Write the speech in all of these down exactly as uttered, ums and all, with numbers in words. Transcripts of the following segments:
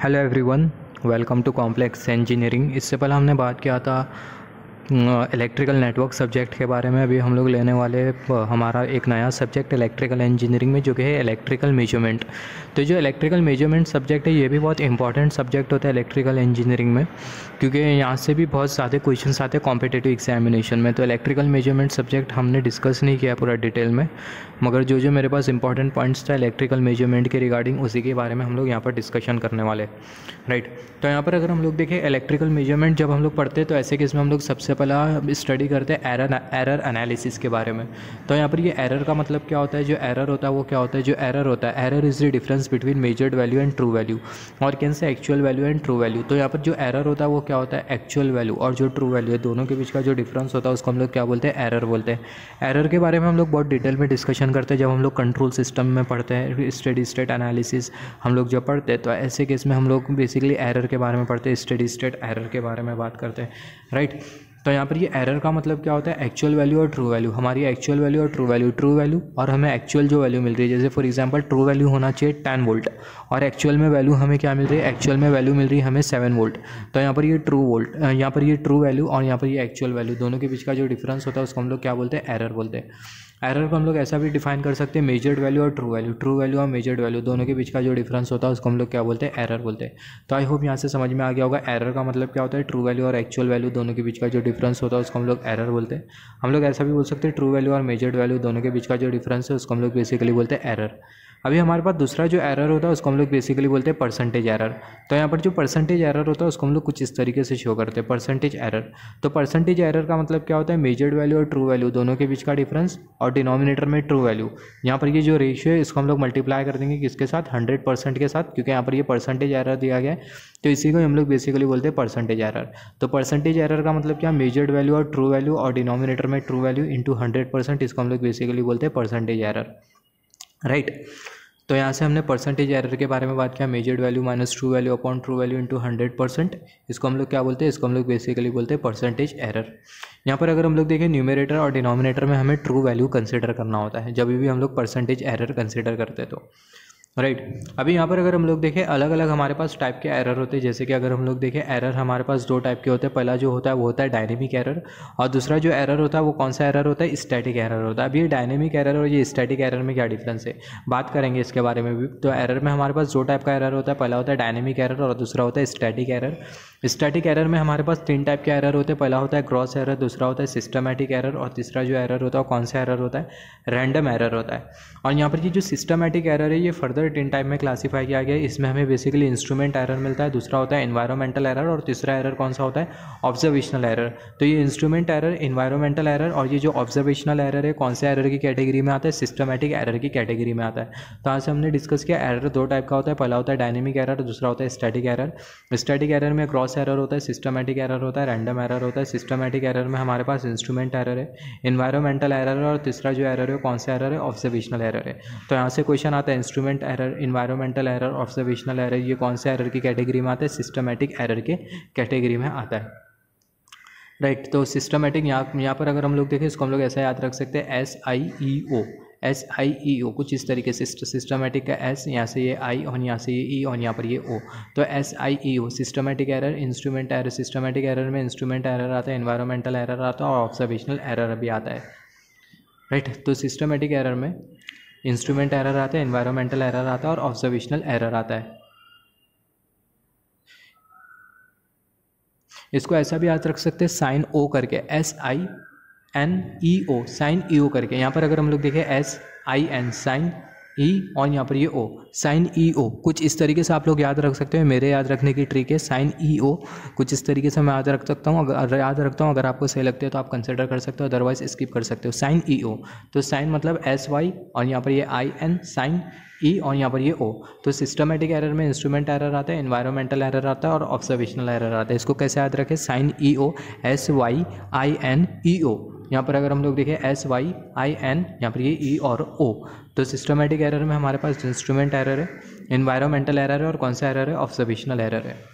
Hello everyone, welcome to complex engineering. इससे पहले हमने बात किया था इलेक्ट्रिकल नेटवर्क सब्जेक्ट के बारे में। अभी हम लोग लेने वाले हमारा एक नया सब्जेक्ट इलेक्ट्रिकल इंजीनियरिंग में, जो कि है इलेक्ट्रिकल मेजरमेंट। तो जो इलेक्ट्रिकल मेजरमेंट सब्जेक्ट है, ये भी बहुत इंपॉर्टेंट सब्जेक्ट होता है इलेक्ट्रिकल इंजीनियरिंग में, क्योंकि यहाँ से भी बहुत ज़्यादा क्वेश्चंस आते हैं कॉम्पिटिटिव एग्जामिनेशन में। तो इलेक्ट्रिकल मेजरमेंट सब्जेक्ट हमने डिस्कस नहीं किया पूरा डिटेल में, मगर जो जो मेरे पास इंपॉर्टेंट पॉइंट्स था इलेक्ट्रिकल मेजरमेंट के रिगार्डिंग, उसी के बारे में हम लोग यहाँ पर डिस्कशन करने वाले, राइट। तो यहाँ पर अगर हम लोग देखें इलेक्ट्रिकल मेजरमेंट जब हम लोग पढ़ते हैं, तो ऐसे केस में हम लोग सबसे पहला स्टडी करते हैं एरर एरर एनालिसिस के बारे में। तो यहाँ पर ये एरर का मतलब क्या होता है, जो एरर होता है वो क्या होता है। जो एरर होता है, error is the difference between measured value and true value, और कैन से actual value and true value. तो यहाँ पर जो एरर होता है वो क्या होता है, एक्चुअल वैल्यू और जो ट्रू वैल्यू है, दोनों के बीच का जो डिफरेंस होता है उसको हम लोग क्या बोलते हैं, एरर बोलते हैं। एरर के बारे में हम लोग बहुत डिटेल में डिस्कशन करते हैं जब हम लोग कंट्रोल सिस्टम में पढ़ते हैं, स्टेडी स्टेट एनालिसिस हम लोग जब पढ़ते हैं। तो ऐसे केस में हम लोग बेसिकली एरर के बारे में पढ़ते हैं, स्टेडी स्टेट एरर के बारे में बात करते हैं, राइट। तो यहाँ पर ये एरर का मतलब क्या होता है, एक्चुअल वैल्यू और ट्रू वैल्यू। हमारी एक्चुअल वैल्यू और ट्रू वैल्यू, ट्रू वैल्यू और हमें एक्चुअल जो वैल्यू मिल रही है, जैसे फॉर एग्जांपल ट्रू वैल्यू होना चाहिए टेन वोल्ट और एक्चुअल में वैल्यू हमें क्या मिल रही है, एक्चुअल में वैल्यू मिल रही है हमें सेवन वोल्ट। तो यहाँ पर ये ट्रू वोल्ट, यहाँ पर ये ट्रू वैल्यू और यहाँ पर ये एक्चुअल वैल्यू, दोनों के बीच का जो डिफरेंस होता है उसको हम लोग क्या बोलते हैं, एरर बोलते हैं। एरर को हम लोग ऐसा भी डिफाइन कर सकते हैं, मेजर्ड वैल्यू और ट्रू वैल्यू, ट्रू वैल्यू और मेजर्ड वैल्यू दोनों के बीच का जो डिफरेंस होता है उसको हम लोग क्या बोलते हैं, एरर बोलते हैं। तो आई होप यहाँ से समझ में आ गया होगा एरर का मतलब क्या होता है, ट्रू वैल्यू और एक्चुअल वैल्यू दोनों के बीच का जो डिफरेंस होता है उसको हम लोग एरर बोलते हैं। हम लोग ऐसा भी बोल सकते हैं, ट्रू वैल्यू और मेजर्ड वैल्यू दोनों के बीच का जो डिफरेंस है उसको हम लोग बेसिकली बोलते हैं एरर। अभी हमारे पास दूसरा जो एरर होता है उसको हम लोग बेसिकली बोलते हैं परसेंटेज एरर। तो यहाँ पर जो परसेंटेज एरर होता है उसको हम लोग कुछ इस तरीके से शो करते हैं, परसेंटेज एरर। तो परसेंटेज एरर का मतलब क्या होता है, मेजर्ड वैल्यू और ट्रू वैल्यू दोनों के बीच का डिफरेंस और डिनोमिनेटर में ट्रू वैल्यू। यहाँ पर ये जो रेशियो है इसको हम लोग मल्टीप्लाई कर देंगे किसके साथ, हंड्रेड परसेंट के साथ, क्योंकि यहाँ पर ये परसेंटेज एरर दिया गया है। तो इसी को हम लोग बेसिकली बोलते हैं परसेंटेज एरर। तो परसेंटेज एरर का मतलब क्या, मेजर्ड वैल्यू और ट्रू वैल्यू और डिनोमिनेटर में true value into hundred percent, इसको हम लोग बेसिकली बोलते हैं परसेंटेज एरर, राइट। तो यहाँ से हमने परसेंटेज एरर के बारे में बात किया, measured value minus true value upon true value into hundred percent, इसको हम लोग क्या बोलते हैं, इसको हम लोग बेसिकली बोलते हैं परसेंटेज एरर। यहाँ पर अगर हम लोग देखें न्यूमरेटर और डिनोमिनेटर में हमें ट्रू वैल्यू कंसिडर करना होता है जब भी हम लोग परसेंटेज एरर कंसिडर करते हैं, तो राइट right. अभी यहाँ पर अगर हम लोग देखें अलग अलग हमारे पास टाइप के एरर होते हैं। जैसे कि अगर हम लोग देखें एरर हमारे पास दो टाइप के होते हैं। पहला जो होता है वो होता है डायनेमिक एरर, और दूसरा जो एरर होता है वो कौन सा एरर होता है, स्टैटिक एरर होता है। अभी ये डायनेमिक एरर और ये स्टैटिक एरर में क्या डिफरेंस है, बात करेंगे इसके बारे में भी। तो एरर में हमारे पास दो टाइप का एरर होता है, पहला होता है डायनेमिक एरर और दूसरा होता है स्टैटिक एरर। स्टैटिक एरर में हमारे पास तीन टाइप के एरर होते हैं, पहला होता है ग्रॉस एरर, दूसरा होता है सिस्टमैटिक एरर और तीसरा जो एरर होता है कौन सा एरर होता है, रैंडम एरर होता है। और यहाँ पर ये जो सिस्टमैटिक एरर है ये फर्दर तीन टाइप में क्लासीफाई किया गया है। इसमें हमें बेसिकली इंस्ट्रूमेंट एरर मिलता है, दूसरा होता है एनवायरमेंटल एरर और तीसरा एरर कौन सा होता है, ऑब्जर्वेशनल एरर। तो ये इंस्ट्रूमेंट एरर, एनवायरमेंटल एरर और ये जो ऑब्जर्वेशनल एरर है कौन से एरर की कैटेगरी में आता है, सिस्टमैटिक एरर की कैटेगरी में आता है। तो आज हमने डिस्कस किया एरर दो टाइप का होता है, पहला होता है डायनेमिक एरर, दूसरा होता है स्टैटिक एरर। स्टैटिक एरर में क्रॉस एरर होता है, सिस्टमैटिक एरर होता है, रैंडम एरर होता है। सिस्टमैटिक एरर में हमारे पास इंस्ट्रूमेंट एरर है, एनवायरमेंटल एरर है और तीसरा जो एरर है कौन सा एरर है, ऑब्जर्वेशनल एरर है। तो यहाँ से क्वेश्चन आता है instrument error, environmental error, observational error, ये कौन से एरर की कैटेगरी में आता है, सिस्टमैटिक एरर के कैटेगरी में आता है, राइट right। तो सिस्टमैटिक यहाँ यहाँ पर अगर हम लोग देखें इसको हम लोग ऐसा याद रख सकते हैं, S I E O, S I E ओ कुछ इस तरीके से। सिस्टमैटिक का एस, यहाँ से ये आई और यहाँ से ये ई और यहाँ पर ये ओ। तो S I E O systematic error, instrument error. Systematic error में इंस्ट्रूमेंट एरर आता है, एनवायरमेंटल एरर आता है और ऑब्जर्वेशनल एरर भी आता है, राइट right। तो सिस्टमैटिक एरर में इंस्ट्रूमेंट एरर आता है, एनवायरमेंटल एरर आता है और ऑब्जर्वेशनल एरर आता है। इसको ऐसा भी याद रख सकते हैं साइन ओ करके, S I N E O, sine E O करके। यहाँ पर अगर हम लोग देखें S I N, sine E और यहाँ पर ये ओ, साइन ई ओ। कुछ इस तरीके से आप लोग याद रख सकते हैं, मेरे याद रखने की ट्रिक है साइन ई ओ, कुछ इस तरीके से मैं याद रख सकता हूँ। अगर याद रखता हूँ, अगर आपको सही लगते हैं तो आप कंसिडर कर सकते हो, अदरवाइज स्किप कर सकते हो। साइन ई ओ, तो साइन मतलब एस वाई और यहाँ पर ये आई एन, साइन ई और यहाँ पर ये ओ। तो सिस्टमैटिक एरर में इंस्ट्रूमेंट एरर आता है, एनवायरमेंटल एरर आता है और ऑब्जर्वेशनल एरर आता है। इसको कैसे याद रखें, sine E O, S Y I N E O. यहाँ पर अगर हम लोग देखें एस वाई आई एन, यहाँ पर ये ई और ओ। तो सिस्टमैटिक एरर में हमारे पास इंस्ट्रूमेंट एरर है, एनवायरमेंटल एरर है और कौन सा एरर है, ऑब्जर्वेशनल एरर है।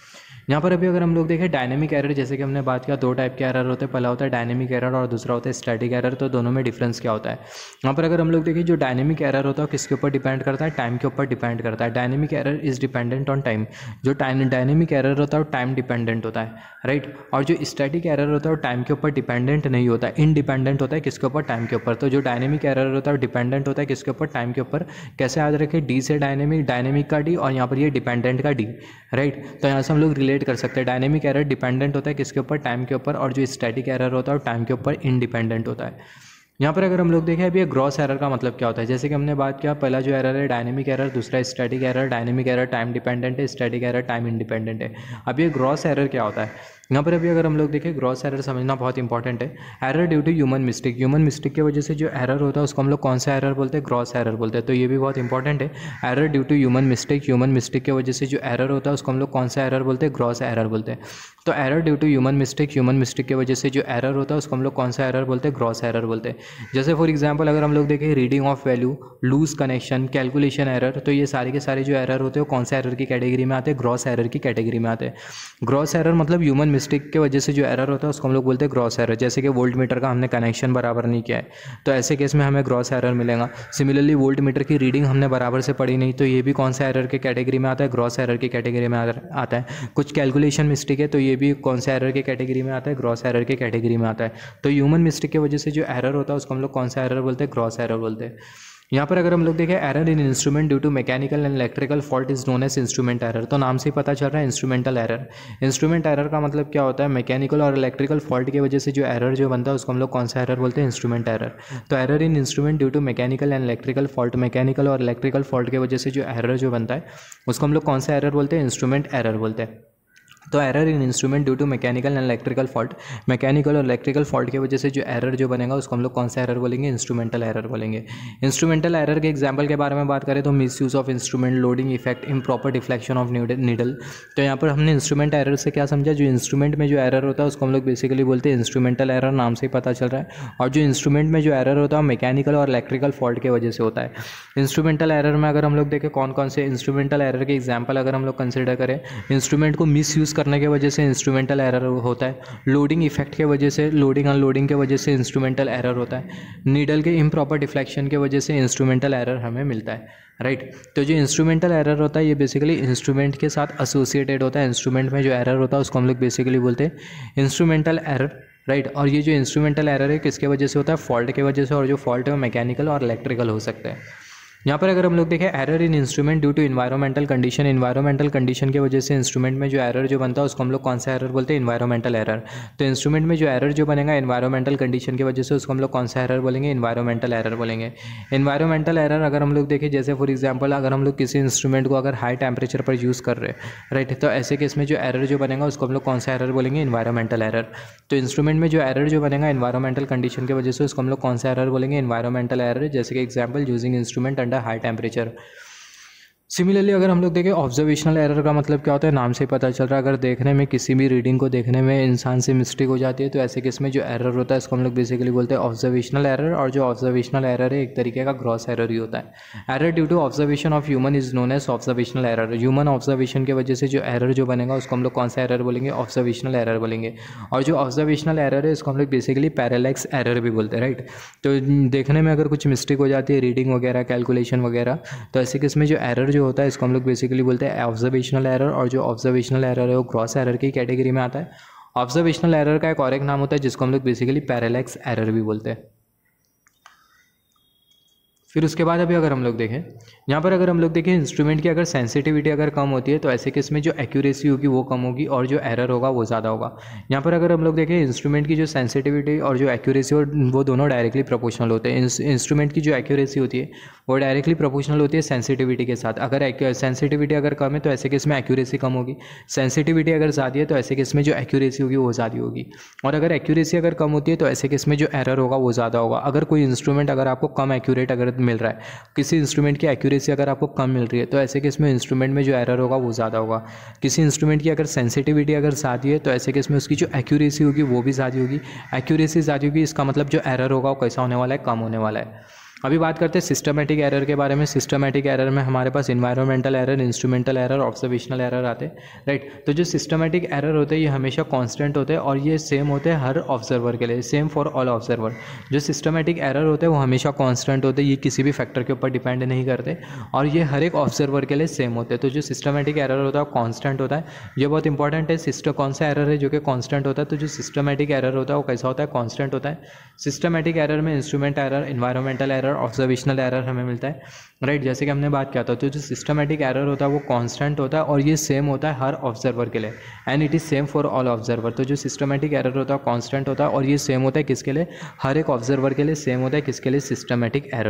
यहाँ पर अभी अगर हम लोग देखें डायनेमिक एरर, जैसे कि हमने बात किया दो टाइप के एरर होते हैं, पहला होता है डायनेमिक एरर और दूसरा होता है स्टैटिक एरर। तो दोनों में डिफरेंस क्या होता है? यहाँ पर अगर हम लोग देखें जो डायनेमिक एरर होता है किसके ऊपर डिपेंड करता है? टाइम के ऊपर डिपेंड करता है। Dynamic error is dependent on time. जो डायनेमिक एरर होता है वो टाइम डिपेंडेंट होता है, राइट। और जो स्टैटिक एरर होता है वो टाइम के ऊपर डिपेंडेंट नहीं होता है, इनडिपेंडेंट होता है किसके ऊपर? टाइम के ऊपर। तो जो डायनेमिक एरर होता है डिपेंडेंट होता है किसके ऊपर? टाइम के ऊपर। कैसे याद रखें? डी से डायनेमिक, डायनेमिक का डी और यहाँ पर ये डिपेंडेंट का डी, राइट। तो यहाँ से हम लोग रिलेट कर सकते हैं। डायनेमिक एरर डिपेंडेंट होता है किसके ऊपर? टाइम के ऊपर। और जो स्टैटिक एरर होता है वो टाइम के ऊपर इंडिपेंडेंट होता है। यहाँ पर अगर हम लोग देखें अभी ग्रॉस एरर का मतलब क्या होता है, जैसे कि हमने बात किया पहला जो एरर है डायनेमिक एरर, दूसरा static error. Dynamic error time dependent है, स्टैटिक एरर टाइम इंडिपेंडेंट है। अब ये ग्रॉस एरर क्या होता है? यहाँ पर अभी अगर हम लोग देखें ग्रॉस एरर समझना बहुत इंपॉर्टेंट है। Error due to human mistake, human mistake की वजह से जो एरर होता है उसको हम लोग कौन सा एरर बोलते हैं? ग्रॉस एरर बोलते हैं। तो ये भी बहुत इंपॉर्टेंट है। Error due to human mistake, human mistake की वजह से जो एरर होता है उसको हम लोग कौन सा एरर बोलते हैं? ग्रॉस एरर बोलते हैं। तो error due to human mistake, human mistake की वजह से जो एरर होता है उसको हम लोग कौन सा एरर बोलते हैं? ग्रॉस एरर बोलते हैं। जैसे फॉर एग्जाम्पल अगर हम लोग देखें reading of value, loose connection, calculation error, तो ये सारे के सारे जो एरर होते हैं वो कौन सा एरर की कैटेगरी में आते हैं? ग्रॉस एरर की कैटेगरी में आते हैं। ग्रॉस एरर मतलब ह्यूमन मिस्टेक की वजह से जो एरर होता है उसको हम लोग बोलते हैं ग्रॉस एरर। जैसे कि वोल्ट मीटर का हमने कनेक्शन बराबर नहीं किया है तो ऐसे केस में हमें ग्रॉस एरर मिलेगा। सिमिलरली वोल्ट मीटर की रीडिंग हमने बराबर से पढ़ी नहीं तो ये भी कौन सा एरर की कैटेगरी में आता है? ग्रॉस एरर की कैटेगरी में आता है। कुछ कैलकुलेशन मिस्टेक है तो ये भी कौन सा एरर की कैटेगरी में आता है? ग्रॉस एरर की कैटेगरी में आता है। तो ह्यूमन मिस्टेक की वजह से जो एरर होता है उसको हम लोग कौन सा एरर बोलते हैं? ग्रॉस एरर बोलते हैं। यहाँ पर अगर हम लोग देखें error in instrument due to mechanical and electrical fault is known as instrument error. तो नाम से ही पता चल रहा है इंस्ट्रूमेंटल एरर। इंस्ट्रूमेंट एरर का मतलब क्या होता है? मैकेनिकल और इलेक्ट्रिकल फॉल्ट की वजह से जो एरर जो बनता है उसको हम लोग कौन सा एरर बोलते हैं? Instrument error. तो error in instrument due to mechanical and electrical fault, mechanical और इलेक्ट्रिकल फॉल्ट की वजह से जो एरर जो बनता है उसको हम लोग कौन सा एरर बोलते हैं? इंस्ट्रूमेंट एरर बोलते हैं। तो error in instrument due to mechanical and electrical fault, mechanical और इलेक्ट्रिकल फॉल्ट की वजह से जो एरर जो बनेगा उसको हम लोग कौन सा एरर बोलेंगे? इंस्ट्रूमेंटल एरर बोलेंगे। इंस्ट्रूमेंटल एरर के एग्जांपल के बारे में बात करें तो misuse of instrument, loading effect, improper deflection of needle. तो यहाँ पर हमने इंस्ट्रूमेंट एरर से क्या समझा? जो इंस्ट्रूमेंट में जो एरर होता है उसको हम लोग बेसिकली बोलते हैं इंस्ट्रूमेंटल एरर, नाम से ही पता चल रहा है। और जो इंस्ट्रूमेंट में जो एरर होता है मैकेनिकल और इलेक्ट्रिकल फॉल्ट की वजह से होता है। इंस्ट्रूमेंटल एरर में अगर हम लोग देखें कौन कौन से इंस्ट्रूमेंटल एरर के एग्जाम्पल अगर हम लोग कंसिडर करें, इंस्ट्रूमेंट को मिस यूज़ करने की वजह से इंस्ट्रूमेंटल एरर होता है। लोडिंग इफेक्ट के वजह से, लोडिंग अनलोडिंग के वजह से इंस्ट्रूमेंटल एरर होता है। नीडल के इम्प्रॉपर डिफ्लेक्शन की वजह से इंस्ट्रूमेंटल एरर हमें मिलता है, राइट। तो जो इंस्ट्रूमेंटल एरर होता है ये बेसिकली इंस्ट्रूमेंट के साथ एसोसिएटेड होता है। इंस्ट्रूमेंट में जो एरर होता है उसको हम लोग बेसिकली बोलते हैं इंस्ट्रूमेंटल एरर, राइट। और ये जो इंस्ट्रूमेंटल एरर है किसके वजह से होता है? फॉल्ट के वजह से। और जो फॉल्ट है वो मैकेनिकल और इलेक्ट्रिकल हो सकता है। यहाँ पर अगर हम लोग देखें error in instrument due to environmental condition, environmental condition की वजह से इंस्ट्रूमेंट में जो एरर जो बनता है उसको हम लोग कौन सा एरर बोलते हैं? Environmental error. तो इंस्ट्रूमेंट में जो एरर जो बनेगा इन्वायरमेंटल कंडीशन की वजह से उसको हम लोग कौन सा एरर बोलेंगे? इन्वायरमेंटल एरर बोलेंगे। इन्वायरमेंटल एरर अगर हम लोग देखें जैसे फॉर एग्जाम्पल अगर हम लोग किसी इंस्ट्रूमेंट को अगर हाई टेम्परेचर पर यूज़ कर रहे हैं, राइट, तो ऐसे केस में जो एरर जो बनेगा उसको हम लोग कौन सा एरर बोलेंगे? Environmental error. तो इंस्ट्रूमेंट में जो एरर जो बनेगा इन्वायरमेंटल कंडीशन की वजह से उसको हम लोग कौन सा एरर बोलेंगे? Environmental error. जैसे कि example using instrument under high temperature. Similarly अगर हम लोग देखें ऑब्जर्वेशनल एरर का मतलब क्या होता है? नाम से पता चल रहा है अगर देखने में किसी भी रीडिंग को देखने में इंसान से मिस्टेक हो जाती है तो ऐसे केस में जो एरर होता है इसको हम लोग बेसिकली बोलते हैं ऑब्जर्वेशनल एरर। और जो ऑब्जर्वेशनल एरर है एक तरीके का ग्रॉस एरर ही होता है। Error due to observation of human is known as observational error. Human observation की वजह से जो एरर जो बनेगा उसको हम लोग कौन सा एरर बोलेंगे? ऑब्जर्वेशनल एरर बोलेंगे। और जो ऑब्जर्वेशनल एरर है इसको हम लोग बेसिकली पैरेलैक्स एरर भी बोलते हैं, राइट। तो देखने में अगर कुछ मिस्टेक हो जाती है रीडिंग वगैरह, कैलकुलेशन वगैरह, तो ऐसे केस में जो एरर जो होता है इसको हम लोग बेसिकली बोलते हैं ऑब्जर्वेशनल एरर। और जो ऑब्जर्वेशनल एरर है वो ग्रॉस एरर की कैटेगरी में आता है। ऑब्जर्वेशनल एरर का एक और एक नाम होता है जिसको हम लोग बेसिकली पैरेलैक्स एरर भी बोलते हैं। फिर उसके बाद अभी अगर हम लोग देखें यहाँ पर अगर हम लोग देखें इंस्ट्रूमेंट की अगर सेंसिटिविटी अगर कम होती है तो ऐसे केस में जो एक्यूरेसी होगी वो कम होगी और जो एरर होगा वो ज़्यादा होगा। यहाँ पर अगर हम लोग देखें इंस्ट्रूमेंट की जो सेंसिटिविटी और जो एक्यूरेसी वो दोनों डायरेक्टली प्रोपोर्शनल होते हैं। इंस्ट्रूमेंट की जो एक्यूरेसी होती है वो डायरेक्टली प्रोपोर्शनल होती है सेंसिटिविटी के साथ। अगर सेंसिटिविटी अगर कम है तो ऐसे केस में एक्यूरेसी कम होगी। सेंसिटिविटी अगर ज़्यादा है तो ऐसे केस में जो एक्यूरेसी होगी वो ज़्यादा होगी। और अगर एक्यूरेसी अगर कम होती है तो ऐसे केस में जो एरर होगा वो ज़्यादा होगा। अगर कोई इंस्ट्रूमेंट अगर आपको कम एक्यूरेट अगर मिल रहा है, किसी इंस्ट्रूमेंट की एक्यूरेसी अगर आपको कम मिल रही है तो ऐसे केस में इंस्ट्रूमेंट में जो एरर होगा वो ज़्यादा होगा। किसी इंस्ट्रूमेंट की अगर सेंसिटिविटी अगर ज़्यादा है तो ऐसे केस में उसकी जो एक्यूरेसी होगी वो भी ज़्यादा होगी। एक्यूरेसी ज़्यादा होगी इसका मतलब जो एरर होगा वो कैसा होने वाला है? कम होने वाला है। अभी बात करते हैं सिस्टमेटिक एरर के बारे में। सिस्टमेटिक एरर में हमारे पास environmental error, instrumental error, observational error आते हैं, राइट। तो जो सिस्टमेटिक एरर होते हैं ये हमेशा कांस्टेंट होते हैं और ये सेम होते हैं हर ऑब्जर्वर के लिए, सेम फॉर ऑल ऑब्जर्वर। जो सिस्टमेटिक एरर होते हैं वो हमेशा कांस्टेंट होते हैं, ये किसी भी फैक्टर के ऊपर डिपेंड नहीं करते और ये हर एक ऑब्जर्वर के लिए सेम होते हैं। तो जो सिस्टमेटिक एरर होता है वो कॉन्स्टेंट होता है, ये बहुत इंपॉर्टेंट है। सिस्टम कौन सा एरर है जो कि कॉन्स्टेंट होता है? तो जो सिस्टमेटिक एरर होता है वो कैसा होता है? कॉन्स्टेंट होता है। सिस्टमेटिक एरर में instrument error, environmental error, observational error हमें मिलता है, राइट। जैसे कि हमने बात किया था, तो जो सिस्टमेटिक एरर होता है वो कांस्टेंट होता है और ये सेम होता है हर ऑब्जर्वर के लिए, and it is same for all observer. तो जो सिस्टमेटिक एरर होता है कांस्टेंट होता है और ये सेम होता है किसके लिए? हर एक ऑब्जर्वर के लिए सेम होता है, किसके लिए? Systematic error.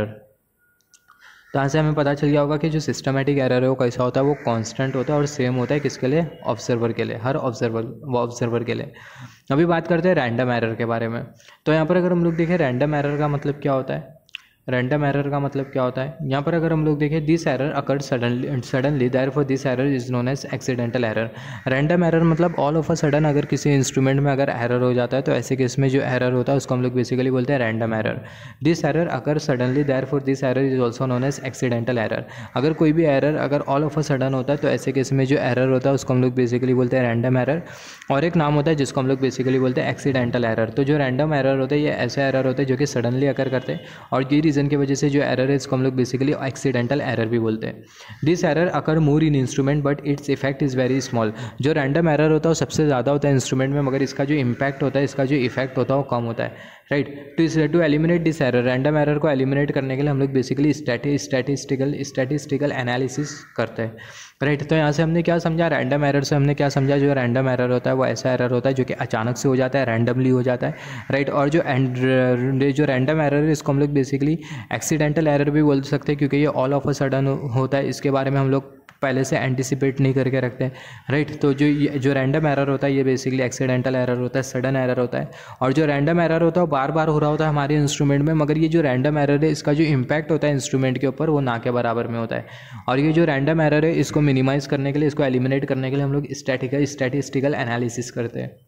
तो यहाँ से हमें पता चल गया होगा कि जो सिस्टमेटिक एरर है वो कैसा होता है? वो कांस्टेंट होता है और सेम होता है किसके लिए? ऑब्जर्वर के लिए, हर ऑब्जर्वर वो ऑब्जर्वर के लिए। अभी बात करते हैं रैंडम एरर के बारे में। तो यहाँ पर अगर हम लोग देखें रैंडम एरर का मतलब क्या होता है? रैंडम एरर का मतलब क्या होता है? यहाँ पर अगर हम लोग देखें, this error occurred suddenly suddenly therefore this error is known as accidental error. Random error मतलब ऑल ऑफ अ सडन अगर किसी इंस्ट्रूमेंट में अगर एरर हो जाता है तो ऐसे केस में जो एरर होता है उसको हम लोग बेसिकली बोलते हैं random error. This error occur suddenly therefore this error is also known as accidental error. अगर कोई भी एरर अगर ऑल ऑफ अ सडन होता है तो ऐसे केस में जो एरर होता है उसको हम लोग बेसिकली बोलते हैं रैंडम एरर। और एक नाम होता है जिसको हम लोग बेसिकली बोलते हैं एक्सीडेंटल एरर। तो जो रैंडम एरर होते हैं ये ऐसे एरर होते हैं जो कि सडनली अकर करते हैं और ये रीज़न की वजह से जो एरर है इसको हम लोग बेसिकली एक्सीडेंटल एरर भी बोलते हैं। This error occur more in instrument but its effect is very small. जो रैंडम एरर होता है वो सबसे ज़्यादा होता है इंस्ट्रूमेंट में, मगर इसका जो इम्पैक्ट होता है, इसका जो इफेक्ट होता है वो कम होता है, right. To to eliminate this error, random error को एलिमिनेट करने के लिए हम लोग बेसिकली स्टैटिस्टिकल स्टैटिस्टिकल एनालिसिस करते हैं, राइट। तो यहाँ से हमने क्या समझा? रैंडम एरर से हमने क्या समझा? जो रैंडम एरर होता है वो ऐसा एरर होता है जो कि अचानक से हो जाता है, रैंडमली हो जाता है, राइट। और जो एंड जो रैंडम एरर है इसको हम लोग बेसिकली एक्सीडेंटल एरर भी बोल सकते हैं, क्योंकि ये ऑल ऑफ अ सडन होता है, इसके बारे में हम लोग पहले से एंटिसिपेट नहीं करके रखते हैं, राइट। तो जो ये जो रैंडम एरर होता है ये बेसिकली एक्सीडेंटल एरर होता है, सडन एरर होता है। और जो रैंडम एरर होता है वो बार बार हो रहा होता है हमारे इंस्ट्रूमेंट में, मगर ये जो रैंडम एरर है इसका जो इम्पैक्ट होता है इंस्ट्रूमेंट के ऊपर वो ना के बराबर में होता है। और ये जो रैंडम एरर है इसको मिनिमाइज करने के लिए, इसको एलिमिनेट करने के लिए हम लोग स्टैटिकल स्टैटिस्टिकल एनालिसिस करते हैं।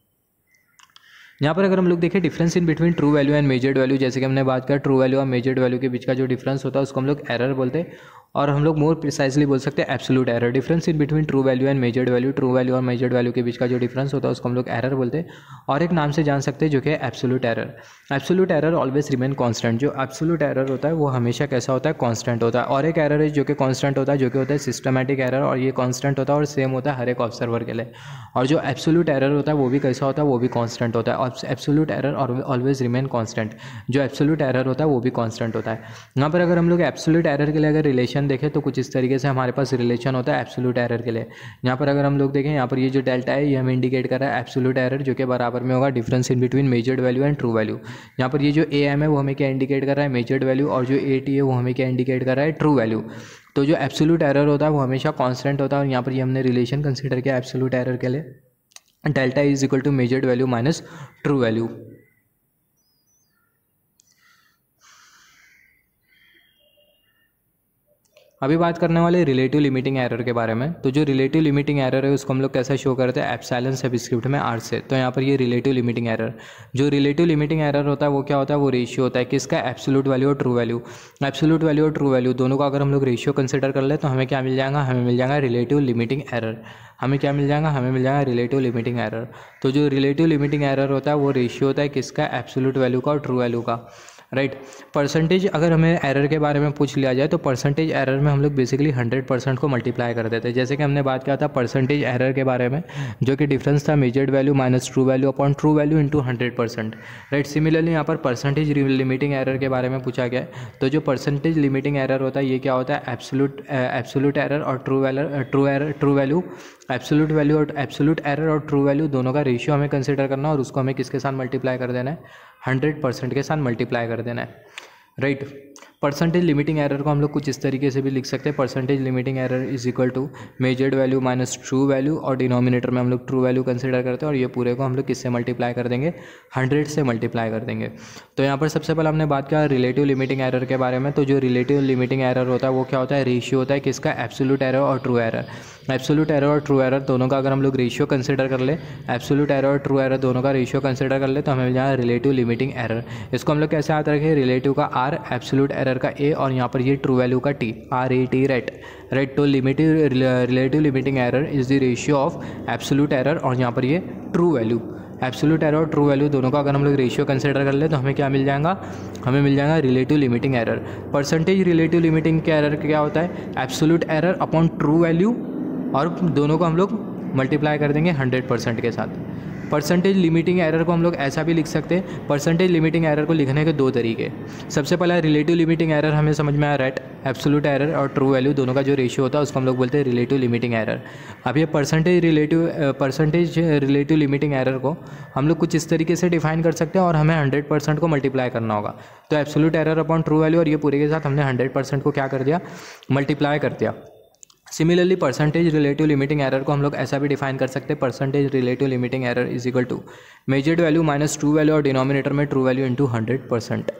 यहाँ पर अगर हम लोग देखें difference in between true value and measured value, जैसे कि हमने बात किया ट्रू वैल्यू और मेजर्ड वैल्यू के बीच का जो डिफरेंस होता है उसको हम लोग एरर बोलते हैं, और हम लोग मोर प्रिसाइजली बोल सकते हैं absolute error. Difference in between true value and measured value, true value और मेजर्ड वैल्यू के बीच का जो डिफरेंस होता है उसको हम लोग एरर बोलते हैं, और एक नाम से जान सकते हैं जो कि absolute error. Absolute error always remain constant. जो एब्सोल्यूट एरर होता है वो हमेशा कैसा होता है? कांस्टेंट होता है। और एक एरर है जो कि कांस्टेंट होता है, जो कि होता है सिस्टमैटिक एरर, और ये कांस्टेंट होता है और सेम होता है हर एक ऑब्जर्वर के लिए। और जो एब्सोल्यूट एरर होता है वो भी कैसा होता है? वो भी कांस्टेंट होता है। और absolute error always remain constant. जो एब्सोल्यूट एरर होता है वो भी कांस्टेंट होता है। यहाँ पर अगर हम लोग एब्सोल्यूट एरर के लिए अगर रिलेशन देखें तो कुछ इस तरीके से हमारे पास रिलेशन होता है एब्सोल्यूट एरर के लिए। यहाँ पर अगर हम लोग देखें, यहाँ पर ये जो डेल्टा है ये हमें इंडिकेट कर रहा है एब्सोल्यूट एरर, जो कि बराबर में होगा difference in between measured value and true value. यहाँ पर ये जो ए एम है वो हमें क्या इंडिकेट कर रहा है? Measured value. और जो ए टी है वो हमें क्या इंडिकेट कर रहा है? True value. तो जो एब्सोल्यूट एरर होता है वो हमेशा कांस्टेंट होता है, और यहाँ पर ये हमने रिलेशन कंसिडर किया एब्सोल्यूट एरर के लिए, delta is equal to measured value minus true value. अभी बात करने वाले रिलेटिव लिमिटिंग एरर के बारे में। तो जो रिलेटिव लिमिटिंग एरर है उसको हम लोग कैसे शो करते हैं? एप्सिलॉन सबस्क्रिप्ट में आर से। तो यहाँ पर ये रिलेटिव लिमिटिंग एरर, जो रिलेटिव लिमिटिंग एरर होता है वो क्या होता है? वो रेशियो होता है किसका? एब्सोल्यूट वैल्यू और ट्रू वैल्यू। एब्सोल्यूट वैल्यू और ट्रू वैल्यू दोनों का अगर हम लोग रेशियो कंसिडर कर ले तो हमें क्या मिल जाएगा? हमें मिल जाएगा रिलेटिव लिमिटिंग एरर। हमें क्या मिल जाएगा? हमें मिल जाएगा रिलेटिव लिमिटिंग एरर। तो जो रिलेटिव लिमिटिंग एरर होता है वो रेशियो होता है किसका? एब्सोल्यूट वैल्यू का और ट्रू वैल्यू का, राइट। परसेंटेज अगर हमें एरर के बारे में पूछ लिया जाए तो परसेंटेज एरर में हम लोग बेसिकली हंड्रेड परसेंट को मल्टीप्लाई कर देते हैं। जैसे कि हमने बात किया था परसेंटेज एरर के बारे में, जो कि डिफरेंस था measured value minus true value upon true value into hundred percent, right. Similarly यहाँ पर परसेंटेज लिमिटिंग एरर के बारे में पूछा गया है। तो जो परसेंटेज लिमिटिंग एरर होता है ये क्या होता है? एब्सोल्यूट एब्सोल्यूट एरर और true value true error true value absolute value और एब्सोल्यूट एरर और ट्रू वैल्यू दोनों का रेशियो हमें कंसिडर करना है, और उसको हमें किसके साथ मल्टीप्लाई कर देना है? हंड्रेड परसेंट के साथ मल्टीप्लाई कर देना है, राइट। परसेंटेज लिमिटिंग एरर को हम लोग कुछ इस तरीके से भी लिख सकते हैं, percentage limiting error is equal to measured value minus true value, और डिनोमिनेटर में हम लोग ट्रू वैल्यू कंसिडर करते हैं, और ये पूरे को हम लोग किससे मल्टीप्लाई कर देंगे? हंड्रेड से मल्टीप्लाई कर देंगे। तो यहाँ पर सबसे पहले हमने बात किया रिलेटिव लिमिटिंग एरर के बारे में। तो जो रिलेटिव लिमिटिंग एरर होता है वो क्या होता है? रेशियो होता है किसका? एब्सोल्यूट एरर और ट्रू एरर। एब्सोल्यूट एरर और ट्रू एरर दोनों का अगर हम लोग रेशियो कंसिडर कर ले, एब्सोल्यूट एरर और ट्रू एरर दोनों का रेशियो कंसिडर कर ले तो हमें मिल जाएगा रिलेटिव लिमिटिंग एरर। इसको हम लोग कैसे याद रखें? रिलेटिव का आर, एब्सोल्यूट एरर एरर का ए और यहाँ पर ये ट्रू वैल्यू का T, R A T rate rate तो limitive relative limiting error is the ratio of absolute error और यहाँ पर ये ट्रू वैल्यू, एब्सोल्यूट एरर और ट्रू वैल्यू दोनों का अगर हम लोग रेशियो कंसिडर कर ले तो हमें क्या मिल जाएगा, हमें मिल जाएगा relative limiting error. Percentage relative limiting के एरर क्या होता है, absolute error upon true value और दोनों को हम लोग मल्टीप्लाई कर देंगे हंड्रेड परसेंट के साथ। परसेंटेज लिमिटिंग एरर को हम लोग ऐसा भी लिख सकते हैं, परसेंटेज लिमिटिंग एरर को लिखने के दो तरीके। सबसे पहला रिलेटिव लिमिटिंग एरर हमें समझ में आया, रेट एब्सोल्यूट एरर और ट्रू वैल्यू दोनों का जो रेशियो होता है उसको हम लोग बोलते हैं रिलेटिव लिमिटिंग एरर। अब ये percentage relative percentage relative limiting error को हम लोग कुछ इस तरीके से डिफाइन कर सकते हैं और हमें हंड्रेड परसेंट को मल्टीप्लाई करना होगा। तो absolute error upon true value और ये पूरे के साथ हमने हंड्रेड परसेंट को क्या कर दिया, मल्टीप्लाई कर दिया। Similarly percentage relative limiting error को हम लोग ऐसा भी डिफाइन कर सकते हैं, percentage relative limiting error is equal to measured value minus true value और डिनोमिनेटर में true value into hundred percent.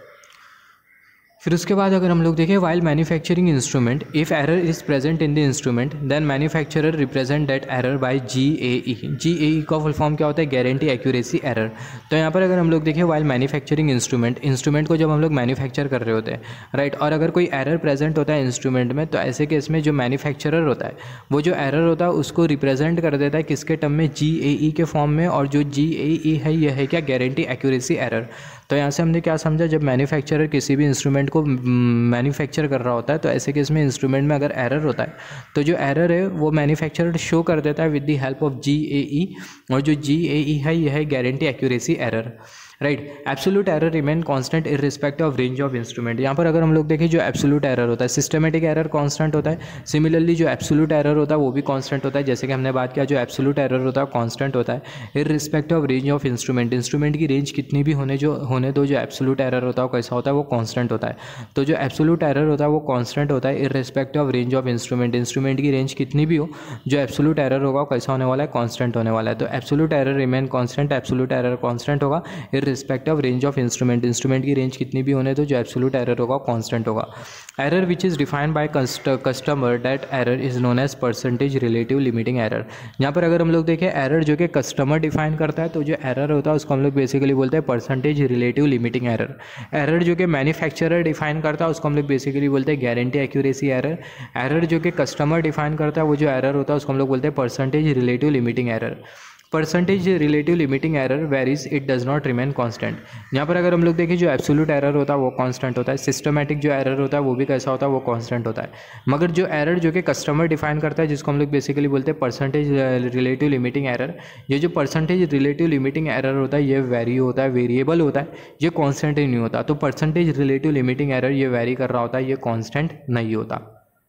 फिर उसके बाद अगर हम लोग देखें, while manufacturing instrument if error is present in the instrument then manufacturer represent that error by G A E. G A E का फुल फॉर्म क्या होता है, गारंटी एक्यूरेसी एरर। तो यहाँ पर अगर हम लोग देखें, वाइल मैन्युफैक्चरिंग इंस्ट्रूमेंट, इंस्ट्रूमेंट को जब हम लोग मैन्युफैक्चर कर रहे होते हैं, राइट, और अगर कोई एरर प्रेजेंट होता है इंस्ट्रूमेंट में, तो ऐसे केस में जो मैन्युफैक्चरर होता है वो जो एरर होता है उसको रिप्रेजेंट कर देता है किसके टर्म में, जी ए ई के फॉर्म में। और जो जी ए ई है यह है क्या, गारंटी एक्यूरेसी एरर। तो यहाँ से हमने क्या समझा, जब मैन्युफैक्चरर किसी भी इंस्ट्रूमेंट को मैन्युफैक्चर कर रहा होता है तो ऐसे केस में इंस्ट्रूमेंट में अगर एरर होता है तो जो एरर है वो मैन्युफैक्चरर शो कर देता है with the help of G A E, और जो जी ए ई है यह है guarantee accuracy error, right. Absolute error remain constant irrespective of range of instrument. यहाँ पर अगर हम लोग देखें, जो एब्सोल्यूट एरर होता है, सिस्टमेटिक एरर कांस्टेंट होता है, सिमिलरली जो एब्सोल्यूट एरर होता है वो भी कांस्टेंट होता है। जैसे कि हमने बात किया, जो एब्सोल्यूट एरर होता है कांस्टेंट होता है irrespective of range of instrument. Instrument की रेंज कितनी भी होने जो होने दो, जो एब्सोल्यूट एरर होता है वो कैसा होता है, वो कांस्टेंट होता है। तो जो एब्सोल्यूट एरर होता है वो कांस्टेंट होता है irrespective of range of instrument. Instrument की रेंज कितनी भी हो, जो एब्सोल्यूट एरर होगा वो कैसा होने वाला है, कांस्टेंट होने वाला है। तो absolute error remain constant, absolute error constant होगा irrespective of range of instrument. Instrument की रेंज कितनी भी होने तो जो एब्सोल्यूट एरर होगा कांस्टेंट होगा। Error which is defined by customer, that error is known as percentage relative limiting error. यहाँ पर अगर हम लोग देखें, एरर जो कि कस्टमर डिफाइन करता है, तो जो एरर होता है उसको हम लोग बेसिकली बोलते हैं percentage relative limiting error. Error जो कि मैन्युफैक्चरर डिफाइन करता है उसको हम लोग बेसिकली बोलते हैं गारंटी एक्यूरेसी एरर। एरर जो कि कस्टमर डिफाइन करता है वो जो एरर होता है उसको हम लोग बोलते हैं percentage relative limiting error. Percentage relative limiting error varies, it does not remain constant. यहाँ पर अगर हम लोग देखें, जो एब्सोल्यूट एरर होता है वो कांस्टेंट होता है, सिस्टमैटिक जो एरर होता है वो भी कैसा होता है, वो कांस्टेंट होता है। मगर जो एरर जो कि कस्टमर डिफाइन करता है, जिसको हम लोग बेसिकली बोलते हैं परसेंटेज रिलेटिव लिमिटिंग एरर, ये जो परसेंटेज रिलेटिव लिमिटिंग एरर होता है ये वेरी होता है, वेरिएबल होता है, ये कॉन्स्टेंट ही नहीं होता। तो परसेंटेज रिलेटिव लिमिटिंग एरर ये वेरी कर रहा होता है, ये कॉन्स्टेंट नहीं होता।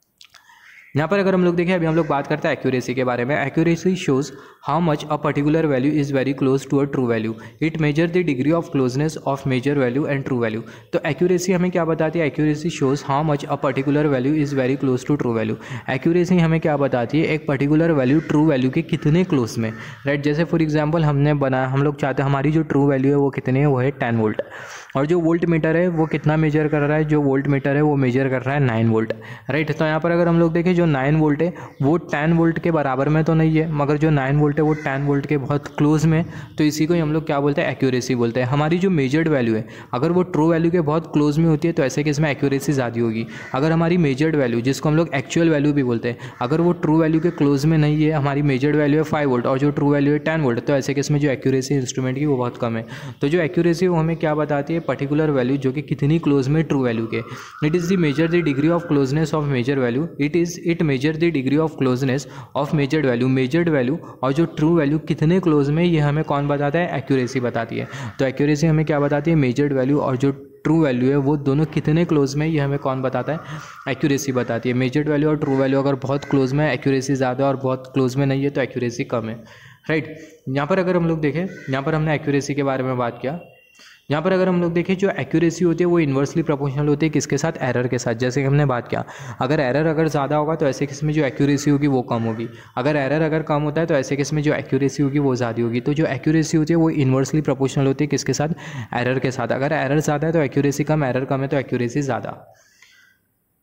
यहाँ पर अगर हम लोग देखें, अभी हम लोग बात करते हैं एक्यूरेसी के बारे में। Accuracy shows how much a particular value is very close to a true value. It measure the degree of closeness of measure value and true value. तो एक्यूरेसी हमें क्या बताती है, accuracy shows how much a particular value is very close to true value. Accuracy हमें क्या बताती है, एक पर्टिकुलर वैल्यू ट्रू वैल्यू के कितने क्लोज में, राइट। जैसे फॉर एग्जाम्पल हमने बनाया, हम लोग चाहते हैं हमारी जो ट्रू वैल्यू है वो कितनी है, वो है टेन वोल्ट, और जो वोल्ट मीटर है वो कितना मेजर कर रहा है, जो वोल्ट मीटर है वो मेजर कर रहा है नाइन वोल्ट, राइट। तो यहाँ पर अगर हम लोग देखें, जो नाइन वोल्ट है वो टेन वोल्ट के बराबर में तो नहीं है, मगर जो नाइन वोल्ट है वो टेन वोल्ट के बहुत क्लोज में, तो इसी को ही हम लोग क्या बोलते हैं, एक्यूरेसी बोलते हैं। हमारी जो मेजर्ड वैल्यू है अगर वो ट्रू वैल्यू के बहुत क्लोज में होती है तो ऐसे केस में एक्यूरेसी ज़्यादा होगी। अगर हमारी मेजर्ड वैल्यू, जिसको हम लोग एक्चुअल वैल्यू भी बोलते हैं, अगर वो ट्रू वैल्यू के क्लोज में नहीं है, हमारी मेजर्ड वैल्यू है फाइव वोल्ट और जो ट्रू वैल्यू है टेन वोल्ट, तो ऐसे केस में जो एक्यूरेसी इंस्ट्रूमेंट की वो बहुत कम है। तो जो एक्यूरेसी वो हमें क्या बताती है, पर्टिकुलर वैल्यू जो कि कितनी क्लोज में ट्रू वैल्यू के। It is the measure the degree of closeness of measure value, it is it measure the degree of closeness of measured value, measured value और जो ट्रू वैल्यू कितने close में, ये हमें कौन बताता है, एक्यूरेसी बताती है। तो एक्यूरेसी हमें क्या बताती है, मेजर्ड वैल्यू और जो ट्रू वैल्यू है वो दोनों कितने क्लोज में, ये हमें कौन बताता है, एक्यूरेसी बताती है। मेजर्ड वैल्यू और ट्रू वैल्यू अगर बहुत क्लोज में है, एक्यूरेसी ज़्यादा, और बहुत क्लोज में नहीं है तो एक्यूरेसी कम है, राइट। यहाँ पर अगर हम लोग देखें, यहाँ पर हमने एक्यूरेसी के बारे में बात किया। यहाँ पर अगर हम लोग देखें, जो एक्यूरेसी होती है वो इन्वर्सली प्रोपोर्शनल होती है किसके साथ, एरर के साथ। जैसे कि हमने बात किया, अगर एरर अगर ज़्यादा होगा तो ऐसे केस में जो एक्यूरेसी होगी वो कम होगी, अगर एरर अगर कम होता है तो ऐसे केस में जो एक्यूरेसी होगी वो ज़्यादा होगी। तो जो एक्यूरेसी होती है वो इन्वर्सली प्रोपोर्शनल होती है किसके साथ, एरर के साथ। अगर एरर ज़्यादा है तो एक्यूरेसी कम, एरर कम है तो एक्यूरेसी ज़्यादा।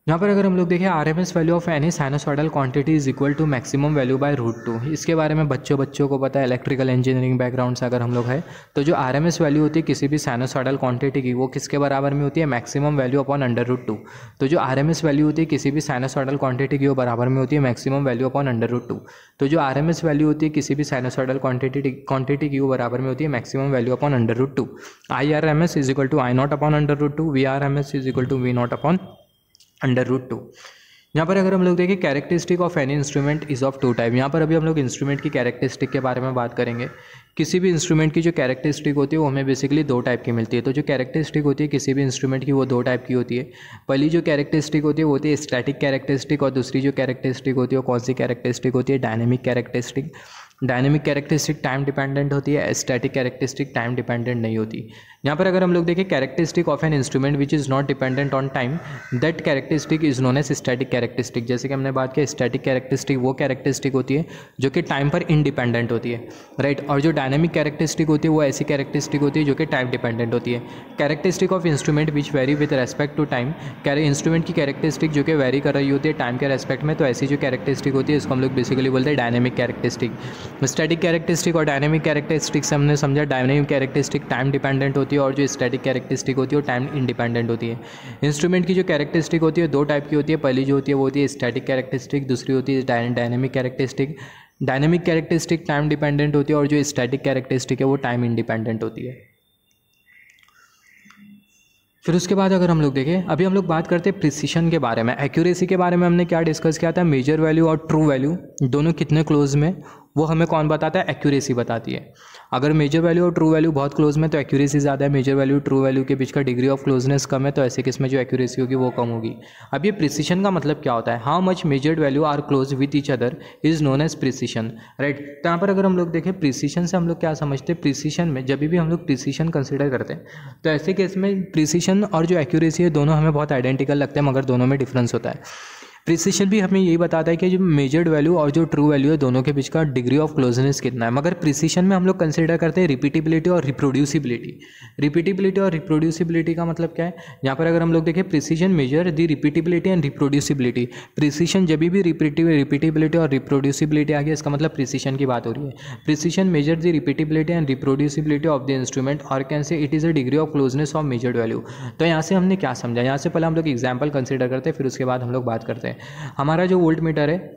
यहाँ पर अगर हम लोग देखें R M S value of any sinusoidal quantity is equal to maximum value by root two. इसके बारे में बच्चों बच्चों को पता है, इलेक्ट्रिकल इंजीनियरिंग बैकग्राउंड से अगर हम लोग है तो जो आर एम एस वैल्यू होती है किसी भी साइनसॉइडल क्वांटिटी की, वो किसके बराबर में होती है, maximum value upon under root two. तो जो आर एम एस वैल्यू होती है किसी भी साइनसॉइडल क्वांटिटी की वो बराबर में होती है maximum value upon under root two. तो जो आर एम एस वैल्यू होती है किसी भी साइनसॉइडल क्वांटिटी क्वांटिटी की वो बराबर में होती है maximum value upon under root two. I R M S is equal to I naught upon under root two, V R M S is equal to V naught upon under root two. यहाँ पर अगर हम लोग देखें characteristic of any instrument is of two type. यहाँ पर अभी हम लोग इंस्ट्रूमेंट की कैरेक्टरिस्टिक के बारे में बात करेंगे। किसी भी इंस्ट्रूमेंट की जो कैरेक्टरिस्टिक होती है वो हमें बेसिकली दो टाइप की मिलती है। तो जो कैरेक्टरिस्टिक होती है किसी भी इंस्ट्रूमेंट की वो दो टाइप की होती है। पहली जो कैरेक्टरिस्टिक होती है वो होती है स्टैटिक कैरेक्टरिस्टिक, और दूसरी जो कैरेक्टरिस्टिक होती है वो कौन सी कैरेक्टरिस्टिक होती है, dynamic characteristic. Dynamic characteristic time dependent होती है, स्टैटिक कैरेक्टरिस्टिक टाइम डिपेंडेंट नहीं होती। यहाँ पर अगर हम लोग देखें characteristic of an instrument which is not dependent on time, that characteristic is known as static characteristic. जैसे कि हमने बात किया स्टैटिक कैरेक्टरिस्टिक वो कैरेक्टरिस्टिक होती है जो कि टाइम पर इंडिपेंडेंट होती है, राइट। और जो डायनेमिक कैरेक्टरिस्टिक होती है वो ऐसी कैरेक्टरिस्टिक होती है जो कि टाइम डिपेंडेंट होती है। Characteristic of instrument which vary with respect to time, instrument की कैरेक्टरिस्टिक जो कि वेरी कर रही होती है टाइम के रेस्पेक्ट में, तो ऐसी जो कैरेक्टरिस्टिक होती है इसको हम लोग बेसिकली बोलते हैं डायनेमिक कैरेक्टरिस्टिक। स्टैटिक कैरेक्टरिस्टिक और डायनेमिक कैरेक्टरिस्टिक से हमने समझा डायनेमिक कैरेक्टरिस्टिक टाइम डिपेंडेंट होती है और जो स्टैटिक कैरेक्टरिस्टिक होती है वो टाइम इंडिपेंडेंट होती है। इंस्ट्रूमेंट की जो कैरेक्टरिस्टिक होती है दो टाइप की होती है। पहली जो होती है वो होती है स्टैटिक कैरेक्टरिस्टिक, दूसरी होती है dynamic characteristic. Dynamic characteristic time dependent होती है और जो स्टैटिक कैरेक्टरिस्टिक है वो टाइम इंडिपेंडेंट होती है। फिर उसके बाद अगर हम लोग देखें, अभी हम लोग बात करते हैं प्रिसीशन के बारे में। एक्यूरेसी के बारे में हमने क्या डिस्कस किया था, मेजर वैल्यू और ट्रू वैल्यू दोनों कितने क्लोज में, वो हमें कौन बताता है, एक्यूरेसी बताती है। अगर मेजर वैल्यू और ट्रू वैल्यू बहुत क्लोज में तो एक्यूरेसी ज़्यादा है, मेजर वैल्यू ट्रू वैल्यू के बीच का डिग्री ऑफ क्लोजनेस कम है तो ऐसे केस में जो एक्यूरेसी होगी वो कम होगी। अब ये प्रिसीशन का मतलब क्या होता है, how much measured value are close with each other is known as precision, right. तो यहाँ पर अगर हम लोग देखें प्रिसीशन से हम लोग क्या समझते हैं, प्रिसीशन में जब भी हम लोग प्रिसीशन कंसिडर करते हैं तो ऐसे केस में प्रिसीशन और जो एक्यूरेसी है दोनों हमें बहुत आइडेंटिकल लगते हैं मगर दोनों में डिफरेंस होता है। प्रिसीशन भी हमें यही बताता है कि जो मेजर्ड वैल्यू और जो ट्रू वैल्यू है दोनों के बीच का डिग्री ऑफ क्लोजनेस कितना है। मगर प्रिसीशन में हम लोग कंसिडर करते हैं रिपीटेबिलिटी और रिप्रोड्यूसिबिलिटी। रिपीटेबिलिटी और रिप्रोड्यूसिबिलिटी का मतलब क्या है, यहाँ पर अगर हम लोग देखें precision measure the repeatability and reproducibility. Precision जब भी रिपीटेबिलिटी और रिप्रोड्यूसिबिलिटी आ गया इसका मतलब प्रिसीशन की बात हो रही है। Precision measure the repeatability and reproducibility of the instrument और can say it is a degree of closeness of measured value. तो यहाँ से हमने क्या समझा, यहाँ से पहले हम लोग एग्जाम्पल कंसिडर करते हैं फिर उसके बाद हम लोग बात करते हैं। हमारा जो वोल्ट मीटर है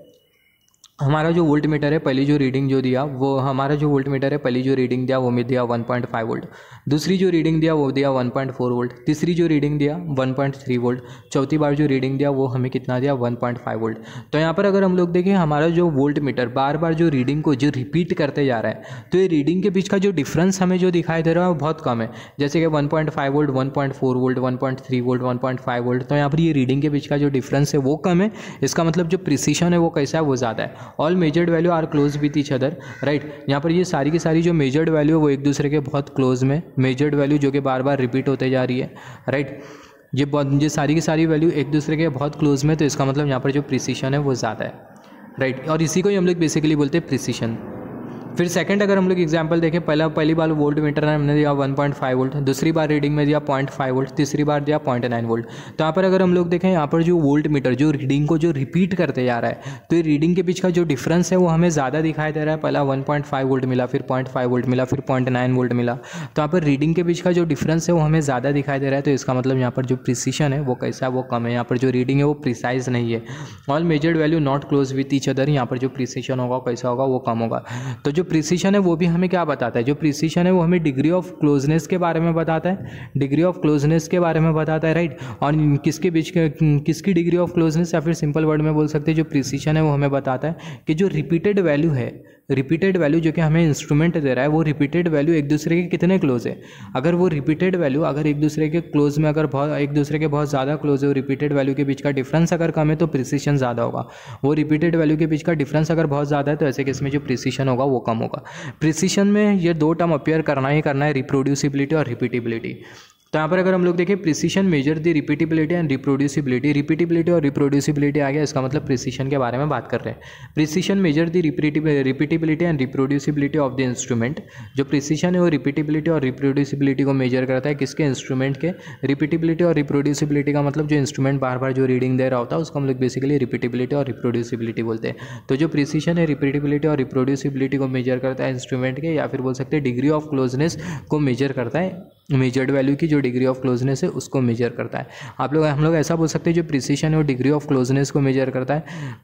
हमारा जो वोल्ट मीटर है पहली जो रीडिंग जो दिया वो हमारा जो वोल्ट मीटर है पहली जो रीडिंग दिया वो में दिया वन पॉइंट फाइव वोल्ट, दूसरी जो रीडिंग दिया वो दिया वन पॉइंट फोर वोल्ट, तीसरी जो रीडिंग दिया वन पॉइंट थ्री वोल्ट, चौथी बार जो रीडिंग दिया वो हमें कितना दिया वन पॉइंट फाइव वोल्ट। तो यहाँ पर अगर हम लोग देखें हमारा जो वोल्ट मीटर बार बार जो रीडिंग को जो रिपीट करते जा रहा है तो ये रीडिंग के बीच का जो डिफरेंस हमें जो दिखाई दे रहा है वो बहुत कम है। जैसे कि one point five volt, one point four volt, one point three volt, one point five volt, तो यहाँ पर ये रीडिंग के बीच का जो डिफरेंस है वो कम है। इसका मतलब जो प्रिसीशन है वो कैसा है, वो ज़्यादा है। All measured value are close with each other, right. यहाँ पर ये सारी की सारी जो मेजर्ड वैल्यू है वो एक दूसरे के बहुत क्लोज में, मेजर्ड वैल्यू जो कि बार बार रिपीट होते जा रही है, राइट। ये ये सारी की सारी वैल्यू एक दूसरे के बहुत क्लोज में, तो इसका मतलब यहाँ पर जो प्रिसीशन है वो ज़्यादा है, राइट। और इसी को ही हम लोग बेसिकली बोलते हैं प्रिसीशन। फिर सेकंड अगर हम लोग एग्जांपल देखें, पहला पहली बार वोल्ट मीटर ने हमने दिया वन पॉइंट फाइव वोल्ट, दूसरी बार रीडिंग में दिया ज़ीरो पॉइंट फाइव वोल्ट, तीसरी बार दिया ज़ीरो पॉइंट नाइन वोल्ट। तो यहाँ पर अगर हम लोग देखें यहाँ पर जो वोल्ट मीटर जो रीडिंग को जो रिपीट करते जा रहा है तो ये रीडिंग के बीच का जो डिफरेंस है वो हमें ज़्यादा दिखाई दे रहा है। पहला वन पॉइंट फाइव वोल्ट मिला, फिर पॉइंट फाइव वोल्ट मिला, फिर पॉइंट नाइन वोल्ट मिला, तो यहाँ पर रीडिंग के बीच का जो डिफरेंस है वो हमें ज़्यादा दिखाई दे रहा है। तो इसका मतलब यहाँ पर जो प्रिसीशन है वो कैसा है, वो कम है। यहाँ पर जो रीडिंग है वो प्रिसाइज नहीं है। All measured value not close with each other, यहाँ पर जो प्रिसीशन होगा कैसा होगा, वो कम होगा। तो जो प्रिसीशन है वो भी हमें क्या बताता है, जो प्रिसीशन है वो हमें डिग्री ऑफ क्लोजनेस के बारे में बताता है, डिग्री ऑफ क्लोजनेस के बारे में बताता है, राइट। और किसके बीच किसकी डिग्री ऑफ क्लोजनेस, या फिर सिंपल वर्ड में बोल सकते हैं जो प्रिसीशन है वो हमें बताता है कि जो रिपीटेड वैल्यू है, रिपीटेड वैल्यू जो कि हमें इंस्ट्रूमेंट दे रहा है वो रिपीटेड वैल्यू एक दूसरे के कितने क्लोज है। अगर वो रिपीटेड वैल्यू अगर एक दूसरे के क्लोज में अगर बहुत एक दूसरे के बहुत ज़्यादा क्लोज है, वो रिपीटेड वैल्यू के बीच का डिफरेंस अगर कम है तो प्रिसीशन ज़्यादा होगा। वो रिपीटेड वैल्यू के बीच का डिफरेंस अगर बहुत ज़्यादा है तो ऐसे केस में जो प्रिसीशन होगा वो कम होगा। प्रिसीशन में ये दो टर्म अपेयर करना ही करना है, रिप्रोड्यूसिबिलिटी और रिपीटेबिलिटी। तो यहाँ पर अगर हम लोग देखें precision measure the repeatability and reproducibility, repeatability और रिप्रोड्यूसिबिलिटी आ गया, इसका मतलब प्रिसीशन के बारे में बात कर रहे हैं। Precision measure the repeatability and reproducibility of the instrument, जो प्रिसीशन है वो रिपीटेबिलिटी और रिप्रोड्यूसिबिलिटी को मेजर करता है, किसके, इंस्ट्रूमेंट के। रिपीटेबिलिटी और रिप्रोड्यूसिबिलिटी का मतलब जो इंस्ट्रूमेंट बार बार जो रीडिंग दे रहा होता है उसको हम लोग बेसिकली रिपीटेबिलिटी और रिप्रोड्यूसिबिलिटी बोलते हैं। तो जो प्रिसीशन है रिपीटेबिलिटी और रिप्रोड्यूसिबिलिटी को मेजर करता है इंस्ट्रूमेंट के, या फिर बोल सकते हैं डिग्री ऑफ क्लोजनेस को मेजर करता है, मेजर्ड वैल्यू की जो डिग्री ऑफ क्लोजनेस है उसको मेजर करता है। आप लोग हम लोग ऐसा बोल सकते हैं जो प्रिसीशन है वो डिग्री ऑफ क्लोजनेस को मेजर करता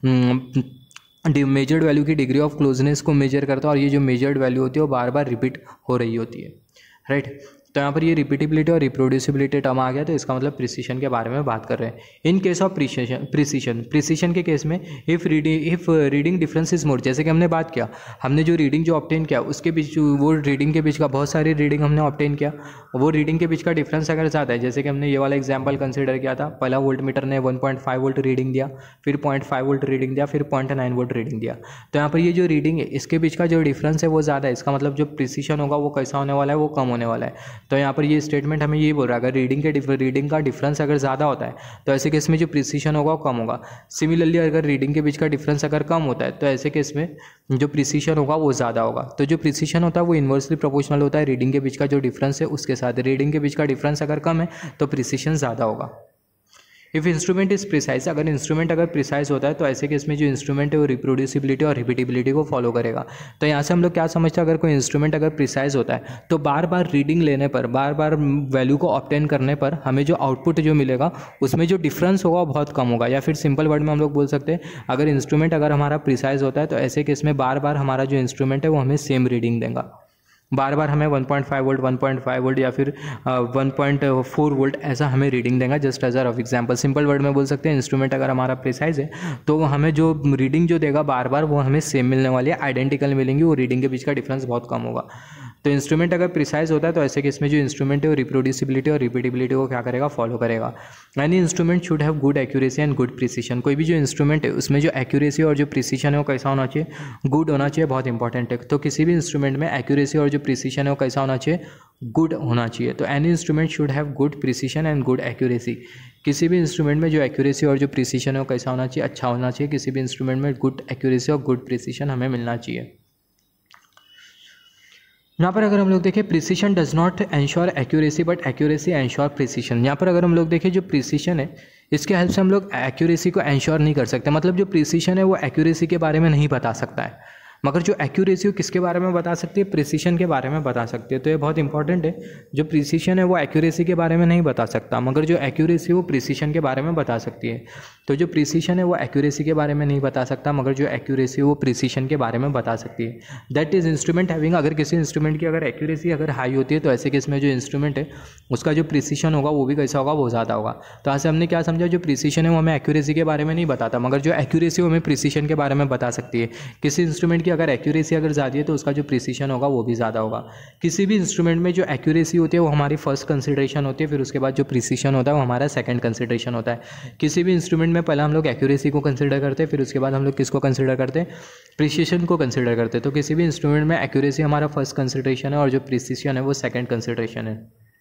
है, मेजर्ड वैल्यू की डिग्री ऑफ क्लोजनेस को मेजर करता है, और ये जो मेजर्ड वैल्यू होती है वो बार बार रिपीट हो रही होती है, राइट। तो यहाँ पर ये रिपीटेबिलिटी और रिप्रोड्यूसिबिलिटी टर्म आ गया, तो इसका मतलब प्रिसीशन के बारे में बात कर रहे हैं। In case of precision precision precision के केस में if reading if reading difference is more, जैसे कि हमने बात किया, हमने जो रीडिंग जो ऑब्टेन किया उसके बीच, वो रीडिंग के बीच का बहुत सारी रीडिंग हमने ऑब्टेन किया, वो रीडिंग के बीच का डिफरेंस अगर ज़्यादा है, जैसे कि हमने ये वाला एग्जाम्पल कंसिडर किया था, पहला वोल्ट मीटर ने one point five volt reading दिया, फिर पॉइंट फाइव वोल्ट रीडिंग दिया, फिर पॉइंट नाइन वोल्ट रीडिंग दिया। तो यहाँ पर ये जो रीडिंग है इसके बीच का जो डिफरेंस है वो ज़्यादा है, इसका मतलब जो प्रिसीशन होगा वो कैसा होने वाला है, वो कम होने वाला है। तो यहाँ पर ये स्टेटमेंट हमें ये बोल रहा है, अगर रीडिंग के रीडिंग का डिफरेंस अगर ज़्यादा होता है तो ऐसे केस में जो प्रिसीशन होगा वो कम होगा। सिमिलरली अगर रीडिंग के बीच का डिफरेंस अगर कम होता है तो ऐसे केस में जो प्रिसीशन होगा वो ज़्यादा होगा। तो जो प्रिसीशन होता है वो इन्वर्सली प्रोपोर्शनल होता है रीडिंग के बीच का जो डिफरेंस है उसके साथ। रीडिंग के बीच का डिफरेंस अगर कम है तो प्रिसीशन ज़्यादा होगा। इफ़ इंस्ट्रूमेंट इज़ प्रिसाइज, अगर इंस्ट्रूमेंट अगर प्रिसाइज होता है तो ऐसे केस में जो इंस्ट्रूमेंट है वो रिप्रोड्यूसिबिलिटी और रिपीटेबिलिटी को फॉलो करेगा। तो यहाँ से हम लोग क्या समझते हैं, अगर कोई इंस्ट्रूमेंट अगर प्रिसाइज होता है तो बार बार रीडिंग लेने पर, बार बार वैल्यू को ऑब्टेन करने पर हमें जो आउटपुट जो मिलेगा उसमें जो डिफरेंस होगा वो बहुत कम होगा। या फिर सिंपल वर्ड में हम लोग बोल सकते हैं, अगर इंस्ट्रूमेंट अगर हमारा प्रिसाइज होता है तो ऐसे केस में बार बार हमारा जो इंस्ट्रूमेंट है वो हमें सेम रीडिंग देगा, बार बार हमें one point five volt one point five volt या फिर वन पॉइंट फोर वोल्ट ऐसा हमें रीडिंग देगा। Just as of example simple word में बोल सकते हैं, इंस्ट्रूमेंट अगर हमारा प्रिसाइज है तो हमें जो रीडिंग जो देगा बार बार वो हमें सेम मिलने वाली है, आइडेंटिकल मिलेंगी, वो रीडिंग के बीच का डिफरेंस बहुत कम होगा। तो इंस्ट्रूमेंट अगर प्रिसाइज होता है तो ऐसे केस में जो इंस्ट्रूमेंट है वो रिप्रोड्यूसिबिलिटी और रिपीटेबिलिटी को क्या करेगा, फॉलो करेगा। Any instrument should have good accuracy and good precision, कोई भी जो इंस्ट्रूमेंट है उसमें जो एक्यूरेसी और जो प्रिसीशन है वो कैसा होना चाहिए, गुड होना चाहिए, बहुत इंपॉर्टेंट है। तो किसी भी इंस्ट्रूमेंट में एक्यूरेसी और जो प्रिसीशन है वो कैसा होना चाहिए, गुड होना चाहिए। तो any instrument should have good precision and good accuracy, किसी भी इंस्ट्रूमेंट में जो एक्यूरेसी और जो प्रिसीशन है वो कैसा होना चाहिए, अच्छा होना चाहिए। किसी भी इंस्ट्रूमेंट में गुड एक्यूरेसी और गुड प्रिसीशन हमें मिलना चाहिए। यहाँ पर अगर हम लोग देखें, precision does not ensure accuracy but accuracy ensure precision. यहाँ पर अगर हम लोग देखें जो प्रिसीशन है इसके हेल्प से हम लोग एक्यूरेसी को एंश्योर नहीं कर सकते, मतलब जो प्रिसीशन है वो एक्यूरेसी के बारे में नहीं बता सकता है, मगर जो एक्यूरेसी किसके बारे में बता सकती है, प्रिसीशन के बारे में बता सकती है। तो ये बहुत इंपॉर्टेंट है, जो प्रिसीशन है वो एक्यूरेसी के बारे में नहीं बता सकता, मगर जो एक्यूरेसी वो प्रिसीशन के बारे में बता सकती है। तो जो प्रिसीशन है वो एक्यूरेसी के बारे में नहीं बता सकता, मगर जो एक्यूरेसी वो प्रिसीशन के बारे में बता सकती है। दैट इज इंस्ट्रूमेंट हैविंग, अगर किसी इंस्ट्रूमेंट की अगर एक्यूरेसी अगर हाई होती है तो ऐसे केस में जो इंस्ट्रूमेंट है उसका जो प्रिसीशन होगा वो भी कैसा होगा, वो ज़्यादा होगा। तो यहाँ से हमने क्या समझा, जो प्रिसीशन है वो हमें एक्यूरेसी के बारे में नहीं बताता, मगर जो एक्यूरेसी वो हमें प्रिसीशन के बारे में बता सकती है। किसी इंस्ट्रूमेंट की अगर एक्यूरेसी अगर ज़्यादा है तो उसका जो प्रिसीशन होगा वो भी ज़्यादा होगा। किसी भी इंस्ट्रूमेंट में जो एक्यूरेसी होती है वो हमारी फर्स्ट कंसिडरेशन होती है, फिर उसके बाद जो प्रिसीशन होता है वो हमारा सेकंड कंसिडरेशन होता है। किसी भी इंस्ट्रूमेंट में पहले हम लोग एक्यूरेसी को कंसिडर करते हैं, फिर उसके बाद हम लोग किसको कंसिडर करते हैं, प्रिसीशन को कंसिडर करते हैं। तो किसी भी इंस्ट्रूमेंट में एक्यूरेसी हमारा फर्स्ट कंसिडरेशन है और जो प्रिसीशन है वो सेकंड कंसिडरेशन है।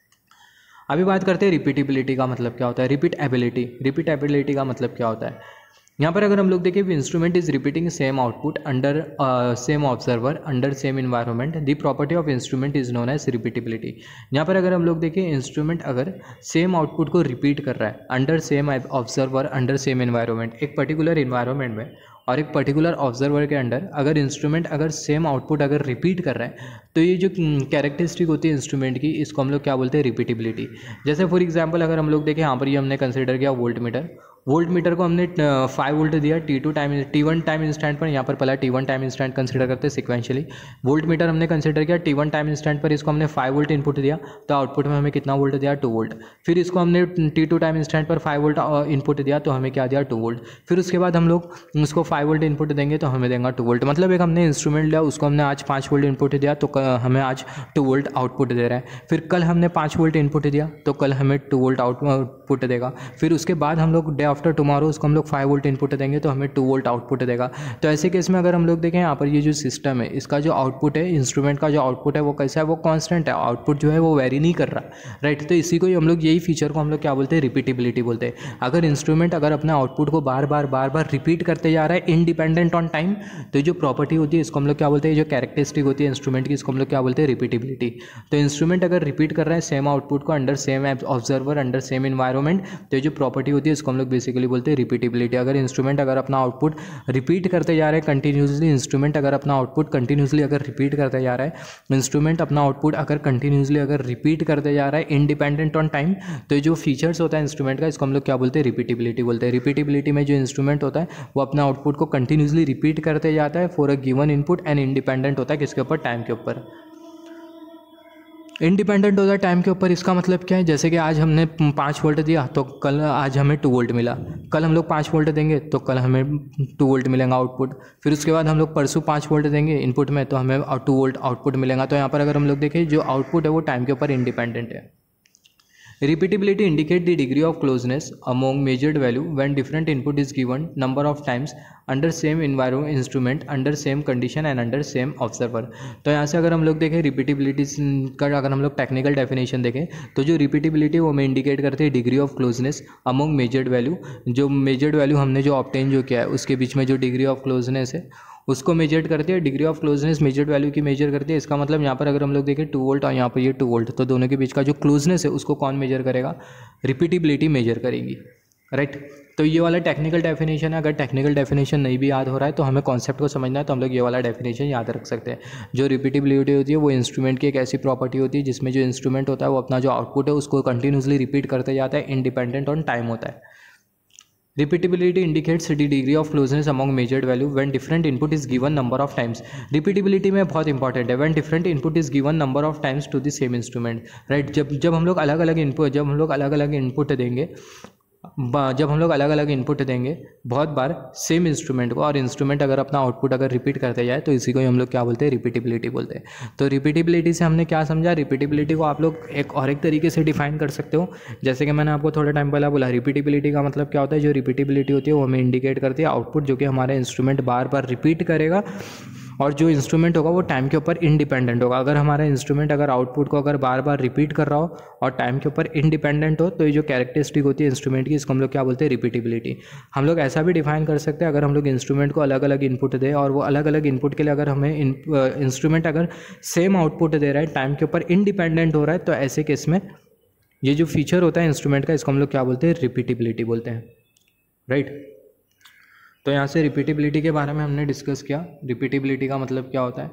अभी बात करते हैं रिपीटेबिलिटी का मतलब क्या होता है, रिपीटेबिलिटी रिपीटेबिलिटी का मतलब क्या होता है। यहाँ पर अगर हम लोग देखें, instrument is repeating same output under same observer under same environment, the property of instrument is known as repeatability. यहाँ पर अगर हम लोग देखें, इंस्ट्रूमेंट अगर सेम आउटपुट को रिपीट कर रहा है under same observer under same environment, एक पर्टिकुलर इन्वायरमेंट में और एक पर्टिकुलर ऑब्जर्वर के अंडर अगर इंस्ट्रूमेंट अगर सेम आउटपुट अगर रिपीट कर रहा है तो ये जो कैरेक्टरिस्टिक होती है इंस्ट्रूमेंट की, इसको हम लोग क्या बोलते हैं, रिपीटेबिलिटी। जैसे फॉर एग्जांपल अगर हम लोग देखें, यहाँ पर ये हमने कंसिडर किया वोल्ट मीटर, वोल्ट मीटर को हमने फाइव वोल्ट दिया T two time T one time instant पर, यहाँ पर पहला T one time instant consider करते हैं सिक्वेंशियली। वोल्ट मीटर हमने कंसिडर किया टी वन टाइम इंस्टेंट पर, इसको हमने फाइव वोल्ट इनपुट दिया तो आउटपुट में हमें कितना वोल्ट दिया, टू वोल्ट। फिर इसको हमने टी टू टाइम इंस्टेंट पर फाइव वोल्ट इनपुट दिया तो हमें क्या दिया, टू वोल्ट। फिर उसके बाद हम लोग उसको फाइव वोल्ट इनपुट देंगे तो हमें देगा टू वोल्ट। मतलब एक हमने इंस्ट्रूमेंट लिया, उसको हमने आज पाँच वोल्ट इनपुट दिया तो हमें आज टू वोल्ट आउटपुट दे रहा है। फिर कल हमने पाँच वोल्ट इनपुट दिया तो कल हमें टू वोल्ट आउटपुट देगा। फिर उसके बाद हम लोग डे आफ्टर टुमारो उसको हम लोग फाइव वोल्ट इनपुट देंगे तो हमें टू वोल्ट आउटपुट देगा। तो ऐसे केस में अगर हम लोग देखें यहाँ पर ये जो सिस्टम है इसका जो आउटपुट है, इंस्ट्रूमेंट का जो आउटपुट है वो कैसा है, वो कांस्टेंट है, आउटपुट जो है वो वेरी नहीं कर रहा, राइट। तो इसी को हम लोग, यही फीचर को हम लोग क्या बोलते हैं, रिपीटेबिलिटी बोलते हैं। अगर इंस्ट्रूमेंट अगर अपने आउटपुट को बार बार बार बार रिपीट करते जा रहा है इंडिपेंडेंट ऑन टाइम, तो जो प्रॉपर्टी होती है इसको हम लोग क्या बोलते हैं, जो कैरेक्टरिस्टिक होती है इंस्ट्रूमेंट की, इसको हम लोग क्या बोलते हैं, रिपीटेबिलिटी। तो इंस्ट्रूमेंट अगर रिपीट कर रहा है सेम आउटपुट को under same observer under same environment, तो जो प्रॉपर्टी होती है इसको हम लोग बेसिकली बोलते हैं रिपीटेबिलिटी। अगर इंस्ट्रूमेंट अगर अपना आउटपुट रिपीट करते जा रहे हैं कंटिन्यूसली, इंस्ट्रूमेंट अगर अपना आउटपुट कंटिन्यूसली अगर रिपीट करते जा रहा है इंस्ट्रूमेंट अपना आउटपुट अगर कंटिन्यूसली अगर रिपीट करते जा रहा है इंडिपेंडेंट ऑन टाइम, तो जो फीचर्स होता है इंस्ट्रूमेंट का इसको हम लोग क्या बोलते हैं, रिपीटेबिलिटी बोलते हैं। रिपीटेबिलिटी में जो इंस्ट्रूमेंट होता है वो अपना आउटपुट को कंटिन्यूसली रिपीट करते जाता है for a given input and independent होता है किसके ऊपर, टाइम के ऊपर। इंडिपेंडेंट होता है टाइम के ऊपर, इसका मतलब क्या है, जैसे कि आज हमने पाँच वोल्ट दिया तो कल आज हमें टू वोल्ट मिला, कल हम लोग पाँच वोल्ट देंगे तो कल हमें टू वोल्ट मिलेगा आउटपुट, फिर उसके बाद हम लोग परसों पाँच वोल्ट देंगे इनपुट में तो हमें टू वोल्ट आउटपुट मिलेगा। तो यहाँ पर अगर हम लोग देखें जो आउटपुट है वो टाइम के ऊपर इंडिपेंडेंट है। Repeatability indicate the degree of closeness among measured value when different input is given number of times under same environment instrument under same condition and under same observer। तो यहाँ से अगर हम लोग देखें रिपीटेबिलिटी का अगर हम लोग टेक्निकल डेफिनेशन देखें तो जो रिपीटेबिलिटी वो हमें इंडिकेट करते हैं degree of closeness among measured value, जो मेजर्ड वैल्यू हमने जो ऑब्टेन जो किया है उसके बीच में जो डिग्री ऑफ क्लोजनेस है उसको मेजर करते हैं। Degree of closeness measured value की मेजर करती है, इसका मतलब यहाँ पर अगर हम लोग देखें टू वोल्ट और यहाँ पर ये टू वोल्ट, तो दोनों के बीच का जो क्लोजनेस है उसको कौन मेजर करेगा, रिपीटेबिलिटी मेजर करेगी, राइट। तो ये वाला टेक्निकल डेफिनेशन है। अगर टेक्निकल डेफिनेशन नहीं भी याद हो रहा है तो हमें कॉन्सेप्ट को समझना है तो हम लोग ये वाला डेफिनेशन याद रख सकते हैं। जो रिपीटेबिलिटी होती है वो इंस्ट्रूमेंट की एक ऐसी प्रॉपर्टी होती है जिसमें जो इंस्ट्रूमेंट होता है वो अपना जो आउटपुट है उसको कंटिन्यूसली रिपीट करते जाता है, इंडिपेंडेंट ऑन टाइम होता है। Repeatability indicates the degree of closeness among measured value when different input is given number of times। Repeatability में बहुत इंपॉर्टेंट है, when different input is given number of times to the same instrument, right। जब जब हम लोग अलग अलग input जब हम लोग अलग अलग इनपुट देंगे जब हम लोग अलग अलग इनपुट देंगे बहुत बार सेम इंस्ट्रूमेंट को, और इंस्ट्रूमेंट अगर अपना आउटपुट अगर रिपीट करते जाए तो इसी को ही हम लोग क्या बोलते हैं, रिपीटेबिलिटी बोलते हैं। तो रिपीटेबिलिटी से हमने क्या समझा, रिपीटेबिलिटी को आप लोग एक और एक तरीके से डिफाइन कर सकते हो, जैसे कि मैंने आपको थोड़ा टाइम पहले बोला रिपीटेबिलिटी का मतलब क्या होता है, जो रिपीटेबिलिटी होती है वो हमें इंडिकेट करती है आउटपुट जो कि हमारा इंस्ट्रूमेंट बार बार रिपीट करेगा और जो इंस्ट्रूमेंट होगा वो टाइम के ऊपर इंडिपेंडेंट होगा। अगर हमारा इंस्ट्रूमेंट अगर आउटपुट को अगर बार बार रिपीट कर रहा हो और टाइम के ऊपर इंडिपेंडेंट हो तो ये जो कैरेक्टरिस्टिक होती है इंस्ट्रूमेंट की इसको हम लोग क्या बोलते हैं, रिपीटेबिलिटी। हम लोग ऐसा भी डिफाइन कर सकते हैं, अगर हम लोग इंस्ट्रूमेंट को अलग अलग इनपुट दें और वो अलग अलग इनपुट के लिए अगर हमें इंस्ट्रूमेंट अगर सेम आउटपुट दे रहा है टाइम के ऊपर इंडिपेंडेंट हो रहा है तो ऐसे केस में ये जो फीचर होता है इंस्ट्रूमेंट का इसको हम लोग क्या बोलते हैं, रिपीटेबिलिटी बोलते हैं, राइट। तो यहाँ से रिपीटेबिलिटी के बारे में हमने डिस्कस किया। रिपीटेबिलिटी का मतलब क्या होता है,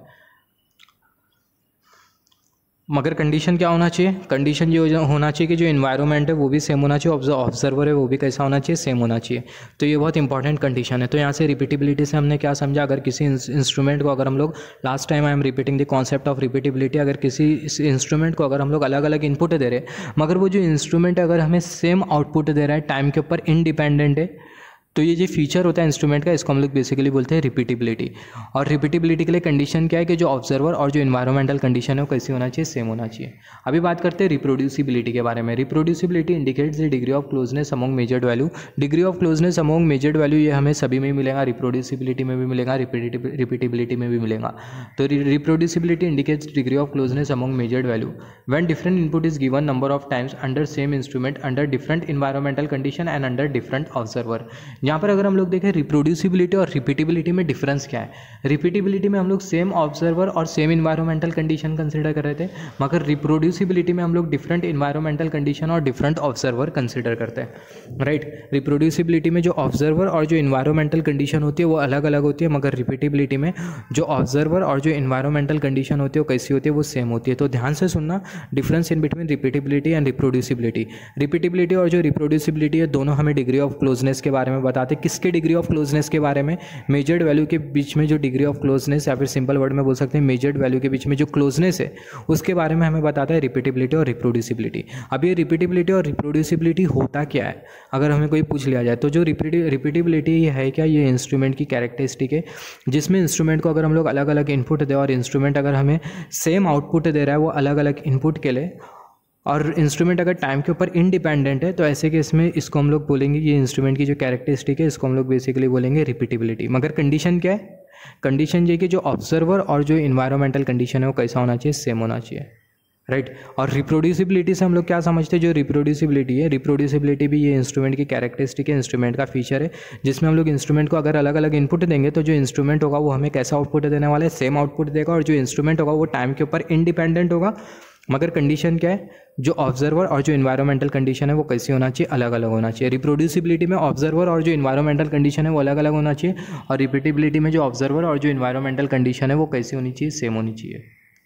मगर कंडीशन क्या होना चाहिए, कंडीशन ये होना चाहिए कि जो इन्वायरमेंट है वो भी सेम होना चाहिए, ऑब्जर्वर है वो भी कैसा होना चाहिए, सेम होना चाहिए। तो ये बहुत इंपॉर्टेंट कंडीशन है। तो यहाँ से रिपीटेबिलिटी से हमने क्या समझा, अगर किसी इंस्ट्रूमेंट को अगर हम लोग last time I am repeating the concept of repeatability, अगर किसी इंस्ट्रूमेंट को अगर हम लोग अलग अलग इनपुट दे रहे हैं मगर वो जो इंस्ट्रूमेंट अगर हमें सेम आउटपुट दे रहा है टाइम के ऊपर इंडिपेंडेंट है, तो ये जो फीचर होता है इंस्ट्रूमेंट का इसको हम लोग बेसिकली बोलते हैं रिपीटेबिलिटी। और रिपीटेबिलिटी के लिए कंडीशन क्या है कि जो ऑब्जर्वर और जो इन्वायरमेंटल कंडीशन है वो कैसी होना चाहिए, सेम होना चाहिए। अभी बात करते हैं रिप्रोड्यूसिबिलिटी के बारे में। Reproducibility indicates the degree of closeness among measured value. Degree of closeness among measured value ये हमें सभी में मिलेगा, रिप्रोड्यूसिबिलिटी में भी मिलेगा, रिपीटेबिलिटी में भी मिलेगा। तो reproducibility indicates degree of closeness among measured value when different input is given number of times under same instrument under different environmental condition and under different observer. यहाँ पर अगर हम लोग देखें रिप्रोड्यूसिबिलिटी और रिपीटेबिलिटी में डिफरेंस क्या है, रिपीटेबिलिटी में हम लोग सेम ऑब्जर्वर और सेम इन्वायरमेंटल कंडीशन कंसीडर कर रहे थे, मगर रिप्रोड्यूसिबिलिटी में हम लोग डिफरेंट इन्वायरमेंटल कंडीशन और डिफरेंट ऑब्जर्वर कंसीडर करते हैं, राइट। रिप्रोड्यूसिबिलिटी में जो ऑब्जर्वर और जो इन्वायरमेंटल कंडीशन होती है वो अलग अलग होती है, मगर रिपीटेबिलिटी में जो ऑब्जर्वर और जो इन्वायरमेंटल कंडीशन होती है वो कैसी होती है, वो सेम होती है। तो ध्यान से सुनना, difference in between repeatability and reproducibility. Repeatability और जो रिप्रोड्यूसिबिलिटी है दोनों हमें डिग्री ऑफ क्लोजनेस के बारे में बताते हैं। किसके डिग्री ऑफ क्लोजनेस के बारे में, मेजर्ड वैल्यू के बीच में जो डिग्री ऑफ क्लोजनेस या फिर सिंपल वर्ड में बोल सकते हैं मेजर्ड वैल्यू के बीच में जो क्लोजनेस है उसके बारे में हमें बताता है रिपीटेबिलिटी और रिप्रोड्यूसिबिलिटी। अब ये रिपीटेबिलिटी और रिप्रोड्यूसिबिलिटी होता क्या है, अगर हमें कोई पूछ लिया जाए तो जो रिपीटेबिलिटी है क्या, ये इंस्ट्रूमेंट की कैरेक्टरिस्टिक है जिसमें इंस्ट्रूमेंट को अगर हम लोग अलग अलग इनपुट दें और इंस्ट्रूमेंट अगर हमें सेम आउटपुट दे रहा है वो अलग अलग इनपुट के लिए, और इंस्ट्रूमेंट अगर टाइम के ऊपर इंडिपेंडेंट है तो ऐसे केस में इसको हम लोग बोलेंगे, ये इंस्ट्रूमेंट की जो कैरेक्टरिस्टिक है इसको हम लोग बेसिकली बोलेंगे रिपीटेबिलिटी। मगर कंडीशन क्या है? कंडीशन ये कि जो ऑब्जर्वर और जो इन्वायरमेंटल कंडीशन है वो कैसा होना चाहिए? सेम होना चाहिए, राइट right? और रिप्रोड्यूसिबिलिटी से हम लोग क्या समझते हैं? जो रिप्रोड्यूसिबिलिटी है, रिप्रोड्यूसिबिलिटी भी ये इंस्ट्रूमेंट की कैरेक्टरिस्टिक है, इंस्ट्रूमेंट का फीचर है, जिसमें हम लोग इंस्ट्रूमेंट को अगर अलग अलग इनपुट देंगे तो जो इंस्ट्रूमेंट होगा वो हमें कैसा आउटपुट देने वाला है? सेम आउटपुट देगा। और जो इंस्ट्रूमेंट होगा वो टाइम के ऊपर इंडिपेंडेंट होगा। मगर कंडीशन क्या है? जो ऑब्जर्वर और जो इन्वायरमेंटल कंडीशन है वो कैसी होना चाहिए? अलग अलग होना चाहिए। रिप्रोड्यूसिबिलिटी में ऑब्जर्वर और जो इन्वायरमेंटल कंडीशन है वो अलग अलग होना चाहिए, और रिपीटेबिलिटी में जो ऑब्जर्वर और जो इन्वायरमेंटल कंडीशन है वो कैसी होनी चाहिए? सेम होनी चाहिए।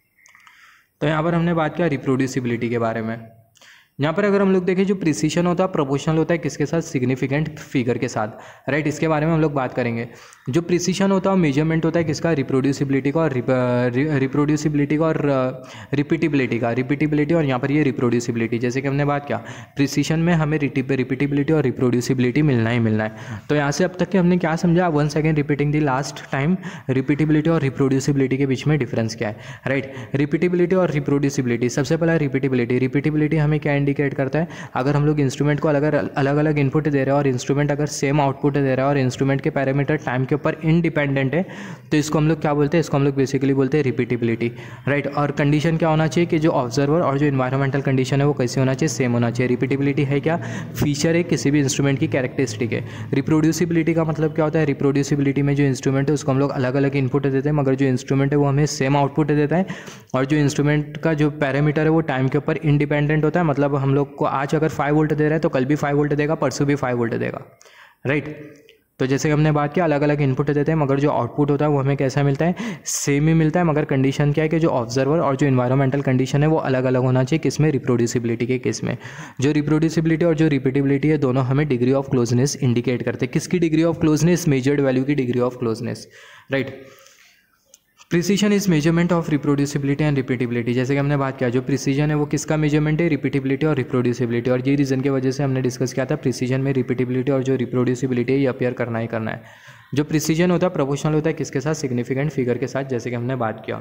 तो यहाँ पर हमने बात किया रिप्रोड्यूसिबिलिटी के बारे में। यहाँ पर अगर हम लोग देखें, जो प्रिसीशन होता है प्रोपोर्शनल होता है किसके साथ? सिग्निफिकेंट फिगर के साथ, राइट। इसके बारे में हम लोग बात करेंगे। जो प्रिसीशन होता है मेजरमेंट होता है किसका? रिप्रोड्यूसिबिलिटी का, और रिप्रोड्यूसिबिलिटी का और रिपीटेबिलिटी का। रिपीटेबिलिटी और यहाँ पर ये रिप्रोड्यूसिबिलिटी, जैसे कि हमने बात किया प्रिसीशन में हमें रिपीटेबिलिटी और रिप्रोड्यूसिबिलिटी मिलना ही मिलना है। तो यहाँ से अब तक कि हमने क्या समझा? One second repeating the last time, repeatability और रिप्रोड्यूसिबिलिटी के बीच में डिफरेंस क्या है, राइट। रिपीटेबिलिटी और रिप्रोड्यूसिबिलिटी, सबसे पहला रिपीटेबिलिटी। रिपीटेबिलिटी हमें क्या इंडिकेट करता है? अगर हम लोग इंस्ट्रूमेंट को अलग अलग अलग इनपुट दे रहे हैं और इंस्ट्रूमेंट अगर सेम आउटपुट दे रहा है और इंस्ट्रूमेंट के पैरामीटर टाइम के ऊपर इंडिपेंडेंट है तो इसको हम लोग क्या बोलते हैं? इसको हम लोग बेसिकली बोलते हैं रिपीटेबिलिटी, राइट। और कंडीशन क्या होना चाहिए कि जो ऑब्जर्वर और जो इन्वायरमेंटल कंडीशन है वो कैसे होना चाहिए? सेम होना चाहिए। रिपीटेबिलिटी है क्या? फीचर है किसी भी इंस्ट्रूमेंट की कैरेक्टरिस्टिक है। रिप्रोड्यूसिबिलिटी का मतलब क्या होता है? रिप्रोड्यूसिबिलिटी में जो इंस्ट्रूमेंट है उसको हम लोग अलग अलग इनपुट देते हैं, मगर जो इंस्ट्रूमेंट है वो हमें सेम आउटपुट देता है, और जो इंस्ट्रूमेंट का जो पैरामीटर है वो टाइम के ऊपर इंडिपेंडेंट होता है। मतलब हम लोग को आज अगर फाइव वोल्ट दे रहा है तो कल भी फाइव वोल्ट देगा, परसों भी फाइव वोल्ट देगा, राइट। तो जैसे हमने बात किया अलग अलग इनपुट देते हैं मगर जो आउटपुट होता है वो हमें कैसा मिलता है? सेम ही मिलता है। मगर कंडीशन क्या है कि जो ऑब्जर्वर और जो इन्वायरमेंटल कंडीशन है वो अलग अलग होना चाहिए। किसमें? रिप्रोड्यूसिबिलिटी के केस में। जो रिप्रोड्यूसिबिलिटी और जो रिपीटेबिलिटी है दोनों हमें डिग्री ऑफ क्लोजनेस इंडिकेट करते हैं। किसकी degree of closeness? Measured value की degree of closeness, right. Precision is measurement of reproducibility and repeatability. जैसे कि हमने बात किया जो प्रिसीजन है वो किसका मेजरमेंट है? रिपीटेबिलिटी और रिप्रोड्यूसिबिलिटी। और ये रीज़न की वजह से हमने डिस्कस किया था प्रिसीजन में रिपीटेबिलिटी और जो रिप्रोड्यूसिबिलिटी है ये अपेयर करना ही करना है। जो प्रिसीजन होता है प्रोपोर्शनल होता है किसके साथ? सिग्निफिकेंट फिगर के साथ, जैसे कि हमने बात किया।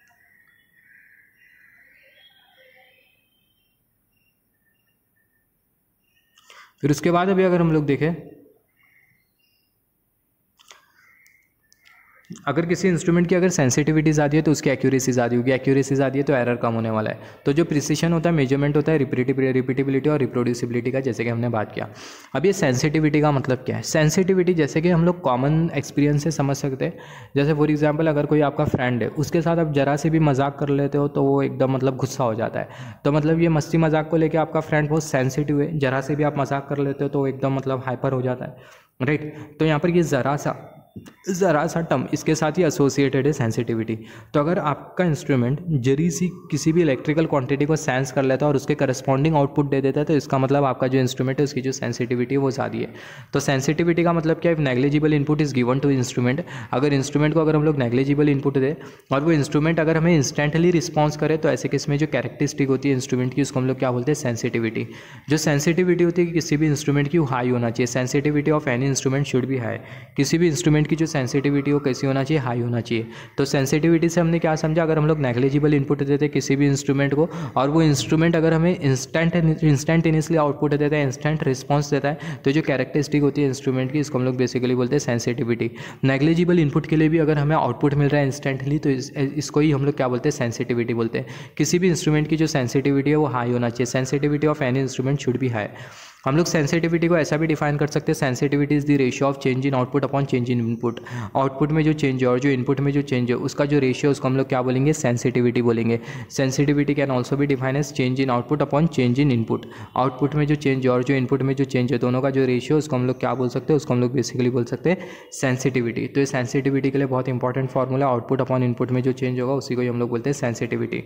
फिर उसके बाद अभी अगर हम लोग देखें, अगर किसी इंस्ट्रूमेंट की अगर सेंसिटिविटी ज़्यादा है तो उसकी एक्यूरेसी ज़्यादा होगी, एक्यूरेसी ज़्यादा है तो एरर कम होने वाला है। तो जो प्रिसीशन होता है मेजरमेंट होता है रिपीटेबिलिटी और रिप्रोड्यूसिबिलिटी का, जैसे कि हमने बात किया। अब ये सेंसिटिविटी का मतलब क्या है? सेंसिटिविटी जैसे कि हम लोग कॉमन एक्सपीरियंस से समझ सकते हैं। जैसे फॉर एग्जाम्पल अगर कोई आपका फ्रेंड है उसके साथ आप जरा से भी मजाक कर लेते हो तो वो एकदम मतलब गुस्सा हो जाता है। तो मतलब ये मस्ती मजाक को लेकर आपका फ्रेंड बहुत सेंसिटिव है, जरा से भी आप मजाक कर लेते हो तो वो एकदम मतलब हाइपर हो जाता है, राइट। तो यहाँ पर ये ज़रा सा ज़रा सा टर्म इसके साथ ही एसोसिएटेड है सेंसिटिविटी। तो अगर आपका इंस्ट्रूमेंट जरी सी किसी भी इलेक्ट्रिकल क्वांटिटी को सेंस कर लेता है और उसके करस्पॉन्डिंग आउटपुट दे देता है तो इसका मतलब आपका जो इंस्ट्रूमेंट है उसकी जो सेंसिटिविटी है वो ज़्यादा है। तो सेंसिटिविटी का मतलब क्या है? Negligible input is given to instrument. अगर इंस्ट्रूमेंट को अगर हम लोग नेग्लिजिबल इनपुट दे और वो इंस्ट्रूमेंट अगर हमें इंस्टेंटली रिस्पॉन्स करे तो ऐसे केस में जो कैरेक्टरिस्टिक होती है इंस्ट्रूमेंट की उसको हम लोग क्या बोलते हैं? सेंसिटिविटी। जो सेंसिटिविटी होती है किसी भी इंस्ट्रूमेंट की वो हाई होना चाहिए। Sensitivity of any instrument should be high. किसी भी इंस्ट्रूमेंट की जो सेंसिटिविटी वो कैसी होना चाहिए? हाई होना चाहिए। तो सेंसिटिविटी से हमने क्या समझा? अगर हम लोग नेग्लिजिबल इनपुट देते किसी भी इंस्ट्रूमेंट को और वो इंस्ट्रूमेंट अगर हमें इंस्टेंट इंस्टेंटेनियसली आउटपुट देता है, इंस्टेंट रिस्पॉन्स देता है, तो जो कैरेक्टरिस्टिक होती है इंस्ट्रूमेंट की इसको हम लोग बेसिकली बोलते हैं सेंसिटिविटी। नेग्लिजिबल इनपुट के लिए भी अगर हमें आउटपुट मिल रहा है इंस्टेंटली तो इस, इसको ही हम लोग क्या बोलते हैं? सेंसिटिविटी बोलते हैं। किसी भी इंस्ट्रूमेंट की जो सेंसिटिविटी है वो हाई होना चाहिए। Sensitivity of any instrument should be high. हम लोग सेंसिटिविटी को ऐसा भी डिफाइन कर सकते हैं, sensitivity is the ratio of change in output upon change in input. Output में जो चेंज है और जो इनपुट में जो चेंज है उसका जो रेशियो उसको हम लोग क्या बोलेंगे? सेंसिटिविटी बोलेंगे। सेंसिटिविटी कैन ऑल्सो भी define as change in output upon change in input. Output में जो चेंज है और जो इनपुट में जो चेंज है दोनों का जो रेशियो उसको हम लोग क्या बोल सकते हैं? उसको हम लोग बेसिकली बोल सकते हैं सेंसिटिविटी। तो ये सेंसिटिविटी के लिए बहुत important formula, output upon input में जो चेंज होगा उसी को ही हम लोग बोलते हैं सेंसिटिविटी।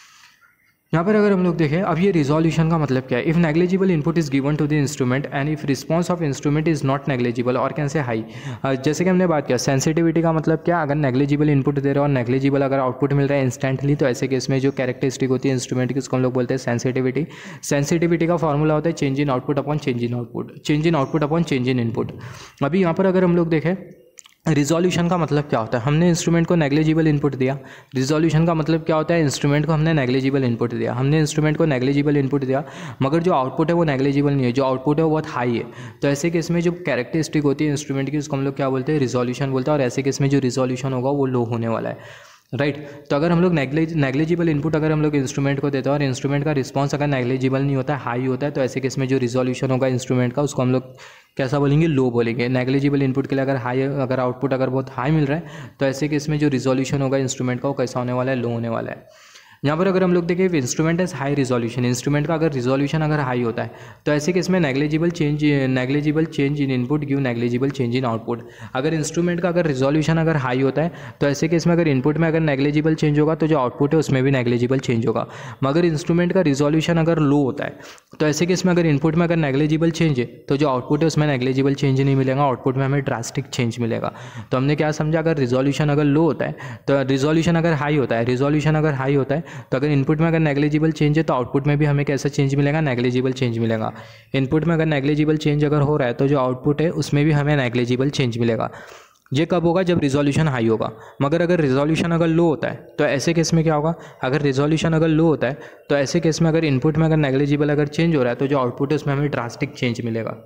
यहाँ पर अगर हम लोग देखें अब ये रिजोल्यूशन का मतलब क्या है? If negligible input is given to the instrument and if response of instrument is not negligible और कैन से हाई। जैसे कि हमने बात किया सेंसिटिविटी का मतलब क्या? अगर नेग्लिजिबल इनपुट दे रहे हो और नेग्लिजिबल अगर आउटपुट मिल रहा है इंस्टेंटली तो ऐसे केस में जो कैरेक्टरिस्टिक होती है इंस्ट्रूमेंट की उसको हम लोग बोलते हैं सेंसिटिविटी। सेंसिटिविटी का फॉर्मूला होता है change in output upon change in output, change in output upon change in input. अभी यहाँ पर अगर हम लोग देखें रिजोल्यूशन का मतलब क्या होता है, हमने इंस्ट्रूमेंट को नेग्लिजिबल इनपुट दिया। रिजोल्यूशन का मतलब क्या होता है, इंस्ट्रूमेंट को हमने नेग्लिजिबल इनपुट दिया, हमने इंस्ट्रूमेंट को नेग्लिजिबल इनपुट दिया मगर जो आउटपुट है वो नेग्लिजिबल नहीं है, जो आउटपुट है वो बहुत हाई है। तो ऐसे केस में जो कैरेक्टरिस्टिक होती है इंस्ट्रूमेंट की उसको हम लोग क्या बोलते हैं, रिजोल्यूशन बोलते हैं। और ऐसे केस में जो रिजोल्यूशन होगा वो लो होने वाला है, राइट right. तो अगर हम लोग नेग्लिज नेग्लिजिबल इनपुट अगर हम लोग इंस्ट्रूमेंट को देते हैं और इंस्ट्रूमेंट का रिस्पांस अगर नेग्लिजिबल नहीं होता है, हाई होता है, तो ऐसे केस में जो रिजोल्यूशन होगा इंस्ट्रूमेंट का उसको हम लोग कैसा बोलेंगे, लो बोलेंगे। नेग्लिजिबल इनपुट के लिए अगर हाई अगर आउटपुट अगर बहुत हाई मिल रहा है तो ऐसे केस में जो रिजोल्यूशन होगा इंस्ट्रूमेंट का वो कैसा होने वाला है, लो होने वाला है। यहाँ पर अगर हम लोग देखें instrument is high resolution, instrument का अगर रिजोल्यूशन अगर हाई होता है तो ऐसे केस में negligible change negligible change in input give negligible change in output. अगर इंस्ट्रूमेंट का अगर रिजोल्यूशन अगर हाई होता है तो ऐसे केस में अगर इनपुट में अगर नेग्लिजिबल चेंज होगा तो जो आउटपुट है उसमें भी नेग्लिजिबल चेंज होगा। मगर इंस्ट्रूमेंट का रिजोल्यूशन अगर लो होता है तो ऐसे केस में अगर इनपुट में अगर नेग्लिजिबल चेंज है तो जो आउटपुट है उसमें नेग्लिजिबल चेंज नहीं मिलेगा, आउटपुट में हमें ड्रास्टिक चेंज मिलेगा। तो हमने क्या समझा, अगर रिजोल्यूशन अगर लो होता है तो रिजोल्यूशन अगर हाई होता है रिजोल्यूशन अगर हाई होता है तो अगर इनपुट में अगर नेग्लिजिबल चेंज है तो आउटपुट में भी हमें कैसा चेंज मिलेगा, नेग्लिजिबल चेंज मिलेगा। इनपुट में अगर नेग्लिजिबल चेंज अगर हो रहा है तो जो आउटपुट है उसमें भी हमें नेग्लिजिबल चेंज मिलेगा। ये कब होगा, जब रिजोल्यूशन हाई होगा। मगर अगर रिजोल्यूशन अगर लो होता है तो ऐसे केस में क्या होगा, अगर रिजोल्यूशन अगर लो होता है तो ऐसे केस में अगर इनपुट में अगर नेग्लिजिबल अगर चेंज हो रहा है तो जो आउटपुट है उसमें हमें ड्रास्टिक चेंज मिलेगा,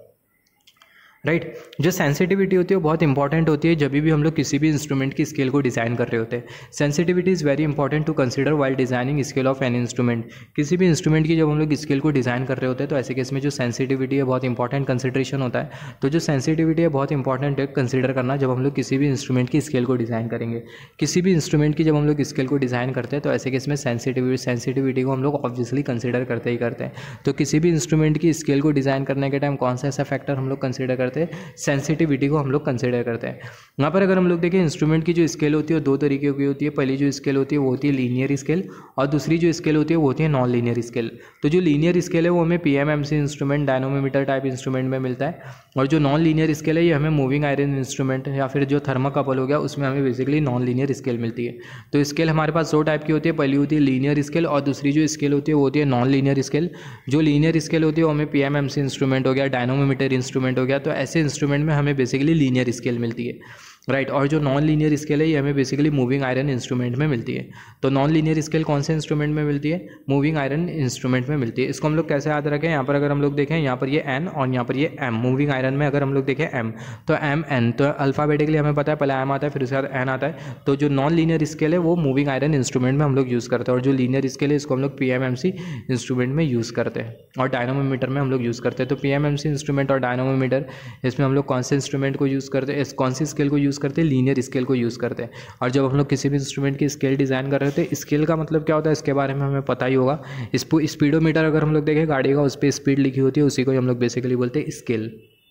राइट right. जो सेंसिटिविटी होती है वो बहुत इंपॉर्टेंट होती है जब भी हम लोग किसी भी इंस्ट्रूमेंट की स्केल को डिज़ाइन कर रहे होते हैं। Sensitivity is very important to consider while designing scale of an instrument. किसी भी इंस्ट्रूमेंट की जब हम लोग स्केल को डिज़ाइन कर रहे होते हैं तो ऐसे केस में जो सेंसिटिविटी है बहुत इंपॉर्टेंट कंसिडरेशन होता है। तो जो सेंसिटिविटी है बहुत इंपॉर्टेंट है कंसिडर करना जब हम लोग किसी भी इंस्ट्रूमेंट की स्केल को डिज़ाइन करेंगे। किसी भी इंस्ट्रूमेंट की जब हम लोग स्केल को डिज़ाइन करते हैं तो ऐसे केस में सेंसिटिविटी सेंसिटिविटी को हम लोग ऑब्वियसली कंसिडर करते ही करते हैं। तो किसी भी इंस्ट्रूमेंट की स्केल को डिज़ाइन करने के टाइम कौन सा ऐसा फैक्टर हम लोग कंसिडर करते हैं, सेंसिटिविटी को हम लोग कंसिडर करते हैं। यहाँ पर अगर हम लोग देखें इंस्ट्रूमेंट की जो स्केल होती है वो दो तरीके की होती है। पहली जो स्केल होती है वो होती है लीनियर स्केल और दूसरी जो स्केल होती है वो होती है नॉन लीनियर स्केल। तो जो लीनियर स्केल है वो हमें PMMC instrument dynamometer type instrument में मिलता है और जो नॉन लीनियर स्केल है ये हमें मूविंग आयरन इंस्ट्रूमेंट या फिर जो थर्मोकपल हो गया उसमें हमें बेसिकली नॉन लीनियर स्केल मिलती है। तो स्केल हमारे पास दो टाइप की होती है, पहली होती है लीनियर स्केल और दूसरी जो स्केल होती है वो होती है नॉन लीनियर स्केल। जो लीनियर स्केल होती है वो हमें पीएमएमसी इंस्ट्रूमेंट हो गया, डायनोमीटर इंस्ट्रूमेंट हो गया, तो ऐसे इंस्ट्रूमेंट में हमें बेसिकली लीनियर स्केल मिलती है, राइट right. और जो नॉन लीनियर स्केल है ये हमें बेसिकली मूविंग आयरन इंस्ट्रूमेंट में मिलती है। तो नॉन लीनियर स्केल कौन से इंस्ट्रूमेंट में मिलती है, मूविंग आयरन इंस्ट्रूमेंट में मिलती है। इसको हम लोग कैसे याद रखें, यहाँ पर अगर हम लोग देखें यहाँ पर ये एन और यहाँ पर ये एम, मूविंग आयरन में अगर हम लोग देखें एम तो एम एन, तो अल्फाबेटिकली हमें पता है पहले एम आता है फिर उसके बाद एन आता है। तो जो नॉन लीनियर स्केल है वो मूविंग आयरन इंस्ट्रूमेंट में हम लोग यूज़ करते हैं और जो लीनियर स्केल है इसको हम लोग P M M C instrument में यूज़ करते हैं और डायनोमीटर में हम लोग यूज़ करते हैं। तो P M M C instrument और डायनोमीटर इसमें हम लोग कौन से इंस्ट्रूमेंट को यूज़ करते हैं, कौन सी स्केल को यूज़ करते हैं, लीनियर स्केल को यूज़ करते हैं। और जब हम लोग किसी भी इंस्ट्रूमेंट की स्केल डिज़ाइन कर रहे होते हैं, स्केल का मतलब क्या होता है इसके बारे में हमें पता ही होगा। स्पीडोमीटर अगर हम लोग देखें गाड़ी का उस पर स्पीड लिखी होती है उसी को हम लोग बेसिकली बोलते हैं स्केल,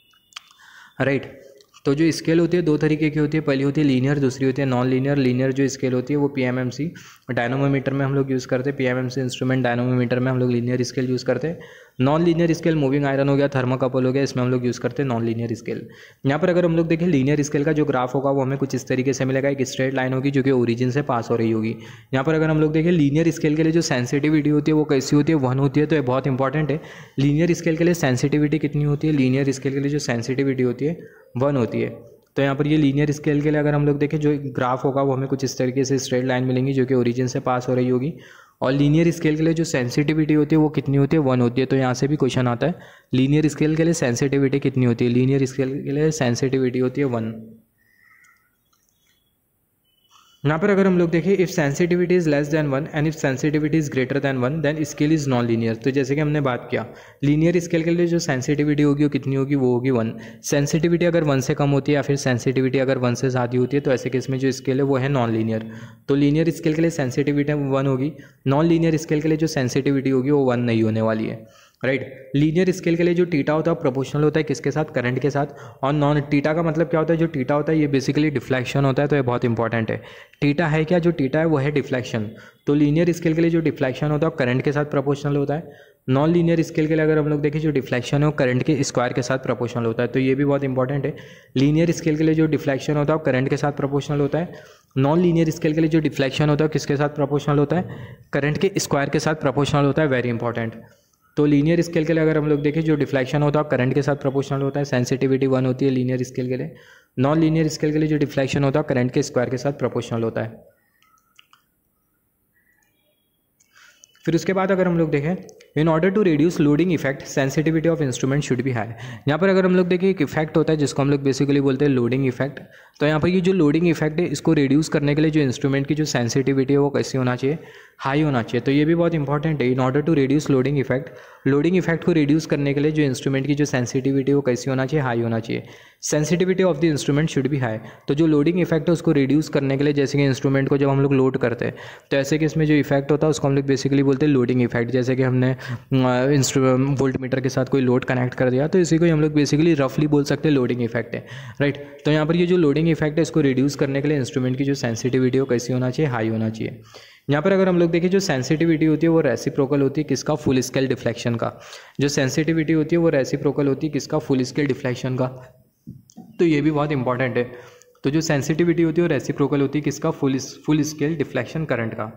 राइट। तो जो स्केल होती है दो तरीके की होती है, पहली होती है लीनियर, दूसरी होती है नॉन लीनियर। लीनियर जो स्केल होती है वो पीएमएमसी डायनोमीटर में हम लोग यूज़ करते हैं, पीएमएमसी इंस्ट्रूमेंट डायनोमीटर में हम लोग लीनियर स्केल यूज़ करते हैं। Non linear scale moving iron हो गया, थर्मोकपल हो गया, इसमें हम लोग यूज़ करते हैं नॉन लीनियर स्केल। यहाँ पर अगर हम लोग देखें लीनियर स्केल का जो ग्राफ होगा वो हमें कुछ इस तरीके से मिलेगा, एक स्ट्रेट लाइन होगी जो कि ओरिजिन से पास हो रही होगी। यहाँ पर अगर हम लोग देखें लीनियर स्केल के लिए जो सेंसिटिविटी होती है वो कैसी होती है, वन होती है। तो ये बहुत इंपॉर्टेंट है, लीनियर स्केल के लिए सेंसिटिविटी कितनी होती है, लीनियर स्केल के लिए जो सेंसिटिविटी होती है वन होती है। तो यहाँ पर ये लीनियर स्केल के लिए अगर हम लोग देखें जो ग्राफ होगा वो हमें कुछ इस तरीके से स्ट्रेट लाइन मिलेंगी जो कि ओरिजिन से पास हो रही होगी। और लीनियर स्केल के लिए जो सेंसिटिविटी होती है वो कितनी होती है, वन होती है। तो यहाँ से भी क्वेश्चन आता है लीनियर स्केल के लिए सेंसिटिविटी कितनी होती है, लीनियर स्केल के लिए सेंसिटिविटी होती है वन। यहाँ पर अगर हम लोग देखें if sensitivity is less than one and if sensitivity is greater than one then scale is non linear. तो जैसे कि हमने बात किया लीनियर स्केल के लिए जो सेंसिटिविटी होगी वो कितनी होगी, वो होगी वन। सेंसिटिविटी अगर वन से कम होती है या फिर सेंसिटिविटी अगर वन से ज़्यादा होती है तो ऐसे केस में जो स्केल है वो है नॉन लीनियर। तो लीनियर स्केल के लिए सेंसिटिविटी वन होगी, नॉन लीनियर स्केल के लिए जो सेंसिटिविटी होगी वो वन नहीं होने वाली है, राइट right. लीनियर स्केल के लिए जो टीटा होता है प्रोपोर्शनल होता है किसके साथ, करंट के साथ। और नॉन टीटा का मतलब क्या होता है, जो टीटा होता है ये बेसिकली डिफ्लेक्शन होता है। तो ये बहुत इंपॉर्टेंट है, टीटा है क्या, जो टीटा है वो है डिफ्लेक्शन। तो लीनियर स्केल के लिए जो डिफ्लेक्शन होता है करंट के साथ प्रोपोर्शनल होता है। नॉन लीनियर स्केल के लिए अगर हम लोग देखें जो डिफ्लेक्शन है वो करंट के स्क्वायर के साथ प्रोपोर्शनल होता है। तो ये भी बहुत इंपॉर्टेंट है, लीनियर स्केल के लिए जो डिफ्लेक्शन होता है वो करंट के साथ प्रोपोर्शनल होता है। नॉन लीनियर स्केल के लिए जो डिफ्लेक्शन होता है किसके साथ प्रोपोर्शनल होता है, करंट के स्क्वायर के साथ प्रोपोर्शनल होता है, वेरी इंपॉर्टेंट। तो लीनियर स्केल के लिए अगर हम लोग देखें जो डिफ्लेक्शन होता है करंट के साथ प्रोपोर्शनल होता है, सेंसिटिविटी वन होती है लीनियर स्केल के लिए। नॉन लीनियर स्केल के लिए जो डिफ्लेक्शन होता है करंट के स्क्वायर के साथ प्रोपोर्शनल होता है। फिर उसके बाद अगर हम लोग देखें in order to reduce loading effect sensitivity of instrument should be high. यहाँ पर अगर हम लोग देखें एक इफेक्ट होता है जिसको हम लोग बेसिकली बोलते हैं लोडिंग इफेक्ट। तो यहाँ पर ये जो लोडिंग इफेक्ट है इसको रिड्यूस करने के लिए जो इंस्ट्रूमेंट की जो सेंसिटिविटी है वो कैसी होना चाहिए, हाई होना चाहिए। तो ये भी बहुत इंपॉर्टेंट है। In order to reduce loading effect, loading effect को रिड्यूस करने के लिए जो इंस्ट्रूमेंट की जो सेंसिटिविटी है वो कैसी होना चाहिए, हाई होना चाहिए। Sensitivity of the instrument should be high. तो जो लोडिंग इफेक्ट है उसको रिड्यूस करने के लिए जैसे कि इंस्ट्रूमेंट को जब हम लोग लोड करते हैं तो ऐसे कि इसमें जो इफेक्ट होता है उसको हम लोग बेसिकली बोलते हैं लोडिंग इफेक्ट। जैसे कि हमने इंस्ट्रूमेंट वोल्ट मीटर के साथ कोई लोड कनेक्ट कर दिया तो इसी को हम लोग बेसिकली रफली बोल सकते हैं लोडिंग इफेक्ट है, राइट। तो यहाँ पर ये जो लोडिंग इफेक्ट है इसको रिड्यूस करने के लिए इंस्ट्रूमेंट की जो सेंसिटिविटी हो कैसी होना चाहिए, हाई होना चाहिए। यहाँ पर अगर हम लोग देखें जो सेंसिटिविटी होती है वो रेसिप्रोकल होती है किसका, फुल स्केल डिफ्लेक्शन का। जो सेंसिटिविटी होती है वो रेसिप्रोकल होती है किसका, फुल स्केल डिफ्लेक्शन का। तो ये भी बहुत इंपॉर्टेंट है। तो जो सेंसिटिविटी होती है वो रेसिप्रोकल होती है किसका, full full scale deflection current का।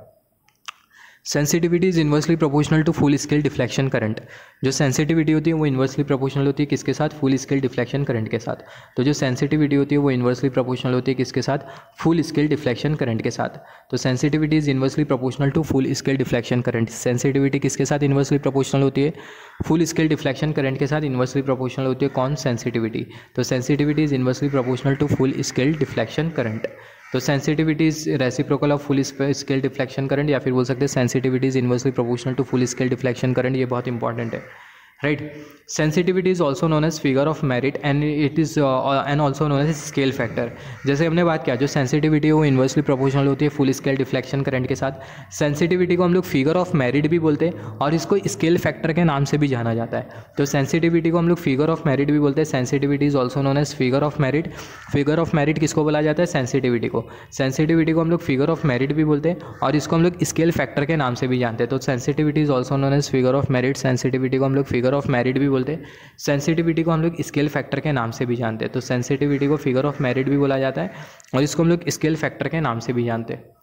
Sensitivity is inversely proportional to full scale deflection current. जो सेंसिटिविटी होती है वो इन्वर्सली प्रोपोर्शनल होती है किसके साथ, फुल स्केल डिफ्लेक्शन करंट के साथ। तो जो सेंसिटिविटी होती है वो इन्वर्सली प्रोपोर्शनल होती है किसके साथ, फुल स्केल डिफ्लेक्शन करंट के साथ। तो sensitivity is inversely proportional to full scale deflection current. Sensitivity किसके साथ इन्वर्सली प्रोपोर्शनल होती है, फुल स्केल डिफ्लेक्शन करंट के साथ इन्वर्सली प्रोपोर्शनल होती है कौन, सेंसिटिविटी। तो sensitivity is inversely proportional to full scale deflection current. तो sensitivity is reciprocal of full scale deflection current, या फिर बोल सकते हैं sensitivity is inversely proportional to full scale deflection current. ये बहुत इंपॉर्टेंट है, right. Sensitivity is also known as figure of merit and it is and also known as scale factor. जैसे हमने बात किया जो सेंसिटिविटी है वो इन्वर्सली प्रोपोर्शनल होती है फुल स्केल डिफ्लेक्शन करंट के साथ। सेंसिटिविटी को हम लोग फिगर ऑफ मेरिट भी बोलते हैं और इसको स्केल फैक्टर के नाम से भी जाना जाता है। तो सेंसिटिविटी को हम लोग फिगर ऑफ मेरिट भी बोलते हैं। Sensitivity is also known as figure of merit. Figure of merit किसको बोला जाता है, सेंसिटिविटी को। सेंसिटिविटी को हम लोग फिगर ऑफ मेरिट भी बोलते हैं और इसको हम लोग स्केल फैक्टर के नाम से भी जानते हैं। तो sensitivity is also known as figure of merit, sensitivity को हम लोग फिगर ऑफ मेरिट भी बोलते हैं, सेंसिटिविटी को हम लोग स्केल फैक्टर के नाम से भी जानते हैं। तो सेंसिटिविटी को फिगर ऑफ मेरिट भी बोला जाता है और इसको हम लोग स्केल फैक्टर के नाम से भी जानते हैं,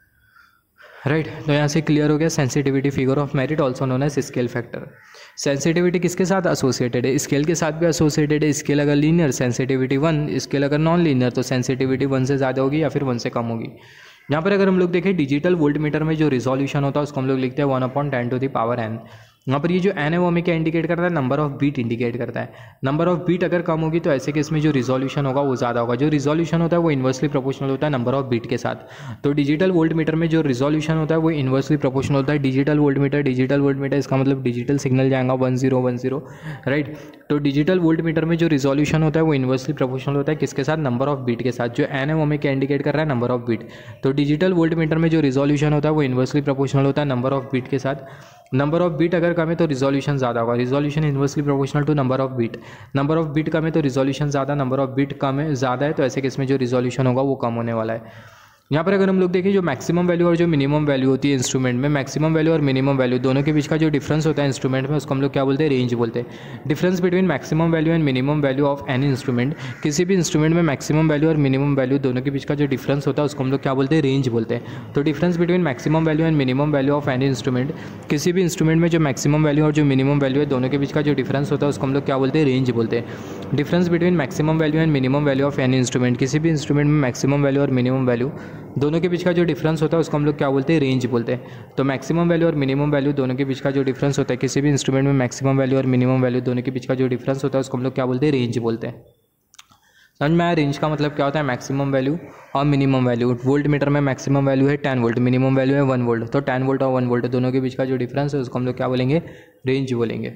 राइट। तो यहाँ से क्लियर हो गया sensitivity, figure of merit, also known as scale factor. Sensitivity किसके साथ एसोसिएटेड है, स्केल के साथ भी एसोसिएटेड है। स्केल अगर लीनियर सेंसिटिविटी वन, स्केल अगर नॉन लीनियर तो सेंसिटिविटी वन से ज़्यादा होगी या फिर वन से कम होगी। यहाँ पर अगर हम लोग देखें डिजिटल वोल्ट मीटर में जो रिजोल्यूशन होता है उसको हम लोग लिखते हैं one upon ten to the power n. यहाँ पर ये जो एन है वो हमें क्या इंडिकेट करता है, नंबर ऑफ बीट इंडिकेट करता है। नंबर ऑफ बीट अगर कम होगी तो ऐसे केस में जो रिजोल्यूशन होगा वो ज़्यादा होगा। जो रिजोल्यूशन होता है वो इन्वर्सली प्रोपोर्शनल होता है नंबर ऑफ बीट के साथ। तो डिजिटल वोल्ट मीटर में जो रिजोल्यूशन होता है वो इन्वर्सली प्रोपोर्शनल होता है। Digital volt meter, digital volt meter इसका मतलब डिजिटल सिग्नल जाएगा one zero one zero, right. तो डिजिटल वोल्ट मीटर में जो रिजोल्यूशन होता है वो इन्वर्सली प्रोपोर्शनल होता है किसके साथ, नंबर ऑफ बीट के साथ। जो एन है वो हमें क्या इंडिकेट कर रहा है, नंबर ऑफ बीट। तो डिजिटल वोल्ट मीटर में जो रिजोल्यूशन होता है वो इन्वर्सली प्रोपोर्शनल होता है नंबर ऑफ बीट के साथ। नंबर ऑफ बीट अगर कम है तो रिजोल्यूशन ज़्यादा होगा। Resolution inversely proportional to number of bit. Number of bit कम है तो रिजोल्यूशन ज़्यादा, नंबर ऑफ बीट कम है ज़्यादा है तो ऐसे केस में जो रिजोल्यूशन होगा वो कम होने वाला है। यहाँ पर अगर हम लोग देखें जो मैक्सिमम वैल्यू और जो मिनिमम वैल्यू होती है इंस्ट्रूमेंट में, मैक्सिमम वैल्यू और मिनिमम वैल्यू दोनों के बीच का जो डिफरेंस होता है इंस्ट्रूमेंट में उसको हम लोग क्या बोलते हैं, रेंज बोलते हैं। Difference between maximum value and minimum value of any instrument, किसी भी इंस्ट्रूमेंट में मैक्सिमम वैल्यू और मिनिमम वैल्यू दोनों के बीच का जो डिफरेंस होता है उसको हम लोग क्या बोलते हैं, रेंज बोलते हैं। तो difference between maximum value and minimum value of any instrument, किसी भी इंस्ट्रूमेंट में जो मैक्सिमम वैल्यू और जो मिनिमम वैल्यू है दोनों के बीच का जो डिफरेंस होता है उसको हम लोग क्या बोलते हैं, रेंज बोलते हैं। Difference between maximum value and minimum value of any instrument, किसी भी इंस्ट्रूमेंट में मैक्सिमम वैल्यू और मिनिमम वैल्यू दोनों के बीच का जो डिफरेंस होता है उसको हम लोग क्या बोलते हैं, रेंज बोलते हैं। तो मैक्सिमम वैल्यू और मिनिमम वैल्यू दोनों के बीच का जो डिफरेंस होता है, किसी भी इंस्ट्रूमेंट में मैक्सिमम वैल्यू और मिनिमम वैल्यू दोनों के बीच का जो डिफरेंस होता है उसको हम लोग क्या बोलते हैं, रेंज बोलते हैं। समझ में आया, रेंज का मतलब क्या होता है, मैक्सिमम वैल्यू और मिनिमम वैल्यू। वोल्ट मीटर में मैक्सिमम वैल्यू है टेन वोल्ट, मिनिमम वैल्यू है वन वोल्ट, तो टेन वोल्ट और वन वोल्ट दोनों के बीच का जो डिफरेंस है उसको हम लोग क्या बोलेंगे, रेंज बोलेंगे।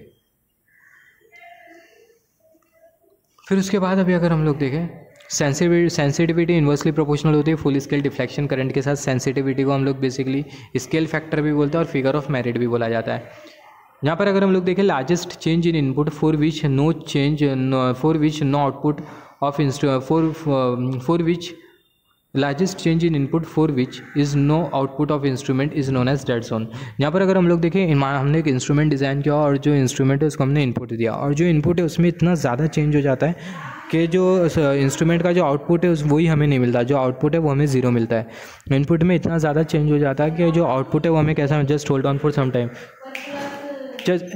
फिर उसके बाद अभी अगर हम लोग देखें सेंसिटिविटी, सेंसिटिविटी इन्वर्सली प्रोपोर्शनल होती है फुल स्केल डिफ्लेक्शन करंट के साथ। सेंसिटिविटी को हम लोग बेसिकली स्केल फैक्टर भी बोलते हैं और फिगर ऑफ मेरिट भी बोला जाता है। यहाँ पर अगर हम लोग देखें largest change in input for which no change for which no output of इंस्ट्रू for for which largest change in input for which is no output of instrument is known as dead zone. यहाँ पर अगर हम लोग देखें हमने एक instrument design किया और जो इंस्ट्रूमेंट है उसको हमने इनपुट दिया और जो इनपुट है उसमें इतना ज़्यादा चेंज हो जाता है कि जो इंस्ट्रूमेंट का जो आउटपुट है उस वही हमें नहीं मिलता, जो आउटपुट है वो हमें ज़ीरो मिलता है। इनपुट में इतना ज़्यादा चेंज हो जाता है कि जो आउटपुट है वो हमें कैसा, just hold on for some time. Just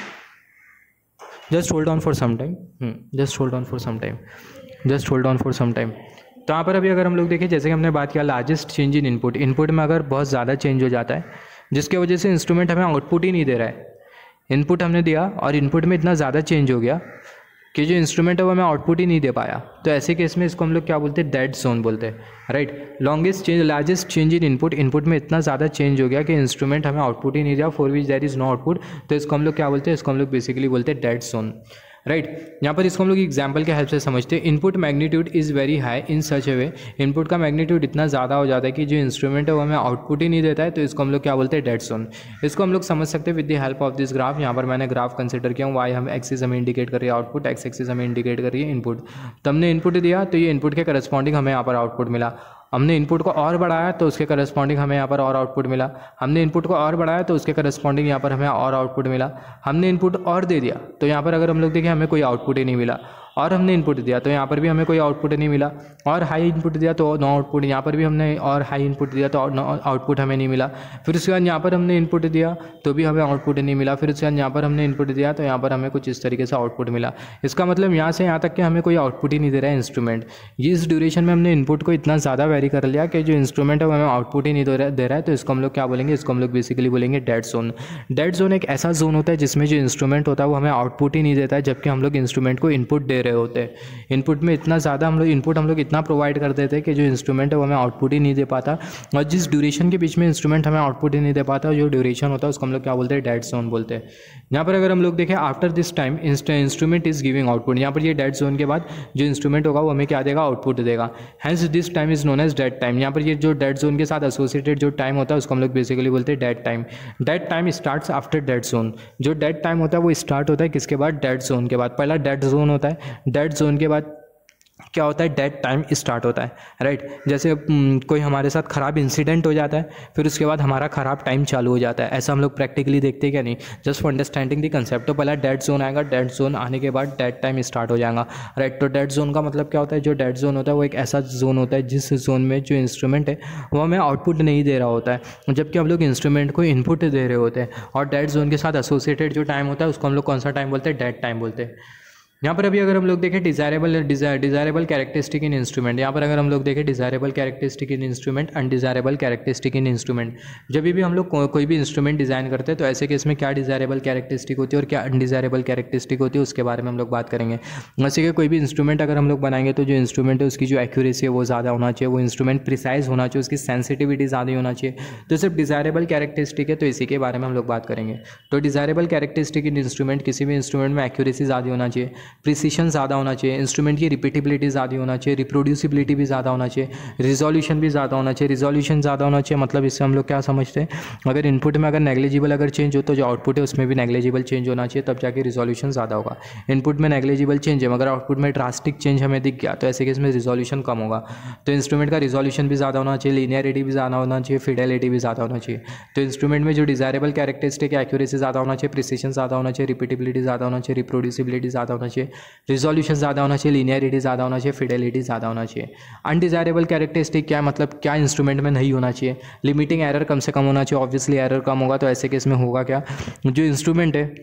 just hold on for some time just hold on for some time just hold on for some time तो यहाँ पर अभी अगर हम लोग देखें, जैसे कि हमने बात किया largest change in input, input में अगर बहुत ज़्यादा चेंज हो जाता है जिसके वजह से इंस्ट्रूमेंट हमें आउटपुट ही नहीं दे रहा है। इनपुट हमने दिया और इनपुट में इतना ज़्यादा चेंज हो गया कि जो इंस्ट्रूमेंट है वो हमें आउटपुट ही नहीं दे पाया, तो ऐसे केस में इसको हम लोग क्या बोलते हैं, डेड जोन बोलते हैं, right. Longest change largest change in input, input में इतना ज़्यादा चेंज हो गया कि इंस्ट्रूमेंट हमें आउटपुट ही नहीं दिया, for which there is no output, तो इसको हम लोग क्या बोलते हैं, इसको हम लोग बेसिकली बोलते हैं डेड जोन, राइट right. यहाँ पर इसको हम लोग एग्जाम्पल के हेल्प से समझते हैं। Input magnitude is very high in such a way, input का मैग्नीट्यूड इतना ज़्यादा हो जाता है कि जो इंस्ट्रूमेंट है वो हमें आउटपुट ही नहीं देता है, तो इसको हम लोग क्या बोलते हैं, डेड जोन। इसको हम लोग समझ सकते हैं with the help of this graph. यहाँ पर मैंने ग्राफ कंसिडर किया हूँ, वाई हम एक्सिस हमें इंडिकेट कर रही है आउटपुट, एक्स एक्सिस हमें इंडिकेट कर रही है इनपुट। तो हमने इनपुट दिया तो ये इनपुट के करस्पॉन्डिंग हमें यहाँ पर आउटपुट मिला, हमने इनपुट को और बढ़ाया तो उसके करस्पॉन्डिंग हमें यहाँ पर और आउटपुट मिला, हमने इनपुट को और बढ़ाया तो उसके करस्पॉन्डिंग यहाँ पर हमें और आउटपुट मिला, हमने इनपुट और दे दिया तो यहाँ पर अगर हम लोग देखें हमें कोई आउटपुट ही नहीं मिला, और हमने इनपुट दिया तो यहाँ पर भी हमें कोई आउटपुट नहीं मिला, और हाई इनपुट दिया तो नो आउटपुट, यहाँ पर भी हमने और हाई इनपुट दिया तो आउटपुट हमें नहीं मिला, फिर उसके बाद यहाँ पर हमने इनपुट दिया तो भी हमें आउटपुट नहीं मिला, फिर उसके बाद यहाँ पर हमने इनपुट दिया तो यहाँ पर हमें कुछ इस तरीके से आउटपुट मिला। इसका मतलब यहाँ से यहाँ तक कि हमें कोई आउटपुट ही नहीं दे रहा है इंस्ट्रूमेंट। ये इस ड्यूरेशन में हमने इनपुट को इतना ज़्यादा वेरी कर लिया कि जो इंस्ट्रूमेंट है वो हमें आउटपुट ही नहीं दे रहा है, तो इसको हम लोग क्या बोलेंगे, इसको हम लोग बेसिकली बोलेंगे डेड जोन। डेड जोन एक ऐसा जोन होता है जिसमें जो इंस्ट्रूमेंट होता है वो हमें आउटपुट ही नहीं देता है, जबकि हम लोग इंस्ट्रूमेंट को इनपुट दे रहे होते हैं। इनपुट में इतना ज़्यादा हम लोग इनपुट हम लोग इतना प्रोवाइड कर देते हैं कि जो इंस्ट्रूमेंट है वो हमें आउटपुट ही नहीं दे पाता, और जिस ड्यूरेशन के बीच में इंस्ट्रूमेंट हमें आउटपुट ही नहीं दे पाता, जो ड्यूरेशन होता है उसको हम लोग क्या बोलते हैं, डेड जोन बोलते हैं। यहाँ पर अगर हम लोग देखें after this time instrument is giving output, यहाँ पर ये डेड जोन के बाद जो इंस्ट्रूमेंट होगा वो हमें क्या देगा, आउटपुट देगा, hence this time is known as dead time. यहाँ पर ये जो डेड जोन के साथ एसोसिएटेड जो टाइम होता है उसको हम लोग बेसिकली बोलते हैं dead time. Dead time starts after dead zone, जो डेड टाइम होता है वो स्टार्ट होता है किसके बाद, डेड जोन के बाद। पहला डेड जोन होता है, डेड जोन के बाद क्या होता है, डेड टाइम स्टार्ट होता है, राइट। जैसे कोई हमारे साथ ख़राब इंसिडेंट हो जाता है फिर उसके बाद हमारा ख़राब टाइम चालू हो जाता है, ऐसा हम लोग प्रैक्टिकली देखते हैं क्या नहीं, just for understanding the concept. तो पहला डेड जोन आएगा, डेड जोन आने के बाद डेड टाइम स्टार्ट हो जाएगा, राइट। तो डेड जोन का मतलब क्या होता है, जो डेड जोन होता है वो एक ऐसा जोन होता है जिस जोन में जो इंस्ट्रूमेंट है वो हमें आउटपुट नहीं दे रहा होता है, जबकि हम लोग इंस्ट्रूमेंट को इनपुट दे रहे होते हैं, और डेड जोन के साथ एसोसिएटेड जो टाइम होता है उसको हम लोग कौन सा टाइम बोलते हैं, डेड टाइम बोलते हैं। यहाँ पर अभी अगर हम लोग देखें desirable desirable characteristic in instrument, यहाँ पर अगर हम लोग देखें desirable characteristic in instrument, undesirable characteristic in instrument. जब भी हम लोग को, कोई भी इंस्ट्रूमेंट डिज़ाइन करते हैं तो ऐसे केस में क्या डिज़ायरेबल कैरेक्टरिस्टिक होती है और क्या अनडिज़ायरेबल कैरेक्टरिस्टिक होती है उसके बारे में हम लोग बात करेंगे। वैसे कि कोई भी इंस्ट्रूमेंट अगर हम लोग बनाएंगे तो जो इंस्ट्रूमेंट है उसकी जो एक्यूरेसी है वो ज़्यादा होना चाहिए, वो इंस्ट्रूमेंट प्रिसाइज होना चाहिए, उसकी सेंसिटिविटी ज़्यादा होना चाहिए, तो सिर्फ डिज़ायरेबल कैरेक्टरिस्टिक है तो इसी के बारे में हम लोग बात करेंगे। तो डिज़ायरेबल कैरेक्टरिस्टिक इन इंस्ट्रूमेंट, किसी भी इंस्ट्रूमेंट में एक्यूरेसी ज़्यादा होना चाहिए, प्रिसीशन ज़्यादा होना चाहिए, इंस्ट्रूमेंट की रिपीटेबिलिटी ज़्यादा होना चाहिए, रिप्रोड्यूसिबिलिटी भी ज़्यादा होना चाहिए, रिजोल्यूशन भी ज़्यादा होना चाहिए। रिजोल्यूशन ज़्यादा होना चाहिए मतलब इससे हम लोग क्या समझते हैं, अगर इनपुट में अगर नेग्लिजिबल अगर चेंज हो तो जो आउटपुट है उसमें भी नेग्लिजिबल चेंज होना चाहिए, तब जाके रिजोल्यूशन ज़्यादा होगा। इनपुट में नेग्लिजिबल चेंज है मगर आउटपुट में ड्रास्टिक चेंज हमें दिख गया तो ऐसे केस में रिजोल्यूशन कम होगा, तो इंस्ट्रूमेंट का रिजोल्यूशन भी ज़्यादा होना चाहिए, लीनियरिटी भी ज़्यादा होना चाहिए, फिडेलिटी भी ज़्यादा होना चाहिए। तो इंस्ट्रूमेंट में जो डिज़ायरेबल कैरेक्टरिस्टिक है, एक्यूरेसी ज़्यादा होना चाहिए, प्रिसीशन ज़्यादा होना चाहिए, रिपीटेबिलिटी ज़्यादा होना चाहिए, रिप्रोड्यूसिबिलिटी ज़्यादा होना चाहिए, रिजोल्यूशन ज़्यादा होना चाहिए, लीनियरिटी ज़्यादा होना चाहिए, फिडेलिटी ज़्यादा होना चाहिए। अनडिज़ायरेबल कैरेक्टरिस्टिक क्या है, मतलब क्या इंस्ट्रूमेंट में नहीं होना चाहिए, लिमिटिंग एरर कम से कम होना चाहिए, ऑब्वियसली एरर कम होगा तो ऐसे केस में होगा क्या, जो इंस्ट्रूमेंट है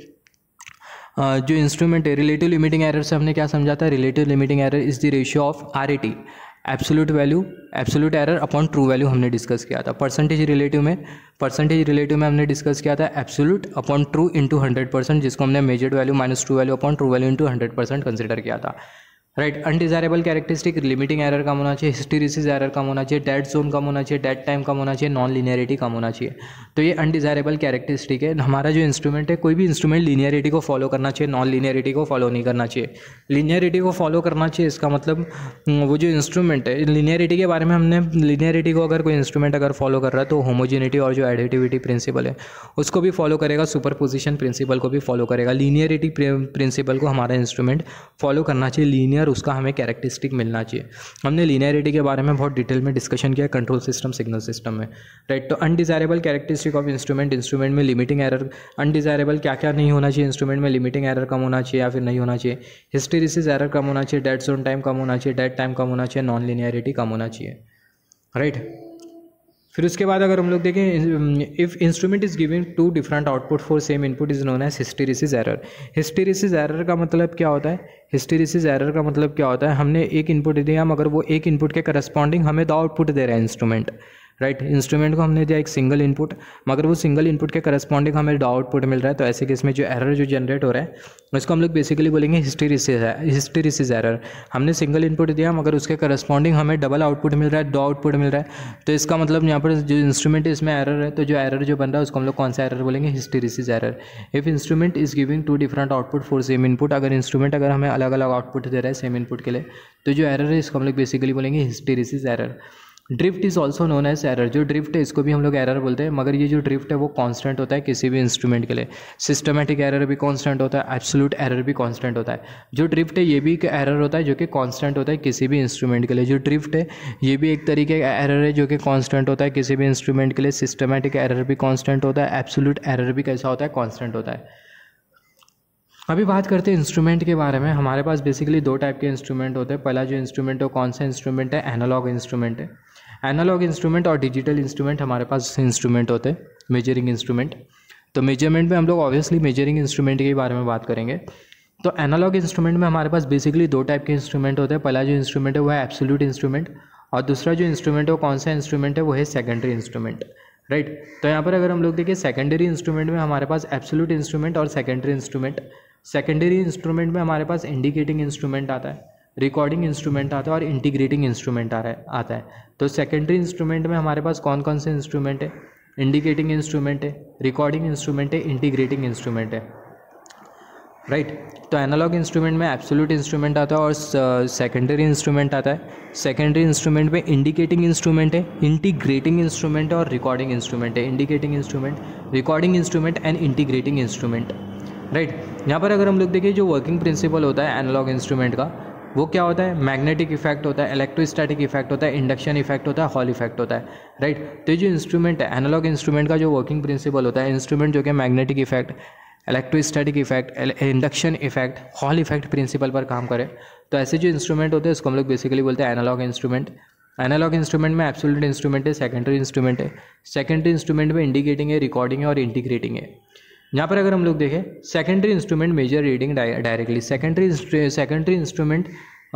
जो इंस्ट्रूमेंट है रिलेटिव लिमिटिंग एरर से हमने क्या समझा था, relative limiting error is the ratio of R A T, absolute value absolute error upon true value हमने डिस्कस किया था। परसेंटेज रिलेटिव में परसेंटेज रिलेटिव में हमने डिस्कस किया था absolute upon true into hundred percent, जिसको हमने measured value minus true value upon true value into hundred percent consider किया था, right. Undesirable characteristic, limiting error कम होना चाहिए, हिस्टेरिसिस एरर कम होना चाहिए, डेड जोन कम होना चाहिए, डेड टाइम कम होना चाहिए, नॉन लीनियरिटी कम होना चाहिए। तो ये अनडिज़ायरेबल कैरेक्टरिस्टिक है। हमारा जो इंस्ट्रूमेंट है, कोई भी इंस्ट्रूमेंट लीनियरिटी को फॉलो करना चाहिए, नॉन लीनियरिटी को फॉलो नहीं करना चाहिए। लीनियरिटी को फॉलो करना चाहिए इसका मतलब वो जो इंस्ट्रूमेंट है, लीनियरिटी के बारे में हमने, लीनियरिटी को अगर कोई इंस्ट्रूमेंट अगर फॉलो कर रहा है तो होमोजेनिटी और जो एडिटिविटी प्रिंसिपल है उसको भी फॉलो करेगा, सुपरपोजिशन प्रिंसिपल को भी फॉलो करेगा। लीनियरिटी प्रिंसिपल को हमारा इंस्ट्रूमेंट फॉलो करना चाहिए, लीनियर उसका हमें कैरेक्टरिस्टिक मिलना चाहिए। हमने लीनियरिटी के बारे में बहुत डिटेल में डिस्कशन किया कंट्रोल सिस्टम, सिग्नल सिस्टम में, राइट। तो undesirable characteristic of instrument, instrument में लिमिटिंग एरर, अनडिज़ायरेबल क्या क्या नहीं होना चाहिए इंस्ट्रूमेंट में, लिमिटिंग एरर कम होना चाहिए या फिर नहीं होना चाहिए, हिस्टेरिसिस एरर कम होना चाहिए, डेड जोन टाइम कम होना चाहिए, डेड टाइम कम होना चाहिए, नॉन लीनियरिटी कम होना चाहिए, राइट। फिर उसके बाद अगर हम लोग देखें, if instrument is giving two different output for same input is known as hysteresis error. Hysteresis error का मतलब क्या होता है? हिस्टेरिसिस एरर का मतलब क्या होता है? हमने एक इनपुट दिया, मगर वो एक इनपुट के करस्पॉन्डिंग हमें दो आउटपुट दे रहा है इंस्ट्रूमेंट, राइट। इंस्ट्रूमेंट को हमने दिया एक सिंगल इनपुट, मगर वो सिंगल इनपुट के करस्पॉन्डिंग हमें दो आउटपुट मिल रहा है। तो ऐसे केस में जो एरर जो जनरेट हो रहा है उसको हम लोग बेसिकली बोलेंगे हिस्टेरिसिस हिस्टेरिसिस एरर। हमने सिंगल इनपुट दिया मगर उसके करस्पॉन्डिंग हमें डबल आउटपुट मिल रहा है, दो आउटपुट मिल रहा है। तो इसका मतलब यहाँ पर जो इंस्ट्रूमेंट है इसमें एरर है, तो जो एरर जो बन रहा है उसको हम लोग कौन सा एरर बोलेंगे? Hysteresis error. If instrument is giving two different output for same input, अगर इंस्ट्रूमेंट अगर हमें अलग अलग आउटपुट दे रहा है सेम इनपुट के लिए, तो जो एरर है इसको हम लोग बेसिकली बोलेंगे hysteresis error. Drift is also known as error. जो ड्रिफ्ट है इसको भी हम लोग एरर बोलते हैं, मगर ये जो ड्रिफ्ट है वो कांस्टेंट होता है किसी भी इंस्ट्रूमेंट के लिए। सिस्टमैटिक एरर भी कांस्टेंट होता है, एब्सोल्यूट एरर भी कांस्टेंट होता है। जो ड्रिफ्ट है ये भी एक एरर होता है जो कि कांस्टेंट होता है किसी भी इंस्ट्रूमेंट के लिए। जो ड्रिफ्ट है ये भी एक तरीके का एरर है जो कि कांस्टेंट होता है किसी भी इंस्ट्रूमेंट के लिए। सिस्टमैटिक एरर भी कांस्टेंट होता है, एब्सोल्यूट एरर भी कैसा होता है? कांस्टेंट होता है। अभी बात करते हैं इंस्ट्रूमेंट के बारे में। हमारे पास बेसिकली दो टाइप के इंस्ट्रूमेंट होते हैं। पहला जो इंस्ट्रूमेंट है कौन सा इंस्ट्रूमेंट है? एनालॉग इंस्ट्रूमेंट है। एनालॉग इंस्ट्रूमेंट और डिजिटल इंस्ट्रूमेंट हमारे पास इंस्ट्रूमेंट होते हैं, मेजरिंग इंस्ट्रूमेंट। तो मेजरमेंट में हम लोग ऑब्वियसली मेजरिंग इंस्ट्रूमेंट के बारे में बात करेंगे। तो एनालॉग इंस्ट्रूमेंट में हमारे पास बेसिकली दो टाइप के इंस्ट्रूमेंट होते हैं। पहला जो इंस्ट्रूमेंट है वो है एब्सोल्यूट इंस्ट्रूमेंट, और दूसरा जो इंस्ट्रूमेंट है वो कौन सा इंस्ट्रूमेंट है? वो है सेकेंडरी इंस्ट्रूमेंट, राइट। तो यहाँ पर अगर हम लोग देखिए सेकेंडरी इंस्ट्रूमेंट में हमारे पास एब्सोल्यूट इंस्ट्रूमेंट और सेकेंडरी इंस्ट्रूमेंट। सेकेंडरी इंस्ट्रूमेंट में हमारे पास इंडिकेटिंग इंस्ट्रूमेंट आता है, रिकॉर्डिंग इंस्ट्रूमेंट आता है और इंटीग्रेटिंग इंस्ट्रूमेंट आ रहा है आता है। तो सेकेंडरी इंस्ट्रूमेंट में हमारे पास कौन कौन से इंस्ट्रूमेंट है? इंडिकेटिंग इंस्ट्रूमेंट है, रिकॉर्डिंग इंस्ट्रूमेंट है, इंटीग्रेटिंग इंस्ट्रूमेंट है, राइट। तो एनालॉग इंस्ट्रूमेंट में एब्सोल्यूट इंस्ट्रूमेंट आता है और सेकेंडरी इंस्ट्रूमेंट आता है। सेकेंडरी इंस्ट्रूमेंट में इंडिकेटिंग इंस्ट्रूमेंट है, इंटीग्रेटिंग इंस्ट्रूमेंट है और रिकॉर्डिंग इंस्ट्रूमेंट है। Indicating instrument, recording instrument and integrating instrument, right. यहाँ पर अगर हम लोग देखिए जो वर्किंग प्रिंसिपल होता है एनालॉग इंस्ट्रूमेंट का वो क्या होता है? मैग्नेटिक इफेक्ट होता है, इलेक्ट्रोस्टैटिक इफेक्ट होता है, इंडक्शन इफेक्ट होता है, हॉल इफेक्ट होता है, राइट। तो जो इंस्ट्रूमेंट है एनालॉग इंस्ट्रूमेंट का जो वर्किंग प्रिंसिपल होता है, इंस्ट्रूमेंट जो कि magnetic effect, electrostatic effect, induction effect, hall effect principle पर काम करे, तो ऐसे जो इंस्ट्रूमेंट होते हैं उसको हम लोग बेसिकली बोलते हैं एनालॉग इंस्ट्रूमेंट। एनालॉग इंस्ट्रूमेंट में एब्सोल्यूट इंस्ट्रूमेंट है, सेकेंडरी इंस्ट्रूमेंट है। सेकेंडरी इंस्ट्रूमेंट में इंडिकेटिंग है, रिकॉर्डिंग है और इंटीग्रेटिंग है। यहाँ पर अगर हम लोग देखें secondary instrument measure reading directly. Secondary secondary instrument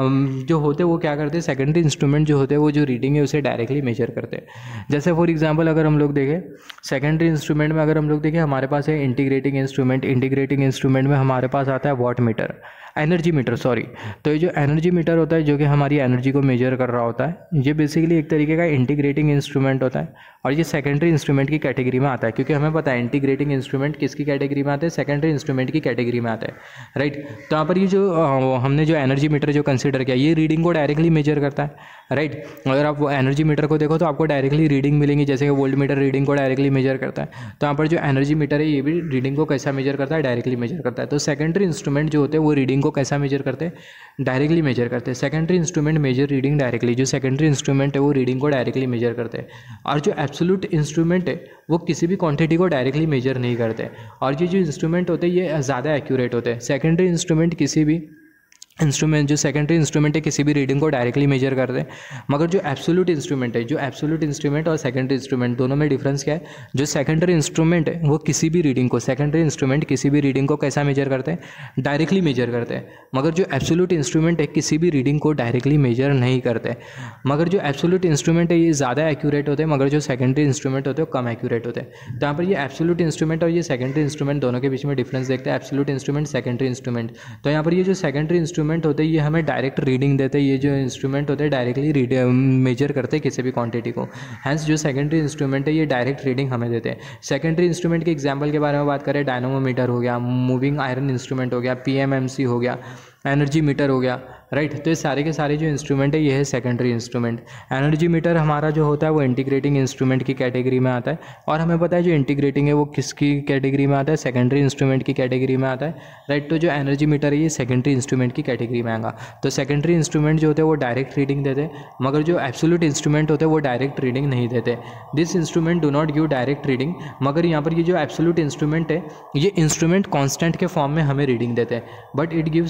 जो होते हैं वो क्या करते हैं? सेकेंडरी इंस्ट्रूमेंट जो होते हैं वो जो रीडिंग है उसे डायरेक्टली मेजर करते हैं। जैसे फॉर एग्जांपल अगर हम लोग देखें सेकेंडरी इंस्ट्रूमेंट में अगर हम लोग देखें हमारे पास है इंटीग्रेटिंग इंस्ट्रूमेंट। इंटीग्रेटिंग इंस्ट्रूमेंट में हमारे पास आता है watt meter, energy meter sorry. तो ये जो एनर्जी मीटर होता है जो कि हमारी एनर्जी को मेजर कर रहा होता है, ये बेसिकली एक तरीके का इंटीग्रेटिंग इंस्ट्रूमेंट होता है और ये सेकेंडरी इंस्ट्रूमेंट की कैटेगरी में आता है, क्योंकि हमें पता है इंटीग्रेटिंग इंस्ट्रूमेंट किसकी कैटेगरी में आता है? सेकेंडरी इंस्ट्रूमेंट की कैटेगरी में आता है, राइट। तो यहाँ पर ये जो हमने जो एनर्जी मीटर जो कंसिडर किया ये रीडिंग को डायरेक्टली मेजर करता है, राइट। अगर आप एनर्जी मीटर को देखो तो आपको डायरेक्टली रीडिंग मिलेंगी, जैसे कि वोल्ट मीटर रीडिंग को डायरेक्टली मेजर करता है, तो यहाँ पर जो एनर्जी मीटर है ये भी रीडिंग को कैसा मेजर करता है? डायरेक्टली मेजर करता है। तो सेकेंडरी इंस्ट्रूमेंट जो होते हैं वो रीडिंग को कैसा मेजर करते हैं? डायरेक्टली मेजर करते हैं। Secondary instrument measure reading directly, जो सेकेंडरी इंस्ट्रूमेंट है वो रीडिंग को डायरेक्टली मेजर करते हैं। और जो एब्सोल्यूट इंस्ट्रूमेंट है वो किसी भी क्वांटिटी को डायरेक्टली मेजर नहीं करते, और ये जो इंस्ट्रूमेंट होते हैं ये ज़्यादा एक्यूरेट होते हैं। सेकेंडरी इंस्ट्रूमेंट किसी भी इंस्ट्रूमेंट जो सेकेंडरी इंस्ट्रूमेंट है किसी भी रीडिंग को डायरेक्टली मेजर करते हैं, मगर जो एब्सोल्यूट इंस्ट्रूमेंट है, जो एब्सोल्यूट इंस्ट्रूमेंट और सेकेंडरी इंस्ट्रूमेंट दोनों में डिफरेंस क्या है? जो सेकेंडरी इंस्ट्रूमेंट है वो किसी भी रीडिंग को सेकेंडरी इंस्ट्रूमेंट किसी भी रीडिंग को कैसा मेजर करते हैं? डायरेक्टली मेजर करते हैं। मगर जो एब्सोल्यूट इंस्ट्रूमेंट है किसी भी रीडिंग को डायरेक्टली मेजर नहीं करते। मगर जो एब्सोल्यूट इंस्ट्रूमेंट है ये ज़्यादा एक्यूरेट होते हैं, मगर जो सेकेंडरी इंस्ट्रूमेंट होते हैं वो कम एक्यूरेट होते हैं। तो यहाँ पर ये एब्सोल्यूट इंस्ट्रूमेंट और ये सेकेंडरी इंस्ट्रूमेंट दोनों के बीच में डिफरेंस देखते हैं, एब्सोल्यूट इंस्ट्रूमेंट, सेकेंडरी इंस्ट्रूमेंट। तो यहाँ पर ये जो सेकेंडरी इंस्ट्रूमेंट होते हैं ये हमें डायरेक्ट रीडिंग देते हैं, ये जो इंस्ट्रूमेंट होते हैं डायरेक्टली मेजर करते हैं किसी भी क्वांटिटी को। हैंस जो सेकेंडरी इंस्ट्रूमेंट है ये डायरेक्ट रीडिंग हमें देते हैं। सेकेंडरी इंस्ट्रूमेंट के एग्जांपल के बारे में बात करें, डायनोमोमीटर हो गया, मूविंग आयरन इंस्ट्रूमेंट हो गया, पीएमएमसी हो गया, एनर्जी मीटर हो गया, राइट। तो ये सारे के सारे जो इंस्ट्रूमेंट है ये है सेकेंडरी इंस्ट्रूमेंट। एनर्जी मीटर हमारा जो होता है वो इंटीग्रेटिंग इंस्ट्रूमेंट की कैटेगरी में आता है, और हमें पता है जो इंटीग्रेटिंग है वो किसकी कैटेगरी में आता है? सेकेंडरी इंस्ट्रूमेंट की कैटेगरी में आता है, राइट। तो जो एनर्जी मीटर है ये सेकेंडरी इंस्ट्रूमेंट की कैटेगरी में आएगा। तो सेकेंडरी इंस्ट्रूमेंट जो होते हैं वो डायरेक्ट रीडिंग देते हैं, मगर जो एब्सोल्यूट इंस्ट्रूमेंट होते हैं वो डायरेक्ट रीडिंग नहीं देते। This instrument do not give direct reading, मगर यहाँ पर ये जो एब्सोल्यूट इंस्ट्रूमेंट है ये इंस्ट्रूमेंट कॉन्स्टेंट के फॉर्म में हमें रीडिंग देते हैं, but it gives reading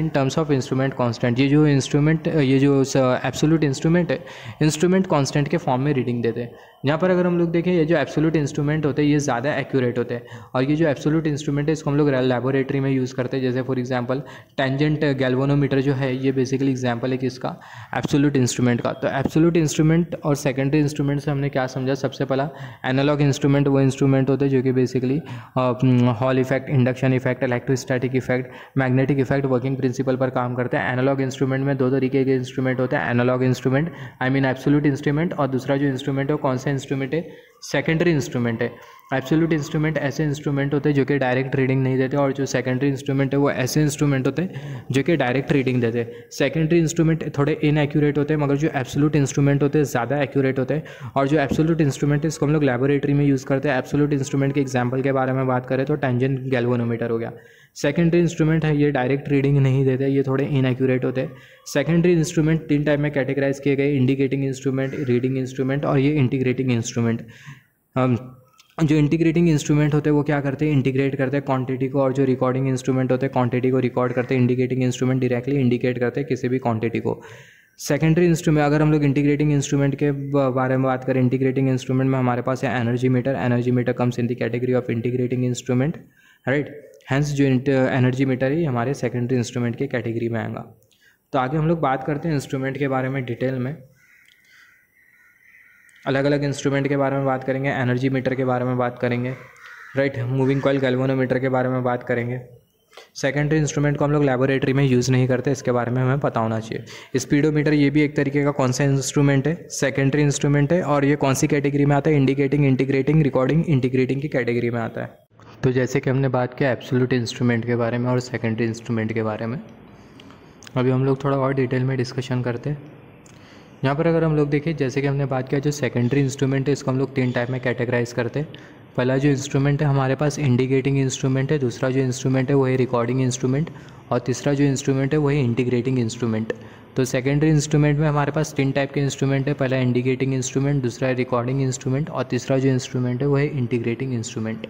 in terms of instrument constant. ये जो इंस्ट्रूमेंट ये जो एब्सोल्यूट इंस्ट्रूमेंट है इंस्ट्रूमेंट कांस्टेंट के फॉर्म में रीडिंग देते हैं। यहाँ पर अगर हम लोग देखें ये जो एब्सोल्यूट इंस्ट्रूमेंट होते हैं ये ज़्यादा एक्यूरेट होते हैं, और ये जो एब्सोल्यूट इंस्ट्रूमेंट है इसको हम लोग लैबोरेटरी में यूज़ करते हैं। जैसे फॉर एग्जांपल टेंजेंट गैल्वेनोमीटर जो है ये बेसिकली एग्जांपल है किसका, एब्सोल्यूट इंस्ट्रूमेंट का। तो एब्सोल्यूट इंस्ट्रूमेंट और सेकेंडरी इंस्ट्रूमेंट से हमने क्या समझा, सबसे पहला एनालॉग इंस्ट्रूमेंट वो इंस्ट्रूमेंट होते हैं जो कि basically hall effect, induction effect, electrostatic effect, magnetic effect, working principle पर काम करते हैं। एनालॉग इंस्ट्रूमेंट में दो तरीके के इंस्ट्रूमेंट होते हैं, analog instrument I mean absolute instrument, और दूसरा जो इंस्ट्रूमेंट है वो कौन सा इंस्ट्रूमेंट है, सेकेंडरी इंस्ट्रूमेंट है। एब्सोल्यूट इंस्ट्रूमेंट ऐसे इंस्ट्रूमेंट होते हैं जो कि डायरेक्ट रीडिंग नहीं देते, और जो सेकेंडरी इंस्ट्रूमेंट है वो ऐसे इंस्ट्रूमेंट होते हैं जो कि डायरेक्ट रीडिंग देते हैं। सेकेंडरी इंस्ट्रूमेंट थोड़े इनएक्यूरेट होते हैं, मगर जो एब्सोल्यूट इंस्ट्रूमेंट होते हैं ज़्यादा एक्यूरेट होते हैं। और जो एब्सोल्यूट इंस्ट्रूमेंट है इसको हम लोग लैबोरेटरी में यूज़ करते हैं। एब्सोल्यूट इंस्ट्रूमेंट के एग्जाम्पल के बारे में बात करें तो टेंजेंट गैल्वेनोमीटर हो गया। सेकेंडरी इंस्ट्रूमेंट है ये डायरेक्ट रीडिंग नहीं देते, ये थोड़े इनएक्यूरेट होते हैं। सेकेंडरी इंस्ट्रूमेंट तीन टाइप में कैटेगराइज किए गए, इंडिकेटिंग इंस्ट्रूमेंट, रीडिंग इंस्ट्रूमेंट और ये इंटीग्रेटिंग इंस्ट्रूमेंट। जो इंटीग्रेटिंग इंस्ट्रूमेंट होते हैं वो क्या करते हैं, इंटीग्रेट करते हैं क्वांटिटी को, और जो रिकॉर्डिंग इंस्ट्रूमेंट होते हैं क्वांटिटी को रिकॉर्ड करते हैं। इंडिकेटिंग इंस्ट्रूमेंट डायरेक्टली इंडिकेट करते हैं किसी भी क्वांटिटी को। सेकेंडरी इंस्ट्रूमेंट, अगर हम लोग इंटीग्रेटिंग इंस्ट्रूमेंट के बारे में बात करें, इंटीग्रेटिंग इंस्ट्रूमेंट में हमारे पास है energy meter. Energy meter comes in the category of integrating instrument, right. Hence जो एनर्जी मीटर है हमारे सेकेंडरी इंस्ट्रूमेंट के कैटेगरी में आएगा। तो आगे हम लोग बात करते हैं इंस्ट्रूमेंट के बारे में डिटेल में, अलग अलग इंस्ट्रूमेंट के बारे में बात करेंगे, एनर्जी मीटर के बारे में बात करेंगे, राइट। मूविंग कॉइल गैल्वेनोमीटर के बारे में बात करेंगे। सेकेंडरी इंस्ट्रूमेंट को हम लोग लैबोरेटरी में यूज़ नहीं करते, इसके बारे में हमें पता होना चाहिए। स्पीडोमीटर ये भी एक तरीके का कौन सा इंस्ट्रूमेंट है, सेकेंडरी इंस्ट्रूमेंट है, और ये कौन सी कैटेगरी में आता है, इंडिकेटिंग, इंटीग्रेटिंग, रिकॉर्डिंग, इंटीग्रेटिंग की कैटेगरी में आता है। तो जैसे कि हमने बात किया एब्सोल्यूट इंस्ट्रूमेंट के बारे में और सेकेंडरी इंस्ट्रूमेंट के बारे में, अभी हम लोग थोड़ा और डिटेल में डिस्कशन करते हैं। यहाँ पर अगर हम लोग देखें, जैसे कि हमने बात किया जो सेकेंडरी इंस्ट्रूमेंट है इसको हम लोग तीन टाइप में कैटेगराइज करते हैं। पहला जो इंस्ट्रूमेंट है हमारे पास इंडिकेटिंग इंस्ट्रूमेंट है, दूसरा जो इंस्ट्रूमेंट है वो है रिकॉर्डिंग इंस्ट्रूमेंट, और तीसरा जो इंस्ट्रूमेंट है वो है इंटीग्रेटिंग इंस्ट्रूमेंट। तो सेकेंडरी इंस्ट्रूमेंट में हमारे पास तीन टाइप के इंस्ट्रूमेंट है, पहला इंडिकेटिंग इंस्ट्रूमेंट, दूसरा है रिकॉर्डिंग इंस्ट्रूमेंट, और तीसरा जो इंस्ट्रूमेंट है वो है इंटीग्रेटिंग इंस्ट्रूमेंट।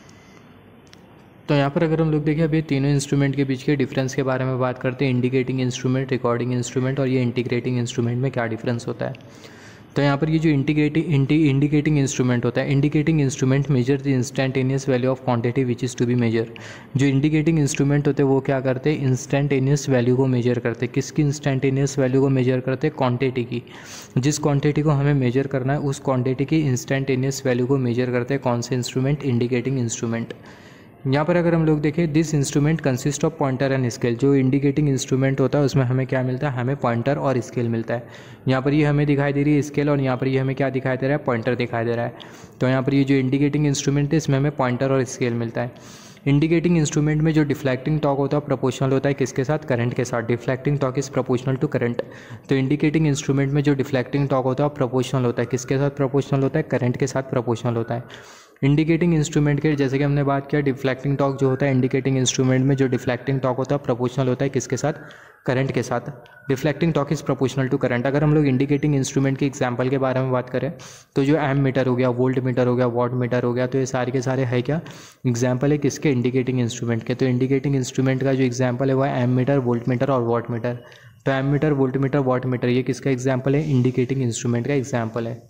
तो यहाँ पर अगर हम लोग देखें अभी तीनों इंस्ट्रूमेंट के बीच के डिफरेंस के बारे में बात करते हैं, इंडिकेटिंग इंस्ट्रूमेंट, रिकॉर्डिंग इंस्ट्रूमेंट और ये इंटीग्रेटिंग इंस्ट्रूमेंट में क्या डिफरेंस होता है। तो यहाँ पर ये जो इंटीग्रेटिंग इंडिकेटिंग इंस्ट्रूमेंट होता है, indicating instrument measure the instantaneous value of quantity which is to be measure. जो इंडिकेटिंग इंस्ट्रूमेंट होते हैं वो क्या करते हैं, इंस्टेंटेनियस वैल्यू को मेजर करते हैं। किसकी इंस्टेंटेनियस वैल्यू को मेजर करते हैं, क्वांटिटी की। जिस क्वांटिटी को हमें मेजर करना है उस क्वांटिटी की इंस्टेंटेनियस वैल्यू को मेजर करते हैं कौन से इंस्ट्रूमेंट, इंडिकेटिंग इंस्ट्रूमेंट। यहाँ पर अगर हम लोग देखें this instrument consist of pointer and scale. जो इंडिकेटिंग इंस्ट्रूमेंट होता है उसमें हमें क्या मिलता है, हमें पॉइंटर और स्केल मिलता है। यहाँ पर ये हमें दिखाई दे रही है स्केल, और यहाँ पर ये हमें क्या दिखाई दे रहा है, पॉइंटर दिखाई दे रहा है। तो यहाँ पर ये जो इंडिकेटिंग इंस्ट्रूमेंट है इसमें हमें पॉइंटर और स्केल मिलता है। इंडिकेटिंग इंस्ट्रूमेंट में जो डिफ्लेक्टिंग टॉर्क होता है प्रोपोर्शनल होता है किसके साथ, करंट के साथ। Deflecting torque is proportional to current. तो इंडिकेटिंग इंस्ट्रूमेंट में जो डिफ्लेक्टिंग टॉर्क होता है प्रोपोर्शनल होता है किसके साथ, प्रोपोर्शनल होता है, करंट के साथ प्रोपोर्शनल होता है। इंडिकेटिंग इंस्ट्रूमेंट के जैसे कि हमने बात किया डिफ्लेक्टिंग टॉर्क जो होता है इंडिकेटिंग इंस्ट्रूमेंट में जो डिफ्लेक्टिंग टॉर्क होता है प्रोपोर्शनल होता है किसके साथ, करंट के साथ। Deflecting torque is proportional to current. अगर हम लोग इंडिकेटिंग इंस्ट्रूमेंट के एग्जांपल के बारे में बात करें तो जो एम मीटर हो गया, वोल्ट मीटर हो गया, वॉट मीटर हो गया, तो ये सारे के सारे है क्या, एग्जाम्पल है किसके, इंडिकेटिंग इंस्ट्रूमेंट के। तो इंडिकेटिंग इंस्ट्रूमेंट का जो एग्जाम्पल है वो है एम मीटर, वोल्ट मीटर और वॉट मीटर। तो ammeter, voltmeter, wattmeter ये किसका एग्जाम्पल है, इंडिकेटिंग इंस्ट्रूमेंट का एग्जाम्पल है।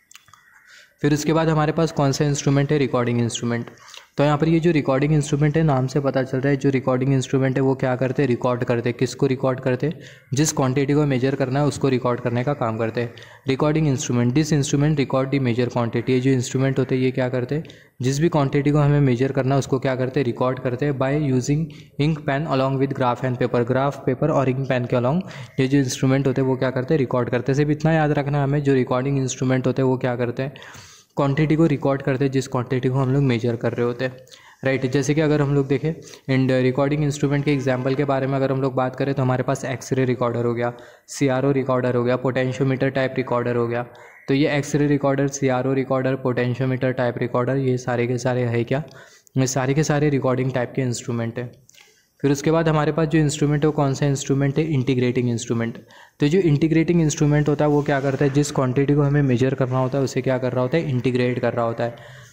फिर उसके बाद हमारे पास कौन सा इंस्ट्रूमेंट है, रिकॉर्डिंग इंस्ट्रूमेंट। तो यहाँ पर ये जो रिकॉर्डिंग इंस्ट्रूमेंट है नाम से पता चल रहा है, जो रिकॉर्डिंग इंस्ट्रूमेंट है वो क्या करते हैं, रिकॉर्ड करते हैं। किसको रिकॉर्ड करते हैं, जिस क्वांटिटी को मेजर करना है उसको रिकॉर्ड करने का काम करते हैं। Recording instrument, this instrument record the measure quantity. ये जो इंस्ट्रूमेंट होते हैं ये क्या करते हैं, जिस भी क्वांटिटी को हमें मेजर करना है उसको क्या करते हैं, रिकॉर्ड करते हैं by using ink pen along with graph and paper. Graph paper और इंक पेन के अलॉन्ग ये जो इंस्ट्रूमेंट होते हैं वो क्या करते हैं, रिकॉर्ड करते हैं। सिर्फ इतना याद रखना है हमें, जो रिकॉर्डिंग इंस्ट्रूमेंट होते हैं वो क्या करते हैं, क्वांटिटी को रिकॉर्ड करते हैं जिस क्वांटिटी को हम लोग मेजर कर रहे होते हैं, राइट। जैसे कि अगर हम लोग देखें एंड रिकॉर्डिंग इंस्ट्रूमेंट के एग्जांपल के बारे में अगर हम लोग बात करें तो हमारे पास एक्सरे रिकॉर्डर हो गया, सीआरओ रिकॉर्डर हो गया, पोटेंशियोमीटर टाइप रिकॉर्डर हो गया। तो ये X ray recorder, CRO recorder, potentiometer type recorder ये सारे के सारे है क्या, ये सारे के सारे रिकॉर्डिंग टाइप के इंस्ट्रूमेंट है। फिर उसके बाद हमारे पास जो इंस्ट्रूमेंट है वो कौन सा इंस्ट्रूमेंट है, इंटीग्रेटिंग इंस्ट्रूमेंट। तो जो इंटीग्रेटिंग इंस्ट्रूमेंट होता है वो क्या करता है, जिस क्वांटिटी को हमें मेजर करना होता है उसे क्या कर रहा होता है, इंटीग्रेट कर रहा होता है।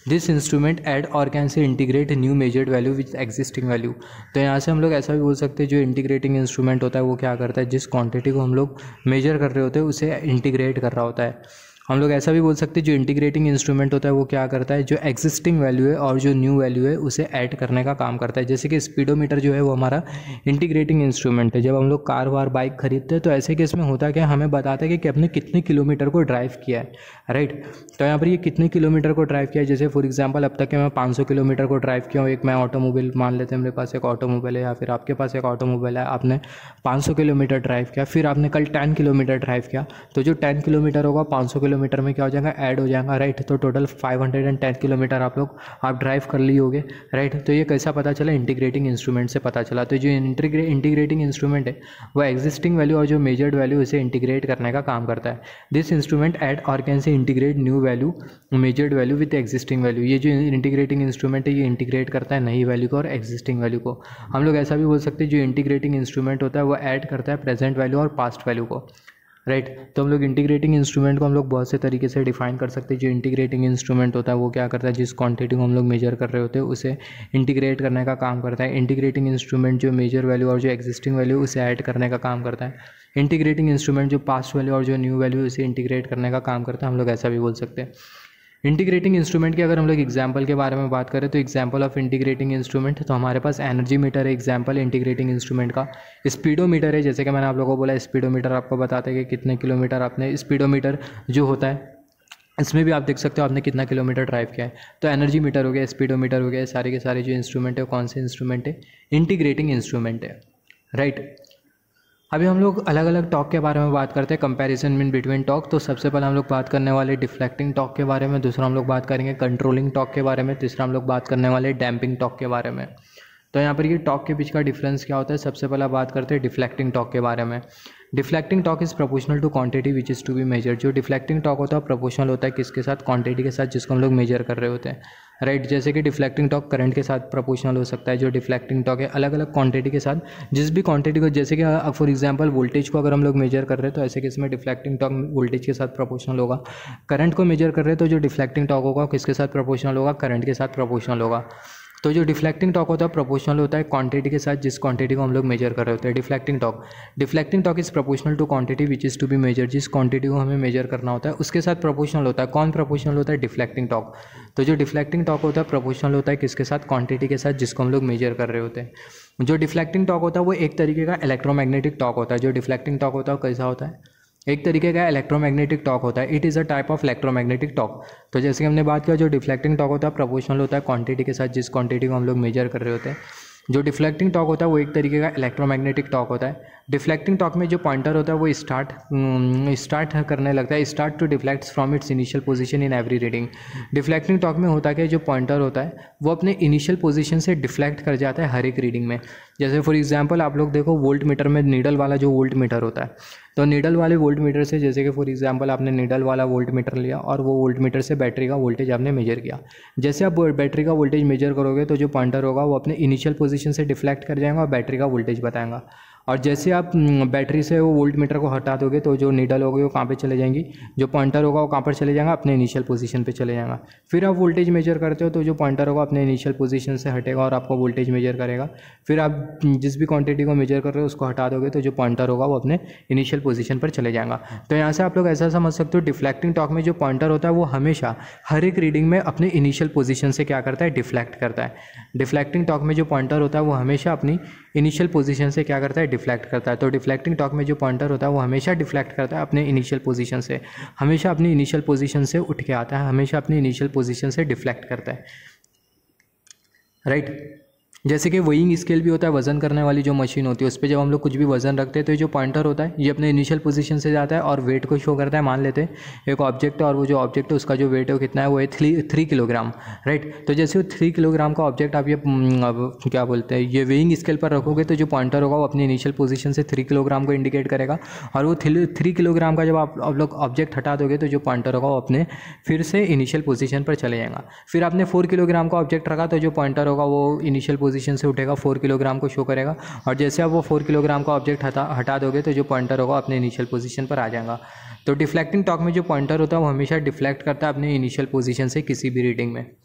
दिस इंस्ट्रूमेंट ऐड और can say integrate new measured value with existing value. तो यहाँ से हम लोग ऐसा भी बोल सकते हैं जो इंटीग्रेटिंग इंस्ट्रूमेंट होता है वो क्या करता है, जिस क्वांटिटी को हम लोग मेजर कर रहे होते हैं उसे इंटीग्रेट कर रहा होता है। हम लोग ऐसा भी बोल सकते हैं जो इंटीग्रेटिंग इंस्ट्रूमेंट होता है वो क्या करता है, जो एग्जिस्टिंग वैल्यू है और जो न्यू वैल्यू है उसे ऐड करने का काम करता है। जैसे कि स्पीडोमीटर जो है वो हमारा इंटीग्रेटिंग इंस्ट्रूमेंट है। जब हम लोग कार वार बाइक खरीदते हैं तो ऐसे केस में होता क्या, हमें बताता है कि आपने कितने किलोमीटर को ड्राइव किया है, राइट। तो यहाँ पर ये कितने किलोमीटर को ड्राइव किया है, जैसे फॉर एग्जाम्पल अब तक के मैं पाँच सौ किलोमीटर को ड्राइव किया हूँ। एक मैं ऑटोमोबाइल मान लेते हैं, मेरे पास एक ऑटोमोबाइल है या फिर आपके पास एक ऑटोमोबाइल है, आपने पाँच सौ किलोमीटर ड्राइव किया, फिर आपने कल टेन किलोमीटर ड्राइव किया, तो जो टेन किलोमीटर होगा पाँच सौ किलोमीटर में क्या हो जाएगा, ऐड हो जाएगा, राइट। तो total five hundred ten kilometre आप लोग आप ड्राइव कर लिए होगे, राइट। तो ये कैसा पता चला, इंटीग्रेटिंग इंस्ट्रूमेंट से पता चला। तो जो इंटीग्रे इंटीग्रेटिंग इंस्ट्रूमेंट है वो एग्जिस्टिंग वैल्यू और जो मेजर्ड वैल्यू उसे इंटीग्रेट करने का काम करता है। दिस इंस्ट्रूमेंट ऐड और can say integrate new value measured value with existing value. ये जो इंटीग्रेटिंग इंस्ट्रूमेंट है ये इंटीग्रेट करता है नई वैल्यू को और एग्जिस्टिंग वैल्यू को। हम लोग ऐसा भी बोल सकते हैं जो इंटीग्रेटिंग इंस्ट्रूमेंट होता है वो ऐड करता है प्रेजेंट वैल्यू और पास्ट वैल्यू को, राइट right. तो हम लोग इंटीग्रेटिंग इंस्ट्रूमेंट को हम लोग बहुत से तरीके से डिफाइन कर सकते हैं। जो इंटीग्रेटिंग इंस्ट्रूमेंट होता है वो क्या करता है, जिस क्वांटिटी को हम लोग मेजर कर रहे होते हैं उसे इंटीग्रेट करने का काम करता है। इंटीग्रेटिंग इंस्ट्रूमेंट जो मेजर वैल्यू और जो एग्जिस्टिंग वैल्यू उसे ऐड करने का काम करता है। इंटीग्रेटिंग इंस्ट्रूमेंट जो पास्ट वैल्यू और जो न्यू वैल्यू उसे इंटीग्रेट करने का काम करता है। हम लोग ऐसा भी बोल सकते हैं। इंटीग्रेटिंग इंस्ट्रूमेंट की अगर हम लोग एग्जांपल के बारे में बात करें तो एग्जांपल ऑफ इंटीग्रेटिंग इंस्ट्रूमेंट, तो हमारे पास एनर्जी मीटर है एग्जांपल इंटीग्रेटिंग इंस्ट्रूमेंट का। स्पीडोमीटर है, जैसे कि मैंने आप लोगों को बोला स्पीडोमीटर आपको बताता है कि कितने किलोमीटर आपने, स्पीडोमीटर जो होता है इसमें भी आप देख सकते हो आपने कितना किलोमीटर ड्राइव किया है। तो एनर्जी मीटर हो गया, स्पीडोमीटर हो गया, सारे के सारे जो इंस्ट्रूमेंट है कौन से इंस्ट्रूमेंट है, इंटीग्रेटिंग इंस्ट्रूमेंट है, राइट। अभी हम लोग अलग अलग टॉक के बारे में बात करते हैं, कंपैरिजन मीन बिटवीन टॉक। तो सबसे पहले हम लोग बात करने वाले डिफ्लेक्टिंग टॉक के बारे में, दूसरा हम लोग बात करेंगे कंट्रोलिंग टॉक के बारे में, तीसरा हम लोग बात करने वाले डैम्पिंग टॉक के बारे में। तो यहाँ पर ये टॉक के बीच का डिफरेंस क्या होता है, सबसे पहले बात करते हैं डिफ्लेक्टिंग टॉक के बारे में। Deflecting torque is proportional to quantity which is to be measured. जो डिफ्लेक्टिंग टॉक होता है प्रोपोर्शनल होता है किसके साथ, क्वांटिटी के साथ जिसको हम लोग मेजर कर रहे होते हैं, राइट right, जैसे कि डिफ्लेक्टिंग टॉक करंट के साथ प्रोपोर्शनल हो सकता है। जो डिफ्लेक्टिंग टॉक है अलग अलग क्वांटिटी के साथ, जिस भी क्वांटिटी को, जैसे कि फॉर एग्जांपल वोल्टेज को अगर हम लोग मेजर कर रहे हैं तो ऐसे केस में डिफ्लेक्टिंग टॉक वोल्टेज के साथ प्रोपोर्शनल होगा। करंट को मेजर कर रहे हैं तो जो डिफ्लेक्टिंग टॉक होगा किसके साथ प्रोपोर्शनल होगा, करंट के साथ प्रोपोर्शनल होगा। तो जो डिफ्लेक्टिंग टॉक होता है प्रोपोर्शनल होता है क्वांटिटी के साथ जिस क्वांटिटी को हम लोग मेजर कर रहे होते हैं। Deflecting torque deflecting torque is proportional to quantity which is to be measure. जिस क्वांटिटी को हमें मेजर करना होता है उसके साथ प्रोपोर्शनल होता है। कौन प्रोपोर्शनल होता है, डिफ्लेक्टिंग टॉक। तो जो डिफ्लेक्टिंग टॉक होता है प्रोपोर्शनल होता है किसके साथ, क्वांटिटी के साथ जिसको हम लोग मेजर कर रहे होते हैं। जो डिफ्लेक्टिंग टॉक होता है वो एक तरीके का इलेक्ट्रोमैग्नेटिक टॉक होता है। जो डिफ्लेक्टिंग टॉक होता है कैसा होता है, एक तरीके का इलेक्ट्रोमैग्नेटिक टॉक होता है। It is a type of electromagnetic torque. तो जैसे कि हमने बात किया जो डिफ्लेक्टिंग टॉक होता है प्रोपोर्शनल होता है क्वांटिटी के साथ जिस क्वांटिटी को हम लोग मेजर कर रहे होते हैं। जो डिफ्लेक्टिंग टॉक होता है वो एक तरीके का इलेक्ट्रोमैग्नेटिक टॉक होता है। डिफ्लेक्टिंग टॉक में जो पॉइंटर होता है वो स्टार्ट स्टार्ट करने लगता है, start to deflect from its initial position in every reading. Deflecting torque में होता है कि जो पॉइंटर होता है वो अपने इनिशियल पोजीशन से डिफ्लेक्ट कर जाता है हर एक रीडिंग में। जैसे फॉर एग्जांपल आप लोग देखो वोल्ट मीटर में नीडल वाला जो वोल्ट मीटर होता है, तो नीडल वाले वोल्ट मीटर से, जैसे कि फॉर एग्जांपल आपने नीडल वाला वोल्ट मीटर लिया और वो वोल्ट मीटर से बैटरी का वोल्टेज आपने मेजर किया। जैसे आप बैटरी का वोल्टेज मेजर करोगे तो जो पॉइंटर होगा वो अपने इनिशियल पोजीशन से डिफ्लेक्ट कर जाएगा और बैटरी का वोल्टेज बताएगा। और जैसे आप बैटरी से वो वोल्ट मीटर को हटा दोगे तो जो नीडल होगी वो कहाँ पे चले जाएंगी, जो पॉइंटर होगा वो कहाँ पर चले जाएगा, अपने इनिशियल पोजीशन पे चले जाएगा। फिर आप वोल्टेज मेजर करते हो तो जो पॉइंटर होगा अपने इनिशियल पोजीशन से हटेगा और आपको वोल्टेज मेजर करेगा। फिर आप जिस भी क्वांटिटी को मेजर कर रहे हो उसको हटा दोगे तो जो पॉइंटर होगा वो अपने इनिशियल पोजीशन पर चले जाएगा। तो यहाँ से आप लोग ऐसा समझ सकते हो डिफ्लेक्टिंग टॉक में जो पॉइंटर होता है वो हमेशा हर एक रीडिंग में अपने इनिशियल पोजीशन से क्या करता है, डिफ्लेक्ट करता है। डिफ्लेक्टिंग टॉक में जो पॉइंटर होता है वो हमेशा अपनी इनिशियल पोजीशन से क्या करता है, डिफ्लेक्ट करता है। तो डिफ्लेक्टिंग टॉक में जो पॉइंटर होता है वो हमेशा डिफ्लेक्ट करता है अपने इनिशियल पोजीशन से, हमेशा अपनी इनिशियल पोजीशन से उठ के आता है, हमेशा अपनी इनिशियल पोजीशन से डिफ्लेक्ट करता है, राइट। जैसे कि वेइंग स्केल भी होता है, वजन करने वाली जो मशीन होती है उस पर जब हम लोग कुछ भी वजन रखते हैं तो ये जो पॉइंटर होता है ये अपने इनिशियल पोजीशन से जाता है और वेट को शो करता है। मान लेते हैं एक ऑब्जेक्ट है और वो जो ऑब्जेक्ट है उसका जो वेट है वो कितना है, वो है थ्री थ्री किलोग्राम, राइट। तो जैसे वो थ्री किलोग्राम का ऑब्जेक्ट आप ये अब क्या बोलते हैं ये वेइंग स्केल पर रखोगे तो जो पॉइंटर होगा वो अपनी इनिशियल पोजीशन से थ्री किलोग्राम को इंडिकेट करेगा। और वो थ्री किलोग्राम का जब आप आप लोग ऑब्जेक्ट हटा दोगे तो जो पॉइंटर होगा वो अपने फिर से इनिशियल पोजीशन पर चले जाएगा। फिर आपने फोर किलोग्राम का ऑब्जेक्ट रखा तो जो पॉइंटर होगा वो इनिशियल पोजीशन से उठेगा, फोर किलोग्राम को शो करेगा। और जैसे आप वो फोर किलोग्राम का ऑब्जेक्ट हटा हटा दोगे तो जो पॉइंटर होगा अपने इनिशियल पोजीशन पर आ जाएगा। तो डिफ्लेक्टिंग टॉक में जो पॉइंटर होता है वो हमेशा डिफ्लेक्ट करता है अपने इनिशियल पोजीशन से किसी भी रीडिंग में।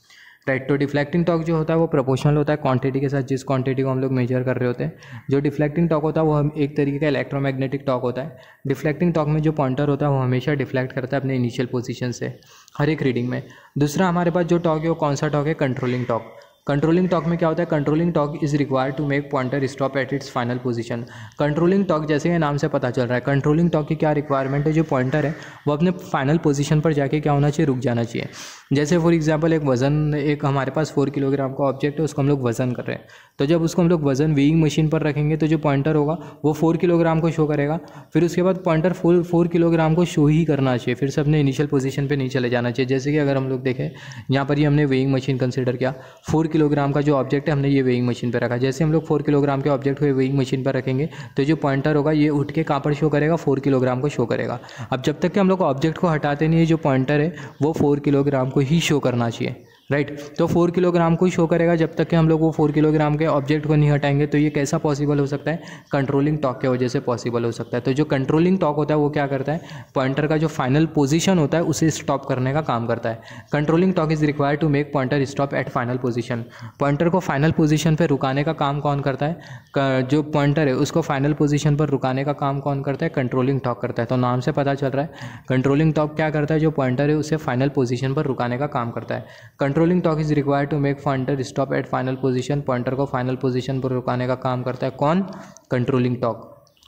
राइट। तो डिफ्लेक्टिंग टॉर्क जो होता है वो प्रोपोर्शनल होता है क्वांटिटी के साथ, जिस क्वांटिटी को हम लोग मेजर कर रहे होते हैं। जो डिफ्लेक्टिंग टॉर्क होता है वो हम एक तरीके का इलेक्ट्रोमैग्नेटिक टॉर्क होता है। डिफ्लेक्टिंग टॉर्क में जो पॉइंटर होता है वो हमेशा डिफ्लेक्ट करता है अपने इनिशियल पोजीशन से हर एक रीडिंग में। दूसरा हमारे पास जो टॉर्क है वो कौन सा टॉर्क है, कंट्रोलिंग टॉर्क। कंट्रोलिंग टॉर्क में क्या होता है, controlling torque is required to make pointer stop at its final position. Controlling torque जैसे ये नाम से पता चल रहा है, कंट्रोलिंग टॉर्क की क्या रिक्वायरमेंट है, जो पॉइंटर है वो अपने फाइनल पोजीशन पर जाके क्या होना चाहिए, रुक जाना चाहिए। जैसे फॉर एग्जांपल एक वजन, एक हमारे पास फोर किलोग्राम का ऑब्जेक्ट है, उसको हम लोग वजन कर रहे हैं, तो जब उसको हम लोग वजन वेइंग मशीन पर रखेंगे तो जो पॉइंटर होगा वो फोर किलोग्राम को शो करेगा। फिर उसके बाद पॉइंटर फोर फोर किलोग्राम को शो ही करना चाहिए, फिर से अपने इनिशियल पोजीशन पे नहीं चले जाना चाहिए। जैसे कि अगर हम लोग देखें यहाँ पर ये हमने वेइंग मशीन कंसिडर किया, फोर किलोग्राम का जो ऑब्जेक्ट है हमने ये वेइंग मशीन पर रखा। जैसे हम लोग फोर किलोग्राम के ऑब्जेक्ट को वेइंग मशीन पर रखेंगे तो जो पॉइंटर होगा ये उठ के कहाँ पर शो करेगा, फोर किलोग्राम को शो करेगा। अब जब तक कि हम लोग ऑब्जेक्ट को हटाते नहीं है, जो पॉइंटर है वो फोर किलोग्राम को ही शो करना चाहिए, राइट right. तो फोर किलोग्राम को ही शो करेगा जब तक कि हम लोग वो फोर किलोग्राम के ऑब्जेक्ट को नहीं हटाएंगे। तो ये कैसा पॉसिबल हो सकता है, कंट्रोलिंग टॉर्क की वजह से पॉसिबल हो सकता है। तो जो कंट्रोलिंग टॉर्क होता है वो क्या करता है, पॉइंटर का जो फाइनल पोजीशन होता है उसे स्टॉप करने का काम करता है। Controlling torque is required to make pointer stop at final position. Pointer को फाइनल पोजीशन पर रुकाने का काम कौन करता है, जो पॉइंटर है उसको फाइनल पोजीशन पर रुकाने का काम कौन करता है, कंट्रोलिंग टॉर्क करता है। तो नाम से पता चल रहा है कंट्रोलिंग टॉर्क क्या करता है, जो पॉइंटर है उसे फाइनल पोजीशन पर रुकाने का काम करता है। Controlling torque is required to make pointer stop at final position. Pointer को फाइनल पोजीशन पर रुकाने का काम करता है कौन, controlling torque.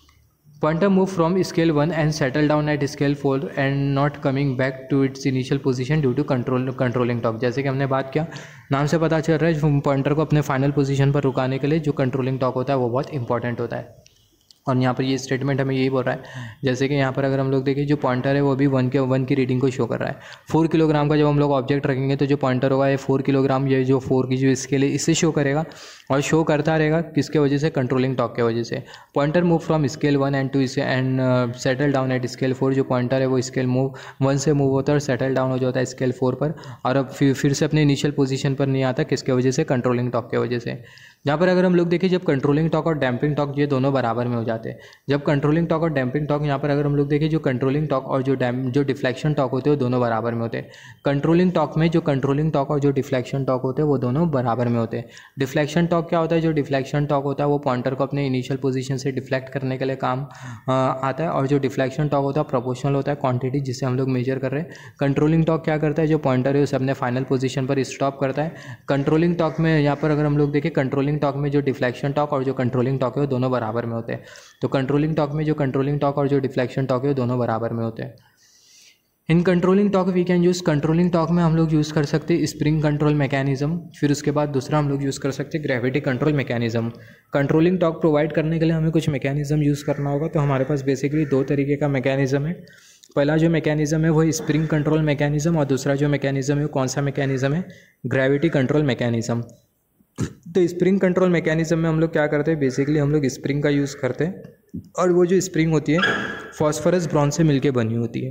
Pointer move from scale one and settle down at scale four and not coming back to its initial position due to control controlling torque. जैसे कि हमने बात किया, नाम से पता चल रहा है पॉइंटर को अपने फाइनल पोजीशन पर रुकाने के लिए जो कंट्रोलिंग टॉर्क होता है वो बहुत इंपॉर्टेंट होता है। और यहाँ पर ये स्टेटमेंट हमें यही बोल रहा है, जैसे कि यहाँ पर अगर हम लोग देखें जो पॉइंटर है वो भी वन के वन की रीडिंग को शो कर रहा है। फोर किलोग्राम का जब हम लोग ऑब्जेक्ट रखेंगे तो जो पॉइंटर होगा ये फोर किलोग्राम, ये जो फोर की जो स्केल है इससे शो करेगा और शो करता रहेगा किसके वजह से, कंट्रोलिंग टॉर्क के वजह से। Pointer move from scale one and two and settle down at scale four. जो पॉइंटर है वो स्केल मूव वन से मूव होता है और सेटल डाउन हो जाता है स्केल फोर पर, और अब फिर फिर से अपने इनिशियल पोजीशन पर नहीं आता, किसके वजह से, कंट्रोलिंग टॉर्क के वजह से। यहाँ पर अगर हम लोग देखें जब कंट्रोलिंग टॉर्क और डैम्पिंग टॉर्क ये दोनों बराबर में हो जाते हैं, जब कंट्रोलिंग टॉर्क और डैम्पिंग टॉर्क, यहाँ पर अगर हम लोग देखें जो कंट्रोलिंग टॉर्क और जो डैम जो डिफ्लेक्शन टॉर्क होते हैं वो दोनों बराबर में होते हैं। कंट्रोलिंग टॉर्क में जो कंट्रोलिंग टॉर्क और जो डिफ्लेक्शन टॉर्क होते हैं वो दोनों बराबर में होते हैं। डिफ्लेक्शन टॉर्क क्या होता है, जो डिफ्लेक्शन टॉर्क होता है वो पॉइंटर को अपने इनिशियल पोजीशन से डिफ्लेक्ट करने के लिए काम आ, आता है, और जो डिफ्लेक्शन टॉर्क होता है प्रोपोर्शनल होता है क्वांटिटी जिसे हम लोग मेजर कर रहे हैं। कंट्रोलिंग टॉर्क क्या करता है, जो पॉइंटर है उसे अपने फाइनल पोजीशन पर स्टॉप करता है। कंट्रोलिंग टॉर्क में यहाँ पर अगर हम लोग देखें, कंट्रोलिंग टॉर्क में जो डिफ्लेक्शन टॉर्क और जो कंट्रोलिंग टॉर्क है वो दोनों बराबर में होते हैं। तो कंट्रोलिंग टॉर्क में जो कंट्रोलिंग टॉर्क और जो डिफ्लेक्शन टॉर्क है वो दोनों बराबर में होते हैं। In controlling torque we can use, controlling torque में हम लोग यूज़ कर सकते हैं स्प्रिंग कंट्रोल मैकेनिज्म। फिर उसके बाद दूसरा हम लोग यूज़ कर सकते हैं gravity control mechanism. Controlling torque provide करने के लिए हमें कुछ मैकेनिज्म यूज़ करना होगा, तो हमारे पास बेसिकली दो तरीके का मैकेनिज्म है। पहला जो मैकेनिज्म है वो स्प्रिंग कंट्रोल मैकेनिज्म, और दूसरा जो मैकेनिज्म है कौन सा मैकेनिज्म है, ग्रेविटी कंट्रोल मैकेनिज्म। तो स्प्रिंग कंट्रोल मैकेनिज्म में हम लोग क्या करते हैं, बेसिकली हम लोग स्प्रिंग का यूज़ करते हैं, और वो जो स्प्रिंग होती है फॉस्फोरस ब्रॉन्ज से मिलके बनी होती है,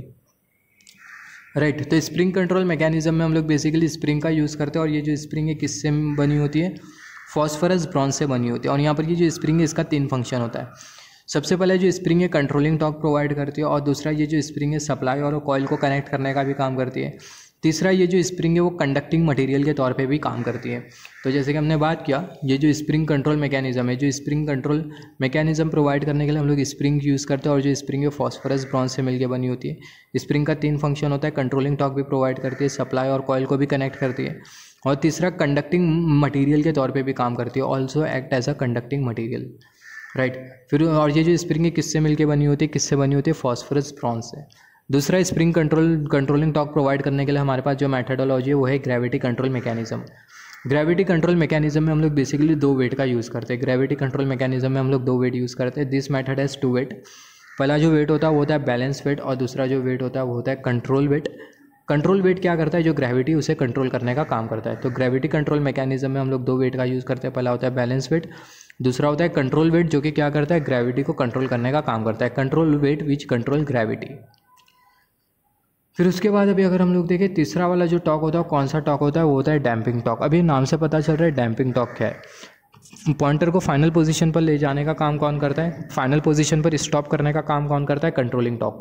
राइट right. तो स्प्रिंग कंट्रोल मैकेनिज्म में हम लोग बेसिकली स्प्रिंग का यूज़ करते हैं, और ये जो स्प्रिंग है किससे बनी होती है, फॉस्फोरस ब्रॉन्ज से बनी होती है। और यहाँ पर ये जो स्प्रिंग है इसका तीन फंक्शन होता है। सबसे पहले जो स्प्रिंग है कंट्रोलिंग टॉर्क प्रोवाइड करती है, और दूसरा ये जो स्प्रिंग है सप्लाई और कॉइल को कनेक्ट करने का भी काम करती है। तीसरा ये जो स्प्रिंग है वो कंडक्टिंग मटेरियल के तौर पे भी काम करती है। तो जैसे कि हमने बात किया, ये जो स्प्रिंग कंट्रोल मैकेनिज्म है, जो स्प्रिंग कंट्रोल मैकेनिज्म प्रोवाइड करने के लिए हम लोग स्प्रिंग यूज़ करते हैं, और जो स्प्रिंग है फॉस्फोरस ब्रॉन्ज से मिलकर बनी होती है। स्प्रिंग का तीन फंक्शन होता है, कंट्रोलिंग टॉर्क भी प्रोवाइड करती है, सप्लाई और कॉइल को भी कनेक्ट करती है, और तीसरा कंडक्टिंग मटीरियल के तौर पर भी काम करती है, also act as a conducting material, right. फिर और ये जो स्प्रिंग है किससे मिलकर बनी होती है, किससे बनी होती है, फॉस्फोरस ब्रॉन्ज से। दूसरा spring control controlling torque provide करने के लिए हमारे पास जो मेथडोलॉजी है वो है gravity control mechanism. Gravity control mechanism में हम लोग बेसिकली दो वेट का यूज़ करते हैं। ग्रेविटी कंट्रोल मैकेनिज्म में हम लोग दो वेट यूज़ करते हैं। This method has two weight. पहला जो वेट होता है वो होता है बैलेंस वेट, और दूसरा जो वेट होता है वो होता है कंट्रोल वेट। कंट्रोल वेट क्या करता है, जो ग्रेविटी उसे कंट्रोल करने का काम करता है। तो ग्रेविटी कंट्रोल मैकेनिज्म में हम लोग दो वेट का यूज़ करते हैं। पहला होता है बैलेंस वेट, दूसरा होता है कंट्रोल वेट, जो कि क्या करता है, ग्रेविटी को कंट्रोल करने का काम करता है। Control weight which control gravity. फिर उसके बाद अभी अगर हम लोग देखें तीसरा वाला जो टॉर्क होता है कौन सा टॉर्क होता है, वो होता है डैम्पिंग टॉर्क। अभी नाम से पता चल रहा है डैम्पिंग टॉर्क क्या है। पॉइंटर को फाइनल पोजीशन पर ले जाने का काम कौन करता है, फाइनल पोजीशन पर स्टॉप करने का काम कौन करता है, कंट्रोलिंग टॉर्क।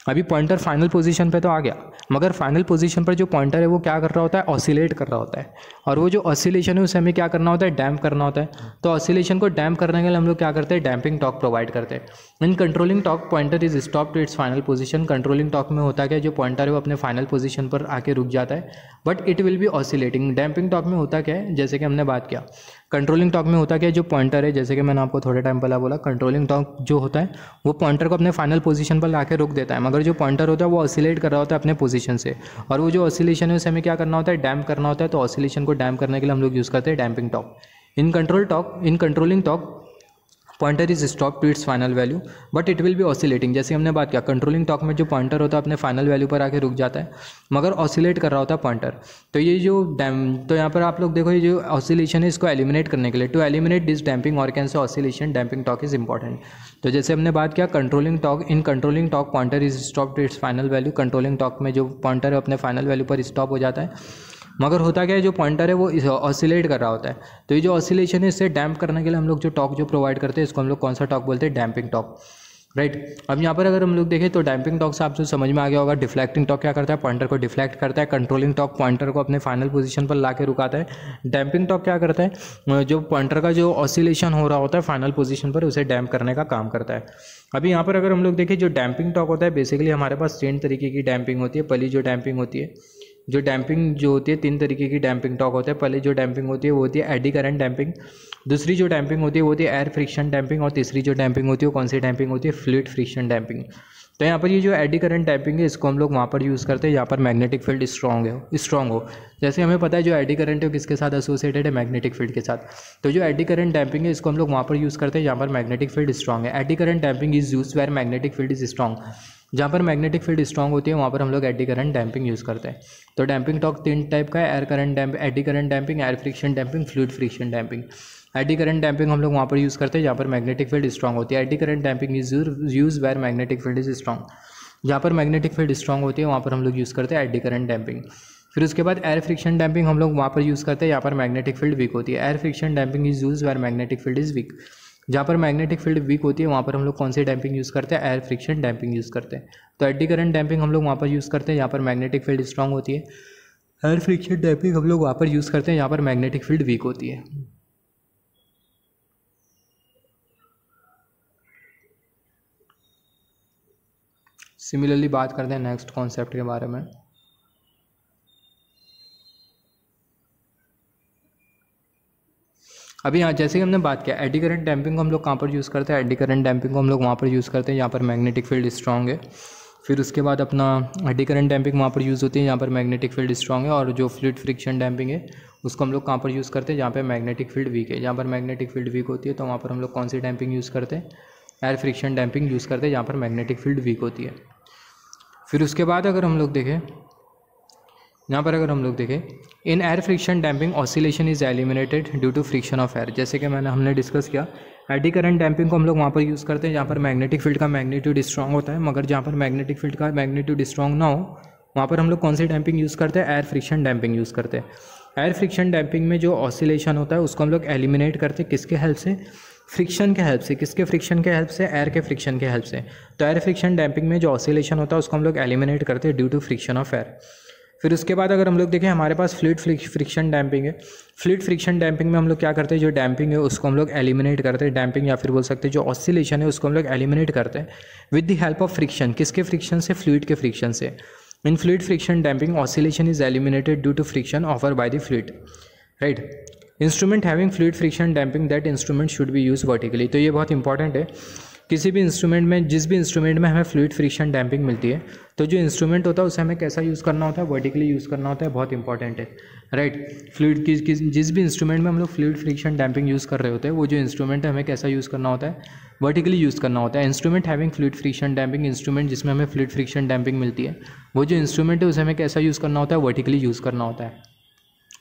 अभी पॉइंटर फाइनल पोजीशन पे तो आ गया, मगर फाइनल पोजीशन पर जो पॉइंटर है वो क्या कर रहा होता है, ऑसिलेट कर रहा होता है, और वो जो ऑसिलेशन है उसे हमें क्या करना होता है, डैम्प करना होता है। तो ऑसिलेशन को डैम्प करने के लिए हम लोग क्या करते हैं, डैम्पिंग टॉर्क प्रोवाइड करते हैं। In controlling torque pointer is stop to its final position. Controlling torque में होता क्या है, जो पॉइंटर है वो अपने फाइनल पोजीशन पर आके रुक जाता है, but it will be oscillating. Damping torque में होता क्या है, जैसे कि हमने बात किया, कंट्रोलिंग टॉर्क में होता क्या है, जो पॉइंटर है, जैसे कि मैंने आपको थोड़े टाइम पहले बोला, कंट्रोलिंग टॉर्क जो होता है वो पॉइंटर को अपने फाइनल पोजीशन पर लाके रोक देता है, मगर जो पॉइंटर होता है वो ऑसिलेट कर रहा होता है अपने पोजीशन से, और वो जो ऑसिलेशन है उसे हमें क्या करना होता है, डैम्प करना होता है। तो ऑसिलेशन को डैम्प करने के लिए हम लोग यूज़ करते हैं damping torque. In control torque in controlling torque pointer is stop to its final value but it will be oscillating. जैसे हमने बात किया, कंट्रोलिंग टॉर्क में जो पॉइंटर होता है अपने फाइनल वैल्यू पर आके रुक जाता है, मगर ऑसिलेट कर रहा होता है पॉइंटर। तो ये जो डैम तो यहाँ पर आप लोग देखो, ये जो ऑसिलेशन है इसको एलिमिनेट करने के लिए, टू एलिमिनेट दिस डैम्पिंग और can say oscillation, damping torque is important. तो जैसे हमने बात किया, controlling torque in controlling torque pointer is stop to its final value. Controlling torque में जो पॉइंटर है अपने फाइनल वैल्यू पर स्टॉप हो जाता है, मगर होता क्या है, जो पॉइंटर है वो ऑसिलेट कर रहा होता है। तो ये जो ऑसिलेशन है इससे डैम्प करने के लिए हम लोग जो टॉर्क जो प्रोवाइड करते हैं इसको हम लोग कौन सा टॉर्क बोलते हैं, डैम्पिंग टॉर्क, राइट। अब यहाँ पर अगर हम लोग देखें तो डैम्पिंग टॉर्क से आपको समझ में आ गया होगा। डिफ्लेक्टिंग टॉर्क क्या करता है, पॉइंटर को डिफ्लेक्ट करता है। कंट्रोलिंग टॉर्क पॉइंटर को अपने फाइनल पोजीशन पर ला के रुकाता है। डैम्पिंग टॉर्क क्या करता है, जो पॉइंटर का जो ऑसिलेशन हो रहा होता है फाइनल पोजीशन पर उसे डैम्प करने का काम करता है। अभी यहाँ पर अगर हम लोग देखें, जो डैम्पिंग टॉर्क होता है बेसिकली हमारे पास तीन तरीके की डैम्पिंग होती है। पहली जो डैम्पिंग होती है, जो डैम्पिंग जो होती है, तीन तरीके की डैम्पिंग टॉर्क होता है। पहले जो डैम्पिंग होती है वो होती है एडी करंट डैम्पिंग, दूसरी जो डैम्पिंग होती है वो होती है एयर फ्रिक्शन डैम्पिंग, और तीसरी जो डैम्पिंग होती है वो कौन सी डैम्पिंग होती है, फ्लूइड फ्रिक्शन डैम्पिंग। तो यहाँ पर ये जो एडी करंट डैम्पिंग है इसको हम लोग वहाँ पर यूज़ करते हैं जहाँ पर मैग्नेटिक फील्ड स्ट्रॉन्ग है स्ट्रॉन्ग हो। जैसे हमें पता है जो एडी करंट है वो किसके साथ एसोसिएटेड है, मैग्नेटिक फील्ड के साथ। तो जो एडी करंट डैम्पिंग है इसको हम लोग वहाँ पर यूज़ करते हैं जहाँ पर मैग्नेटिक फील्ड स्ट्रॉन्ग है। Eddy current damping is use where magnetic field is strong. जहाँ पर मैग्नेटिक फील्ड स्ट्रॉन्ग होती है वहाँ पर हम लोग एडी करंट डैम्पिंग यूज़ करते हैं। तो डैम्पिंग टॉर्क तीन टाइप का है, air current damp eddy current damping, air friction damping, fluid friction damping. Eddy current damping हम लोग वहाँ पर यूज़ करते हैं जहाँ पर मैग्नेटिक फील्ड स्ट्रॉन्ग होती है। Eddy current damping is use where magnetic field is strong. जहाँ पर मैग्नेटिक फील्ड स्ट्रॉन्ग होती है वहाँ पर हम लोग यूज़ करते हैं एडी करंट डैम्पिंग। फिर उसके बाद एयर फ्रिक्शन डैम्पिंग हम लोग वहाँ पर यूज़ करते हैं यहाँ पर मैग्नेटिक फील्ड वीक होती है। Air friction damping is use where magnetic field is weak. जहाँ पर मैग्नेटिक फील्ड वीक होती है वहाँ पर हम लोग कौन सी डैम्पिंग यूज़ करते हैं, एयर फ्रिक्शन डैम्पिंग यूज़ करते हैं। तो एडी करंट डैम्पिंग हम लोग वहाँ पर यूज़ करते हैं जहाँ पर मैग्नेटिक फील्ड स्ट्रॉन्ग होती है। एयर फ्रिक्शन डैम्पिंग हम लोग वहाँ पर यूज़ करते हैं जहाँ पर मैग्नेटिक फील्ड वीक होती है। सिमिलरली बात करते हैं नेक्स्ट कॉन्सेप्ट के बारे में। अभी यहाँ जैसे कि हमने बात किया, एडी करंट डैम्पिंग को हम लोग कहाँ पर यूज़ करते हैं, एडी करंट डैम्पिंग को हम लोग वहाँ पर यूज़ करते हैं जहाँ पर मैग्नेटिक फील्ड स्ट्रॉन्ग है। फिर उसके बाद अपना एडी करंट डैम्पिंग वहाँ पर यूज़ होती है जहाँ पर मैग्नेटिक फील्ड स्ट्रॉन्ग है। और जो फ्लूइड फ्रिक्शन डैम्पिंग है उसको हम लोग कहाँ पर यूज़ करते हैं, जहाँ पर मैग्नेटिक फील्ड वीक है। जहाँ पर मैग्नेटिक फील्ड वीक होती है तो वहाँ पर हम लोग कौन सी डैम्पिंग यूज़ करते हैं, एयर फ्रिक्शन डैम्पिंग यूज़ करते हैं जहाँ पर मैग्नेटिक फील्ड वीक होती है। फिर उसके बाद अगर हम लोग देखें, यहाँ पर अगर हम लोग देखें, in air friction damping oscillation is eliminated due to friction of air. जैसे कि मैंने हमने डिस्कस किया, एडी करंट डैम्पिंग को हम लोग वहाँ पर यूज़ करते हैं जहाँ पर मैग्नेटिक फील्ड का मैग्नीट्यूड स्ट्रॉन्ग होता है, मगर जहाँ पर मैग्नेटिक फील्ड का मैग्नीट्यूड स्ट्रॉन्ग ना हो वहाँ पर हम लोग कौन सी डैम्पिंग यूज़ करते हैं, एयर फ्रिक्शन डैम्पिंग यूज़ करते हैं। एयर फ्रिक्शन डैम्पिंग में जो ऑसिलेशन होता है उसको हम लोग एलिमिनेट करते हैं, किसके हेल्प से, फ्रिक्शन के हेल्प से। किसके फ्रिक्शन के हेल्प से, एयर के फ्रिक्शन के हेल्प से। तो एयर फ्रिक्शन डैम्पिंग में जो ऑसिलेशन होता है उसको हम लोग एलिमिनेट करते हैं due to friction of air. फिर उसके बाद अगर हम लोग देखें, हमारे पास फ्लूइड फ्रिक्शन डैम्पिंग है। फ्लूइड फ्रिक्शन डैम्पिंग में हम लोग क्या करते हैं, जो डैम्पिंग है उसको हम लोग एलिमिनेट करते हैं, डैम्पिंग या फिर बोल सकते हैं जो ऑसिलेशन है उसको हम लोग एलिमिनेट करते हैं with the help of friction. किसके फ्रिक्शन से, फ्लूइड के फ्रिक्शन से। In fluid friction damping oscillation is eliminated due to friction offer by the fluid, right. Instrument having fluid friction damping that instrument should be use vertically. तो ये बहुत important है। किसी भी इंस्ट्रूमेंट में, जिस भी इंस्ट्रूमेंट में हमें फ्लूइड फ्रिक्शन डैम्पिंग मिलती है तो जो इंस्ट्रूमेंट होता है उसे हमें कैसा यूज़ करना होता है, वर्टिकली यूज़ करना होता है, बहुत इंपॉर्टेंट है, राइट। फ्लूइड किस किस जिस भी इंस्ट्रूमेंट में हम लोग फ्लूइड फ्रिक्शन डैम्पिंग यूज़ कर रहे होते हैं वो जो इंस्ट्रूमेंट है हमें कैसा यूज़ करना होता है, वर्टिकली यूज़ करना होता है। Instrument having fluid friction damping, instrument जिसमें हमें फ्लूइड फ्रिक्शन डैम्पिंग मिलती है वो जो इंस्ट्रूमेंट है उसे हमें कैसा यूज़ करना होता है, वर्टिकली यूज़ करना होता है।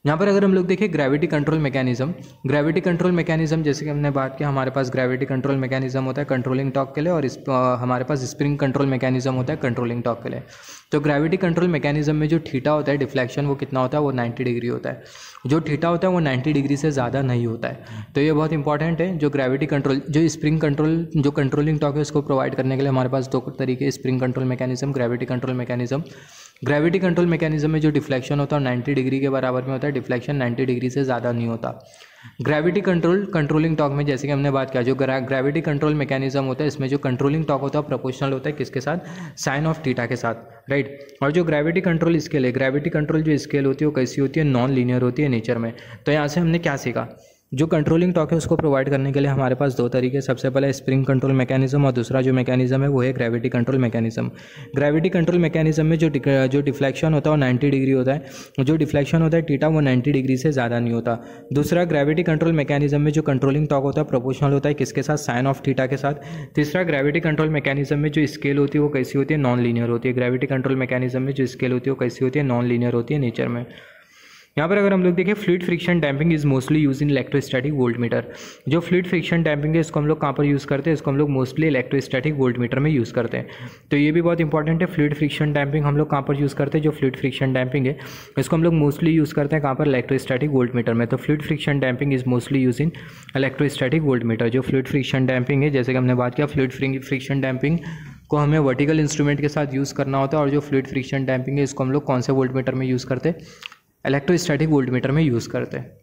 यहाँ पर अगर हम लोग देखें gravity control mechanism, gravity control mechanism जैसे कि हमने बात किया, हमारे पास ग्रेविटी कंट्रोल मैकेनिज्म होता है कंट्रोलिंग टॉर्क के लिए, और इस आ, हमारे पास स्प्रिंग कंट्रोल मैकेनिज्म होता है कंट्रोलिंग टॉर्क के लिए। तो ग्रेविटी कंट्रोल मैकेनिज्म में जो थीटा होता है डिफ्लेक्शन वो कितना होता है, वो नाइन्टी डिग्री होता है। जो थीटा होता है वो नाइन्टी डिग्री से ज़्यादा नहीं होता है। तो ये बहुत इंपॉर्टेंट है। जो ग्रेविटी कंट्रोल, जो स्प्रिंग कंट्रोल, जो कंट्रोलिंग टॉर्क है उसको प्रोवाइड करने के लिए हमारे पास दो तरीके, spring control mechanism, gravity control mechanism. Gravity control mechanism में जो डिफ्लेक्शन होता है नाइन्टी डिग्री के बराबर में होता है, डिफ्लेक्शन नाइन्टी डिग्री से ज़्यादा नहीं होता। ग्रेविटी कंट्रोल कंट्रोलिंग टॉर्क में जैसे कि हमने बात किया, जो ग्रेविटी कंट्रोल मैकेनिज्म होता है इसमें जो कंट्रोलिंग टॉर्क होता है प्रोपोर्शनल होता है किसके साथ, साइन ऑफ थीटा के साथ, राइट। और जो ग्रेविटी कंट्रोल स्केल है, ग्रेविटी कंट्रोल जो स्केल होती है वो कैसी होती है, नॉन लीनियर होती है नेचर में। तो यहाँ से हमने क्या सीखा, जो कंट्रोलिंग टॉर्क है उसको प्रोवाइड करने के लिए हमारे पास दो तरीके, सबसे पहले स्प्रिंग कंट्रोल मैकेनिज्म और दूसरा जो मैकेनिज्म है वो है gravity control mechanism. Gravity control mechanism में जो जो डिफ्लेक्शन होता है वो नाइन्टी डिग्री होता है, जो डिफ्लेक्शन होता है थीटा वो नाइन्टी डिग्री से ज़्यादा नहीं होता। दूसरा ग्रेविटी कंट्रोल मैकेनिज्म में जो कंट्रोलिंग टॉर्क होता है प्रोपोर्शनल होता है किसके साथ, साइन ऑफ थीटा के साथ। तीसरा ग्रेविटी कंट्रोल मैकेनिज्म में जो स्केल होती है वो कैसी होती है, नॉन लीनियर होती है। ग्रेविटी कंट्रोल मैकेनिज्म में जो स्केल होती है वो कैसी होती है, नॉन लीनियर होती है नेचर में। यहाँ पर अगर हम लोग देखें, fluid friction damping is mostly use in electrostatic voltmeter. जो फ्लूइड फ्रिक्शन डैम्पिंग है इसको हम लोग कहाँ पर यूज़ करते हैं, इसको हम लोग मोस्टली इलेक्ट्रोस्टैटिक वोल्टमीटर में यूज़ करते हैं। तो ये भी बहुत इंपॉर्टेंट है। फ्लूइड फ्रिक्शन डैम्पिंग हम लोग कहाँ पर यूज़ करते हैं, जो फ्लूइड फ्रिक्शन डैम्पिंग है इसको हम लोग मोस्टली यूज़ करते हैं कहाँ पर, इलेक्ट्रोस्टैटिक वोल्टमीटर में। तो fluid friction damping is mostly use in electrostatic voltmeter. जो फ्लूइड फ्रिक्शन डैम्पिंग है जैसे कि हमने बात किया, फ्लूइड फ्रिक्शन डैम्पिंग को हमें वर्टिकल इंस्ट्रूमेंट के साथ यूज़ करना होता है, और जो फ्लूइड फ्रिक्शन डैम्पिंग है इसको हम लोग कौन से वोल्टमीटर में यूज़ करते हैं, इलेक्ट्रोस्टैटिक वोल्टमीटर में यूज़ करते हैं।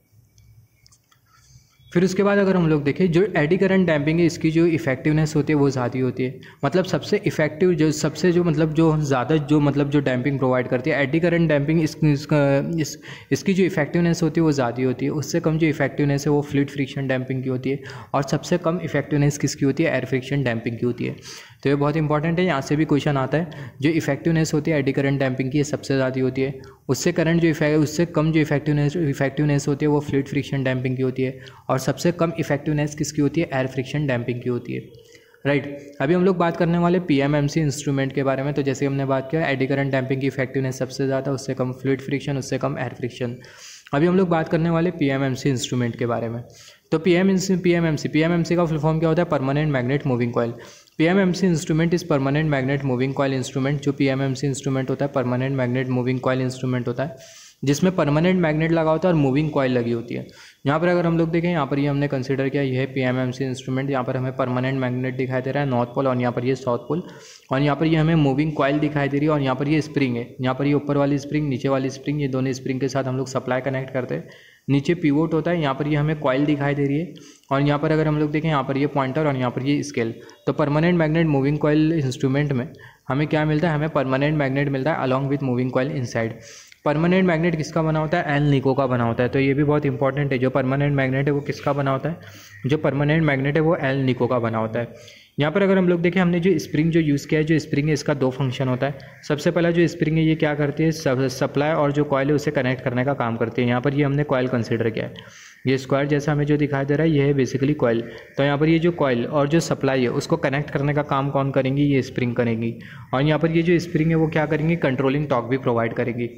फिर उसके बाद अगर हम लोग देखें, जो एडी करंट डैम्पिंग है इसकी जो इफेक्टिवनेस होती है वो ज़्यादा होती है। मतलब सबसे इफेक्टिव जो सबसे जो मतलब जो ज़्यादा जो मतलब जो डैम्पिंग प्रोवाइड करती है एडी करंट डैम्पिंग, इस, इसका इस इसकी जो इफेक्टिवनेस होती है वो ज़्यादा होती है। उससे कम जो इफेक्टिवनेस है वो फ्लूइड फ्रिक्शन डैम्पिंग की होती है, और सबसे कम इफेक्टिवनेस किसकी होती है, एयर फ्रिक्शन डैम्पिंग की होती है। तो ये बहुत इंपॉर्टेंट है, यहाँ से भी क्वेश्चन आता है। जो इफेक्टिवनेस होती है एडी करंट डैम्पिंग की ये सबसे ज़्यादा होती है, उससे करंट जो इफेक्ट उससे कम जो इफेक्टिवनेस इफेक्टिवनेस होती है वो फ्लूइड फ्रिक्शन डैम्पिंग की होती है, और सबसे कम इफेक्टिवनेस किसकी होती है, एयर फ्रिक्शन डैम्पिंग की होती है, राइट right। अभी हम लोग बात करने वाले पीएमएमसी इंस्ट्रूमेंट के बारे में। तो जैसे हमने बात किया एडी करंट डैम्पिंग की इफेक्टिवनेस सबसे ज़्यादा, उससे कम फ्लूइड फ्रिक्शन, उससे कम एयर फ्रिक्शन। अभी हम लोग बात करने वाले पीएमएमसी इंस्ट्रूमेंट के बारे में। तो पीएमएमसी पीएमएमसी पीएमएमसी का फुल फॉर्म क्या होता है, permanent magnet moving coil. PMMC instrument is permanent magnet moving coil instrument. जो पीएमएमसी इंस्ट्रूमेंट होता है permanent magnet moving coil instrument होता है, जिसमें परमानेंट मैग्नेट लगा होता है और मूविंग कॉइल लगी होती है। यहाँ पर अगर हम लोग देखें, यहाँ पर ये हमने कंसीडर किया, ये है पीएमएमसी इंस्ट्रूमेंट। यहाँ पर हमें परमानेंट मैग्नेट दिखाई दे रहा है नॉर्थ पोल, और यहाँ पर ये साउथ पोल, और यहाँ पर ये हमें मूविंग कॉइल दिखाई दे रही है, और यहाँ पर ये स्प्रिंग है। यहाँ पर ये ऊपर वाली स्प्रिंग, नीचे वाली स्प्रिंग, ये दोनों स्प्रिंग के साथ हम लोग सप्लाई कनेक्ट करते हैं। नीचे पिवोट होता है, यहाँ पर ये हमें कॉइल दिखाई दे रही है, और यहाँ पर अगर हम लोग देखें, यहाँ पर ये पॉइंटर और यहाँ पर ये स्केल। तो permanent magnet moving coil instrument में हमें क्या मिलता है, हमें परमानेंट मैग्नेट मिलता है along with moving coil inside. Permanent magnet किसका बना होता है, एल निको का बना होता है। तो ये भी बहुत इंपॉर्टेंट है, जो परमानेंट मैग्नेट है वो किसका बना होता है, जो परमानेंट मैग्नेट है वो एल निको का बना होता है। यहाँ पर अगर हम लोग देखें, हमने जो स्प्रिंग जो यूज़ किया है, जो स्प्रिंग है इसका दो फंक्शन होता है। सबसे पहला जो स्प्रिंग है ये क्या करती है, सप्लाई और जो कॉइल है उसे कनेक्ट करने का काम करती है। यहाँ पर ये हमने कॉइल कंसीडर किया है, ये स्क्वायर जैसा हमें जो दिखाई दे रहा है ये है बेसिकली कॉइल। तो यहाँ पर ये जो कॉइल और जो सप्लाई है उसको कनेक्ट करने का काम कौन करेंगी, ये स्प्रिंग करेंगी। और यहाँ पर ये जो स्प्रिंग है वो क्या करेंगी, कंट्रोलिंग टॉर्क भी प्रोवाइड करेंगी।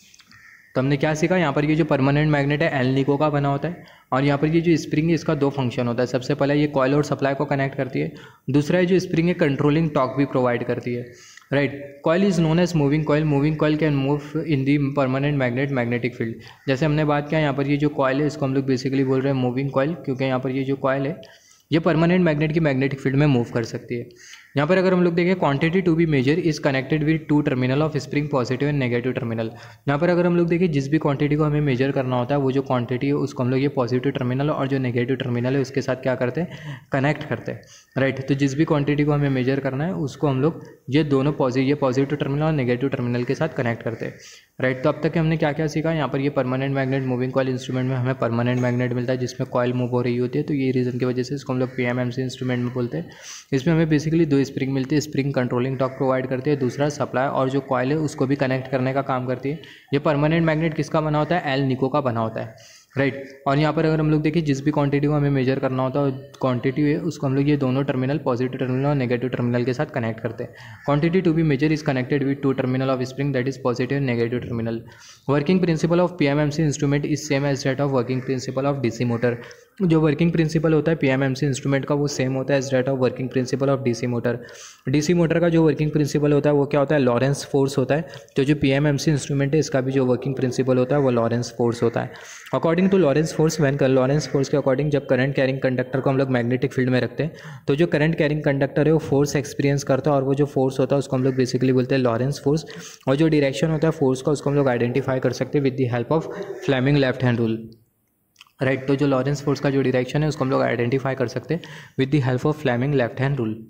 तो हमने क्या सीखा, यहाँ पर ये जो परमानेंट मैग्नेट है एल निको का बना होता है, और यहाँ पर ये जो स्प्रिंग है इसका दो फंक्शन होता है। सबसे पहले ये कॉइल और सप्लाई को कनेक्ट करती है, दूसरा है जो स्प्रिंग है कंट्रोलिंग टॉर्क भी प्रोवाइड करती है, right. Coil is known as moving coil. Moving coil can move in the permanent magnet magnetic field. जैसे हमने बात किया, यहाँ पर ये जो कॉइल है इसको हम लोग बेसिकली बोल रहे हैं मूविंग कॉइल, क्योंकि यहाँ पर ये जो कॉइल है ये परमानेंट मैग्नेट की मैग्नेटिक फील्ड में मूव कर सकती है। यहाँ पर अगर हम लोग देखें, quantity to be measure is connected with two terminal of spring, positive and negative terminal. यहाँ पर अगर हम लोग देखें, जिस भी क्वांटिटी को हमें मेजर करना होता है वो जो क्वांटिटी है उसको हम लोग ये पॉजिटिव टर्मिनल और जो नेगेटिव टर्मिनल है उसके साथ क्या करते हैं, कनेक्ट करते हैं, राइट। तो जिस भी क्वांटिटी को हमें मेजर करना है उसको हम लोग ये दोनों पॉजिटिव ये पॉजिटिव टर्मिनल और नेगेटिव टर्मिनल के साथ कनेक्ट करते हैं, राइट। तो अब तक हमने क्या क्या सीखा, यहाँ पर ये permanent magnet moving coil instrument में हमें परमानेंट मैग्नेट मिलता है जिसमें कॉइल मूव हो रही होती है। तो ये रीज़न की वजह से इसको हम लोग पीएमएमसी इंस्ट्रूमेंट में बोलते हैं। इसमें हमें बेसिकली दो स्प्रिंग मिलती है, स्प्रिंग कंट्रोलिंग टॉर्क प्रोवाइड करती है, दूसरा सप्लाई और जो कॉइल है उसको भी कनेक्ट करने का काम करती है। ये परमानेंट मैग्नेट किसका बना होता है, एल निको का बना होता है, राइट right. और यहाँ पर अगर हम लोग देखें जिस भी क्वांटिटी को हमें मेजर करना होता है क्वांटिटी है उसको हम लोग ये दोनों टर्मिनल पॉजिटिव टर्मिनल और नेगेटिव टर्मिनल के साथ कनेक्ट करते हैं। Quantity to be measure is connected with two terminal of spring that is positive and negative terminal. Working principle of PMMC instrument is same as that of working principle of DC motor. जो working principle होता है PMMC instrument का वो same होता है as that of working principle of DC motor. DC motor का जो working principle होता है वो क्या होता है, लॉरेंस फोर्स होता है। तो जो पीएमएमसी इंस्ट्रूमेंट है इसका भी जो वर्किंग प्रिंसिपल होता है वो लॉरेंस फोर्स होता है। According to Lorentz force when Lorentz force के अकॉर्डिंग जब करंट कैरिंग कंडक्टर को हम लोग मैग्नेटिक फील्ड में रखते हैं तो जो करंट कैरिंग कंडक्टर है वो फोर्स एक्सपीरियंस करता है और वो जो फोर्स होता है उसको हम लोग बेसिकली बोलते हैं लॉरेंस फोर्स। और जो डायरेक्शन होता है फोर्स का उसको हम लोग आइडेंटिफाई कर सकते हैं with the help of Fleming left hand rule. Right, तो जो लॉरेंस फोर्स का जो डायरेक्शन है उसको हम लोग आइडेंटिफाई कर सकते हैं with the help of Fleming left hand rule.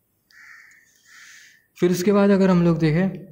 फिर उसके बाद अगर हम लोग देखें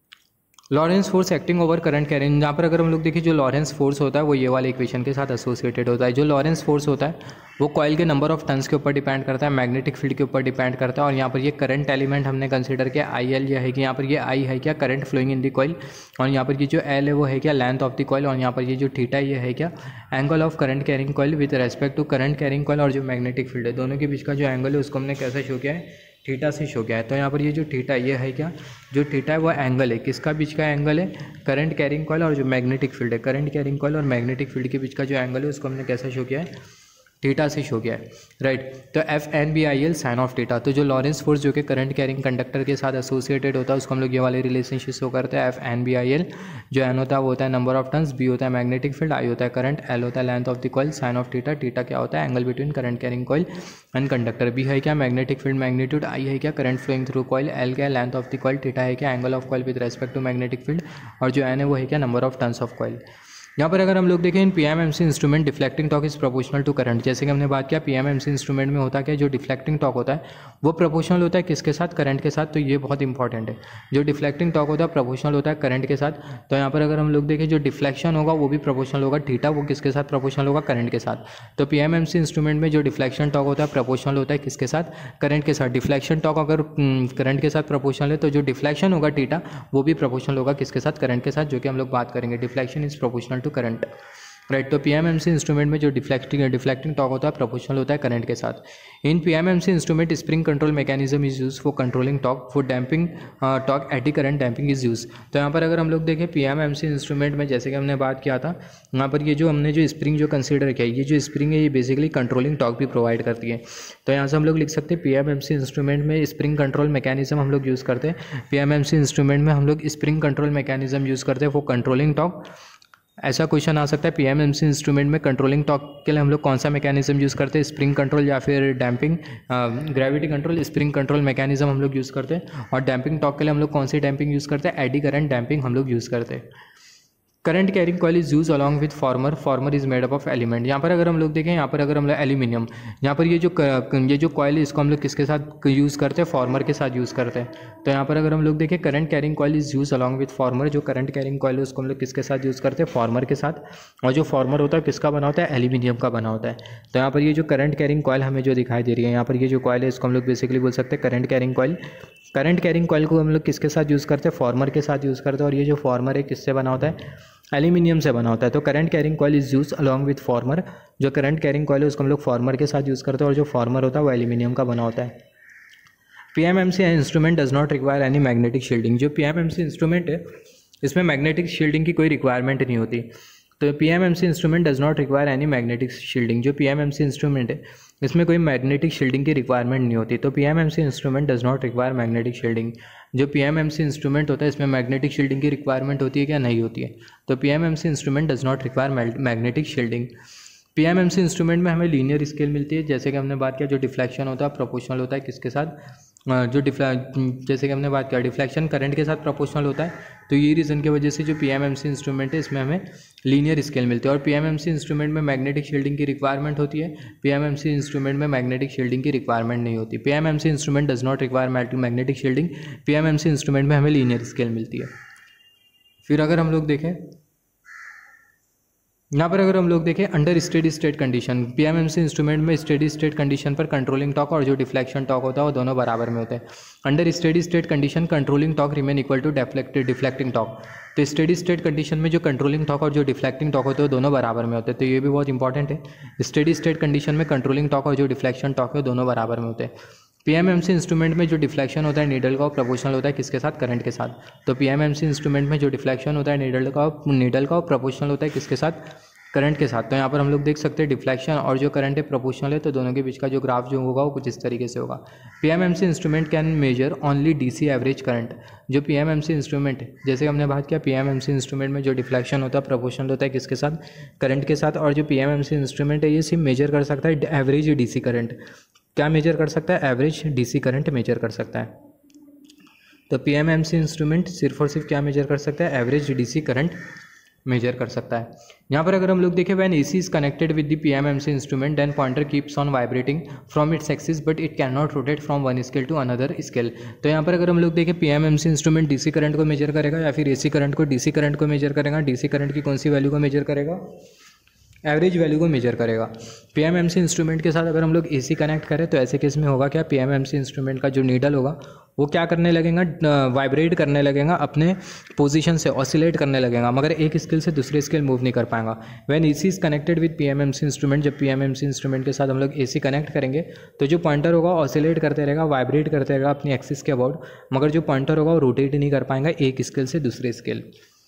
Lorentz force acting over current carrying, यहाँ पर अगर हम लोग देखिए जो लॉरेंस फोर्स होता है वो ये वाले इक्वेशन के साथ एसोसिएटेड होता है। जो लॉरेंस फोर्स होता है वो कॉइल के नंबर ऑफ टर्न्स के ऊपर डिपेंड करता है, मैग्नेटिक फील्ड के ऊपर डिपेंड करता है। और यहाँ पर ये करंट एलिमेंट हमने कंसीडर किया आई एल यह है कि यहाँ पर ये आई है क्या current flowing in the coil, और यहाँ पर ये जो एल है वो है क्या लेंथ ऑफ द कॉइल, और यहाँ पर ये जो थीटा ये है क्या angle of current carrying coil with respect to current carrying coil. और जो मैग्नेटिक फील्ड है दोनों के बीच का जो एंगल है उसको हमने कैसे शो किया है, थीटा से शो किया है। तो यहाँ पर ये जो थीटा ये है क्या, जो थीटा है वो एंगल है, किसका बीच का एंगल है, करंट कैरिंग कॉइल और जो मैग्नेटिक फील्ड है, करंट कैरिंग कॉइल और मैग्नेटिक फील्ड के बीच का जो एंगल है उसको हमने कैसे शो किया है, थीटा से शो किया है। राइट, तो F N B I L sine of theta. तो जो लॉरेंस फोर्स जो कि करंट कैरिंग कंडक्टर के साथ एसोसिएटेड होता है उसको हम लोग ये वाले रिलेशनशिप शो करते हैं, F N B I L. जो एन होता है वो होता है नंबर ऑफ टर्न्स, बी होता है मैग्नेटिक फील्ड, आई होता है करंट, एल होता है length of the coil, sine of theta, theta क्या होता है angle between current carrying coil and conductor, B है क्या मैग्नेटिक फील्ड मैग्नीट्यूड, आई है क्या current flowing through coil, L क्या length of the coil, theta है क्या angle of coil with respect to magnetic field, और जो एन है वो है क्या number of turns of coil. यहाँ पर अगर हम लोग देखें इन PMMC instrument deflecting torque is proportional to current. जैसे कि हमने बात किया पीएमएमसी इंस्ट्रूमेंट में होता क्या, जो डिफ्लेक्टिंग टॉर्क होता है वो प्रोपोर्शनल होता है किसके साथ, करंट के साथ। तो ये बहुत इंपॉर्टेंट है, जो डिफ्लेक्टिंग टॉर्क होता है प्रोपोर्शनल होता है करंट के साथ। तो यहाँ पर अगर हम लोग देखें जो डिफ्लेक्शन होगा वो भी प्रोपोर्शनल होगा, थीटा वो किसके साथ प्रोपोर्शनल होगा, करंट के साथ। तो पीएमएमसी इंस्ट्रूमेंट में जो डिफ्लेक्शन टॉर्क होता है प्रोपोर्शनल होता है किसके साथ, करंट के साथ। डिफ्लेक्शन टॉर्क अगर करंट के साथ प्रोपोर्शनल है तो जो डिफ्लेक्शन होगा थीटा वो भी प्रोपोर्शनल होगा किसके साथ, करंट के साथ, जो कि हम लोग बात करेंगे deflection is proportional to current. Right, तो पीएमएमसी इंस्ट्रूमेंट में जो डिफ्लेक्टिंग डिफ्लेक्टिंग टॉर्क होता है प्रोपोर्शनल होता है करंट के साथ। In PMMC instrument spring control mechanism is use for controlling torque, for damping torque eddy current damping is use. तो यहाँ पर अगर हम लोग देखें पीएमएमसी इंस्ट्रूमेंट में जैसे कि हमने बात किया था, यहाँ पर ये जो हमने जो स्प्रिंग जो कंसीडर किया, ये जो स्प्रिंग है ये बेसिकली कंट्रोलिंग टॉर्क भी प्रोवाइड करती है। तो यहाँ से हम लोग लिख सकते हैं पीएमएमसी इंस्ट्रूमेंट में स्प्रिंग कंट्रोल मैकेनिज्म हम लोग यूज़ करते हैं। पीएमएमसी इंस्ट्रूमेंट में हम लोग स्प्रिंग कंट्रोल मैकेनिज्म यूज़ करते हैं फॉर कंट्रोलिंग टॉर्क। ऐसा क्वेश्चन आ सकता है पीएमएमसी इंस्ट्रूमेंट में कंट्रोलिंग टॉर्क के लिए हम लोग कौन सा मैकेनिज्म यूज़ करते हैं, स्प्रिंग कंट्रोल या फिर damping gravity control. Spring control mechanism हम लोग यूज़ करते हैं, और डैम्पिंग टॉर्क के लिए हम लोग कौन सी डैम्पिंग यूज़ करते हैं, एडी करंट डैम्पिंग हम लोग यूज़ करते हैं। Current carrying coil is use along with former, former is made up of element. यहाँ पर अगर हम लोग देखें, यहाँ पर अगर हम लोग एल्यूमिनियम, यहाँ पर ये जो ये जो कॉइल है इसको हम लोग किसके साथ यूज़ करते हैं, फॉर्मर के साथ यूज़ करते हैं। तो यहाँ पर अगर हम लोग देखें current carrying coil is use along with former, जो करंट कैरिंग कॉइल है उसको हम लोग किसके साथ यूज़ करते हैं, फॉर्मर के साथ। और जो फॉर्मर होता है किसका बना होता है, एल्यूमिनियम का बना होता है। तो यहाँ पर ये जो करंट कैरिंग कॉइल हमें जो दिखाई दे रही है, यहाँ पर ये जो कॉइल है इसको हम लोग बेसिकली बोल सकते हैं current carrying coil. Current carrying coil को हम लोग किसके साथ यूज़ करते हैं, फॉर्मर के साथ यूज़ करते हैं। और ये जो फॉर्मर है किससे बना होता है, एल्यूमिनियम से बना होता है। तो current carrying coil is use along with former, जो करंट कैरिंग कॉइल है उसको हम लोग फॉर्मर के साथ यूज़ करते हैं, और जो फॉर्मर होता है वो एल्यूमिनियम का बना होता है। PMMC instrument does not require any magnetic shielding. जो पीएमएमसी इंस्ट्रूमेंट है इसमें मैग्नेटिक शील्डिंग की कोई रिक्वायरमेंट नहीं होती। तो PMMC instrument does not require any magnetic shielding. जो पीएमएमसी इंस्ट्रूमेंट है इसमें कोई मैग्नेटिक शील्डिंग की रिक्वायरमेंट नहीं होती। तो PMMC instrument does not require magnetic shielding. जो पीएमएमसी इंस्ट्रूमेंट होता है इसमें मैग्नेटिक शील्डिंग की रिक्वायरमेंट होती है क्या, नहीं होती है। तो PMMC instrument does not require magnetic shielding. PMMC instrument में हमें लीनियर स्केल मिलती है, जैसे कि हमने बात किया जो डिफ्लेक्शन होता है प्रोपोर्शनल होता है किसके साथ, जो डिफ्ला जैसे कि हमने बात किया डिफ्लेक्शन करंट के साथ प्रोपोर्शनल होता है। तो ये रीज़न की वजह से जो पीएमएमसी इंस्ट्रूमेंट है इसमें हमें लीनियर स्केल मिलती है। और पीएमएमसी इंस्ट्रूमेंट में मैग्नेटिक शील्डिंग की रिक्वायरमेंट होती है, पीएमएमसी इंस्ट्रूमेंट में मैग्नेटिक शील्डिंग की रिक्वायरमेंट नहीं होती। PMMC instrument does not require magnetic shielding, PMMC instrument में हमें लीनियर स्केल मिलती है। फिर अगर हम लोग देखें यहाँ पर अगर हम लोग देखें under steady state condition, PMMC instrument में स्टेडी स्टेट कंडीशन पर कंट्रोलिंग टॉर्क और जो डिफ्लेक्शन टॉर्क होता है वो दोनों बराबर में होते हैं। Under steady state condition controlling torque remain equal to deflected deflecting torque. तो स्टेडी स्टेट कंडीशन में जो कंट्रोलिंग टॉर्क और जो डिफ्लेक्टिंग टॉर्क होते हैं वो दोनों बराबर में होते हैं। तो ये भी बहुत इंपॉर्टेंट है। स्टेडी स्टेट कंडीशन में कंट्रोलिंग टॉर्क और जो डिफ्लेक्शन टॉर्क है दोनों बराबर में होते हैं। पीएमएमसी इंस्ट्रूमेंट में जो डिफ्लेक्शन होता है नीडल का, प्रोपोर्शनल होता है किसके साथ, करंट के साथ। तो पीएमएमसी इंस्ट्रूमेंट में जो डिफ्लेक्शन होता है नीडल का नीडल का प्रोपोर्शनल होता है किसके साथ, करंट के साथ। तो यहाँ पर हम लोग देख सकते हैं डिफ्लेक्शन और जो करंट है प्रोपोर्शनल है, तो दोनों के बीच का जो ग्राफ जो होगा वो कुछ इस तरीके से होगा। PMMC instrument can measure only DC average current. जो पीएमएमसी इंस्ट्रूमेंट है, जैसे हमने बात किया पीएमएमसी इंस्ट्रूमेंट में जो डिफ्लेक्शन होता है प्रोपोर्शनल होता है किसके साथ, करंट के साथ। और जो पीएमएमसी इंस्ट्रूमेंट है ये सिर्फ मेजर कर सकता है एवरेज डीसी करंट। क्या मेजर कर सकता है, एवरेज डीसी करंट मेजर कर सकता है। तो पीएमएमसी इंस्ट्रूमेंट सिर्फ और सिर्फ क्या मेजर कर सकता है, एवरेज डीसी करंट मेजर कर सकता है। यहाँ पर अगर हम लोग देखें when AC is connected with the PMMC instrument then pointer keeps on vibrating from its axis but it can not rotate from one scale to another scale. तो यहाँ पर अगर हम लोग देखें पीएमएमसी इंस्ट्रूमेंट डीसी करंट को measure करेगा या फिर एसी करंट को डीसी करंट को मेजर करेगा। डीसी करंट की कौन सी वैल्यू को मेजर करेगा, एवरेज वैल्यू को मेजर करेगा। पीएमएमसी इंस्ट्रूमेंट के साथ अगर हम लोग एसी कनेक्ट करें तो ऐसे केस में होगा क्या, पीएमएमसी इंस्ट्रूमेंट का जो नीडल होगा वो क्या करने लगेगा, वाइब्रेट करने लगेगा, अपने पोजीशन से ऑसिलेट करने लगेगा, मगर एक स्केल से दूसरे स्केल मूव नहीं कर पाएगा। When AC is connected with PMMC instrument, जब पीएमएमसी इंस्ट्रूमेंट के साथ हम लोग एसी कनेक्ट करेंगे तो जो पॉइंटर होगा ऑसिलेट करते रहेगा, वाइब्रेट करते रहेगा अपनी एक्सिस के अबाउट, मगर जो पॉइंटर होगा वो रोटेट नहीं कर पाएगा एक स्केल से दूसरे स्केल।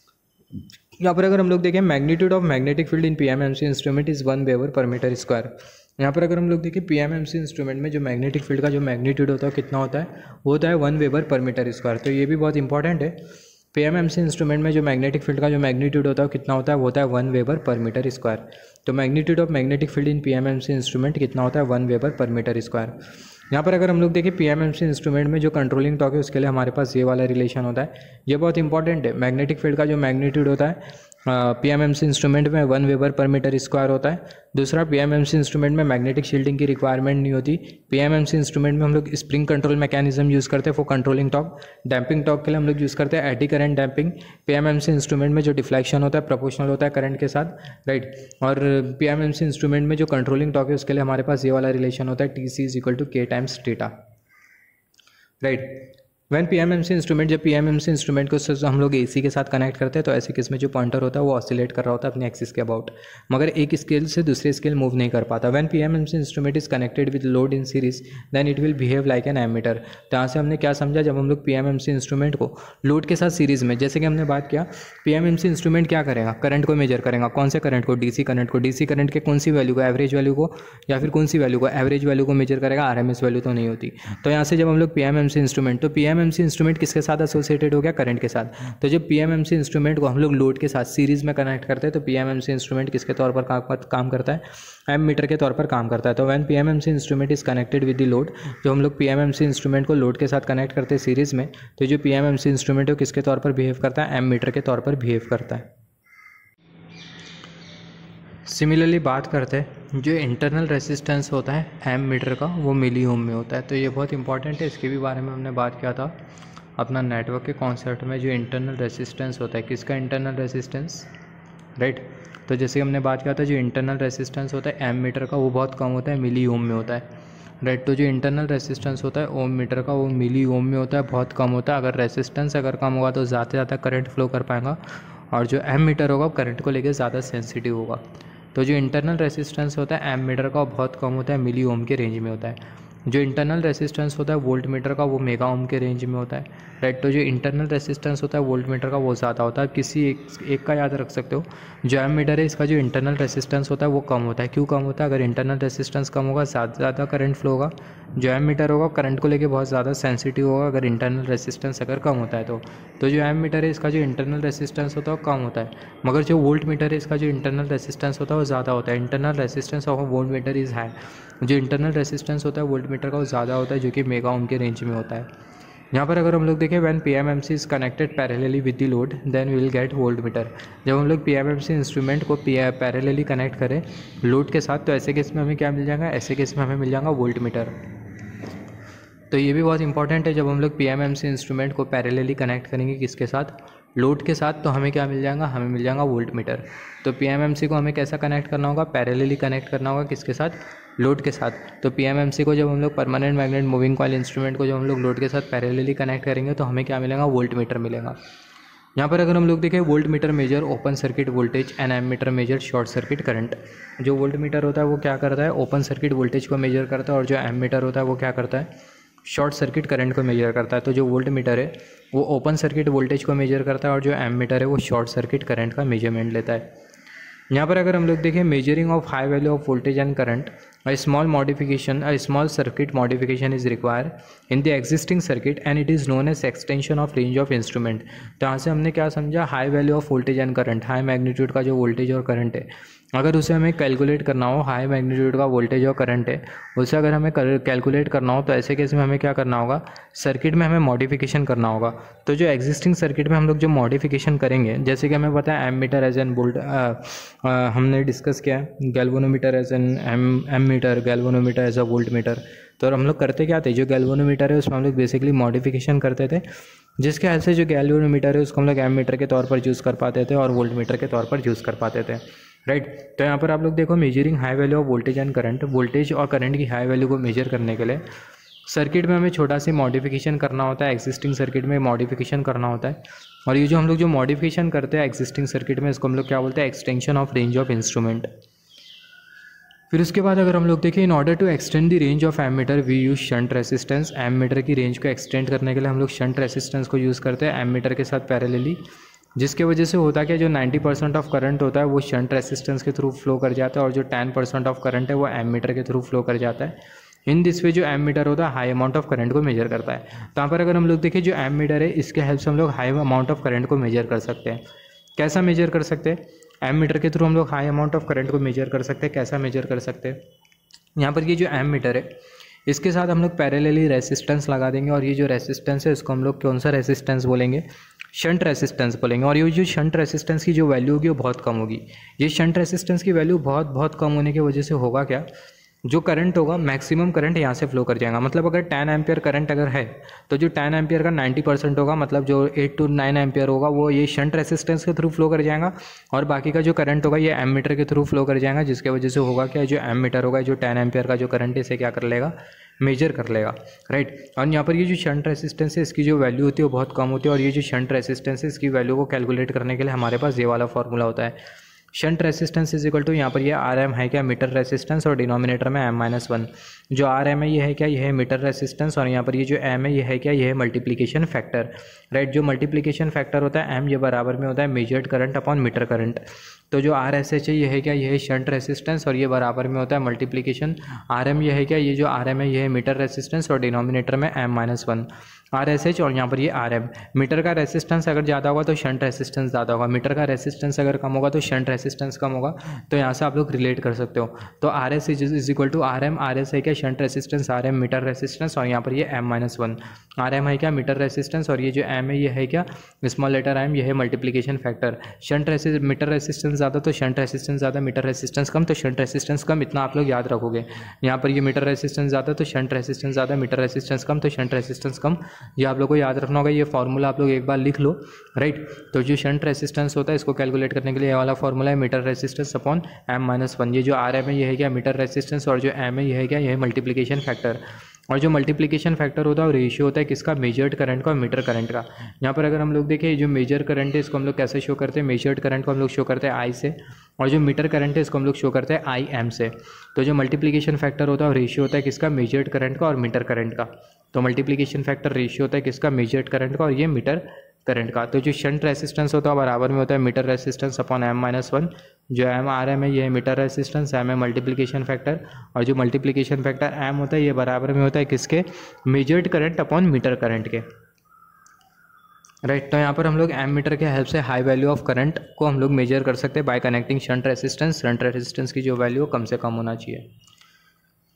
यहाँ पर अगर हम लोग देखें magnitude of magnetic field in PMMC instrument is one weber per metre square. यहाँ पर अगर हम लोग देखें पीएमएमसी इंस्ट्रूमेंट में जो मैग्नेटिक फील्ड का जो मैग्नीट्यूड होता है कितना होता है, वो होता है one weber per metre square. तो ये भी बहुत इंपॉर्टेंट है। पीएमएमसी इंस्ट्रूमेंट में जो मैग्नेटिक फील्ड का जो मैग्नीट्यूड होता है कितना होता है, वो होता है one weber per metre square. तो magnitude of magnetic field in PMMC instrument कितना होता है, one weber per metre square. यहाँ पर अगर हम लोग देखें पीएमएमसी इंस्ट्रूमेंट में जो कंट्रोलिंग टॉर्क है उसके लिए हमारे पास ये वाला रिलेशन होता है। ये बहुत इंपॉर्टेंट है। मैग्नेटिक फील्ड का जो मैग्नीट्यूड होता है पीएमएमसी इंस्ट्रूमेंट में one weber per metre square होता है। दूसरा, पीएमएमसी इंस्ट्रूमेंट में मैग्नेटिक शील्डिंग की रिक्वायरमेंट नहीं होती। पीएमएमसी इंस्ट्रूमेंट में हम लोग स्प्रिंग कंट्रोल मैकेनिज्म यूज़ करते हैं for controlling torque. Damping torque के लिए हम लोग यूज़ करते हैं eddy current damping. PMMC instrument में जो डिफ्लेक्शन होता है प्रोपोर्शनल होता है करंट के साथ, राइट। और पीएमएमसी इंस्ट्रूमेंट में जो कंट्रोलिंग टॉर्क है उसके लिए हमारे पास ये वाला रिलेशन होता है T C is equal to K times theta, right. When PMMC instrument, जब पीएमएमसी इंस्ट्रूमेंट को हम लोग एसी के साथ कनेक्ट करते हैं तो ऐसे केस में जो पॉइंटर होता है वो ऑसिलेट कर रहा होता है अपने एक्सिस के अबाउट, मगर एक स्केल से दूसरे स्केल मूव नहीं कर पाता। When PMMC instrument is connected with load in series then it will behave like an ammeter. तो यहाँ से हमने क्या समझा, जब हम लोग पीएमएमसी इंस्ट्रूमेंट को लोड के साथ सीरीज में, जैसे कि हमने बात किया पीएमएमसी इंस्ट्रूमेंट क्या करेगा, करंट को मेजर करेगा। कौन से करंट को, डीसी करंट को। डीसी करंट के कौन सी वैल्यू को, एवरेज वैल्यू को, या फिर कौन सी वैल्यू को, एवरेज वैल्यू को मेजर करेगा, आरएमएस वैल्यू तो नहीं होती। तो यहाँ से जब हम लोग पीएमएमसी इंस्ट्रूमेंट, तो पीएमएमसी इंस्ट्रूमेंट किसके साथ एसोसिएटेड हो गया, करंट के साथ। तो जब पीएमएमसी इंस्ट्रूमेंट को हम लोग लोड के साथ सीरीज में कनेक्ट करते हैं तो पीएमएमसी इंस्ट्रूमेंट किसके तौर पर काम करता है, एम मीटर के तौर पर काम करता है। तो when PMMC instrument is connected with the load, जो हम लोग पीएमएमसी इंस्ट्रूमेंट को लोड के साथ कनेक्ट करते हैं सीरीज में, तो जो पीएमएमसी इंस्ट्रूमेंट है किसके तौर पर बिहेव करता है, एम मीटर के तौर पर बिहेव करता है। सिमिलरली बात करते हैं जो इंटरनल रेसिस्टेंस होता है एम मीटर का, वो मिली ओम में होता है। तो ये बहुत इंपॉर्टेंट है, इसके भी बारे में हमने बात किया था अपना नेटवर्क के कॉन्सेप्ट में। जो इंटरनल रेसिस्टेंस होता है, किसका इंटरनल रेसिस्टेंस, राइट। तो जैसे हमने बात किया था जो इंटरनल रेसिस्टेंस होता है एम मीटर का वो बहुत कम होता है, मिली ओम में होता है, राइट। तो जो इंटरनल रेसिस्टेंस होता है ओम मीटर का वो मिली ओम में होता है, बहुत कम होता है। अगर रेसिस्टेंस अगर कम होगा तो ज़्यादा से ज़्यादा करंट फ्लो कर पाएगा, और जो एम मीटर होगा करंट को लेकर ज़्यादा सेंसिटिव होगा। तो जो इंटरनल रेसिस्टेंस होता है एम मीटर का बहुत कम होता है, मिली ओम के रेंज में होता है। जो इंटरनल रेसिस्टेंस होता है वोल्ट मीटर का वो मेगा ओम के रेंज में होता है, राइट। तो जो इंटरनल रेसिस्टेंस होता है वोल्ट मीटर का वो ज़्यादा होता है। किसी एक एक का याद रख सकते हो, जो एम मीटर है इसका जो इंटरनल रेसिस्टेंस होता है वो कम होता है। क्यों कम होता है, अगर इंटरनल रेसिस्टेंस कम होगा ज़्यादा ज़्यादा करंट फ्लो होगा। जो एम मीटर होगा करंट को लेके बहुत ज़्यादा सेंसिटिव होगा अगर इंटरनल रेसिस्टेंस अगर कम होता है तो। तो जो एम मीटर है इसका जो इंटरनल रेसिस्टेंस होता है वो कम होता है, मगर जो वोल्ट मीटर है इसका जो इंटरनल रेसिस्टेंस होता है वो ज़्यादा होता है। Internal resistance of voltmeter is high. जो इंटरनल रेसिस्टेंस होता है वोल्ट मीटर का वो ज़्यादा होता है, जो कि मेगा ओम के रेंज में होता है। यहाँ पर अगर हम लोग देखें when PMMC is connected parallelly with the load then we will get voltmeter. जब हम लोग पीएमएमसी इंस्ट्रूमेंट को पैरेलली कनेक्ट करें लोड के साथ तो ऐसे केस में हमें क्या मिल जाएगा, ऐसे केस में हमें मिल जाएगा वोल्ट मीटर। तो ये भी बहुत इंपॉर्टेंट है। जब हम लोग पीएमएमसी इंस्ट्रूमेंट को पैरेलली कनेक्ट करेंगे किसके साथ, लोड के साथ, तो हमें क्या मिल जाएगा, हमें मिल जाएगा वोल्ट मीटर। तो पीएमएमसी को हमें कैसा कनेक्ट करना होगा, पैरेलली कनेक्ट करना होगा किसके साथ, लोड के साथ। तो पीएमएमसी को जब हम लोग permanent magnet moving coil instrument को जब हम लोग लोड के साथ पैरेलली कनेक्ट करेंगे तो हमें क्या मिलेगा, वोल्ट मीटर मिलेगा। यहाँ पर अगर हम लोग देखें, voltmeter measure open circuit voltage and ammeter measure short circuit current. जो वोल्ट मीटर होता है वो क्या करता है, ओपन सर्किट वोल्टेज को मेजर करता है, और जो एम मीटर होता है वो क्या करता है, शॉर्ट सर्किट करंट को मेजर करता है। तो जो वोल्ट मीटर है वो ओपन सर्किट वोल्टेज को मेजर करता है, और जो एम मीटर है वो शॉर्ट सर्किट करंट का मेजरमेंट लेता है। यहाँ पर अगर हम लोग देखें, measuring of high value of voltage and current, a small modification a small circuit modification is required in the existing circuit and it is known as extension of range of instrument। तो यहाँ से हमने क्या समझा, high value of voltage and current, high magnitude का जो voltage और current है, अगर उसे हमें कैलकुलेट करना हो, हाई मैग्नीट्यूड का वोल्टेज और करंट है उसे अगर हमें कैलकुलेट करना हो तो ऐसे केस में हमें क्या करना होगा, सर्किट में हमें मॉडिफिकेशन करना होगा। तो जो एग्जिस्टिंग सर्किट में हम लोग जो मॉडिफिकेशन करेंगे, जैसे कि हमें पता है ammeter as an volt, हमने डिस्कस किया है galvanometer as an am ammeter, galvanometer as a voltmeter. तो हम लोग करते क्या थे, जो गैल्वेनोमीटर है उसमें हम लोग बेसिकली मॉडिफिकेशन करते थे, जिसके हेल्प से जो गैल्वेनोमीटर है उसको हम लोग एम मीटर के तौर पर यूज़ कर पाते थे और वोल्ट मीटर के तौर पर यूज़ कर पाते थे, राइट। तो यहाँ पर आप लोग देखो, measuring high value of voltage and current, voltage और करंट की हाई वैल्यू को मेजर करने के लिए सर्किट में हमें छोटा सी मॉडिफिकेशन करना होता है, एग्जिस्टिंग सर्किट में मॉडिफिकेशन करना होता है। और ये जो हम लोग जो मॉडिफिकेशन करते हैं एग्जिस्टिंग सर्किट में, इसको हम लोग क्या बोलते हैं, extension of range of instrument. फिर उसके बाद अगर हम लोग देखें, in order to extend the range of ammeter we use shunt resistance. Ammeter की रेंज को एक्सटेंड करने के लिए हम लोग शंट रेसिस्टेंस को यूज़ करते हैं एम मीटर के साथ पैरेलली, जिसके वजह से होता क्या, जो नाइंटी परसेंट ऑफ करंट होता है वो शंट रेसिस्टेंस के थ्रू फ्लो कर जाता है, और जो टेन परसेंट ऑफ करंट है वो एम मीटर के थ्रू फ्लो कर जाता है। इन दिस वे जो एम मीटर होता है हाई अमाउंट ऑफ करंट को मेजर करता है। तो यहाँ पर अगर हम लोग देखें, जो एम मीटर है इसके हेल्प से हम लोग हाई अमाउंट ऑफ करंट को मेजर कर सकते हैं। कैसा मेजर कर सकते हैं, एम मीटर के थ्रू हम लोग हाई अमाउंट ऑफ करंट को मेजर कर सकते हैं। कैसा मेजर कर सकते हैं, यहाँ पर ये जो एम मीटर है इसके साथ हम लोग पैरेलली रेसिस्टेंस लगा देंगे, और ये जो रेसिस्टेंस है इसको हम लोग कौन सा रेसिस्टेंस बोलेंगे, शंट रेसिस्टेंस बोलेंगे। और ये जो शंट रेसिस्टेंस की जो वैल्यू होगी वो बहुत कम होगी। ये शंट रेसिस्टेंस की वैल्यू बहुत बहुत कम होने की वजह से होगा क्या, जो करंट होगा मैक्सिमम करंट यहाँ से फ्लो कर जाएगा। मतलब अगर टेन एम्पियर करंट अगर है तो जो टेन एम्पियर का नाइंटी परसेंट होगा, मतलब जो एट टू नाइन एम्पियर होगा वो ये शंट रेसिस्टेंस के थ्रू फ्लो कर जाएगा, और बाकी का जो करंट होगा ये एम मीटर के थ्रू फ्लो कर जाएगा, जिसके वजह से होगा क्या, जो एम मीटर होगा जो टेन एम्पियर का जो करंट है इसे क्या कर लेगा, मेजर कर लेगा, राइट। और यहाँ पर ये जो शंट रेसिस्टेंस है इसकी जो वैल्यू होती है वो बहुत कम होती है, और ये जो शंट रेसिस्टेंस है इसकी वैल्यू को कैलकुलेट करने के लिए हमारे पास ये वाला फॉर्मूला होता है, shunt resistance is equal to, यहाँ पर ये आर एम है क्या, मीटर रेसिस्टेंस, और डिनोमिनेटर में एम माइनस वन। जो आर एम है ये है क्या, ये है मीटर रेसिस्टेंस, और यहाँ पर ये जो एम है ये है क्या, ये है मल्टीप्लिकेशन फैक्टर, राइट। जो मल्टीप्लिकेशन फैक्टर होता है एम, ये बराबर में होता है measured current upon meter current. तो जो आर एस एच है ये है क्या, ये है शंट रेसिस्टेंस, और ये बराबर में होता है मल्टीप्लिकेशन आर एम, ये है क्या, ये जो आर एम है ये है मीटर रेसिस्टेंस, और डिनोमिनेटर में M minus one R S H, और यहाँ पर ये आर एम। मीटर का रेसिस्टेंस अगर ज़्यादा होगा तो शंट रेसिस्टेंस ज़्यादा होगा, मीटर का रेसिस्टेंस अगर कम होगा तो शंट रेसिस्टेंस कम होगा। तो यहाँ से आप लोग रिलेट कर सकते हो। तो R S is equal to R M, R S है क्या, shunt resistance, R M meter resistance, और यहाँ पर ये M minus one. R M है क्या, मीटर रेसिस्टेंस, और ये जो एम है ये है क्या, स्मॉल लेटर एम, ये है मल्टीप्लिकेशन फैक्टर। शंट रेसिस मीटर रेसिस्टेंस ज़्यादा तो शंट रेसिस्टेंस ज़्यादा, मीटर रेसिस्टेंस कम तो शंट रेसिस्टेंस कम, इतना आप लोग याद रखोगे। यहाँ पर ये मीटर रेसिस्टेंस ज़्यादा तो शंट रेसिस्टेंस ज़्यादा, मीटर रेसिस्टेंस कम तो शंट रेसिस्टेंस कम। ये आप लोग को याद रखना होगा, ये फार्मूला आप लोग एक बार लिख लो, राइट। तो जो शंट रेसिस्टेंस होता है इसको कैलकुलेट करने के लिए ये वाला फार्मूला है, meter resistance upon M minus one. ये जो आर एम है ये है क्या, मीटर रेसिस्टेंस, और जो एम है ये है क्या, ये है मल्टीप्लिकेशन फैक्टर। और जो मल्टीप्लिकेशन फैक्टर होता है वो रेशियो होता है किसका, मेजर्ड करंट का और मीटर करंट का। यहाँ पर अगर हम लोग देखें, जो मेजर करंट है इसको हम लोग कैसे शो करते हैं, मेजर्ड करंट को हम लोग शो करते हैं आई से, और जो मीटर करंट है इसको हम लोग शो करते हैं आई एम से। तो जो मल्टीप्लिकेशन फैक्टर होता है वो रेशियो होता है किसका, मेजर्ड करंट का और मीटर करंट का। तो मल्टीप्लिकेशन फैक्टर रेशियो होता है किसका, मेजर्ड करंट का, और ये मीटर करंट का। तो जो शंट रेसिस्टेंस होता है बराबर में होता है meter resistance upon M minus one. जो एम आर एम है ये है मीटर रेसिस्टेंस, एम है मल्टीप्लिकेशन फैक्टर, और जो मल्टीप्लिकेशन फैक्टर एम होता है ये बराबर में होता है किसके, measured current upon meter current के, राइट। तो यहाँ पर हम लोग एम मीटर के हेल्प से हाई वैल्यू ऑफ करंट को हम लोग मेजर कर सकते हैं by connecting shunt resistance. Shunt resistance की जो वैल्यू कम से कम होना चाहिए।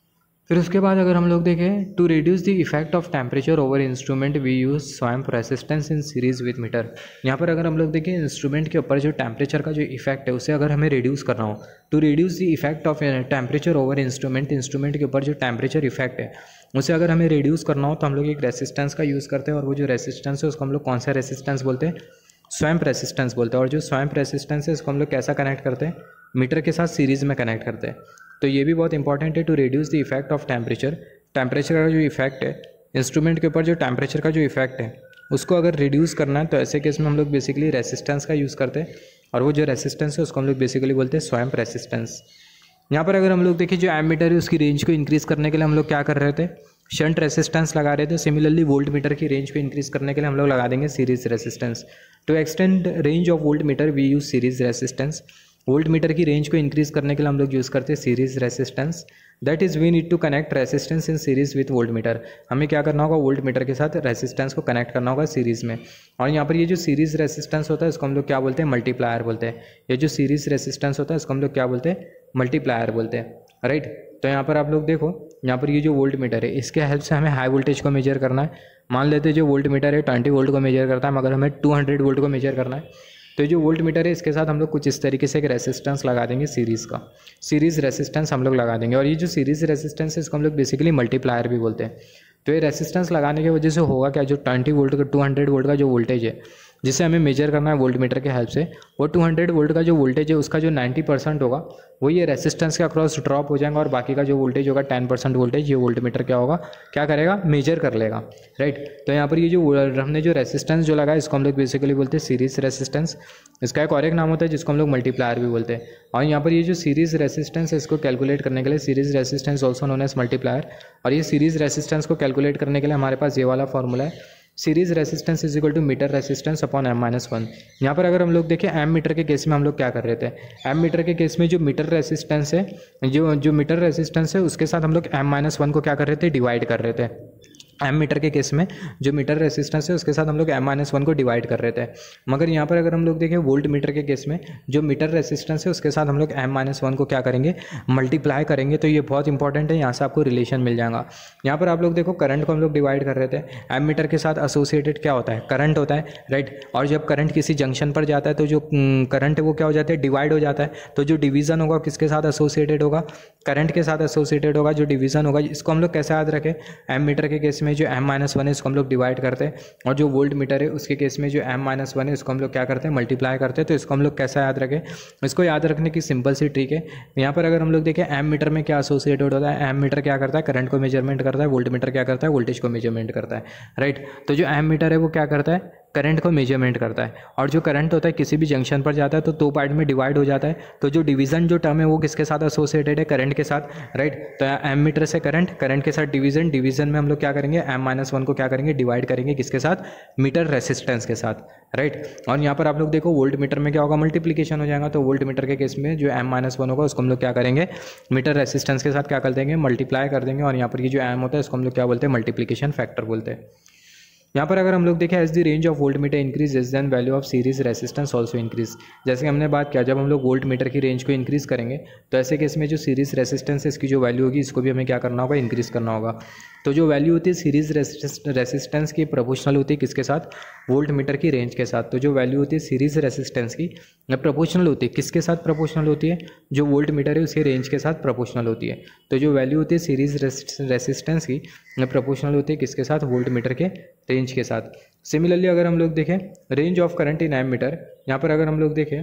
फिर उसके बाद अगर हम लोग देखें, to reduce the effect of temperature over instrument we use swamp resistance in series with meter. यहाँ पर अगर हम लोग देखें इंस्ट्रूमेंट के ऊपर जो टेम्परेचर का जो इफेक्ट है उसे अगर हमें रिड्यूस करना हो, to reduce the effect of temperature over instrument, instrument के ऊपर जो टेम्परेचर इफेक्ट है उसे अगर हमें रिड्यूस करना हो तो हम लोग एक रेसिस्टेंस का यूज़ करते हैं, और वो जो रेसिस्टेंस है उसको हम लोग कौन सा रेसिस्टेंस बोलते हैं, स्वैम्प रेसिस्टेंस बोलते हैं। और जो स्वैम्प रेसिस्टेंस है इसको हम लोग कैसा कनेक्ट करते हैं, मीटर के साथ सीरीज़ में कनेक्ट करते हैं। तो ये भी बहुत इंपॉर्टेंट है, to reduce the effect of temperature, temperature का जो इफेक्ट है इंस्ट्रूमेंट के ऊपर, जो टेम्परेचर का जो इफेक्ट है उसको अगर रिड्यूस करना है तो ऐसे केस में हम लोग बेसिकली रेसिस्टेंस का यूज़ करते हैं, और वो जो रेसिस्टेंस है उसको हम लोग बेसिकली बोलते हैं स्वैम्प रेसिस्टेंस। यहाँ पर अगर हम लोग देखें जो एमीटर है उसकी रेंज को इंक्रीज़ करने के लिए हम लोग क्या कर रहे थे, शंट रेसिस्टेंस लगा रहे थे। सिमिलरली वोल्ट मीटर की रेंज को इंक्रीज़ करने के लिए हम लोग लगा देंगे series resistance. To extend range of voltmeter we use series resistance. Voltmeter की रेंज को इंक्रीज़ करने के लिए हम लोग यूज़ करते हैं series resistance. That is we need to connect resistance in series with voltmeter. हमें क्या करना होगा, वोल्ट मीटर के साथ रेसिस्टेंस को कनेक्ट करना होगा सीरीज में। और यहाँ पर ये जो सीरीज रेसिस्टेंस होता है इसको हम लोग क्या बोलते हैं, मल्टीप्लायर बोलते हैं। ये जो सीरीज रेसिस्टेंस होता है इसको हम लोग क्या बोलते हैं, मल्टीप्लायर बोलते हैं, राइट। तो यहाँ पर आप लोग देखो, यहाँ पर ये जो वोल्ट मीटर है इसके हेल्प से हमें हाई वोल्टेज को मेजर करना है। मान लेते हैं जो वोल्ट मीटर है ट्वेंटी वोल्ट को मेजर करता है, मगर हमें टू हंड्रेड वोल्ट को मेजर करना है। तो जो वोल्ट मीटर है इसके साथ हम लोग कुछ इस तरीके से एक रेसिस्टेंस लगा देंगे सीरीज़ का, सीरीज़ रेसिस्टेंस हम लोग लगा देंगे। और ये जो सीरीज़ रेसिस्टेंस है इसको हम लोग बेसिकली मल्टीप्लायर भी बोलते हैं। तो ये रेसिस्टेंस लगाने की वजह से होगा क्या, जो ट्वेंटी वोल्ट का टू हंड्रेड वोल्ट का जो वोल्टेज है जिसे हमें मेजर करना है वोल्ट मीटर के हेल्प से, वो टू हंड्रेड वोल्ट का जो वोल्टेज है उसका जो नाइन्टी परसेंट होगा वो ये रेसिस्टेंस के अक्रॉस ड्रॉप हो जाएगा, और बाकी का जो वोल्टेज होगा टेन परसेंट वोल्टेज ये वोल्ट मीटर क्या होगा, क्या करेगा, मेजर कर लेगा, राइट। तो यहाँ पर ये जो हमने जो रेसिस्टेंस जो लगा इसको हम लोग बेसिकली बोलते हैं सीरीज रेसिस्टेंस। इसका एक और एक नाम होता है जिसको हम लोग मल्टीप्लायर भी बोलते हैं। और यहाँ पर ये जो सीरीज रेसिस्टेंस है इसको कैलकुलेट करने के लिए, series resistance also known as multiplier, और ये सीरीज रेसिस्टेंस को कैलकुलेट करने के लिए हमारे पास ये वाला फॉर्मूला है, series resistance is equal to meter resistance upon M minus one. यहाँ पर अगर हम लोग देखें एम मीटर के केस में हम लोग क्या कर रहे थे, एम मीटर के केस में जो मीटर रेसिस्टेंस है, जो जो मीटर रेसिस्टेंस है उसके साथ हम लोग एम माइनस वन को क्या कर रहे थे, डिवाइड कर रहे थे। एम मीटर के केस में जो मीटर रेसिस्टेंस है उसके साथ हम लोग एम माइनस वन को डिवाइड कर रहे थे। मगर यहाँ पर अगर हम लोग देखें वोल्ट मीटर के केस में जो मीटर रेसिस्टेंस है उसके साथ हम लोग एम माइनस वन को क्या करेंगे, मल्टीप्लाई करेंगे। तो ये बहुत इंपॉर्टेंट है, यहाँ से आपको रिलेशन मिल जाएगा। यहाँ पर आप लोग देखो करंट को हम लोग डिवाइड कर रहे थे, एम मीटर के साथ एसोसिएटेड क्या होता है, करंट होता है, राइट। और जब करंट किसी जंक्शन पर जाता है तो जो करंट है वो क्या हो जाता है, डिवाइड हो जाता है। तो जो डिवीज़न होगा किसके साथ एसोसिएटेड होगा, करंट के साथ एसोसिएटेड होगा। जो डिवीज़न होगा इसको हम लोग कैसे याद रखें, एम मीटर के केस में जो एम माइनस वन है इसको हम लोग डिवाइड करते हैं, और जो वोल्ट मीटर है उसके केस में जो एम माइनस वन है इसको हम लोग क्या करते हैं, मल्टीप्लाई करते हैं। तो इसको हम लोग कैसा याद रखें, इसको याद रखने की सिंपल सी ट्रिक है। यहाँ पर अगर हम लोग देखें एम मीटर में क्या एसोसिएटेड होता है, एम मीटर क्या करता है, करंट को मेजरमेंट करता है, वोल्ट मीटर क्या करता है, वोल्टेज को मेजरमेंट करता है, राइट। तो जो एम मीटर है वो क्या करता है, करंट को मेजरमेंट करता है। और जो करंट होता है किसी भी जंक्शन पर जाता है तो दो पार्ट में डिवाइड हो जाता है। तो जो डिवीज़न जो टर्म है वो किसके साथ एसोसिएटेड है, करंट के साथ, राइट। तो एम मीटर से करंट, करंट के साथ डिवीज़न, डिवीज़न में हम लोग क्या करेंगे, एम माइनस वन को क्या करेंगे, डिवाइड करेंगे किसके साथ, मीटर रेसिस्टेंस के साथ, राइट। और यहाँ पर आप लोग देखो वोल्ट मीटर में क्या होगा, मल्टीप्लिकेशन हो जाएगा। तो वोल्ट मीटर के केस में जो एम माइनस वन होगा उसको हम लोग क्या करेंगे, मीटर रेसिस्टेंस के साथ क्या कर देंगे, मल्टीप्लाई कर देंगे। और यहाँ पर ये जो एम होता है इसको हम लोग क्या बोलते हैं, मल्टीप्लिकेशन फैक्टर बोलते हैं। यहाँ पर अगर हम लोग देखें as the range of voltmeter increases then value of series resistance also increase. जैसे कि हमने बात किया जब हम लोग वोल्ट मीटर की रेंज को इंक्रीज़ करेंगे तो ऐसे केस में जो सीरीज रेसिस्टेंस है इसकी जो वैल्यू होगी इसको भी हमें क्या करना होगा, इंक्रीज़ करना होगा। तो जो वैल्यू होती है सीरीज रेसिस्टेंस की प्रोपोर्शनल होती है किसके साथ, वोल्ट मीटर की रेंज के साथ। तो जो वैल्यू होती है सीरीज रेसिस्टेंस की प्रोपोर्शनल होती है किसके साथ, प्रोपोर्शनल होती है जो वोल्ट मीटर है उसकी रेंज के साथ प्रोपोर्शनल होती है। तो जो वैल्यू होती है सीरीज रेसिस्टेंस की प्रोपोर्शनल होती है किसके साथ, वोल्ट मीटर के रेंज के साथ। सिमिलरली अगर हम लोग देखें range of current in ammeter, यहाँ पर अगर हम लोग देखें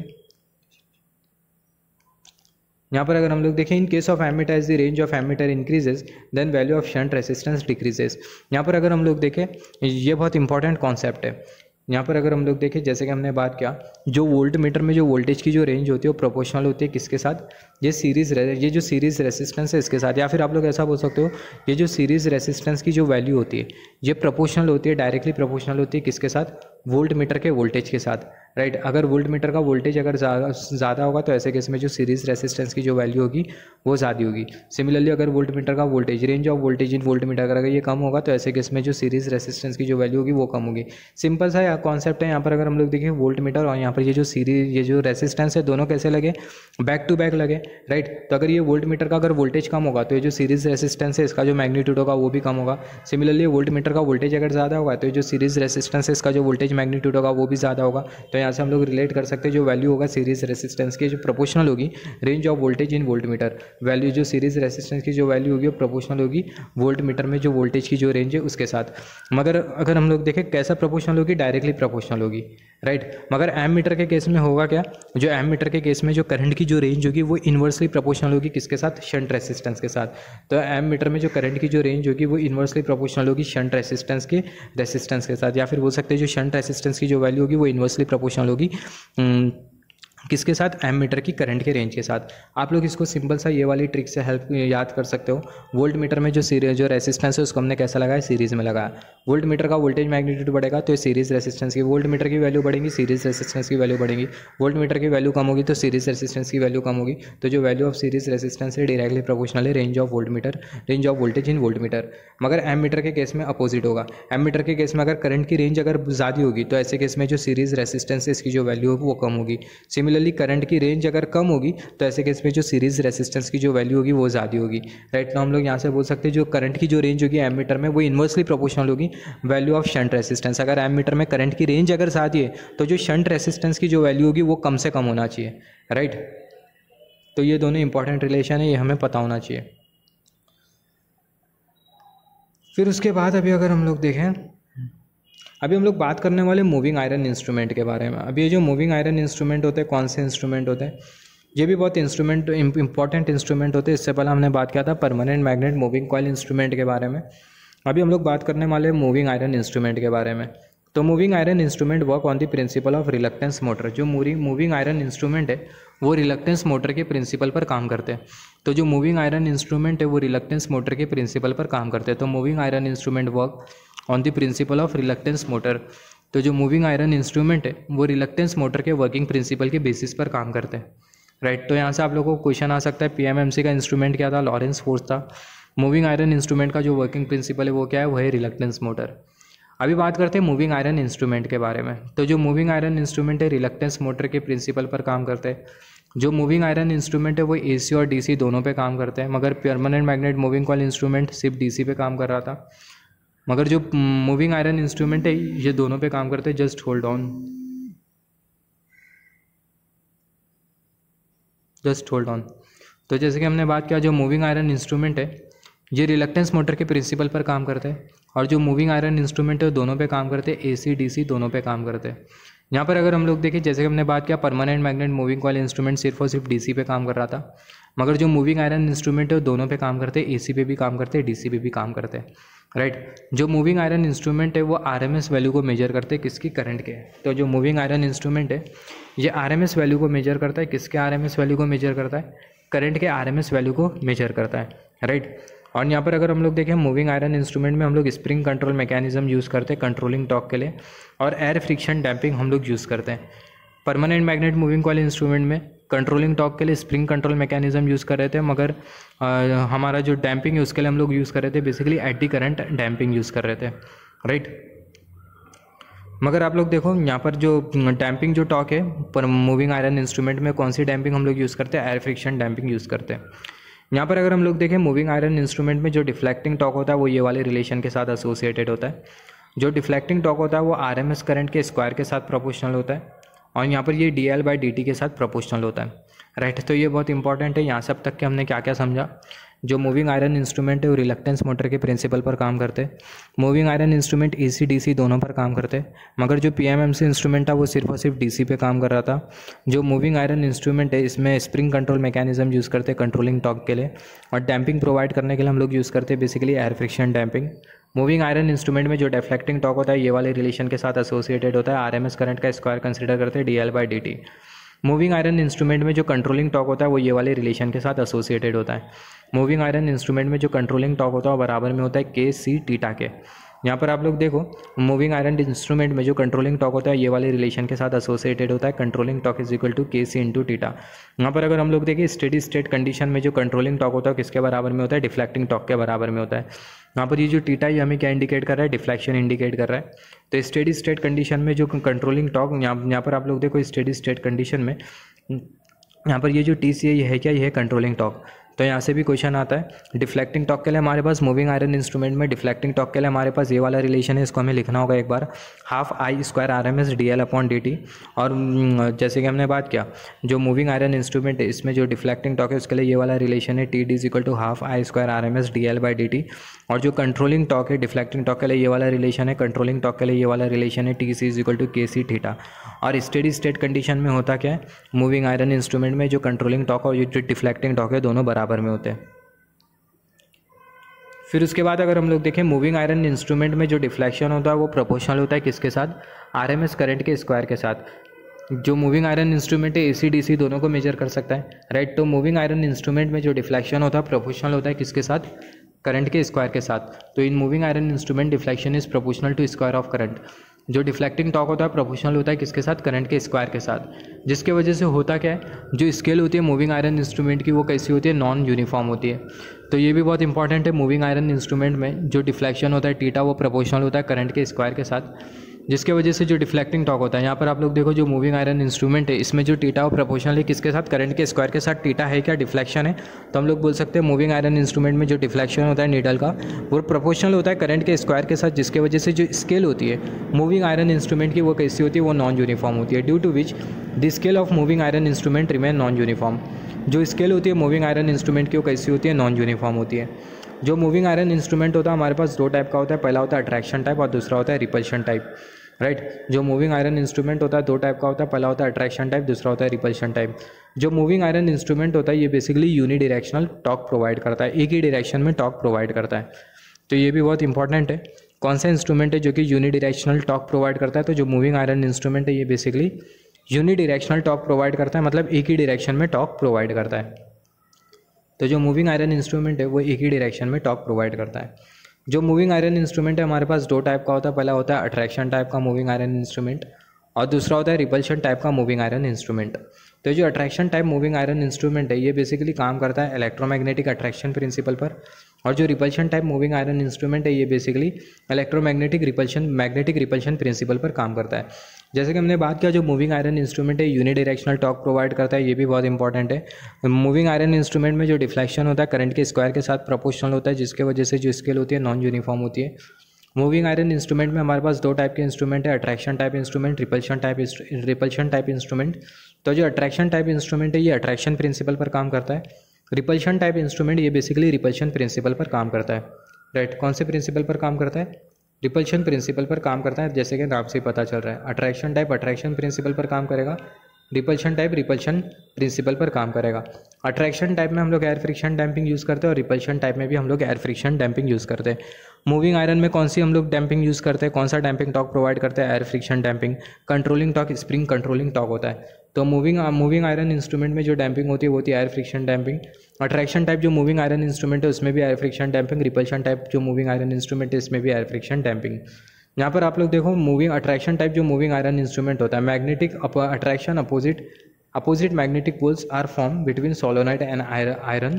यहाँ पर अगर हम लोग देखें in case of ammeter as the range of ammeter increases then value of shunt resistance decreases. यहाँ पर अगर हम लोग देखें ये बहुत इंपॉर्टेंट कॉन्सेप्ट है। यहाँ पर अगर हम लोग देखें जैसे कि हमने बात किया जो वोल्ट मीटर में जो वोल्टेज की जो रेंज होती है वो प्रोपोर्शनल होती है किसके साथ, ये सीरीज ये जो सीरीज रेसिस्टेंस है इसके साथ। या फिर आप लोग ऐसा बोल सकते हो ये जो सीरीज रेसिस्टेंस की जो वैल्यू होती है ये प्रोपोर्शनल होती है, डायरेक्टली प्रोपोर्शनल होती है किसके साथ, वोल्ट मीटर के वोल्टेज के साथ, राइट। अगर वोल्ट मीटर का वोल्टेज अगर ज़्यादा होगा तो ऐसे केस में जो सीरीज़ रेसिस्टेंस की जो वैल्यू होगी वो ज़्यादा होगी। सिमिलरली अगर वोल्ट मीटर का voltage, range of voltage in voltmeter अगर ये कम होगा तो ऐसे केस में जो सीरीज़ रेसिस्टेंस की जो वैल्यू होगी वो कम होगी। सिंपल सा कॉन्सेप्ट है यहाँ पर। अगर हम लोग देखें वोल्ट मीटर और यहाँ पर ये जो सीरीज ये जो रेसिस्टेंस है दोनों कैसे लगे, बैक टू बैक लगे, राइट। तो अगर ये वोल्ट मीटर का अगर वोल्टेज कम होगा तो ये जो सीरीज़ रेसिस्टेंस है इसका जो मैग्नीट्यूड होगा वो भी कम होगा। सिमिलरली वोल्ट मीटर का वोल्टेज अगर ज़्यादा होगा तो ये जो सीरीज़ रेसिस्टेंस है इसका जो वोल्टेज मैग्नीट्यूड होगा वो भी ज़्यादा होगा। तो यहाँ से हम लोग रिलेट कर सकते हैं जो वैल्यू होगा सीरीज़ रेसिस्टेंस की जो प्रोपोर्शनल होगी range of voltage in voltmeter, value जो सीरीज़ रेसिस्टेंस की जो वैल्यू होगी वो प्रोपोर्शनल होगी वोल्ट मीटर में जो वोल्टेज की जो रेंज है उसके साथ। मगर अगर हम लोग देखें कैसा प्रोपोर्शनल होगी, डायरेक्टली प्रोपोर्शनल होगी, राइट। मगर एम मीटर के केस में होगा क्या, जो एम मीटर के केस में जो करंट की जो रेंज होगी वो इन्वर्सली प्रोपोर्शनल होगी किसके साथ, शंट रेसिस्टेंस के साथ। तो एम मीटर में जो करंट की जो रेंज होगी वो इन्वर्सली प्रोपोर्शनल होगी शंट रेसिस्टेंस के रेसिस्टेंस के साथ, या फिर बोल सकते हैं जो शंट रेसिस्टेंस की जो वैल्यू होगी वो इन्वर्सली प्रोपोर्शनल होगी किसके साथ, एम मीटर की करंट के रेंज के साथ। आप लोग इसको सिंपल सा ये वाली ट्रिक से हेल्प याद कर सकते हो। वोल्ट मीटर में जो सीरीज जो रेसिस्टेंस है उसको हमने कैसा लगाया, सीरीज़ में लगाया। वोल्ट मीटर का वोल्टेज मैग्नीट्यूड बढ़ेगा तो सीरीज़ रेसिस्टेंस की, वोल्ट मीटर की वैल्यू बढ़ेगी, सीरीज़ रेसिस्टेंस की वैल्यू बढ़ेगी। वोल्ट मीटर की वैल्यू कम होगी तो सीरीज़ रेसिस्टेंस की वैल्यू कम होगी। तो जो वैल्यू ऑफ सीरीज़ रेसिस्टेंस है डायरेक्टली प्रोपोर्शनल है range of voltmeter, range of voltage in voltmeter. मगर एम मीटर के केस में अपोजिट होगा। एम मीटर के केस में अगर करंट की रेंज अगर ज़्यादा होगी तो ऐसे केस में जो सीरीज़ रेसिस्टेंस है इसकी जो वैल्यू होगी वो कम होगी। सिमिलरली करंट की रेंज अगर कम होगी तो ऐसे केस में जो सीरीज रेसिस्टेंस की जो वैल्यू होगी वो ज़्यादा होगी, राइट। तो हम लोग यहाँ से बोल सकते हैं जो करंट की जो रेंज होगी एम मीटर में वो इन्वर्सली प्रोपोर्शनल होगी वैल्यू ऑफ शंट रेसिस्टेंस। अगर एम मीटर में करंट की रेंज अगर ज़्यादा है तो जो शंट रेसिस्टेंस की जो वैल्यू होगी वो कम से कम होना चाहिए, राइट। तो ये दोनों इंपॉर्टेंट रिलेशन है, ये हमें पता होना चाहिए। फिर उसके बाद अभी अगर हम लोग देखें, अभी हम लोग बात करने वाले मूविंग आयरन इंस्ट्रूमेंट के बारे में। अभी ये जो मूविंग आयरन इंस्ट्रूमेंट होते हैं कौन से इंस्ट्रूमेंट होते हैं, ये भी बहुत इंस्ट्रूमेंट इंपॉर्टेंट इंस्ट्रूमेंट होते हैं। इससे पहले हमने बात किया था permanent magnet moving coil instrument के बारे में। अभी हम लोग बात करने वाले मूविंग आयरन इंस्ट्रूमेंट के बारे में। तो moving iron instrument work on the principle of reluctance motor. जो मूविंग आयरन इंस्ट्रूमेंट है वो रिलक्टेंस मोटर के प्रिंसिपल पर काम करते हैं। तो जो मूविंग आयरन इंस्ट्रूमेंट है वो रिलक्टेंस मोटर के प्रिंसिपल पर काम करते हैं। तो moving iron instrument work on the principle of reluctance motor. तो जो मूविंग आयरन इंस्ट्रूमेंट है वो रिलक्टेंस मोटर के वर्किंग प्रिंसिपल के बेसिस पर काम करते हैं, राइट। तो यहाँ से आप लोगों को क्वेश्चन आ सकता है पीएमएमसी का इंस्ट्रूमेंट क्या था, लॉरेंस फोर्स था। मूविंग आयरन इंस्ट्रूमेंट का जो वर्किंग प्रिंसिपल है वो क्या है, वो है रिलक्टेंस मोटर। अभी बात करते हैं मूविंग आयरन इंस्ट्रूमेंट के बारे में। तो जो मूविंग आयरन इंस्ट्रूमेंट है रिलक्टेंस मोटर के प्रिंसिपल पर काम करते हैं। जो मूविंग आयरन इंस्ट्रूमेंट है वो एसी और डीसी दोनों पे काम करते हैं, मगर permanent magnet moving coil instrument सिर्फ डीसी पे काम कर रहा था। मगर जो मूविंग आयरन इंस्ट्रूमेंट है ये दोनों पे काम करते हैं। Just hold on, just hold on. तो जैसे कि हमने बात किया जो मूविंग आयरन इंस्ट्रूमेंट है ये रिलक्टेंस मोटर के प्रिंसिपल पर काम करते हैं, और जो मूविंग आयरन इंस्ट्रूमेंट है दोनों पे काम करते हैं, एसी डीसी दोनों पे काम करते हैं। यहाँ पर अगर हम लोग देखें जैसे कि हमने बात किया permanent magnet moving coil instrument सिर्फ और सिर्फ डीसी पे काम कर रहा था, मगर जो मूविंग आयरन इंस्ट्रूमेंट है दोनों पे काम करते हैं, एसी पे भी काम करते हैं, डीसी पे भी काम करते हैं, राइट। जो मूविंग आयरन इंस्ट्रूमेंट है वो आरएमएस वैल्यू को मेजर करते हैं किसकी, करंट के। तो जो मूविंग आयरन इंस्ट्रूमेंट है ये आरएमएस वैल्यू को मेजर करता है, किसके आरएमएस वैल्यू को मेजर करता है, करंट के आरएमएस वैल्यू को मेजर करता है, राइट। और यहाँ पर अगर हम लोग देखें मूविंग आयरन इंस्ट्रूमेंट में हम लोग स्प्रिंग कंट्रोल मैकेनिज्म यूज़ करते हैं कंट्रोलिंग टॉर्क के लिए, और एयर फ्रिक्शन डैम्पिंग हम लोग यूज़ करते हैं। Permanent magnet moving coil instrument में कंट्रोलिंग टॉर्क के लिए स्प्रिंग कंट्रोल मैकेनिज्म यूज़ कर रहे थे, मगर आ, हमारा जो डैम्पिंग है उसके लिए हम लोग यूज़ कर रहे थे basically eddy current damping use कर रहे थे, राइट। मगर आप लोग देखो यहाँ पर जो डैम्पिंग जो टॉर्क है पर मूविंग आयरन इंस्ट्रूमेंट में कौन सी डैम्पिंग हम लोग यूज़ करते हैं, एयर फ्रिक्शन डैम्पिंग यूज़ करते हैं। यहाँ पर अगर हम लोग देखें मूविंग आयरन इंस्ट्रूमेंट में जो डिफ्लेक्टिंग टॉर्क होता है वो ये वाले रिलेशन के साथ एसोसिएटेड होता है। जो डिफ्लेक्टिंग टॉर्क होता है वो आरएमएस करंट के स्क्वायर के साथ प्रोपोर्शनल होता है, और यहाँ पर ये D L by D T के साथ प्रोपोर्शनल होता है, राइट। तो ये बहुत इंपॉर्टेंट है। यहाँ से अब तक के हमने क्या क्या समझा। जो मूविंग आयरन इंस्ट्रूमेंट है वो रिलक्टेंस मोटर के प्रिंसिपल पर काम करते हैं। Moving iron instrument AC DC दोनों पर काम करते हैं, मगर जो पीएमएमसी इंस्ट्रूमेंट था वो सिर्फ और सिर्फ डीसी पे काम कर रहा था। जो मूविंग आयरन इंस्ट्रूमेंट है इसमें स्प्रिंग कंट्रोल मैकेनिज्म यूज़ करते हैं कंट्रोलिंग टॉर्क के लिए, और डैम्पिंग प्रोवाइड करने के लिए हम लोग यूज़ करते हैं basically air friction damping. Moving iron instrument में जो डिफ्लेक्टिंग टॉर्क होता है ये वाले रिलेशन के साथ एसोसिएटेड होता है, आरएमएस करंट का स्क्वायर कंसिडर करते हैं D L by D T. Moving iron instrument में जो कंट्रोलिंग टॉर्क होता है वो ये वाले रिलेशन के साथ एसोसिएटेड होता है। मूविंग आयरन इंस्ट्रूमेंट में जो कंट्रोलिंग टॉर्क होता है वो बराबर में होता है के सी टीटा के, यहाँ पर आप लोग देखो मूविंग आयरन इंस्ट्रूमेंट में जो कंट्रोलिंग टॉर्क होता है ये वाले रिलेशन के साथ एसोसिएटेड होता है, controlling torque is equal to K C into theta. यहाँ पर अगर हम लोग देखें स्टेडी स्टेट कंडीशन में जो कंट्रोलिंग टॉर्क होता है किसके बराबर में होता है, डिफ्लेक्टिंग टॉर्क के बराबर में होता है। यहाँ पर ये जो टीटा ये हमें क्या इंडिकेट कर रहा है, डिफ्लेक्शन इंडिकेट कर रहा है। तो स्टेडी स्टेट कंडीशन में जो कंट्रोलिंग टॉर्क यहाँ यहाँ पर आप लोग देखो स्टेडी स्टेट कंडीशन में यहाँ पर ये जो टी सी है ये है क्या, ये है कंट्रोलिंग टॉर्क। तो यहाँ से भी क्वेश्चन आता है डिफ्लेक्टिंग टॉर्क के लिए हमारे पास मूविंग आयरन इंस्ट्रूमेंट में डिफ्लेक्टिंग टॉर्क के लिए हमारे पास ये वाला रिलेशन है, इसको हमें लिखना होगा एक बार, half I square R M S D L upon D T. और जैसे कि हमने बात किया जो मूविंग आयरन इंस्ट्रूमेंट है इसमें जो डिफ्लेक्टिंग टॉर्क है उसके लिए ये वाला रिलेशन है T D is equal to half I square R M S D L by D T. और जो कंट्रोलिंग टॉर्क है डिफ्लेक्टिंग टॉर्क के लिए ये वाला रिलेशन है, कंट्रोलिंग टॉर्क के लिए ये वाला रिलेशन है T C is equal to K C theta. और स्टेडी स्टेट कंडीशन में होता क्या है, मूविंग आयरन इंस्ट्रूमेंट में जो कंट्रोलिंग टॉर्क और जो डिफ्लेक्टिंग टॉर्क है दोनों बराबर में होते हैं। फिर उसके बाद अगर हम लोग देखें मूविंग आयरन इंस्ट्रूमेंट में जो डिफ्लेक्शन होता है वो प्रोपोर्शनल होता है किसके साथ, आरएमएस करंट के स्क्वायर के साथ। जो मूविंग आयरन इंस्ट्रूमेंट है एसी डीसी दोनों को मेजर कर सकता है, राइट। तो मूविंग आयरन इंस्ट्रूमेंट में जो डिफ्लेक्शन होता है प्रोपोर्शनल होता है किसके साथ, करंट के स्क्वायर के साथ। तो in moving iron instrument deflection is proportional to square of current. जो डिफ्लेक्टिंग टॉर्क होता है प्रोपोर्शनल होता है किसके साथ, करंट के स्क्वायर के साथ। जिसके वजह से होता क्या है, जो स्केल होती है मूविंग आयरन इंस्ट्रूमेंट की वो कैसी होती है, नॉन यूनिफॉर्म होती है। तो ये भी बहुत इंपॉर्टेंट है, मूविंग आयरन इंस्ट्रूमेंट में जो डिफ्लेक्शन होता है टीटा वो प्रोपोर्शनल होता है करंट के स्क्वायर के साथ। जिसके वजह से जो डिफ्लेक्टिंग टॉर्क होता है, यहाँ पर आप लोग देखो जो मूविंग आयरन इंस्ट्रूमेंट है इसमें जो टीटा वो प्रोपोर्शनल है किसके साथ, करंट के स्क्वायर के साथ। टीटा है क्या, डिफ्लेक्शन है। तो हम लोग बोल सकते हैं मूविंग आयरन इंस्ट्रूमेंट में जो डिफ्लेक्शन होता है नीडल का वो प्रोपोर्शनल होता है करंट के स्क्वायर के साथ। जिसके वजह से जो स्केल होती है मूविंग आयरन इंस्ट्रूमेंट की वो कैसी होती है, वो नॉन यूनिफॉर्म होती है। Due to which the scale of moving iron instrument remain non uniform. जो स्केल होती है मूविंग आयरन इंस्ट्रूमेंट की वो कैसी होती है, नॉन यूनिफॉर्म होती है। जो मूविंग आयरन इंस्ट्रूमेंट होता है हमारे पास दो टाइप का होता है, पहला होता है अट्रैक्शन टाइप और दूसरा होता है रिपल्शन टाइप, राइट right? जो मूविंग आयरन इंस्ट्रूमेंट होता है दो टाइप का होता है, पहला होता है अट्रैक्शन टाइप, दूसरा होता है रिपल्शन टाइप। जो मूविंग आयरन इंस्ट्रूमेंट होता है ये basically unidirectional torque provide करता है, एक ही डायरेक्शन में टॉर्क प्रोवाइड करता है। तो ये भी बहुत इंपॉर्टेंट है, कौन सा इंस्ट्रूमेंट है जो कि यूनी डायरेक्शनल टॉर्क प्रोवाइड करता है। तो जो मूविंग आयरन इंस्ट्रूमेंट है ये basically unidirectional torque provide करता है, मतलब एक ही डायरेक्शन में टॉर्क प्रोवाइड करता है। तो जो मूविंग आयरन इंस्ट्रूमेंट है वो एक ही डायरेक्शन में टॉर्क प्रोवाइड करता है। जो मूविंग आयरन इंस्ट्रूमेंट है हमारे पास दो टाइप का होता है, पहला होता है अट्रैक्शन टाइप का मूविंग आयरन इंस्ट्रूमेंट और दूसरा होता है रिपल्शन टाइप का मूविंग आयरन इंस्ट्रूमेंट। तो जो attraction type moving iron instrument है ये बेसिकली काम करता है इलेक्ट्रोमैग्नेटिक अट्रैक्शन प्रिंसिपल पर, और जो repulsion type moving iron instrument है ये basically electromagnetic repulsion magnetic repulsion principle पर काम करता है। जैसे कि हमने बात किया जो मूविंग आयरन इंस्ट्रूमेंट है यूनी डायरेक्शनल टॉर्क प्रोवाइड करता है, ये भी बहुत इंपॉर्टेंट है। मूविंग आयरन इंस्ट्रूमेंट में जो डिफ्लेक्शन होता है करंट के स्क्वायर के साथ प्रोपोर्शनल होता है, जिसके वजह से जो स्केल होती है नॉन यूनिफॉर्म होती है। मूविंग आयरन इंस्ट्रूमेंट में हमारे पास दो टाइप के इंस्ट्रूमेंट है, attraction type instrument, repulsion type repulsion type instrument. तो जो अट्रैक्शन टाइप इंस्ट्रूमेंट है ये अट्रैक्शन प्रिंसिपल पर काम करता है, रिपल्शन टाइप इंस्ट्रूमेंट ये बेसिकली रिपल्शन प्रिंसिपल पर काम करता है, राइट। कौन से प्रिंसिपल पर काम करता है, रिपल्शन प्रिंसिपल पर काम करता है, जैसे कि नाम से पता चल रहा है। अट्रैक्शन टाइप अट्रैक्शन प्रिंसिपल पर काम करेगा, रिपल्शन टाइप रिपल्शन प्रिंसिपल पर काम करेगा। अट्रैक्शन टाइप में हम लोग एयर फ्रिक्शन डैम्पिंग यूज़ करते हैं और रिपल्शन टाइप में भी हम लोग एयर फ्रिक्शन डैम्पिंग यूज़ करते हैं। मूविंग आयरन में कौन सी हम लोग डैम्पिंग यूज़ करते हैं, कौन सा डैम्पिंग टॉर्क प्रोवाइड करते हैं, air friction damping. Controlling torque spring controlling torque होता है। तो मूविंग मूविंग आयरन इंस्ट्रूमेंट में जो डैम्पिंग होती है वो होती है air friction damping. Attraction type जो मूविंग आयरन इंस्ट्रूमेंट है उसमें भी air friction damping, repulsion type जो मूविंग आयरन इंस्ट्रूमेंट है इसमें भी एयर फ्रिक्शन डैम्पिंग। यहाँ पर आप लोग देखो मूविंग अट्रैक्शन टाइप जो मूविंग आयरन इंस्ट्रूमेंट होता है, magnetic attraction opposite opposite magnetic poles are form between solenoid and iron.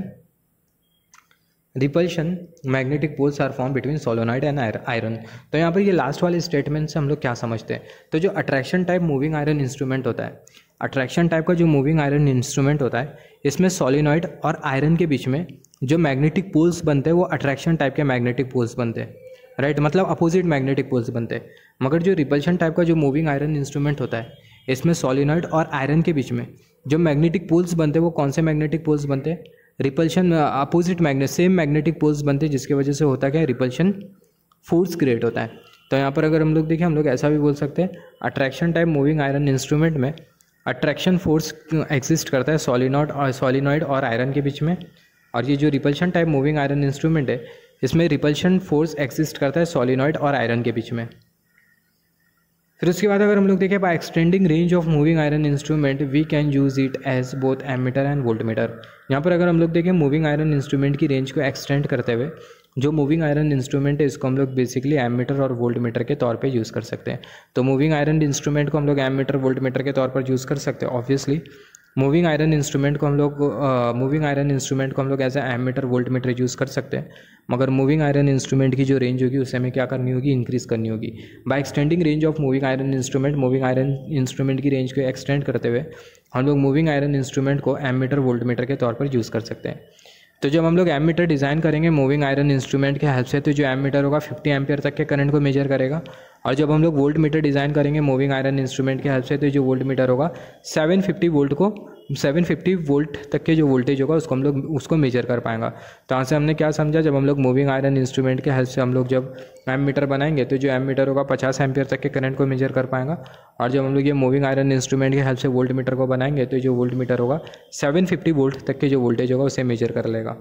Repulsion magnetic poles are form between solenoid and iron. तो यहाँ पर ये लास्ट वाले स्टेटमेंट से हम लोग क्या समझते हैं, तो जो attraction type moving iron instrument होता है, अट्रैक्शन टाइप का जो मूविंग आयरन इंस्ट्रूमेंट होता है इसमें सोलिनॉइड और आयरन के बीच में जो मैग्नेटिक पोल्स बनते हैं वो अट्रैक्शन टाइप के मैग्नेटिक पोल्स बनते हैं, राइट, मतलब अपोजिट मैग्नेटिक पोल्स बनते हैं। मगर जो रिपल्शन टाइप का जो मूविंग आयरन इंस्ट्रूमेंट होता है इसमें सोलिनॉइड और आयरन के बीच में जो मैग्नेटिक पोल्स बनते हैं वो कौन से मैग्नेटिक पोल्स बनते हैं, repulsion opposite magnet same magnetic poles बनते हैं, जिसकी वजह से होता क्या है, रिपल्शन फोर्स क्रिएट होता है। तो यहाँ पर अगर हम लोग देखें हम लोग ऐसा भी बोल सकते हैं attraction type moving iron instrument में अट्रैक्शन फोर्स एग्जिस्ट करता है सोलिनॉइड और सोलिनॉइड और आयरन के बीच में, और ये जो repulsion type moving iron instrument है इसमें रिपल्शन फोर्स एग्जिस्ट करता है सोलिनॉइड और आयरन के बीच में। फिर उसके बाद अगर हम लोग देखें by extending range of moving iron instrument we can use it as both ammeter and voltmeter. यहाँ पर अगर हम लोग देखें मूविंग आयरन इंस्ट्रूमेंट की रेंज को एक्सटेंड करते हुए जो मूविंग आयरन इंस्ट्रूमेंट है इसको हम लोग बेसिकली एमीटर और वोल्ट मीटर के तौर पे यूज़ कर सकते हैं। तो मूविंग आयरन इंस्ट्रूमेंट को हम लोग एमीटर वोल्ट मीटर के तौर पर यूज़ कर सकते हैं। ऑब्वियसली मूविंग आयरन इंस्ट्रूमेंट को हम लोग मूविंग आयरन इंस्ट्रूमेंट को हम लोग as a ammeter voltmeter use कर सकते हैं, मगर मूविंग आयरन इंस्ट्रूमेंट की जो रेंज होगी उसे हमें क्या करनी होगी, इंक्रीज़ करनी होगी। By extending range of moving iron instrument, moving iron instrument की रेंज को एक्सटेंड करते हुए हम लोग मूविंग आयरन इंस्ट्रूमेंट को एमीटर वोल्ट मीटर के तौर पर यूज़ कर सकते हैं। तो जब हम लोग एमीटर डिज़ाइन करेंगे मूविंग आयरन इंस्ट्रूमेंट के हेल्प से, तो जो एमीटर होगा फिफ्टी एम्पियर तक के करंट को मेजर करेगा, और जब हम लोग वोल्ट मीटर डिज़ाइन करेंगे मूविंग आयरन इंस्ट्रूमेंट के हेल्प से, तो जो वोल्ट मीटर होगा सेवन फिफ्टी वोल्ट को सेवन फिफ्टी वोल्ट तक के जो वोल्टेज होगा उसको हम लोग उसको मेजर कर पाएंगा। तो यहाँ से हमने क्या समझा, जब हम लोग मूविंग आयरन इंस्ट्रूमेंट के हेल्प से हम लोग जब एमीटर बनाएंगे तो जो एमीटर होगा पचास एम्पियर तक के करंट को मेजर कर पाएंगा, और जब हम लोग ये मूविंग आयरन इंस्ट्रूमेंट के हेल्प से वोल्ट मीटर को बनाएंगे तो जो वोल्ट मीटर होगा सेवन फिफ्टी वोल्ट तक के जो वोल्टेज होगा उसे मेजर कर लेगा।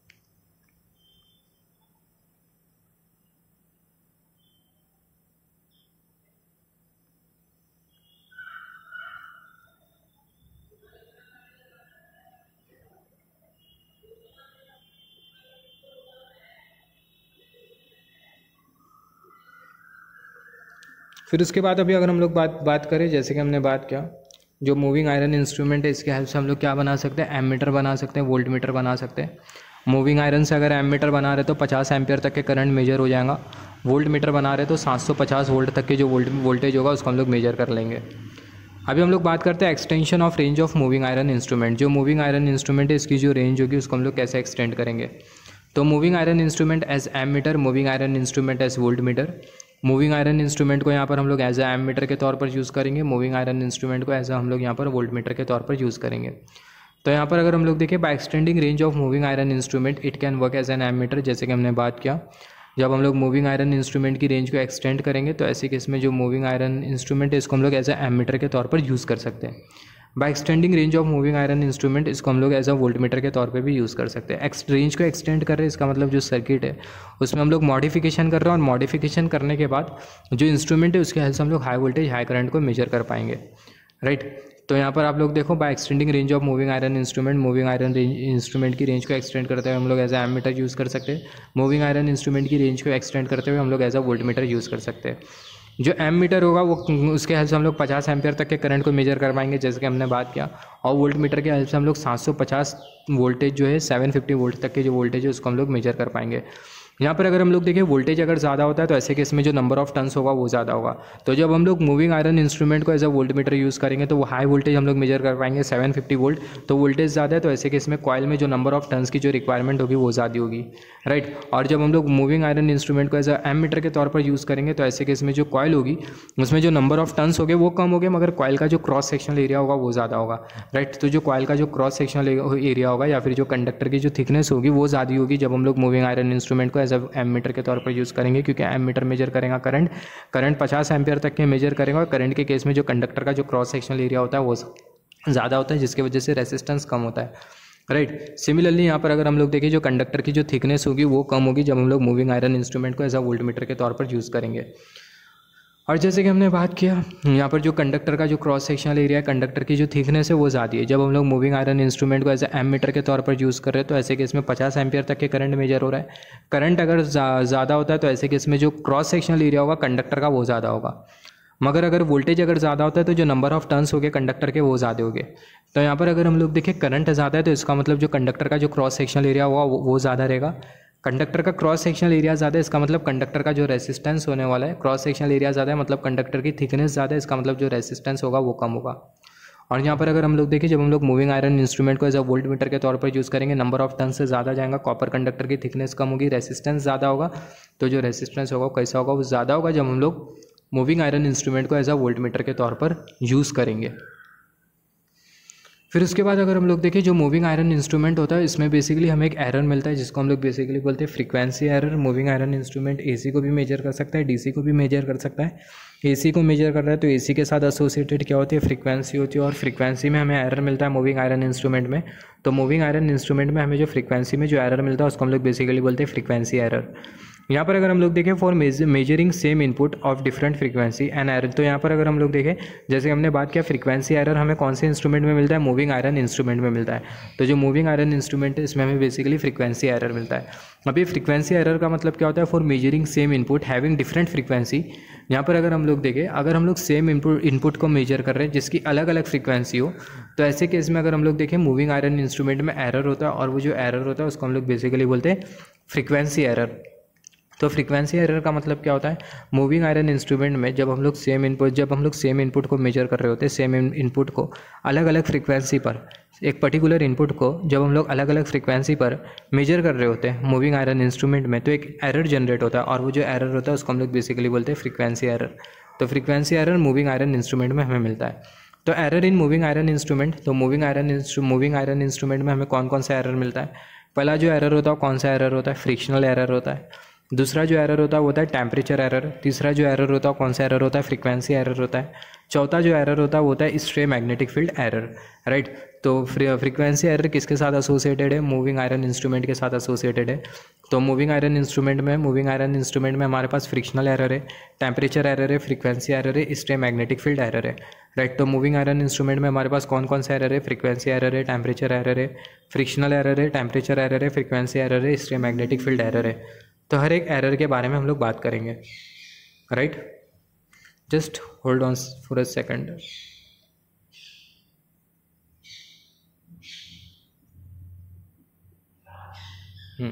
फिर उसके बाद अभी अगर हम लोग बात बात करें, जैसे कि हमने बात किया जो मूविंग आयरन इंस्ट्रूमेंट है इसके हेल्प से हम लोग क्या बना सकते हैं, एमीटर बना सकते हैं, वोल्ट मीटर बना सकते हैं। मूविंग आयरन से अगर एमीटर बना रहे तो पचास एम्पियर तक के करंट मेजर हो जाएगा, वोल्ट मीटर बना रहे तो सात सौ पचास वोल्ट तक के जो वोल्ट वोल्टेज होगा उसको हम लोग मेजर कर लेंगे। अभी हम लोग बात करते हैं extension of range of moving iron instrument. जो मूविंग आयरन इंस्ट्रूमेंट है इसकी जो रेंज होगी उसको हम लोग कैसे एक्सटेंड करेंगे। तो moving iron instrument as ammeter, moving iron instrument as voltmeter. Moving iron instrument को यहाँ पर हम लोग एज ए एमीटर के तौर पर यूज़ करेंगे, मूविंग आयरन इंस्ट्रूमेंट को एज ए हम लोग यहाँ पर वोल्ट मीटर के तौर पर यूज़ करेंगे। तो यहाँ पर अगर हम लोग देखें by extending range of moving iron instrument it can work as an ammeter, जैसे कि हमने बात किया जब हम लोग मूविंग आयरन इंस्ट्रूमेंट की रेंज को एक्सटेंड करेंगे तो ऐसे केस में जो मूविंग आयरन इंस्ट्रूमेंट है इसको हम लोग एज ए एमीटर के तौर पर यूज़ कर सकते हैं। By extending range of moving iron instrument इसको हम लोग एज अ वोल्ट मीटर के तौर पे भी यूज़ कर सकते हैं। एक्स रेंज को एक्सटेंड कर रहे हैं इसका मतलब जो सर्किट है उसमें हम लोग मॉडिफिकेशन कर रहे हैं, और मॉडिफिकेशन करने के बाद जो इंस्ट्रूमेंट है उसके हेल्प से हम लोग हाई वोल्टेज हाई करंट को मेजर कर पाएंगे, राइट। तो यहाँ पर आप लोग देखो by extending range of moving iron instrument, moving iron range instrument की रेंज को एक्सटेंड करते हुए हम लोग एज ए एमीटर यूज़ कर सकते हैं, मूविंग आयरन इंस्ट्रूमेंट की रेंज को एक्सटेंड करते हुए हम लोग as a voltmeter use कर सकते हैं। जो एम मीटर होगा वो उसके हेल्प से हम लोग पचास एम्पियर तक के करंट को मेजर कर पाएंगे, जैसे कि हमने बात किया, और वोल्ट मीटर के हेल्प से हम लोग सात सौ पचास वोल्टेज जो है सेवन फिफ्टी वोल्ट तक के जो वोल्टेज है उसको हम लोग मेजर कर पाएंगे। यहाँ पर अगर हम लोग देखें वोल्टेज अगर ज़्यादा होता है तो ऐसे केस में जो नंबर ऑफ टर्न्स होगा वो ज़्यादा होगा। तो जब हम लोग मूविंग आयरन इंस्ट्रूमेंट को as a voltmeter use करेंगे तो वो हाई वोल्टेज हम लोग मेजर कर पाएंगे सेवन फिफ्टी वोल्ट। तो वोल्टेज ज़्यादा है तो ऐसे केस में कॉइल में जो नंबर ऑफ टर्न्स की जो रिक्वायरमेंट होगी वो ज़्यादा होगी, राइट। और जब हम लोग मूविंग आयरन इंस्ट्रूमेंट को एज अ एम मीटर के तौर पर यूज़ करेंगे तो ऐसे केस में जो कॉइल होगी उसमें जो नंबर ऑफ टर्न्स होंगे वो कम होंगे, मगर कॉइल का जो क्रॉस सेक्शनल एरिया होगा वो ज़्यादा होगा, राइट। तो जो कॉइल का जो क्रॉस सेक्शनल एरिया होगा या फिर जो कंडक्टर की जो थिकनेस होगी वो ज़्यादा होगी जब हम लोग मूविंग आयरन इंस्ट्रूमेंट को एज अ एम मीटर के तौर पर यूज़ करेंगे, क्योंकि एम मीटर मेजर करेगा करंट करंट पचास एम्पियर तक के मेजर करेगा, और करंट के केस में जो कंडक्टर का जो क्रॉस सेक्शनल एरिया होता है वो ज़्यादा होता है जिसकी वजह से रेसिस्टेंस कम होता है, राइट। सिमिलरली यहाँ पर अगर हम लोग देखें जो कंडक्टर की जो थिकनेस होगी वो कम होगी जब हम लोग मूविंग आयरन इंस्ट्रूमेंट को एज अ वोल्ट मीटर के तौर पर यूज़ करेंगे। और जैसे कि हमने बात किया यहाँ पर जो कंडक्टर का जो क्रॉस सेक्शनल एरिया है, कंडक्टर की जो थिकनेस है वो ज़्यादा है। जब हम लोग मूविंग आयरन इंस्ट्रूमेंट को एज ए एम मीटर के तौर पर यूज़ कर रहे हैं तो ऐसे केस में पचास एम्पियर तक के करंट मेजर हो रहा है। करंट अगर ज़्यादा होता है तो ऐसे केस में जो क्रॉस सेक्शनल एरिया होगा कंडक्टर का वो ज़्यादा होगा, मगर अगर वोल्टेज अगर ज़्यादा होता है तो जो नंबर ऑफ टर्न्स हो गए कंडक्टर के वो ज़्यादा हो गए। तो यहाँ पर अगर हम लोग देखें करंट ज़्यादा है तो इसका मतलब जो कंडक्टर का जो क्रॉस सेक्शनल एरिया होगा वो ज़्यादा रहेगा। कंडक्टर का क्रॉस सेक्शनल एरिया ज़्यादा है इसका मतलब कंडक्टर का जो रेसिस्टेंस होने वाला है, क्रॉस सेक्शनल एरिया ज़्यादा है मतलब कंडक्टर की थिकनेस ज़्यादा है, इसका मतलब जो रेसिस्टेंस होगा वो कम होगा। और यहाँ पर अगर हम लोग देखें जब हम लोग मूविंग आयरन इंस्ट्रूमेंट को एज अ वोल्ट मीटर के तौर पर यूज़ करेंगे, नंबर ऑफ टर्न से ज़्यादा जाएगा, कॉपर कंडक्टर की थिकनेस कम होगी, रेसिस्टेंस ज़्यादा होगा। तो जो रेसिस्टेंस होगा कैसा होगा, वो ज़्यादा होगा जब हम लोग मूविंग आयरन इंस्ट्रूमेंट को एज अ वोल्ट मीटर के तौर पर यूज़ करेंगे। फिर उसके बाद अगर हम लोग देखें जो मूविंग आयरन इंस्ट्रूमेंट होता है इसमें बेसिकली हमें एक एरर मिलता है जिसको हम लोग बेसिकली बोलते हैं frequency error. Moving iron instrument AC को भी मेजर कर सकता है, डीसी को भी मेजर कर सकता है। एसी को मेजर कर रहा है तो एसी के साथ एसोसिएटेड क्या होती है, फ्रीक्वेंसी होती है, और फ्रीक्वेंसी में हमें एरर मिलता है मूविंग आयरन इंस्ट्रूमेंट में। तो मूविंग आयरन इंस्ट्रूमेंट में हमें जो फ्रीक्वेंसी में जो एरर मिलता है उसको हम लोग बेसिकली बोलते हैं फ्रीक्वेंसी एरर। यहाँ पर अगर हम लोग देखें for measuring same input of different frequency and error, तो यहाँ पर अगर हम लोग देखें जैसे हमने बात किया फ्रीक्वेंसी एरर हमें कौन से इंस्ट्रूमेंट में मिलता है, मूविंग आयरन इंस्ट्रूमेंट में मिलता है। तो जो मूविंग आयरन इंस्ट्रूमेंट है इसमें हमें बेसिकली फ्रीक्वेंसी एरर मिलता है। अभी फ्रीक्वेंसी एरर का मतलब क्या होता है, for measuring same input having different frequency. यहाँ पर अगर हम लोग देखें अगर हम लोग सेम इनपुट इनपुट को मेजर कर रहे हैं जिसकी अलग अलग फ्रीक्वेंसी हो, तो ऐसे केस में अगर हम लोग देखें मूविंग आयरन इंस्ट्रूमेंट में एरर होता है और वो जो एरर होता है उसको हम लोग बेसिकली बोलते हैं फ्रीक्वेंसी एरर। तो फ्रीक्वेंसी एरर का मतलब क्या होता है, मूविंग आयरन इंस्ट्रूमेंट में जब हम लोग सेम इनपुट जब हम लोग सेम इनपुट को मेजर कर रहे होते हैं, सेम इनपुट को अलग अलग फ्रीक्वेंसी पर, एक पर्टिकुलर इनपुट को जब हम लोग अलग अलग फ्रीक्वेंसी पर मेजर कर रहे होते हैं मूविंग आयरन इंस्ट्रूमेंट में, तो एक एरर जनरेट होता है और वो जो एरर होता है उसको हम लोग बेसिकली बोलते हैं फ्रीक्वेंसी एरर। तो frequency error moving iron instrument में हमें मिलता है। तो error in moving iron instrument, तो moving iron moving iron instrument में हमें कौन कौन सा एरर मिलता है। पहला जो एरर होता है कौन सा एरर होता है, फ्रिक्शनल एरर होता है। दूसरा जो एरर होता है वो होता है टेम्परेचर एरर। तीसरा जो एरर होता है कौन सा एरर होता है, फ्रीक्वेंसी एरर होता है। चौथा जो एरर होता है वो होता है stray magnetic field error, right. तो फ्रीक्वेंसी एरर किसके साथ एसोसिएटेड है, मूविंग आयरन इंस्ट्रूमेंट के साथ एसोसिएटेड है। तो मूविंग आयरन इंस्ट्रूमेंट में मूविंग आयरन इंस्ट्रूमेंट में हमारे पास फ्रिक्शनल एरर है, टेम्परेचर एरर है, फ्रीक्वेंसी एरर है, स्ट्रे मैग्नेटिक फील्ड एरर है, राइट। तो मूविंग आयरन इंस्ट्रूमेंट में हमारे पास कौन कौन सा एरर है, फ्रीक्वेंसी एरर है, टेम्परेचर एरर है, फ्रिक्शनल एरर है, टेम्परेचर एरर है, फ्रीक्वेंसी एरर है, स्ट्रे मैग्नेटिक फील्ड एरर है। तो हर एक एरर के बारे में हम लोग बात करेंगे, right. Just hold on for a second. Hmm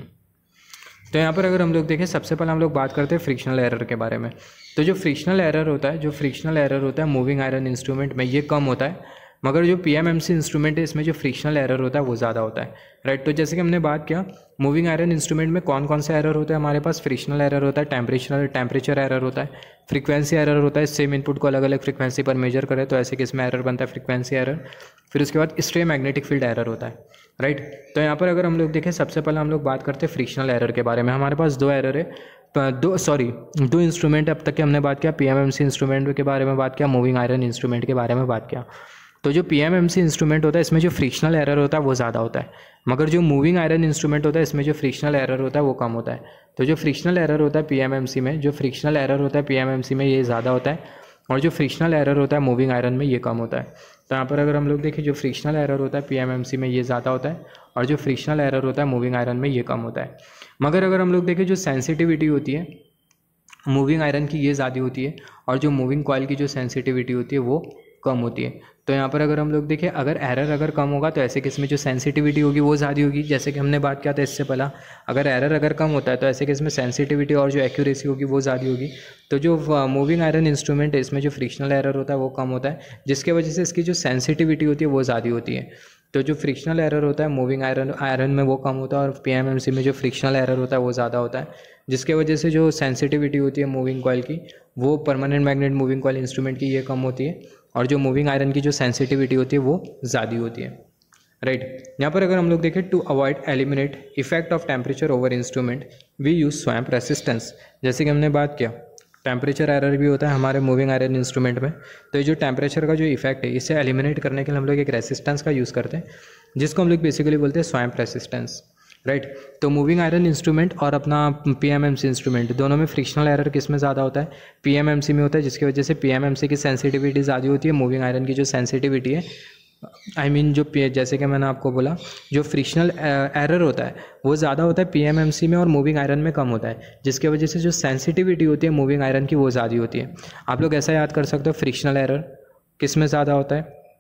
तो यहाँ पर अगर हम लोग देखें सबसे पहले हम लोग बात करते हैं फ्रिक्शनल एरर के बारे में। तो जो फ्रिक्शनल एरर होता है जो फ्रिक्शनल एरर होता है मूविंग आयरन इंस्ट्रूमेंट में ये कम होता है, मगर जो पीएमएमसी इंस्ट्रूमेंट है इसमें जो फ्रिक्शनल एरर होता है वो ज़्यादा होता है, राइट। तो जैसे कि हमने बात किया मूविंग आयरन इंस्ट्रूमेंट में कौन कौन सा एरर होता है, हमारे पास फ्रिक्शनल एरर होता है, टेम्परेचर टेम्परेचर एरर होता है, फ्रीक्वेंसी एरर होता है, सेम इनपुट को अलग अलग फ्रीक्वेंसी पर मेजर करें तो ऐसे किस में एरर बनता है, फ्रीक्वेंसी एरर। फिर उसके बाद स्ट्रे मैग्नेटिक फील्ड एरर होता है, राइट। तो यहाँ पर अगर हम लोग देखें सबसे पहले हम लोग बात करते हैं फ्रिक्शनल एरर के बारे में। हमारे पास दो एरर है, दो सॉरी दो इंस्ट्रूमेंट अब तक के हमने बात किया, पीएमएमसी इंस्ट्रूमेंट के बारे में बात किया, मूविंग आयरन इंस्ट्रूमेंट के बारे में बात किया। तो जो पीएमएमसी इंस्ट्रूमेंट होता है इसमें जो फ्रिक्शनल एरर होता है वो ज़्यादा होता है, मगर जो मूविंग आयरन इंस्ट्रूमेंट होता है इसमें जो फ्रिक्शनल एरर होता है वो कम होता है। तो जो फ्रिक्शनल एरर होता है पीएमएमसी में जो फ्रिक्शनल एरर होता है पीएमएमसी में ये ज़्यादा होता है और जो फ्रिक्शनल एरर होता है मूविंग आयरन में ये कम होता है। तो यहाँ पर अगर हम लोग देखें जो फ्रिक्शनल एरर होता है पीएमएमसी में ये ज़्यादा होता है और जो फ्रिक्शनल एरर होता है मूविंग आयरन में ये कम होता है। मगर अगर हम लोग देखें जो सेंसिटिविटी होती है मूविंग आयरन की ये ज़्यादा होती है और जो मूविंग कॉइल की जो सेंसिटिविटी होती है वो कम होती है। तो यहाँ पर अगर हम लोग देखें अगर एरर अगर कम होगा तो ऐसे केस में जो सेंसिटिविटी होगी वो ज़्यादा होगी, जैसे कि हमने बात किया था इससे पहला, अगर एरर अगर कम होता है तो ऐसे केस में सेंसिटिविटी और जो एक्यूरेसी होगी वो ज़्यादा होगी। तो जो मूविंग आयरन इंस्ट्रूमेंट है इसमें जो फ्रिक्शनल एरर होता है वो कम होता है, जिसके वजह से इसकी जो सेंसिटिविटी होती है वो ज़्यादा होती है। तो जो फ्रिक्शनल एरर होता है मूविंग आयरन आयरन में वो कम होता है और पीएमएमसी में जो फ्रिक्शनल एरर होता है वो ज़्यादा होता है, जिसके वजह से जो सेंसिटिविटी होती है मूविंग कॉइल की वो permanent magnet moving coil instrument की ये कम होती है और जो मूविंग आयरन की जो सेंसिटिविटी होती है वो ज़्यादा होती है, राइट। यहाँ पर अगर हम लोग देखें to avoid eliminate effect of temperature over instrument we use swamp resistance. जैसे कि हमने बात किया टेम्परेचर एरर भी होता है हमारे मूविंग आयरन इंस्ट्रूमेंट में, तो ये जो टेम्परेचर का जो इफेक्ट है इसे एलिमिनेट करने के लिए हम लोग एक रेसिस्टेंस का यूज़ करते हैं जिसको हम लोग बेसिकली बोलते हैं स्वैम्प रेसिस्टेंस, राइट। तो मूविंग आयरन इंस्ट्रूमेंट और अपना पीएमएमसी इंस्ट्रूमेंट दोनों में फ्रिक्शनल एरर किस में ज़्यादा होता है, पीएमएमसी में होता है, जिसकी वजह से पीएमएमसी की सेंसिटिविटी ज़्यादा होती है, मूविंग आयरन की जो सेंसिटिविटी है आई I मीन mean, जो जैसे कि मैंने आपको बोला जो फ्रिक्शनल एरर होता है वो ज़्यादा होता है पीएमएमसी में और मूविंग आयरन में कम होता है, जिसके वजह से जो सेंसिटिविटी होती है मूविंग आयरन की वो ज़्यादा होती है। आप लोग ऐसा याद कर सकते हो फ्रिक्शनल एरर किस में ज़्यादा होता है,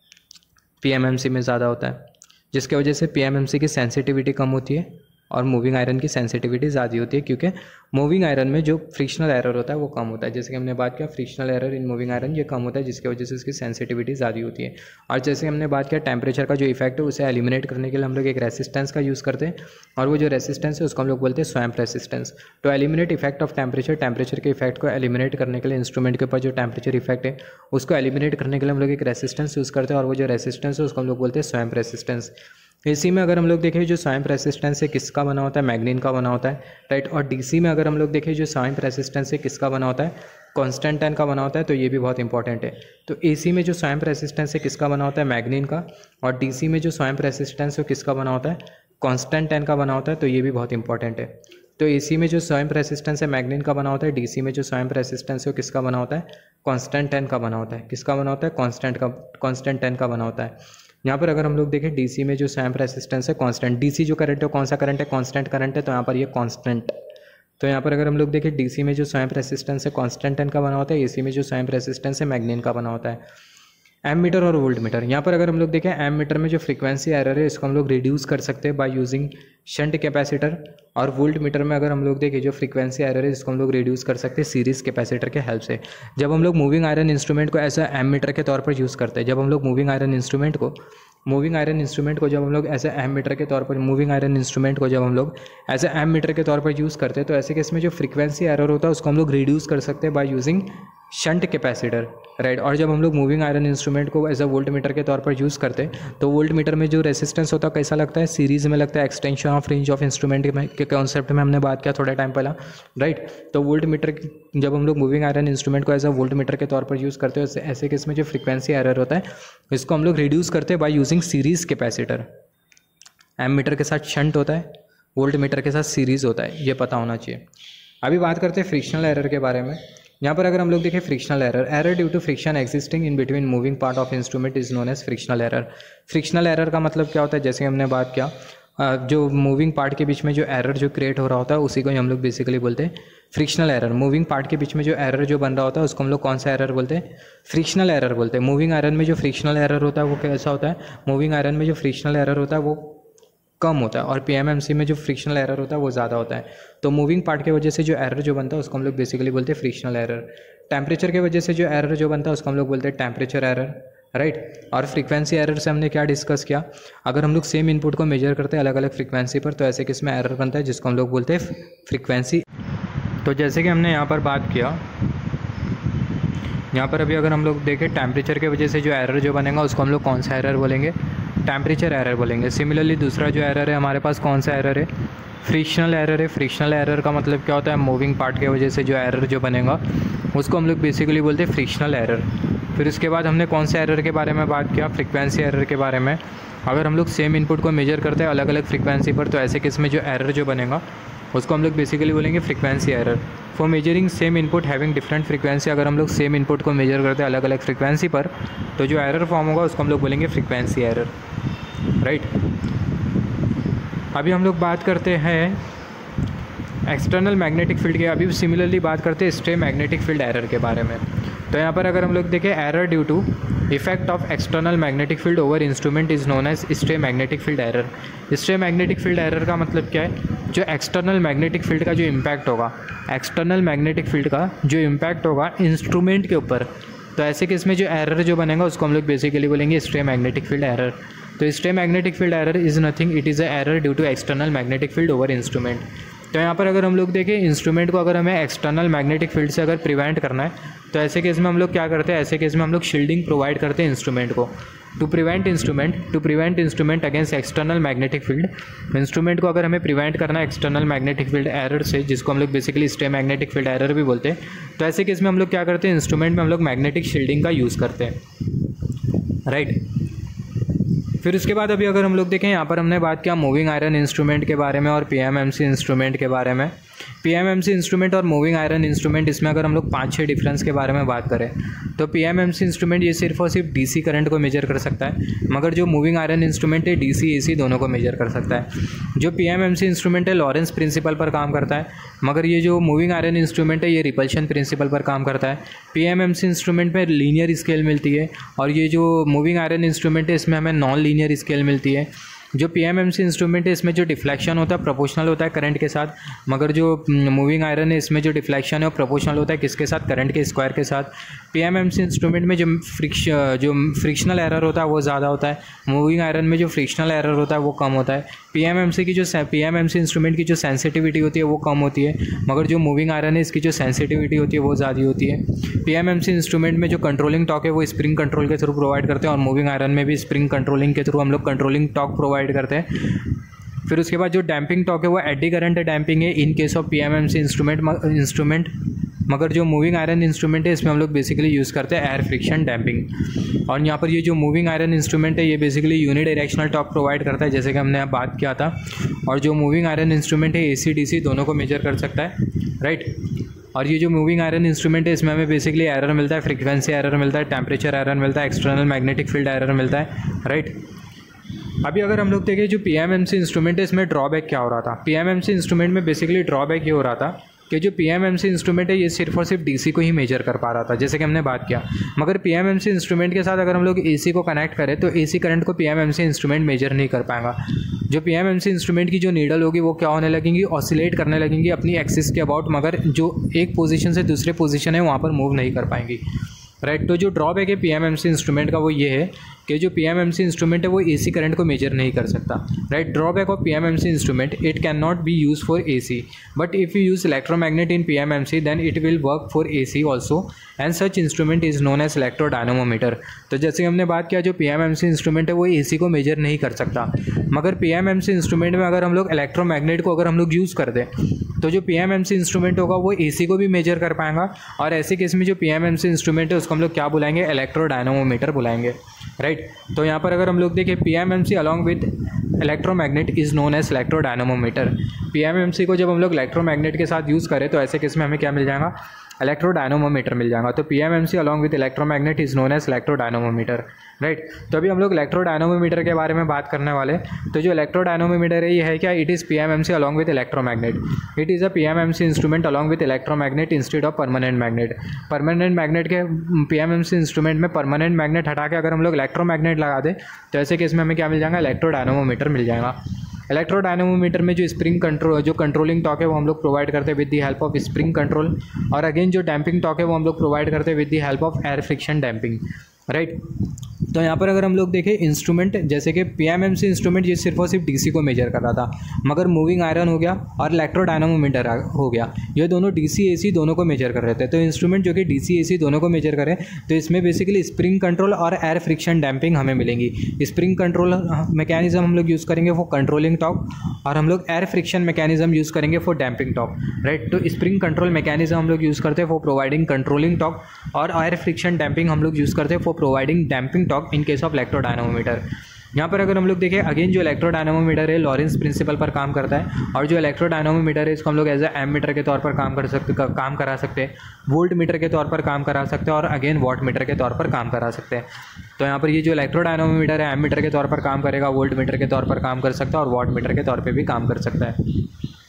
पीएमएमसी में ज़्यादा होता है, जिसके वजह से पीएमएमसी की सेंसिटिविटी कम होती है और मूविंग आयरन की सेंसिटिविटी ज़्यादा होती है, क्योंकि मूविंग आयरन में जो फ्रिक्शनल एरर होता है वो कम होता है। जैसे कि हमने बात किया frictional error in moving iron ये कम होता है, जिसकी वजह से उसकी सेंसिटिविटी ज़्यादा होती है। और जैसे हमने बात किया टेम्परेचर का जो इफेक्ट है उसे एलिमिनेट करने के लिए हम लोग एक रेसिस्टेंस का यूज़ करते हैं और वो जो रेसिस्टेंस है उसको हम लोग बोलते हैं स्वैम्प रेसिस्टेंस। तो eliminate effect of temperature temperature के इफेक्ट को एलिमिनेट करने के लिए इंस्ट्रूमेंट के ऊपर जो टेम्परेचर इफेक्ट है उसको एलिमिनेट करने के लिए हम लोग एक रेसिस्टेंस यूज़ करते हैं और वो जो रेसिस्टेंस है उसको हम लोग बोलते हैं स्वैम्प रेसिस्टेंस। एसी में अगर हम लोग देखें जो स्वैम्प रेसिस्टेंस है किसका बना होता है, मैग्नीन का बना होता है, राइट। और डीसी में अगर हम लोग देखें जो स्वैम्प रेसिस्टेंस है किसका बना होता है, कांस्टेंटाइन का बना होता है, तो ये भी बहुत इंपॉर्टेंट है। तो एसी में जो स्वैम्प रेसिस्टेंस है किसका बना होता है, मैग्नीन का, और डीसी में जो स्वैम्प रेसिस्टेंस है किसका बना होता है, कांस्टेंटाइन का बना होता है, तो ये भी बहुत इंपॉर्टेंट है। तो एसी में जो स्वयं रेसिस्टेंस है मैग्नीन का बना होता है, डीसी में जो स्वयं रेसिस्टेंस है वो किसका बना होता है, कांस्टेंट टेन का बना होता है। किसका बना होता है, कांस्टेंट का, कांस्टेंट टेन का बना होता है। यहाँ पर अगर हम लोग देखें डीसी में जो स्वयं रेसिस्टेंस है कांस्टेंट, डीसी जो करंट है कौन सा करंट है, कांस्टेंट करंट है, तो यहाँ पर ये कांस्टेंट। तो यहाँ पर अगर हम लोग देखें डीसी में जो स्वयं रेसिस्टेंस है कांस्टेंट टेन का बना होता है, एसी में जो स्वयं रेसिस्टेंस है मैग्नीन का बना होता है। एम मीटर और वोल्ट मीटर, यहाँ पर अगर हम लोग देखें एम मीटर में जो फ्रीक्वेंसी एरर है इसको हम लोग रिड्यूस कर सकते हैं बाय यूजिंग शंट कैपेसिटर, और वोल्ट मीटर में अगर हम लोग देखें जो फ्रीक्वेंसी एरर है इसको हम लोग रिड्यूस कर सकते हैं सीरीज़ कैपेसिटर के हेल्प से। जब हम लोग मूविंग आयरन इंस्ट्रूमेंट को ऐसा एम मीटर के तौर पर यूज़ करते हैं, जब हम लोग मूविंग आयरन इंस्ट्रूमेंट को मूविंग आयरन इंस्ट्रूमेंट को जब हम लोग ऐसे एम मीटर के तौर पर मूविंग आयरन इंस्ट्रूमेंट को जब हम लोग ऐसे एम मीटर के तौर पर यूज़ करते हैं, तो ऐसे केस में जो फ्रीक्वेंसी एरर होता है उसको हम लोग रिड्यूस कर सकते हैं by using shunt capacitor, right. और जब हम लोग मूविंग आयरन इंस्ट्रूमेंट को एज अ वोल्ट मीटर के तौर पर यूज़ करते हैं तो वोल्ट मीटर में जो रेसिस्टेंस होता है कैसा लगता है, सीरीज़ में लगता है, extension of range of instrument के कॉन्सेप्ट में हमने बात किया थोड़ा टाइम पहला, राइट। तो वोल्ट मीटर जब हम लोग मूविंग आयरन इंस्ट्रूमेंट को एज अ वोल्ट मीटर के तौर पर यूज़ करते हैं, ऐसे केस में जो फ्रीक्वेंसी एरर होता है इसको हम लोग रिड्यूस करते हैं by using series capacitor. Ammeter के साथ शंट होता है, वोल्ट मीटर के साथ सीरीज़ होता है, ये पता होना चाहिए। अभी बात करते हैं फ्रिक्शनल एरर के बारे में। यहाँ पर अगर हम लोग देखें frictional error, error due to friction existing in between moving part of instrument is known as frictional error. Frictional error का मतलब क्या होता है, जैसे हमने बात किया जो मूविंग पार्ट के बीच में जो एरर जो क्रिएट हो रहा होता है उसी को हम लोग बेसिकली बोलते हैं फ्रिक्शनल एरर। मूविंग पार्ट के बीच में जो एरर जो बन रहा होता है उसको हम लोग कौन सा एरर बोलते हैं, फ्रिक्शनल एरर बोलते हैं। मूविंग आयरन में जो फ्रिक्शनल एरर होता है वो कैसा होता है, मूविंग आयरन में जो फ्रिक्शनल एरर होता है वो कम होता है और पीएमएमसी में जो फ्रिक्शनल एरर होता है वो ज़्यादा होता है। तो मूविंग पार्ट की वजह से जो एरर जो बनता है उसको हम लोग बेसिकली बोलते हैं फ्रिक्शनल एरर। टेम्परेचर की वजह से जो एरर जो बनता है उसको हम लोग बोलते हैं टेम्परेचर एरर, राइट। और फ्रीक्वेंसी एरर से हमने क्या डिस्कस किया, अगर हम लोग सेम इनपुट को मेजर करते हैं अलग अलग फ्रीक्वेंसी पर तो ऐसे किस में एरर बनता है जिसको हम लोग बोलते हैं फ्रीक्वेंसी। तो जैसे कि हमने यहाँ पर बात किया, यहाँ पर अभी अगर हम लोग देखें टेम्परेचर की वजह से जो एरर जो बनेगा उसको हम लोग कौन सा एरर बोलेंगे, टेम्परेचर एरर बोलेंगे। सिमिलरली दूसरा जो एरर है हमारे पास कौन सा एरर है, फ्रिक्शनल एरर है। फ्रिक्शनल एरर का मतलब क्या होता है, मूविंग पार्ट की वजह से जो एरर जो बनेगा उसको हम लोग बेसिकली बोलते हैं फ्रिक्शनल एरर। फिर उसके बाद हमने कौन से एरर के बारे में बात किया, फ्रीक्वेंसी एरर के बारे में। अगर हम लोग सेम इनपुट को मेजर करते हैं अलग अलग फ्रीक्वेंसी पर तो ऐसे केस में जो एरर जो बनेगा उसको हम लोग बेसिकली बोलेंगे frequency error. For measuring same input having different frequency, अगर हम लोग सेम इनपुट को मेजर करते हैं अलग अलग फ्रीक्वेंसी पर तो जो एरर फॉर्म होगा उसको हम लोग बोलेंगे फ्रीक्वेंसी एरर, राइट। अभी हम लोग बात करते हैं एक्सटर्नल मैग्नेटिक फील्ड के, अभी सिमिलरली बात करते हैं स्ट्रे मैग्नेटिक फील्ड एरर के बारे में। तो यहाँ पर अगर हम लोग देखें error due to effect of external magnetic field over instrument is known as stray magnetic field error. Stray magnetic field error का मतलब क्या है, जो एक्सटर्नल मैग्नेटिक फील्ड का जो इम्पैक्ट होगा, एक्सटर्नल मैग्नेटिक फील्ड का जो इम्पैक्ट होगा इंस्ट्रूमेंट के ऊपर, तो ऐसे केस में जो एरर जो बनेगा उसको हम लोग बेसिकली बोलेंगे स्ट्रे मैग्नेटिक फील्ड एरर। तो stray magnetic field error is nothing, it is a error due to external magnetic field over instrument. तो यहाँ पर अगर हम लोग देखें इंस्ट्रूमेंट को अगर हमें एक्सटर्नल मैग्नेटिक फील्ड से अगर प्रिवेंट करना है तो ऐसे केस में हम लोग क्या करते हैं, ऐसे केस में हम लोग शील्डिंग प्रोवाइड करते हैं इंस्ट्रूमेंट को to prevent instrument to prevent instrument against external magnetic field. Instrument को अगर हमें प्रिवेंट करना है एक्सटर्नल मैग्नेटिक फील्ड एरर से, जिसको हम लोग basically stray magnetic field error भी बोलते हैं, तो ऐसे केस में हम लोग क्या करते हैं, इंस्ट्रूमेंट में हम लोग मैग्नेटिक शील्डिंग का यूज़ करते हैं, राइट। फिर उसके बाद अभी अगर हम लोग देखें यहाँ पर हमने बात किया मूविंग आयरन इंस्ट्रूमेंट के बारे में और पीएमएमसी इंस्ट्रूमेंट के बारे में। पीएमएमसी इंस्ट्रूमेंट और मूविंग आयरन इंस्ट्रूमेंट, इसमें अगर हम लोग पाँच छः डिफरेंस के बारे में बात करें तो पीएमएमसी इंस्ट्रूमेंट ये सिर्फ और सिर्फ डीसी करंट को मेजर कर सकता है, मगर जो मूविंग आयरन इंस्ट्रूमेंट है डीसी एसी दोनों को मेजर कर सकता है। जो पीएमएमसी इंस्ट्रूमेंट है लॉरेंस प्रिंसिपल पर काम करता है, मगर ये जो मूविंग आयरन इंस्ट्रूमेंट है ये रिपल्शन प्रिंसिपल पर काम करता है। पीएमएमसी इंस्ट्रूमेंट में लीनियर स्केल मिलती है और ये जो मूविंग आयरन इंस्ट्रूमेंट है इसमें हमें नॉन लीनियर स्केल मिलती है। जो पीएमएमसी इंस्ट्रूमेंट है इसमें जो डिफ्लेक्शन होता है प्रोपोर्शनल होता है करंट के साथ, मगर जो मूविंग आयरन है इसमें जो डिफ्लेक्शन है वो प्रोपोर्शनल होता है किसके साथ, करंट के स्क्वायर के साथ। पीएमएमसी इंस्ट्रूमेंट में जो फ्रिक्श जो फ्रिक्शनल एरर होता है वो ज़्यादा होता है, मूविंग आयरन में जो फ्रिक्शनल एरर होता है वो कम होता है। पीएमएमसी की जो पीएमएमसी इंस्ट्रूमेंट की जो सेंसिटिविटी होती है वो कम होती है, मगर जो मूविंग आयरन है इसकी जो सेंसिटिविटी होती है वो ज़्यादा होती है। पीएमएमसी इंस्ट्रूमेंट में जो कंट्रोलिंग टॉक है वो स्प्रिंग कंट्रोल के थ्रू प्रोवाइड करते हैं और मूविंग आयरन में भी स्प्रिंग कंट्रोलिंग के थ्रू हम लोग कंट्रोलिंग टॉक प्रोवाइड करते हैं। फिर उसके बाद जो डैम्पिंग टॉक है वो एडी करंट डैम्पिंग है in case of PMMC instrument instrument मगर जो मूविंग आयरन इंस्ट्रूमेंट है इसमें हम लोग बेसिकली यूज़ करते हैं एयर फ्रिक्शन डैम्पिंग। और यहाँ पर ये जो मूविंग आयरन इंस्ट्रूमेंट है ये basically unidirectional torque provide करता है, जैसे कि हमने अब बात किया था। और जो मूविंग आयरन इंस्ट्रूमेंट है एसी डीसी दोनों को मेजर कर सकता है, राइट। और ये जो मूविंग आयरन इंस्ट्रूमेंट है इसमें हमें बेसिकली एरर मिलता है, फ्रीक्वेंसी एरर मिलता है, टेम्परेचर एरर मिलता है, एक्सटर्नल मैग्नेटिक फील्ड एरर मिलता है, राइट। अभी अगर हम लोग देखें जो पीएमएमसी इंस्ट्रूमेंट है इसमें ड्रॉबैक क्या हो रहा था। पीएमएमसी इंस्ट्रूमेंट में बेसिकली ड्रॉबैक ये हो रहा था कि जो पीएमएमसी इंस्ट्रूमेंट है ये सिर्फ और सिर्फ डीसी को ही मेजर कर पा रहा था, जैसे कि हमने बात किया। मगर पीएमएमसी इंस्ट्रूमेंट के साथ अगर हम लोग एसी को कनेक्ट करें तो एसी करंट को पीएमएमसी इंस्ट्रूमेंट मेजर नहीं कर पाएगा। जो पीएमएमसी इंस्ट्रूमेंट की जो नीडल होगी वो क्या होने लगेंगी, ऑसिलेट करने लगेंगी अपनी एक्सिस के अबाउट, मगर जो एक पोजीशन से दूसरे पोजीशन है वहाँ पर मूव नहीं कर पाएंगी, राइट। तो जो ड्रॉबैक है पीएमएमसी इंस्ट्रूमेंट का वो ये है कि जो पीएमएमसी इंस्ट्रूमेंट है वो एसी करंट को मेजर नहीं कर सकता, right. Drawback of PMMC instrument, it can not be use for AC, but if you use electromagnet in PMMC then it will work for AC also, and such instrument is known as electrodynamometer. तो जैसे हमने बात किया जो PMMC instrument है वो AC को major नहीं कर सकता, मगर पीएमएमसी इंस्ट्रूमेंट में अगर हम लोग इलेक्ट्रोमैग्नेट को अगर हम लोग यूज़ कर दें तो जो पीएमएमसी इंस्ट्रूमेंट होगा वो एसी को भी मेजर कर पाएगा। और ऐसे केस में जो पीएमएमसी इंस्ट्रूमेंट है उसको हम लोग क्या बुलाएंगे, इलेक्ट्रोडायनोमोमीटर बुलाएंगे, राइट। तो यहाँ पर अगर हम लोग देखें PMMC along with electromagnet is known as electrodynamometer. PMMC को जब हम लोग इलेक्ट्रोमैग्नेट के साथ यूज़ करें तो ऐसे केस में हमें क्या मिल जाएगा, इलेक्ट्रोडायनोमोमीटर मिल जाएगा। तो PMMC along with electromagnet is known as electrodynamometer, right. तो अभी हम लोग इलेक्ट्रोडायनोमोमीटर के बारे में बात करने वाले। तो जो इलेक्ट्रोडायनोमोमीटर है ये है क्या, it is PMMC along with electromagnet. It is a PMMC instrument along with electromagnet instead of permanent magnet. Permanent magnet के पीएमएमसी इंस्ट्रूमेंट में परमानेंट मैग्नेट हटा के अगर हम लोग इलेक्ट्रोमैग्नेट लगा दें तो ऐसे केस में हमें क्या मिल जाएगा, इलेक्ट्रोडायनोमोमीटर मिल जाएगा। इलेक्ट्रोडायनोमोमीटर में जो स्प्रिंग कंट्रोल जो कंट्रोलिंग टॉर्क है वो हम लोग प्रोवाइड करते हैं with the help of spring control, और अगेन जो डैम्पिंग टॉर्क है वो हम लोग प्रोवाइड करते हैं with the help of air friction damping, right. तो यहाँ पर अगर हम लोग देखें इंस्ट्रूमेंट, जैसे कि पीएमएमसी इंस्ट्रूमेंट ये सिर्फ और सिर्फ डीसी को मेजर कर रहा था, मगर मूविंग आयरन हो गया और इलेक्ट्रोडायनोमोमीटर हो गया, ये दोनों डीसी एसी दोनों को मेजर कर रहे थे। तो इंस्ट्रूमेंट जो कि डीसी एसी दोनों को मेजर करें तो इसमें बेसिकली स्प्रिंग कंट्रोल और एयर फ्रिक्शन डैम्पिंग हमें मिलेंगी। स्प्रिंग कंट्रोल मैकेनिज्म हम लोग यूज़ करेंगे फॉर कंट्रोलिंग टॉर्क, और हम लोग एयर फ्रिक्शन मैकेनिज्म यूज़ करेंगे फॉर डैम्पिंग टॉर्क, राइट। तो स्प्रिंग कंट्रोल मैकेनिज्म हम लोग यूज़ करते हैं फॉर प्रोवाइडिंग कंट्रोलिंग टॉर्क, और एयर फ्रिक्शन डैम्पिंग हम लोग यूज़ करते हैं for providing damping torque in case of electrodynamometer. यहाँ पर अगर हम लोग देखें अगेन जो इलेक्ट्रोडायनोमोमीटर है लॉरेंस प्रिंसिपल पर काम करता है, और जो इलेक्ट्रोडायनोमोमीटर है इसको हम लोग एज ए एम मीटर के तौर पर काम कर सकते काम करा सकते हैं, वोल्ट मीटर के तौर पर काम करा सकते हैं, और अगेन वॉट मीटर के तौर पर काम करा सकते हैं। तो यहाँ पर ये जो इलेक्ट्रोडायनोमोमीटर है एम मीटर के तौर पर काम करेगा, वोल्ट मीटर के तौर पर काम कर सकता है, और वॉट मीटर के तौर पर भी काम कर सकता है।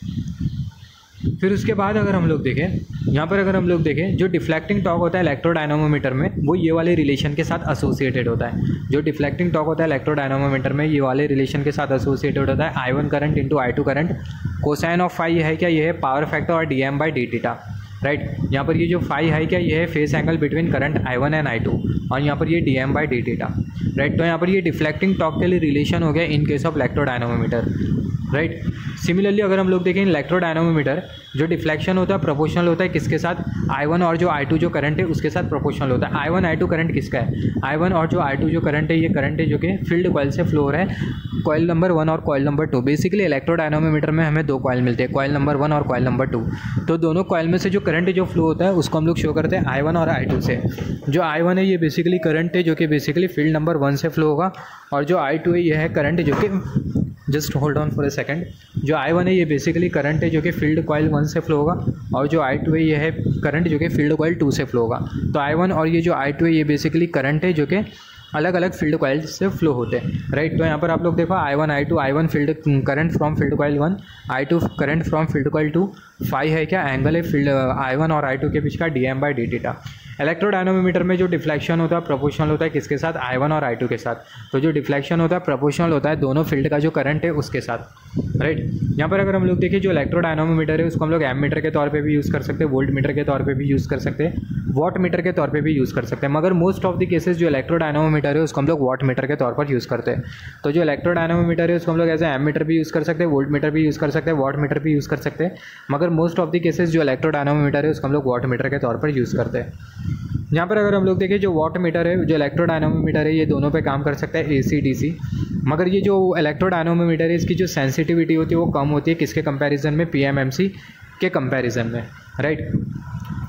फिर उसके बाद अगर हम लोग देखें यहाँ पर अगर हम लोग देखें जो डिफ्लेक्टिंग टॉर्क होता है इलेक्ट्रोडायनोमोमीटर में वो ये वाले रिलेशन के साथ एसोसिएटेड होता है। जो डिफ्लेक्टिंग टॉर्क होता है इलेक्ट्रोडायनोमोमीटर में ये वाले रिलेशन के साथ एसोसिएटेड होता है, I one current into I two current. Cosine of phi है क्या, ये है पावर फैक्टर और D M by D theta, right. यहाँ पर ये जो फाई है क्या, ये है phase angle between current I one and I two, और यहाँ पर ये D M by D theta, right. तो यहाँ पर ये डिफ्लेक्टिंग टॉर्क के लिए रिलेशन हो गया in case of electrodynamometer, right. Similarly अगर हम लोग देखें इलेक्ट्रोडायनोमोमीटर जो डिफ्लेक्शन होता है प्रोपोर्शनल होता है किसके साथ, आई वन और जो आई टू जो करंट है उसके साथ प्रोपोर्शनल होता है। I one I two current किसका है, आई वन और जो आई टू जो करंट है ये करंट है जो कि फील्ड कॉइल से फ्लो हो रहा है, कॉइल नंबर वन और coil number two. Basically electrodynamometer में हमें दो कॉइल मिलते हैं, कॉइल नंबर वन और कॉइल नंबर टू। तो दोनों कॉइल में से जो करंट जो फ्लो होता है उसको हम लोग शो करते हैं आई वन और आई टू से। जो आई वन है ये बेसिकली करंट है जो कि बेसिकली फील्ड नंबर वन से फ्लो होगा, और जो आई टू है ये है करंट जो कि just hold on for a second, जो आई वन है ये बेसिकली करंट है जो कि फील्ड कॉइल वन से फ्लो होगा, और जो आई टू है ये है करंट जो कि फील्ड कॉइल टू से फ्लो होगा। तो आई वन और ये जो आई टू है ये बेसिकली करंट है जो कि अलग अलग फील्ड कॉइल से फ्लो होते हैं, राइट। तो यहाँ पर आप लोग देखो I one I two, I one field current from field coil one, I two current from field coil two, phi है क्या एंगल है फील्ड आई वन और आई टू के बीच का, D M by D theta. Electrodynamometer में जो deflection होता है प्रोपोर्शनल होता है किसके साथ, आई वन और आई टू के साथ। तो जो डिफ्लेक्शन होता है प्रोपोर्शनल होता है दोनों फील्ड का जो करंट है उसके साथ, राइट। यहाँ पर अगर हम लोग देखिए जो इलेक्ट्रोडायनोमोमीटर है उसको हम लोग एम मीटर के तौर पे भी यूज़ कर सकते हैं, वोल्ट मीटर के तौर पे भी यूज़ कर सकते हैं, वॉट मीटर के तौर पे भी यूज़ कर सकते हैं, मगर मोस्ट ऑफ द केसेस जो इलेक्ट्रोडायनोमोमीटर है उसको हम लोग वॉट मीटर के तौर पर यूज़ करते हैं। तो जो इलेक्ट्रोडायनोमोमीटर है उसको हम लोग एज एम मीटर भी यूज़ कर सकते हैं, वोल्ट मीटर भी यूज़ कर सकते हैं, वॉट मीटर भी यूज़ कर सकते हैं, मगर मोस्ट ऑफ द केसेस जो इलेक्ट्रोडायनोमोमीटर है उसको हम लोग वॉट मीटर के तौर पर यूज़ करते हैं। यहाँ पर अगर हम लोग देखें जो वॉट मीटर है जो इलेक्ट्रोडायनोमोमीटर है ये दोनों पे काम कर सकता है, एसी डीसी। मगर ये जो इलेक्ट्रोडायनोमोमीटर है इसकी जो सेंसिटिविटी होती है वो कम होती है किसके कंपैरिजन में, पीएमएमसी के कंपैरिजन में, राइट।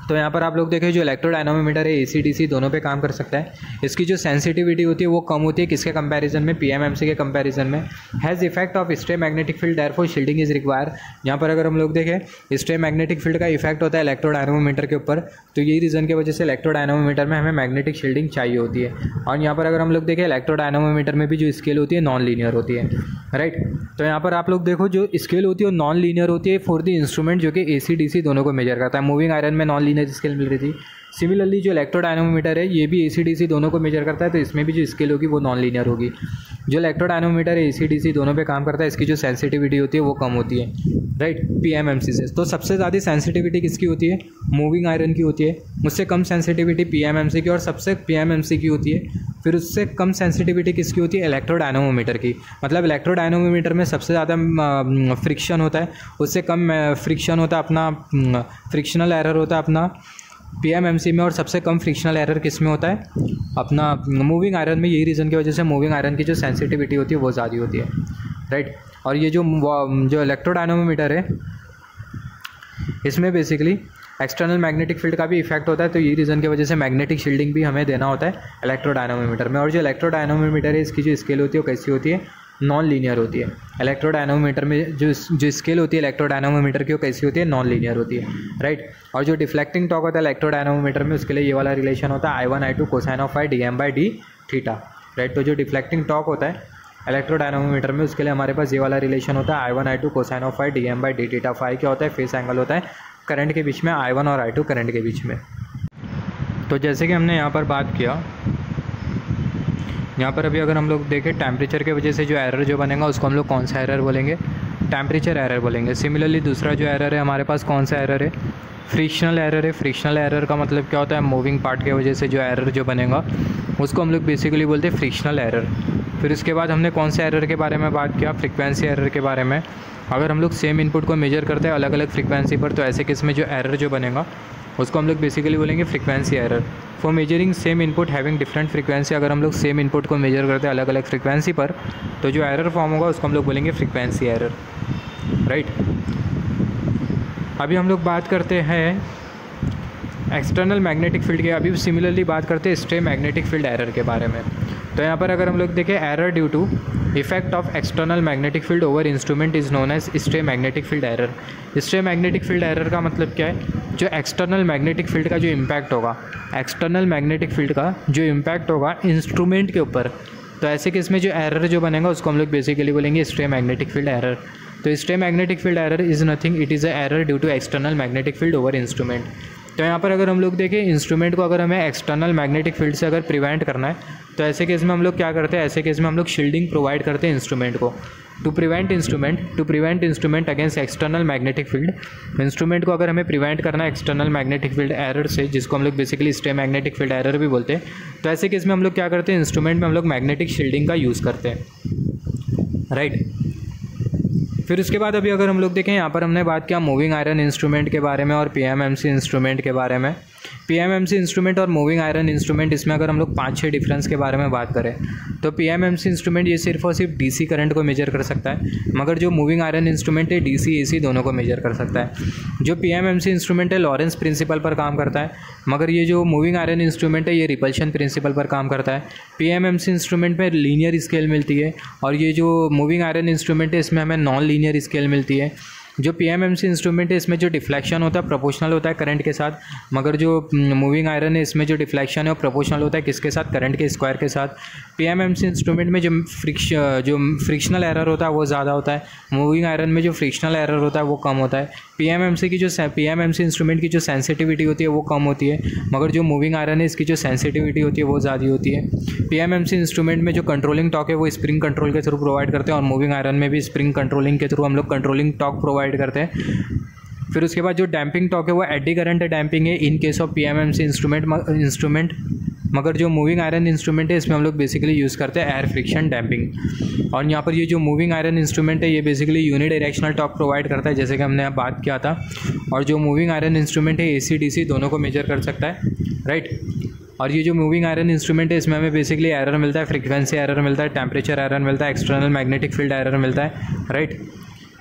तो यहाँ पर आप लोग देखें जो इलेक्ट्रोडायनामोमीटर है एसी डीसी दोनों पे काम कर सकता है। इसकी जो सेंसिटिविटी होती है वो कम होती है किसके कंपैरिजन में, पीएमएमसी के कंपैरिजन में। Has effect of stray magnetic field therefore shielding is require. यहाँ पर अगर हम लोग देखें स्टे मैग्नेटिक फील्ड का इफेक्ट होता है इलेक्ट्रोडायनामोमीटर के ऊपर, तो यही रीज़न की वजह से इलेक्ट्रोडायनामोमीटर में हमें मैग्नेटिक शील्डिंग चाहिए होती है। और यहाँ पर अगर हम लोग देखें इलेक्ट्रोडायनामोमीटर में भी जो स्केल होती है नॉन लीनियर होती है, राइट। तो यहाँ पर आप लोग देखो जो स्केल होती है वो नॉन लीनियर होती है फॉर द इंस्ट्रूमेंट जो कि एसी डीसी दोनों को मेजर करता है। मूविंग आयरन में नॉन लीनियर स्केल मिल रही थी। सिमिलरली जो इलेक्ट्रोडायनामोमीटर है ये भी एसी डीसी दोनों को मेजर करता है, तो इसमें भी जो स्केल होगी वो नॉन लीनियर होगी। जो इलेक्ट्रोडायनामोमीटर है एसी डीसी दोनों पे काम करता है, इसकी जो सेंसिटिविटी होती है वो कम होती है, राइट, पीएमएमसी से। तो सबसे ज़्यादा सेंसिटिविटी किसकी होती है, मूविंग आयरन की होती है। उससे कम सेंसिटिविटी पीएमएमसी की और सबसे पीएमएमसी की होती है। फिर उससे कम सेंसिटिविटी किसकी होती है, इलेक्ट्रोडायनामोमीटर की। मतलब इलेक्ट्रोडायनामोमीटर में सबसे ज़्यादा फ्रिक्शन होता है, उससे कम फ्रिक्शन होता है अपना फ्रिक्शनल एरर होता है अपना पीएमएमसी में, और सबसे कम फ्रिक्शनल एरर किस में होता है, अपना मूविंग आयरन में। यही रीज़न की वजह से मूविंग आयरन की जो सेंसिटिविटी होती है वो ज़्यादा होती है, राइट। और ये जो जो इलेक्ट्रोडायनामोमीटर है इसमें बेसिकली एक्सटर्नल मैग्नेटिक फील्ड का भी इफेक्ट होता है, तो यही रीज़न की वजह से मैग्नेटिक शील्डिंग भी हमें देना होता है इलेक्ट्रोडायनामोमीटर में। और जो इलेक्ट्रोडायनामोमीटर है इसकी जो स्केल होती है वो कैसी होती है, नॉन लीनियर होती है। इलेक्ट्रोडायनामोमीटर में जो जो स्केल होती है इलेक्ट्रोडायनामोमीटर की वो कैसी होती है, नॉन लीनियर होती है, राइट। और जो डिफ्लेक्टिंग टॉर्क होता है इलेक्ट्रोडायनामोमीटर में उसके लिए ये वाला रिलेशन होता है I one I two cosine of phi D M by D theta, right. तो जो डिफ्लेक्टिंग टॉर्क होता है इलेक्ट्रोडायनामोमीटर में उसके लिए हमारे पास ये वाला रिलेशन होता है I one I two cosine of phi D M by D theta. Phi क्या होता है, फेस एंगल होता है करंट के बीच में, आई वन और आई टू करंट के बीच में। तो जैसे कि हमने यहाँ पर बात किया, यहाँ पर अभी अगर हम लोग देखें टेम्परेचर के वजह से जो एरर जो बनेगा उसको हम लोग कौन सा एरर बोलेंगे, टेम्परेचर एरर बोलेंगे। सिमिलरली दूसरा जो एरर है हमारे पास कौन सा एरर है, फ्रिक्शनल एरर है। फ्रिक्शनल एरर का मतलब क्या होता है, मूविंग पार्ट की वजह से जो एरर जो बनेगा उसको हम लोग बेसिकली बोलते हैं फ्रिक्शनल एरर। फिर उसके बाद हमने कौन से एरर के बारे में बात किया, फ्रीक्वेंसी एरर के बारे में। अगर हम लोग सेम इनपुट को मेजर करते हैं अलग अलग फ्रीक्वेंसी पर, तो ऐसे केस में जो एरर जो बनेगा उसको हम लोग बेसिकली बोलेंगे frequency error. For measuring same input having different frequency, अगर हम लोग सेम इनपुट को मेजर करते हैं अलग अलग फ्रीक्वेंसी पर, तो जो एरर फॉर्म होगा उसको हम लोग बोलेंगे फ्रीक्वेंसी एरर, राइट। अभी हम लोग बात करते हैं एक्सटर्नल मैग्नेटिक फील्ड के, अभी सिमिलरली बात करते हैं स्टे मैग्नेटिक फील्ड एरर के बारे में। तो यहाँ पर अगर हम लोग देखें error due to effect of external magnetic field over instrument is known as stray magnetic field error. Stray magnetic field error का मतलब क्या है, जो एक्सटर्नल मैग्नेटिक फील्ड का जो इम्पैक्ट होगा, एक्सटर्नल मैग्नेटिक फील्ड का जो इम्पैक्ट होगा इंस्ट्रूमेंट के ऊपर, तो ऐसे केस में जो एरर जो बनेगा उसको हम लोग बेसिकली बोलेंगे स्टे मैग्नेटिक फील्ड एरर। तो stray magnetic field error is nothing, it is a error due to external magnetic field over instrument. तो यहाँ पर अगर हम लोग देखें इंस्ट्रूमेंट को अगर हमें एक्सटर्नल मैग्नेटिक फील्ड से अगर प्रिवेंट करना है, तो ऐसे केस में हम लोग क्या करते हैं, ऐसे केस में हम लोग शील्डिंग प्रोवाइड करते हैं इंस्ट्रूमेंट को to prevent instrument to prevent instrument against external magnetic field. Instrument को अगर हमें प्रिवेंट करना है एक्सटर्नल मैग्नेटिक फील्ड एरर से, जिसको हम लोग basically stray magnetic field error भी बोलते हैं, तो ऐसे केस में हम लोग क्या करते हैं, इंस्ट्रूमेंट में हम लोग मैग्नेटिक शील्डिंग का यूज़ करते हैं, राइट। फिर उसके बाद अभी अगर हम लोग देखें, यहाँ पर हमने बात किया मूविंग आयरन इंस्ट्रूमेंट के बारे में और पीएमएमसी इंस्ट्रूमेंट के बारे में। पीएमएमसी इंस्ट्रूमेंट और मूविंग आयरन इंस्ट्रूमेंट, इसमें अगर हम लोग पाँच छः डिफरेंस के बारे में बात करें, तो पीएमएमसी इंस्ट्रूमेंट ये सिर्फ और सिर्फ डीसी करंट को मेजर कर सकता है, मगर जो मूविंग आयरन इंस्ट्रूमेंट है डीसी एसी दोनों को मेजर कर सकता है। जो पीएमएमसी इंस्ट्रूमेंट है लॉरेंस प्रिंसिपल पर काम करता है, मगर ये जो मूविंग आयरन इंस्ट्रूमेंट है ये रिपल्शन प्रिंसिपल पर काम करता है। पीएमएमसी इंस्ट्रूमेंट में लीनियर स्केल मिलती है, और ये जो मूविंग आयरन इंस्ट्रूमेंट है इसमें हमें नॉन लीनियर स्केल मिलती है। जो पीएमएमसी इंस्ट्रूमेंट है इसमें जो डिफ्लेक्शन होता है प्रोपोर्शनल होता है करंट के साथ, मगर जो मूविंग आयरन है इसमें जो डिफ्लेक्शन है वो प्रोपोर्शनल होता है किसके साथ, करंट के स्क्वायर के साथ। पीएमएमसी इंस्ट्रूमेंट में जो फ्रिक्श जो फ्रिक्शनल एरर होता है वो ज़्यादा होता है, मूविंग आयरन में जो फ्रिक्शनल एरर होता है वो कम होता है। पीएमएमसी की जो पीएमएमसी इंस्ट्रूमेंट की जो सेंसिटिविटी होती है वो कम होती है, मगर जो मूविंग आयरन है इसकी जो सेंसिटिविटी होती है वो ज़्यादा होती है। पीएमएमसी इंस्ट्रूमेंट में जो कंट्रोलिंग टॉर्क है वो स्प्रिंग कंट्रोल के थ्रू प्रोवाइड करते हैं, और मूविंग आयरन में भी स्प्रिंग कंट्रोलिंग के थ्रू हम लोग कंट्रोलिंग टॉर्क प्रोवाइड करते हैं। फिर उसके बाद जो डैम्पिंग टॉर्क है वो एडी करंट डैम्पिंग है in case of PMMC instrument instrument मगर जो मूविंग आयरन इंस्ट्रूमेंट है इसमें हम लोग बेसिकली यूज़ करते हैं एयर फ्रिक्शन डैम्पिंग। और यहाँ पर ये जो मूविंग आयरन इंस्ट्रूमेंट है ये basically unidirectional torque provide करता है, जैसे कि हमने यहाँ बात किया था। और जो मूविंग आयरन इंस्ट्रूमेंट है एसी डीसी दोनों को मेजर कर सकता है, राइट। और ये जो मूविंग आयरन इंस्ट्रूमेंट है इसमें हमें बेसिकली एरर मिलता है, फ्रीक्वेंसी एरर मिलता है, टेम्परेचर एरर मिलता है, एक्सटर्नल मैग्नेटिक फील्ड एरर मिलता है, राइट।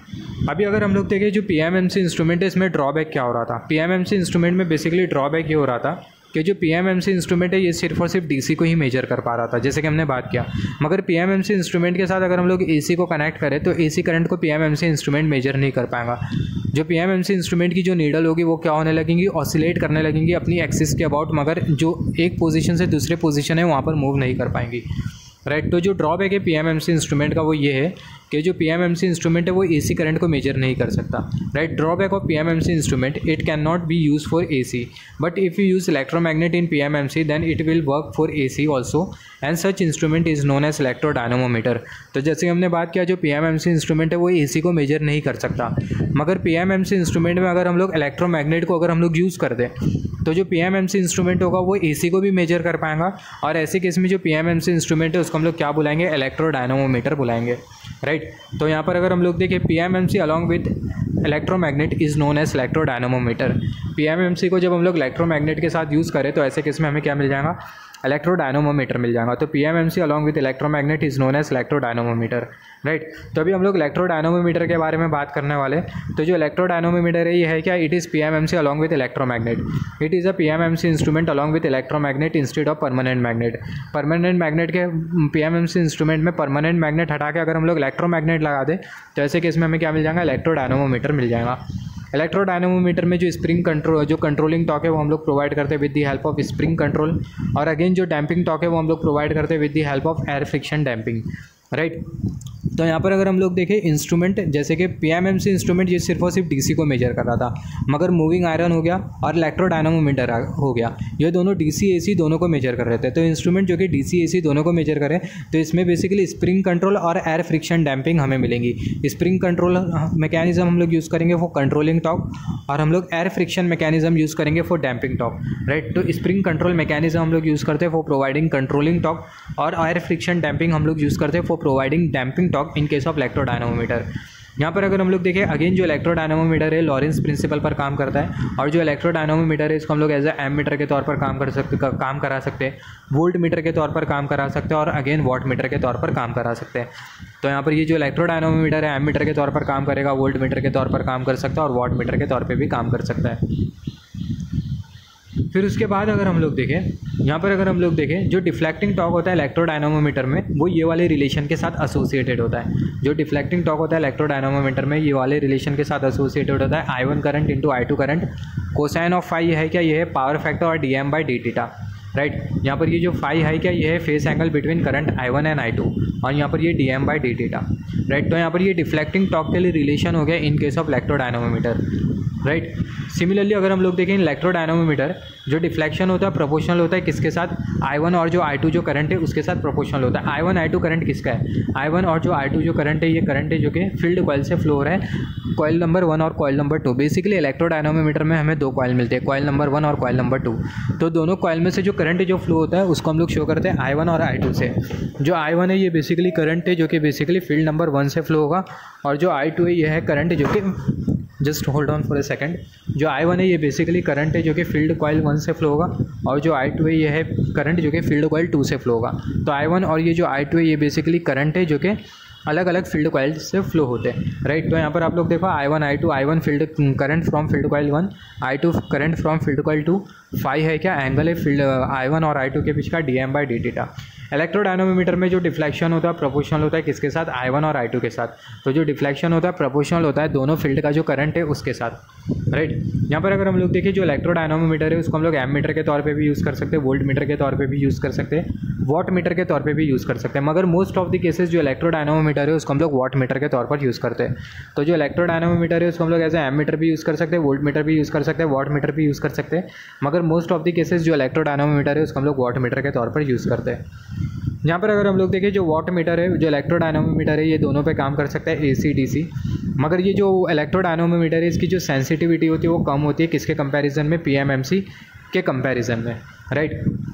अभी अगर हम लोग देखें जो P M M C instrument है इसमें ड्रॉबैक क्या हो रहा था। P M M C instrument में बेसिकली ड्रॉबैक ये हो रहा था कि जो P M M C instrument है ये सिर्फ और सिर्फ डी सी को ही मेजर कर पा रहा था, जैसे कि हमने बात किया। मगर P M M C instrument के साथ अगर हम लोग ए सी को कनेक्ट करें तो ए सी करंट को P M M C instrument measure नहीं कर पाएगा। जो P M M C instrument की जो नीडल होगी वो क्या होने लगेंगी, ऑसिलेट करने लगेंगी अपनी एक्सिस के अबाउट, मगर जो एक पोजीशन से दूसरे पोजीशन है वहाँ पर मूव नहीं कर पाएंगी। राइट, तो जो ड्रॉबैक है P M M C instrument का वो ये है कि जो P M M C instrument है वो ए सी करंट को मेजर नहीं कर सकता। Right, drawback of P M M C instrument, it can not be use for A C, but if you use electromagnet in P M M C then it will work for A C also and such instrument is known as electrodynamometer. तो जैसे हमने बात किया जो P M M C instrument है वो ए सी को major नहीं कर सकता, मगर P M M C instrument में अगर हम लोग इलेक्ट्रोमैग्नेट को अगर हम लोग यूज़ कर दें तो जो P M M C instrument होगा वो ए सी को भी मेजर कर पाएगा। और ऐसे केस में जो P M M C instrument है उसको हम लोग क्या बुलाएंगे, इलेक्ट्रोडायनोमोमीटर बुलाएंगे। राइट, तो यहाँ पर अगर हम लोग देखें P M M C along with electromagnet is known as electrodynamometer. P M M C को जब हम लोग इलेक्ट्रोमैग्नेट के साथ यूज़ करें तो ऐसे केस में हमें क्या मिल जाएगा, इलेक्ट्रोडायनोमोमीटर मिल जाएगा। तो P M M C along with electromagnet is known as electrodynamometer. Right, तो अभी हम लोग इलेक्ट्रोडायनोमोमीटर के बारे में बात करने वाले। तो जो इलेक्ट्रोडायनोमोमीटर है ये है क्या, it is P M M C along with electromagnet. It is a P M M C instrument along with electromagnet instead of permanent magnet. Permanent magnet के P M M C instrument में permanent magnet हटा के अगर हम लोग electromagnet लगा दें तो ऐसे केस में हमें क्या मिल जाएगा, इलेक्ट्रोडायनोमोमीटर मिल जाएगा। इलेक्ट्रोडायनोमोमीटर में जो स्प्रिंग कंट्रोल जो कंट्रोलिंग टॉक है वो हम लोग प्रोवाइड करते हैं with the help of spring control, और अगेन जो डैम्पिंग टॉक है वो हम लोग प्रोवाइड करते हैं with the help of air friction damping. Right, तो यहाँ पर अगर हम लोग देखें इंस्ट्रूमेंट जैसे कि P M M C instrument ये सिर्फ और सिर्फ डी सी को मेजर कर रहा था, मगर मूविंग आयरन हो गया और इलेक्ट्रोडायनोमोमीटर हो गया, ये दोनों डी सी ए सी दोनों को मेजर कर रहे थे। तो इंस्ट्रूमेंट जो कि डी सी ए सी दोनों को मेजर करें तो इसमें बेसिकली स्प्रिंग कंट्रोल और एयर फ्रिक्शन डैम्पिंग हमें मिलेंगी। स्प्रिंग कंट्रोल मैकेनिज्म हम लोग यूज़ करेंगे फॉर कंट्रोलिंग टॉक, और हम लोग एयर फ्रिक्शन मैकेनिज्म यूज़ करेंगे फॉर डैम्पिंग टॉक। राइट, तो स्प्रिंग कंट्रोल मैकेनिज्म हम लोग यूज़ करते हैं फॉर प्रोवाइडिंग कंट्रोलिंग टॉक, और एयर फ्रिक्शन डैम्पिंग हम लोग यूज़ करते हैं for providing damping torque in case of electrodynamometer. यहाँ पर अगर हम लोग देखें अगेन जो इलेक्ट्रोडायनोमोमीटर है लॉरेंस प्रिंसिपल पर काम करता है, और जो इलेक्ट्रोडायनोमोमीटर है इसको हम लोग एज ए एम मीटर के तौर पर काम कर सकते काम करा सकते हैं, वोल्ट मीटर के तौर पर काम करा सकते हैं, और अगेन वॉट मीटर के तौर पर काम करा सकते हैं। तो यहाँ पर ये जो इलेक्ट्रोडायनोमोमीटर है एम मीटर के तौर पर काम करेगा, वोल्ट मीटर के तौर पर काम कर सकता है, और वॉट मीटर के तौर पर भी काम कर सकता है। फिर उसके बाद अगर हम लोग देखें यहाँ पर अगर हम लोग देखें जो डिफ्लेक्टिंग टॉक होता है इलेक्ट्रोडायनोमोमीटर में वो ये वाले रिलेशन के साथ एसोसिएटेड होता है। जो डिफ्लेक्टिंग टॉक होता है इलेक्ट्रोडायनोमोमीटर में ये वाले रिलेशन के साथ एसोसिएटेड होता है, I one current into I two current. Cosine of phi है क्या, ये है पावर फैक्टर और D M by D theta. Right, यहाँ पर ये जो फाई है क्या, ये है phase angle between current I one and I two, और यहाँ पर ये D M by D theta. Right, तो यहाँ पर ये डिफ्लेक्टिंग टॉक के लिए रिलेशन हो गया in case of electrodynamometer. Right, similarly अगर हम लोग देखें इलेक्ट्रोडायनोमोमीटर जो डिफ्लेक्शन होता है प्रोपोर्शनल होता है किसके साथ, आई वन और जो आई टू जो करंट है उसके साथ प्रोपोर्शनल होता है। I one I two current किसका है, आई वन और जो आई टू जो करंट है ये करंट है जो कि फील्ड कॉइल से फ्लो हो रहा है, कॉइल नंबर वन और coil number two. Basically electrodynamometer में हमें दो कॉइल मिलते हैं, कॉइल नंबर वन और कॉइल नंबर टू। तो दोनों कॉइल में से जो करंट जो फ्लो होता है उसको हम लोग शो करते हैं आई वन और आई टू से। जो आई वन है ये बेसिकली करंट है जो कि बेसिकली फील्ड नंबर वन से फ्लो होगा, और जो आई टू है ये है करंट जो कि just hold on for a second, जो आई वन है ये बेसिकली करंट है जो कि फील्ड कॉइल वन से फ्लो होगा, और जो आई टू है ये है करंट जो कि फील्ड कॉइल टू से फ्लो होगा। तो आई वन और ये जो आई टू है ये बेसिकली करंट है जो कि अलग अलग फील्ड कॉइल से फ्लो होते हैं। राइट, तो यहाँ पर आप लोग देखो I one I two, I one field current from field coil one, I two current from field coil two, phi है क्या एंगल है फील्ड आई वन और आई टू के बीच का, D M by D theta. Electrodynamometer में जो deflection होता है प्रोपोर्शनल होता है किसके साथ, आई वन और आई टू के साथ। तो जो डिफ्लेक्शन होता है प्रोपोर्शनल होता है दोनों फील्ड का जो करंट है उसके साथ। राइट, यहाँ पर अगर हम लोग देखें जो इलेक्ट्रोडायनोमोमीटर है उसको हम लोग एम मीटर के तौर पे भी यूज़ कर सकते हैं, वोल्ट मीटर के तौर पे भी यूज़ कर सकते हैं, वॉट मीटर के तौर पे भी यूज़ कर सकते हैं, मगर मोस्ट ऑफ द केसेस जो इलेक्ट्रोडायनोमोमीटर है उसको हम लोग वॉट मीटर के तौर पर यूज़ करते हैं। तो जो इलेक्ट्रोडायनोमोमीटर है उसको हम लोग एज एम मीटर भी यूज़ कर सकते हैं, वोल्ट मीटर भी यूज़ कर सकते हैं, वॉट मीटर भी यूज़ कर सकते हैं, मगर मोस्ट ऑफ द केसेस जो इलेक्ट्रोडायनोमोमीटर है उसको हम लोग वॉट मीटर के तौर पर यूज़ करते हैं। यहाँ पर अगर हम लोग देखें जो वॉट मीटर है जो इलेक्ट्रोडायनोमोमीटर है ये दोनों पे काम कर सकता है, एसी डीसी, मगर ये जो इलेक्ट्रोडायनोमोमीटर है इसकी जो सेंसिटिविटी होती है वो कम होती है किसके कंपैरिजन में, पीएमएमसी के कंपैरिजन में। राइट,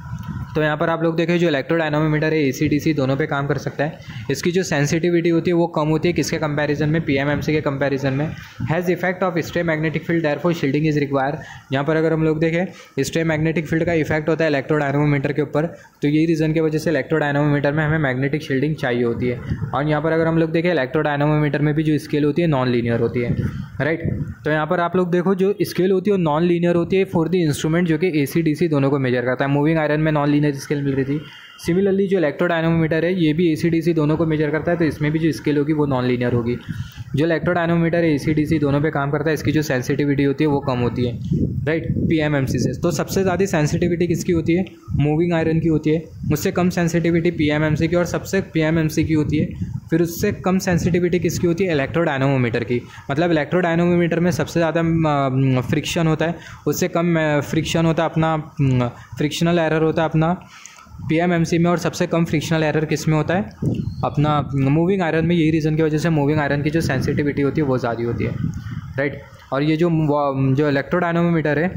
तो यहाँ पर आप लोग देखें जो इलेक्ट्रोडायनामोमीटर है एसी डीसी दोनों पे काम कर सकता है। इसकी जो सेंसिटिविटी होती है वो कम होती है किसके कंपैरिजन में, पीएमएमसी के कंपैरिजन में। Has effect of stray magnetic field therefore shielding is require. यहाँ पर अगर हम लोग देखें स्ट्रे मैग्नेटिक फील्ड का इफेक्ट होता है इलेक्ट्रोडायनामोमीटर के ऊपर, तो यही रीज़न की वजह से इलेक्ट्रोडायनामोमीटर में हमें मैग्नेटिक शील्डिंग चाहिए होती है। और यहाँ पर अगर हम लोग देखें इलेक्ट्रोडायनामोमीटर में भी जो स्केल होती है नॉन लीनियर होती है, राइट। तो यहाँ पर आप लोग देखो जो स्केल होती है वो नॉन लीनियर होती है फॉर द इंस्ट्रूमेंट जो कि एसी डीसी दोनों को मेजर करता है। मूविंग आयरन में नॉन लीनियर स्केल मिल रही थी, सिमिलरली जो इलेक्ट्रोडायनामोमीटर है ये भी एसी डीसी दोनों को मेजर करता है, तो इसमें भी जो स्केल होगी वो नॉन लीनियर होगी। जो इलेक्ट्रोडायनामोमीटर है एसी डीसी दोनों पे काम करता है, इसकी जो सेंसिटिविटी होती है वो कम होती है, राइट, पीएमएमसी से। तो सबसे ज़्यादा सेंसिटिविटी किसकी होती है, मूविंग आयरन की होती है। उससे कम सेंसिटिविटी पीएमएमसी की और सबसे पीएमएमसी की होती है। फिर उससे कम सेंसिटिविटी किसकी होती है, इलेक्ट्रोडायनामोमीटर की। मतलब इलेक्ट्रोडायनामोमीटर में सबसे ज़्यादा फ्रिक्शन होता है, उससे कम फ्रिक्शन होता है अपना फ्रिक्शनल एरर होता है अपना पीएमएमसी में, और सबसे कम फ्रिक्शनल एरर किस में होता है, अपना मूविंग आयरन में। यही रीज़न की वजह से मूविंग आयरन की जो सेंसिटिविटी होती है वो ज़्यादा होती है, राइट। और ये जो जो इलेक्ट्रोडायनामोमीटर है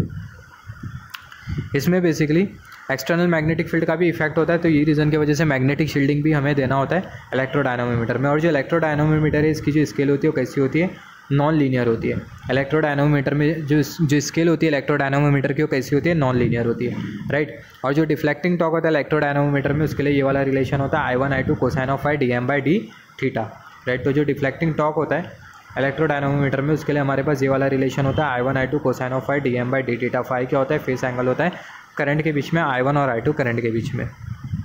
इसमें बेसिकली एक्सटर्नल मैग्नेटिक फील्ड का भी इफेक्ट होता है, तो यही रीज़न की वजह से मैग्नेटिक शील्डिंग भी हमें देना होता है इलेक्ट्रोडायनामोमीटर में। और जो इलेक्ट्रोडायनामोमीटर है इसकी जो स्केल होती है वो कैसी होती है, नॉन लीनियर होती है। इलेक्ट्रोडायनामोमीटर में जो जो स्केल होती है इलेक्ट्रोडायनामोमीटर की वो कैसी होती है, नॉन लीनियर होती है, राइट। और जो डिफ्लेक्टिंग टॉर्क होता है इलेक्ट्रोडायनामोमीटर में उसके लिए ये वाला रिलेशन होता है I one I two cosine of phi D M by D theta, right. तो जो डिफ्लेक्टिंग टॉर्क होता है इलेक्ट्रोडायनामोमीटर में उसके लिए हमारे पास ये वाला रिलेशन होता है I one I two cosine of phi D M by D theta. Phi क्या होता है, फेस एंगल होता है करंट के बीच में, आई वन और आई टू करंट के बीच में।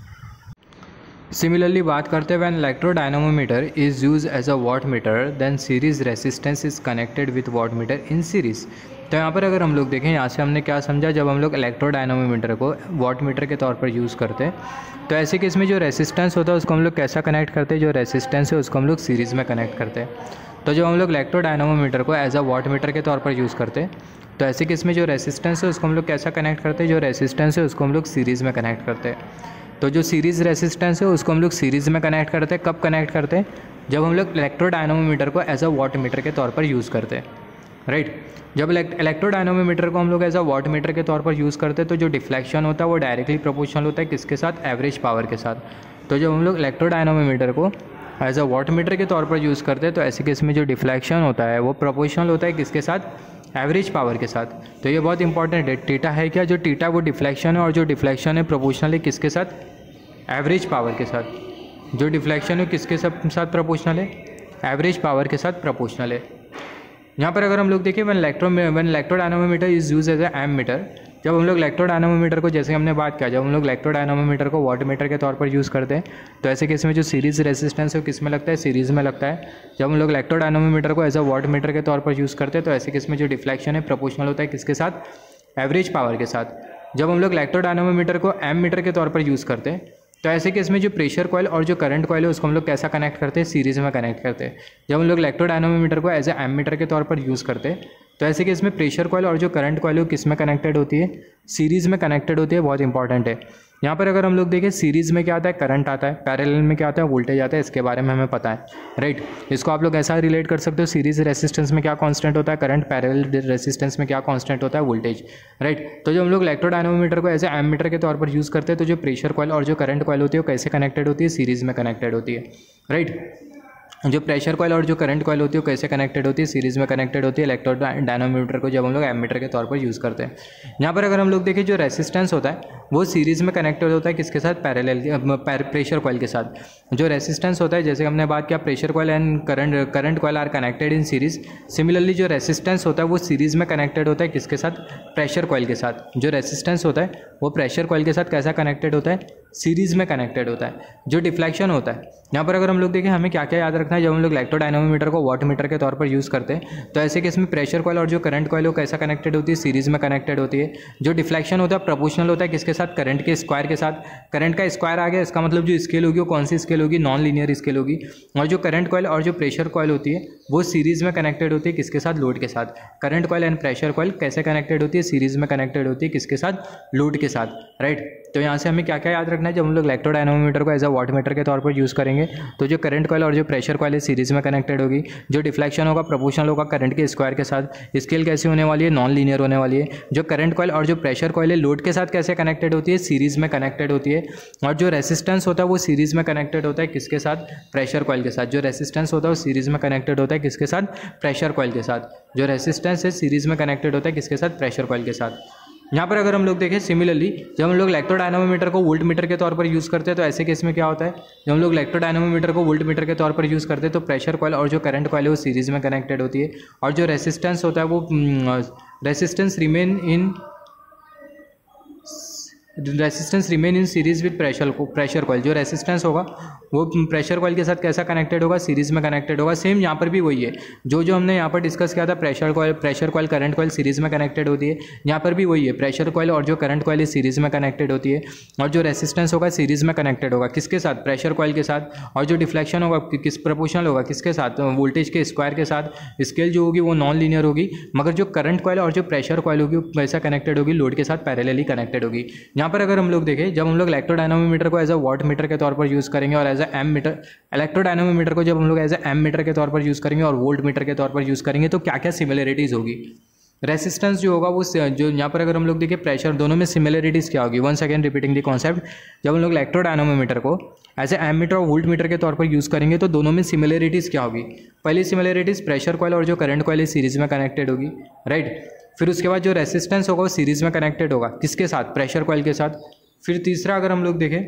सिमिलरली बात करते हैं when electrodynamometer is use as a watt meter then series resistance is connected with watt meter in series. तो यहाँ पर अगर हम लोग देखें यहाँ से हमने क्या समझा, जब हम लोग इलेक्ट्रोडायनामोमीटर को वॉट मीटर के तौर पर यूज़ करते हैं तो ऐसे केस में जो रेसिस्टेंस होता है उसको हम लोग कैसा कनेक्ट करते हैं, जो रेसिस्टेंस है उसको हम लोग सीरीज़ में कनेक्ट करते हैं। तो जब हम लोग इलेक्ट्रोडायनामोमीटर को एज अ वॉट मीटर के तौर पर यूज़ करते हैं तो ऐसे केस में जो रेसिस्टेंस है उसको हम लोग कैसा कनेक्ट करते हैं, जो रेसिस्टेंस है उसको हम लोग सीरीज़ में कनेक्ट करते हैं। तो जो सीरीज़ रेसिस्टेंस है उसको हम लोग सीरीज़ में कनेक्ट करते हैं। कब कनेक्ट करते हैं, जब हम लोग इलेक्ट्रोडायनामोमीटर को एज अ वॉट मीटर के तौर पर यूज़ करते हैं, राइट। जब इलेक्ट्रोडायनामोमीटर को हम लोग एज अ वॉट मीटर के तौर पर यूज़ करते हैं तो जो डिफ्लेक्शन होता है वो डायरेक्टली प्रोपोर्शनल होता है किसके साथ, एवरेज पावर के साथ। तो जब हम लोग इलेक्ट्रोडायनामोमीटर को एज अ वॉट मीटर के तौर पर यूज़ करते हैं तो ऐसे केस में जो डिफ्लेक्शन होता है वो प्रोपोर्शनल होता है किसके साथ, एवरेज पावर के साथ। तो ये बहुत इंपॉर्टेंट है, टीटा है क्या, जो टीटा वो डिफ्लेक्शन है और जो डिफ्लेक्शन है प्रोपोर्शनल है किसके साथ, एवरेज पावर के साथ। जो डिफ्लेक्शन है किसके साथ प्रोपोर्शनल है, एवरेज पावर के साथ प्रोपोर्शनल है। यहाँ पर अगर हम लोग देखें when electro when electrodynamometer is use as a ammeter. जब हम लोग इलेक्ट्रोडायनामोमीटर को, जैसे हमने बात किया, जब हम लोग इलेक्ट्रोडायनामोमीटर को वॉट मीटर के तौर पर यूज़ करते हैं तो ऐसे केस में जो सीरीज़ रेसिस्टेंस है वो किस में लगता है, सीरीज़ में लगता है। जब हम लोग इलेक्ट्रोडायनामोमीटर को एज अ वॉट मीटर के तौर पर यूज़ करते हैं तो ऐसे केस में जो डिफ्लेक्शन है प्रोपोर्शनल होता है किसके साथ, एवरेज पावर के साथ। जब हम लोग इलेक्ट्रोडायनामोमीटर को एम मीटर के तौर पर यूज़ करते हैं तो ऐसे केस में जो प्रेशर कॉइल और जो करंट कॉइल है उसको हम लोग कैसा कनेक्ट करते हैं, सीरीज़ में कनेक्ट करते हैं। जब हम लोग इलेक्ट्रोडायनामोमीटर को एज ए एम मीटर के तौर पर यूज़ करते हैं तो ऐसे केस में प्रेशर कॉइल और जो करंट कॉइल है वो किस में कनेक्टेड होती है, सीरीज़ में कनेक्टेड होती है। बहुत इंपॉर्टेंट है। यहाँ पर अगर हम लोग देखें सीरीज़ में क्या आता है, करंट आता है, पैरेलल में क्या आता है, वोल्टेज आता है, इसके बारे में हमें पता है, राइट। इसको आप लोग ऐसा रिलेट कर सकते हो, सीरीज़ रेसिस्टेंस में क्या कांस्टेंट होता है, करंट, पैरेलल रेसिस्टेंस में क्या कांस्टेंट होता है, वोल्टेज, राइट। तो जब हम लोग इलेक्ट्रोडायनामोमीटर को एज ए एम मीटर के तौर पर यूज़ करते हैं तो जो प्रेशर कॉइल और जो करंट कॉइल होती है वो कैसे कनेक्टेड होती है, सीरीज़ में कनेक्टेड होती है, राइट। जो प्रेशर कॉइल और जो करंट कॉइल होती है वो कैसे कनेक्टेड होती है, सीरीज़ में कनेक्टेड होती है इलेक्ट्रोडायनामोमीटर को जब हम लोग एमीटर के तौर पर यूज़ करते हैं। यहाँ पर अगर हम लोग देखें जो रेसिस्टेंस होता है वो सीरीज़ में कनेक्टेड होता है किसके साथ, पैरेलल प्रेशर कॉइल के साथ। जो रेसिस्टेंस होता है, जैसे हमने बात किया, pressure coil and current current coil are connected in series. Similarly जो रेसिस्टेंस होता है वो सीरीज़ में कनेक्टेड होता है किसके साथ, प्रेशर कॉइल के साथ। जो रेसिस्टेंस होता है वो प्रेशर कॉइल के साथ कैसा कनेक्टेड होता है, सीरीज़ में कनेक्टेड होता है। जो डिफ्लेक्शन होता है, यहाँ पर अगर हम लोग देखें हमें क्या क्या याद रखना है, जब हम लोग इलेक्ट्रोडायनामोमीटर को वॉट मीटर के तौर पर यूज़ करते हैं तो ऐसे केस में प्रेशर कॉइल और जो करंट कॉइल वो कैसा कनेक्टेड होती है, सीरीज़ में कनेक्टेड होती है। जो डिफ्लेक्शन होता है प्रोपोर्शनल होता है किसके साथ, करंट के स्क्वायर के साथ। करंट का स्क्वायर आ गया, इसका मतलब जो स्केल होगी वो कौन सी स्केल होगी, नॉन लीनियर स्केल होगी। और जो करंट कॉइल और जो प्रेशर कॉइल होती है वो सीरीज़ में कनेक्टेड होती है किसके साथ, लोड के साथ। Current coil and pressure coil कैसे कनेक्टेड होती है, सीरीज़ में कनेक्टेड होती है किसके साथ, लोड के साथ, राइट। तो यहाँ से हमें क्या क्या याद रखना है, जब हम लोग इलेक्ट्रोडायनामोमीटर को एज अ वाटमीटर के तौर पर यूज़ करेंगे तो जो करंट कॉइल और जो प्रेशर कॉइल है सीरीज़ में कनेक्टेड होगी, जो डिफ्लेक्शन होगा प्रोपोर्शनल होगा करंट के स्क्वायर के साथ। स्केल कैसी होने वाली है, नॉन लीनियर होने वाली है। जो करंट कॉइल और जो प्रेशर कॉइल है लोड के साथ कैसे कनेक्टेड होती है, सीरीज़ में कनेक्टेड होती है। और जो रेसिस्टेंस होता है वो सीरीज़ में कनेक्टेड होता है किसके साथ, प्रेशर कॉइल के साथ। जो रेसिस्टेंस होता है वो सीरीज़ में कनेक्टेड होता है किसके साथ, प्रेशर कॉइल के साथ। जो रेसिस्टेंस है सीरीज़ में कनेक्टेड होता है किसके साथ, प्रेशर कॉइल के साथ। यहाँ पर अगर हम लोग देखें सिमिलरली, जब हम लोग इलेक्ट्रोडायनामोमीटर को वोल्ट मीटर के तौर पर यूज़ करते हैं तो ऐसे केस में क्या होता है, जब हम लोग इलेक्ट्रोडायनामोमीटर को वोल्ट मीटर के तौर पर यूज़ करते हैं तो प्रेशर कॉइल और जो करंट कॉइल है वो सीरीज़ में कनेक्टेड होती है। और जो रेसिस्टेंस होता है वो resistance remain in resistance remain in series with pressure को प्रेशर कॉइल। जो रेसिस्टेंस होगा वो प्रेशर कॉइल के साथ कैसा कनेक्टेड होगा, सीरीज में कनेक्टेड होगा। सेम यहाँ पर भी वही है, जो जो हमने यहाँ पर डिस्कस किया था, pressure coil pressure coil current coil series में कनेक्टेड होती है। यहाँ पर भी वही है, प्रेशर कॉइल और जो करंट कॉइल है सीरीज में कनेक्टेड होती है। और जो रेसिस्टेंस होगा सीरीज में कनेक्टेड होगा किसके साथ, प्रेशर कॉइल के साथ। और जो डिफ्लेक्शन होगा किस प्रोपोर्शनल होगा किसके साथ, वोल्टेज के स्क्वायर के साथ। स्केल जो होगी वो नॉन लीनियर होगी, मगर जो करंट कॉइल और जो प्रेशर कॉइल होगी वो वैसा कनेक्टेड होगी, लोड के साथ पैरेलली कनेक्टेड होगी। यहाँ पर अगर हम लोग देखें, जब हम लोग इलेक्ट्रोडायनामोमीटर को एज अ वाट मीटर के तौर पर यूज़ करेंगे और as a ammeter, electrodynamometer को जब हम लोग एज अ एम मीटर के तौर पर यूज़ करेंगे और वोल्ट मीटर के तौर पर यूज़ करेंगे तो क्या क्या सिमिलरिटीज़ होगी। रेसिस्टेंस जो होगा वो जो यहाँ पर अगर हम लोग देखें प्रेशर, दोनों में सिमिलरिटीज़ क्या होगी। Once again repeating the concept, जब हम लोग इलेक्ट्रोडायनामोमीटर को एज ए एम मीटर और वोल्ट मीटर के तौर पर यूज़ करेंगे तो दोनों में सिमिलरिटीज़ क्या होगी। पहली सिमिलरिटीज़ प्रेशर कॉइल और जो करंट कॉइल है सीरीज़ में कनेक्टेड होगी, राइट। फिर उसके बाद जो रेसिस्टेंस होगा वो सीरीज़ में कनेक्टेड होगा किसके साथ, प्रेशर कॉइल के साथ। फिर तीसरा अगर हम लोग देखें,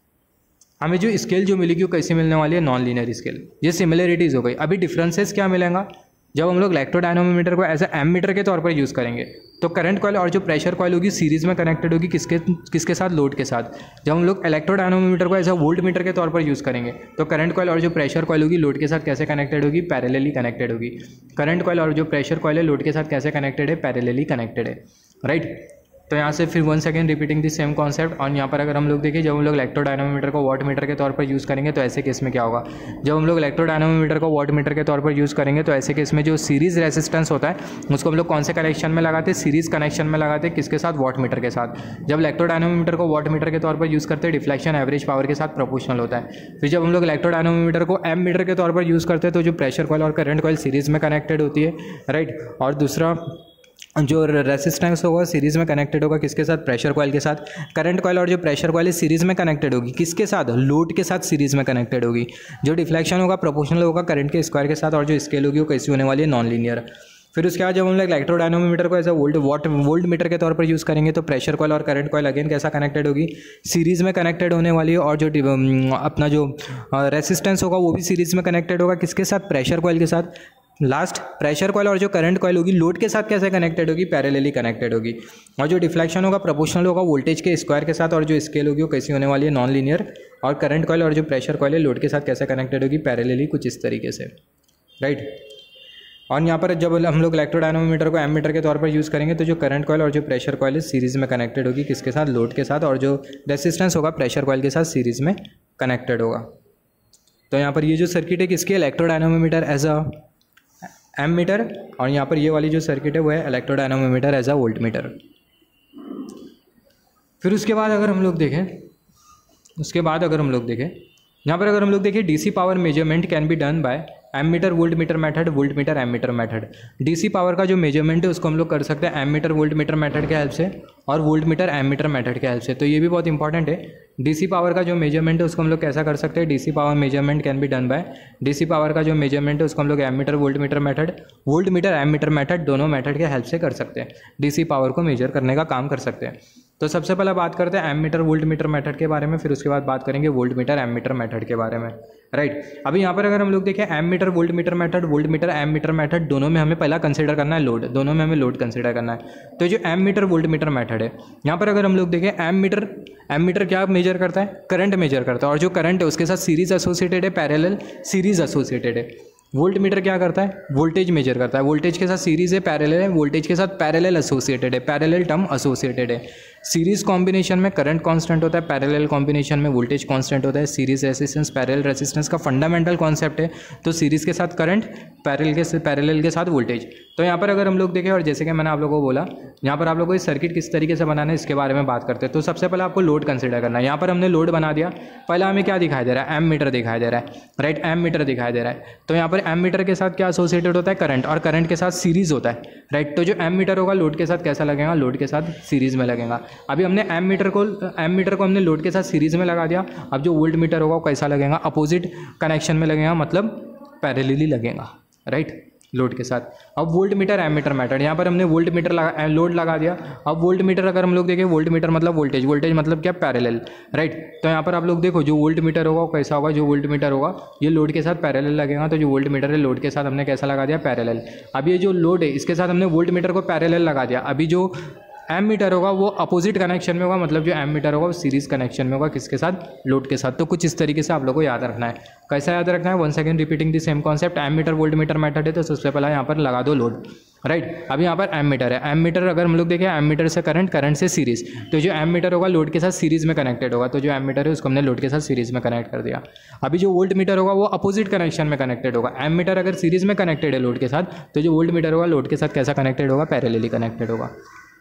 हमें जो स्केल जो मिलेगी वो कैसे मिलने वाली है, नॉन लीनियर स्केल। ये सिमिलरिटीज़ हो गई। अभी डिफरेंसेस क्या मिलेगा, जब हम लोग इलेक्ट्रोडायनामोमीटर को एज ए एम मीटर के तौर पर यूज़ करेंगे तो करंट कॉइल और जो प्रेशर कॉइल होगी सीरीज़ में कनेक्टेड होगी किसके किसके साथ, लोड के साथ। जब हम लोग इलेक्ट्रोडायनामोमीटर को एज ए वोल्ट मीटर के तौर पर यूज़ करेंगे तो करंट कॉइल और जो प्रेशर कॉइल होगी लोड के साथ कैसे कनेक्टेड होगी, पैरेलली कनेक्टेड होगी। करंट कॉइल और जो प्रेशर कॉइल है लोड के साथ कैसे कनेक्टेड है, पैरेलली कनेक्टेड है, राइट। तो यहाँ से फिर one second repeating the same concept. और यहाँ पर अगर हम लोग देखें, जब हम लोग इलेक्ट्रोडायनामोमीटर को वाट मीटर के तौर पर यूज़ करेंगे तो ऐसे केस में क्या होगा, जब हम लोग इलेक्ट्रोडायनामोमीटर को वाट मीटर के तौर पर यूज़ करेंगे तो ऐसे केस में जो सीरीज़ रेसिस्टेंस होता है उसको हम लोग कौन से कनेक्शन में लगाते हैं, सीरीज़ कनेक्शन में लगाते हैं किसके साथ, वाट मीटर के साथ। जब इलेक्ट्रोडायनामोमीटर को वाट मीटर के तौर पर यूज़ करते हैं डिफ्लेक्शन एवरेज पावर के साथ प्रोपोर्शनल होता है। फिर जब हम लोग इलेक्ट्रोडायनामोमीटर को एम मीटर के तौर पर यूज़ करते हैं तो जो प्रेशर कॉइल और करंट कॉइल सीरीज़ में कनेक्टेड होती है, राइट। और दूसरा जो रेसिस्टेंस होगा सीरीज में कनेक्टेड होगा किसके साथ, प्रेशर कॉइल के साथ। करंट कॉइल और जो प्रेशर कॉइल सीरीज में कनेक्टेड होगी किसके साथ, लोड के साथ सीरीज में कनेक्टेड होगी। जो डिफ्लेक्शन होगा प्रोपोर्शनल होगा करंट के स्क्वायर के साथ। और जो स्केल होगी वो कैसी होने वाली है, नॉन लीनियर। फिर उसके बाद जब हम लोग इलेक्ट्रोडायनामोमीटर को as a volt watt volt metre के तौर पर यूज़ करेंगे तो प्रेशर कॉइल और करंट कॉइल अगेन कैसा कनेक्टेड होगी, सीरीज़ में कनेक्टेड होने वाली है। और जो अपना जो रेसिस्टेंस होगा वो भी सीरीज़ में कनेक्टेड होगा किसके साथ, प्रेशर कॉइल के साथ। लास्ट प्रेशर कॉइल और जो करंट कॉइल होगी लोड के साथ कैसे कनेक्टेड होगी, पैरेलली कनेक्टेड होगी। और जो डिफ्लेक्शन होगा प्रोपोर्शनल होगा वोल्टेज के स्क्वायर के साथ। और जो स्केल होगी वो कैसी होने वाली है, नॉन लीनियर। और करंट कॉइल और जो प्रेशर कॉइल है लोड के साथ कैसे कनेक्टेड होगी, पैरेलली, कुछ इस तरीके से, राइट। और यहाँ पर जब हम लोग इलेक्ट्रोडायनामोमीटर को एम मीटर के तौर पर यूज़ करेंगे तो जो करंट कॉइल और जो प्रेशर कॉइल है सीरीज़ में कनेक्टेड होगी किसके साथ, लोड के साथ। और जो रेसिस्टेंस होगा प्रेशर कॉइल के साथ सीरीज़ में कनेक्टेड होगा। तो यहाँ पर ये जो सर्किट है किसकी, electrodynamometer as a ammeter. और यहाँ पर ये वाली जो सर्किट है वो है electrodynamometer as a voltmeter. फिर उसके बाद अगर हम लोग देखें उसके बाद अगर हम लोग देखें यहाँ पर अगर हम लोग देखें DC power measurement can be done by ammeter voltmeter method, voltmeter ammeter method. DC power का जो मेजरमेंट है उसको हम लोग कर सकते हैं ammeter voltmeter method के हेल्प से और volt meter ammeter method के हेल्प से। तो ये भी बहुत इंपॉर्टेंट है। डीसी पावर का जो मेजरमेंट है उसको हम लोग कैसा कर सकते हैं, DC power measurement can be done by DC power का जो मेजरमेंट है उसको हम लोग ammeter voltmeter method, voltmeter ammeter method दोनों मेथड के हेल्प से कर सकते हैं। डीसी पावर को मेजर करने का काम कर सकते हैं। तो सबसे पहले बात करते हैं ammeter voltmeter method के बारे में, फिर उसके बाद बात करेंगे voltmeter ammeter method के बारे में, राइट। अभी यहाँ पर अगर हम लोग देखें ammeter voltmeter method, voltmeter ammeter method, दोनों में हमें पहला कंसीडर करना है लोड, दोनों में हमें लोड कंसीडर करना है। तो जो ammeter voltmeter method है यहाँ पर अगर हम लोग देखें एम मीटर एम मीटर क्या मेजर करता है, करंट मेजर करता है। और जो करंट है उसके साथ सीरीज एसोसिएटेड है, पैरेलल सीरीज एसोसिएटेड है। वोल्ट मीटर क्या करता है, वोल्टेज मेजर करता है। वोल्टेज के साथ सीरीज है, पैरेलल है, वोल्टेज के साथ पैरेलल एसोसिएटेड है, पैरेलल टर्म एसोसिएटेड है। सीरीज कॉम्बिनेशन में करंट कांस्टेंट होता है, पैरेलल कॉम्बिनेशन में वोल्टेज कांस्टेंट होता है। सीरीज रेजिस्टेंस पैरेलल रेजिस्टेंस का फंडामेंटल कॉन्सेप्ट है। तो सीरीज के साथ करंट, पैरेलल के पैरेलल के साथ वोल्टेज। तो यहाँ पर अगर हम लोग देखें, और जैसे कि मैंने आप लोगों को बोला, यहाँ पर आप लोगों को इस सर्किट किस तरीके से बनाना है इसके बारे में बात करते हैं। तो सबसे पहले आपको लोड कंसिडर करना है। यहाँ पर हमने लोड बना दिया। पहला हमें क्या दिखाई दे रहा है, एम मीटर दिखाई दे रहा है, राइट, एम मीटर दिखाई दे रहा है। तो यहाँ पर एम मीटर के साथ क्या एसोसिएटेड होता है, करंट, और करंट के साथ सीरीज होता है, राइट। तो जो एम मीटर होगा लोड के साथ कैसा लगेगा, लोड के साथ सीरीज में लगेगा। अभी हमने एम मीटर को एम मीटर को हमने लोड के साथ सीरीज में लगा दिया। अब जो वोल्ट मीटर होगा वो कैसा लगेगा, अपोजिट कनेक्शन में लगेगा, मतलब पैरेलली लगेगा, राइट, लोड के साथ। अब voltmeter ammeter matter, यहाँ पर हमने वोल्ट मीटर लगा लोड लगा दिया। अब वोल्ट मीटर अगर हम लोग देखें, वोल्ट मीटर मतलब वोल्टेज, वोल्टेज मतलब क्या, पैरेलल, राइट। तो यहाँ पर आप लोग देखो जो वोल्ट मीटर होगा वो कैसा होगा, जो वोल्ट मीटर होगा ये लोड के साथ पैरेलल लगेगा। तो जो वोल्ट मीटर है लोड के साथ हमने कैसा लगा दिया, पैरेलल। अब ये जो लोड है इसके साथ हमने वोल्ट मीटर को पैरेलल लगा दिया। अभी जो एम मीटर होगा वो अपोजिट कनेक्शन में होगा, मतलब जो एम मीटर होगा वो सीरीज कनेक्शन में होगा, किसके साथ, लोड के साथ। तो कुछ इस तरीके से आप लोगों को याद रखना है। कैसा याद रखना है, one second repeating the same concept. Ammeter voltmeter method है, तो सबसे पहले यहाँ पर लगा दो लोड, राइट। अब यहाँ पर एम मीटर है, एम मीटर अगर हम लोग देखें, एम मीटर से करंट, करंट से सीरीज। तो जो एम मीटर होगा लोड के साथ सीरीज में कनेक्टेड होगा। तो जो एम मीटर है उसको हमने लोड के साथ सीरीज में कनेक्ट कर दिया। अभी जो वोल्ट मीटर होगा वो अपोजिट कनेक्शन में कनेक्टेड होगा। एम मीटर अगर सीरीज में कनेक्टेड है लोड के साथ, तो जो वोल्ट मीटर होगा लोड के साथ कैसा कनेक्टेड होगा, पैरेलली कनेक्टेड होगा।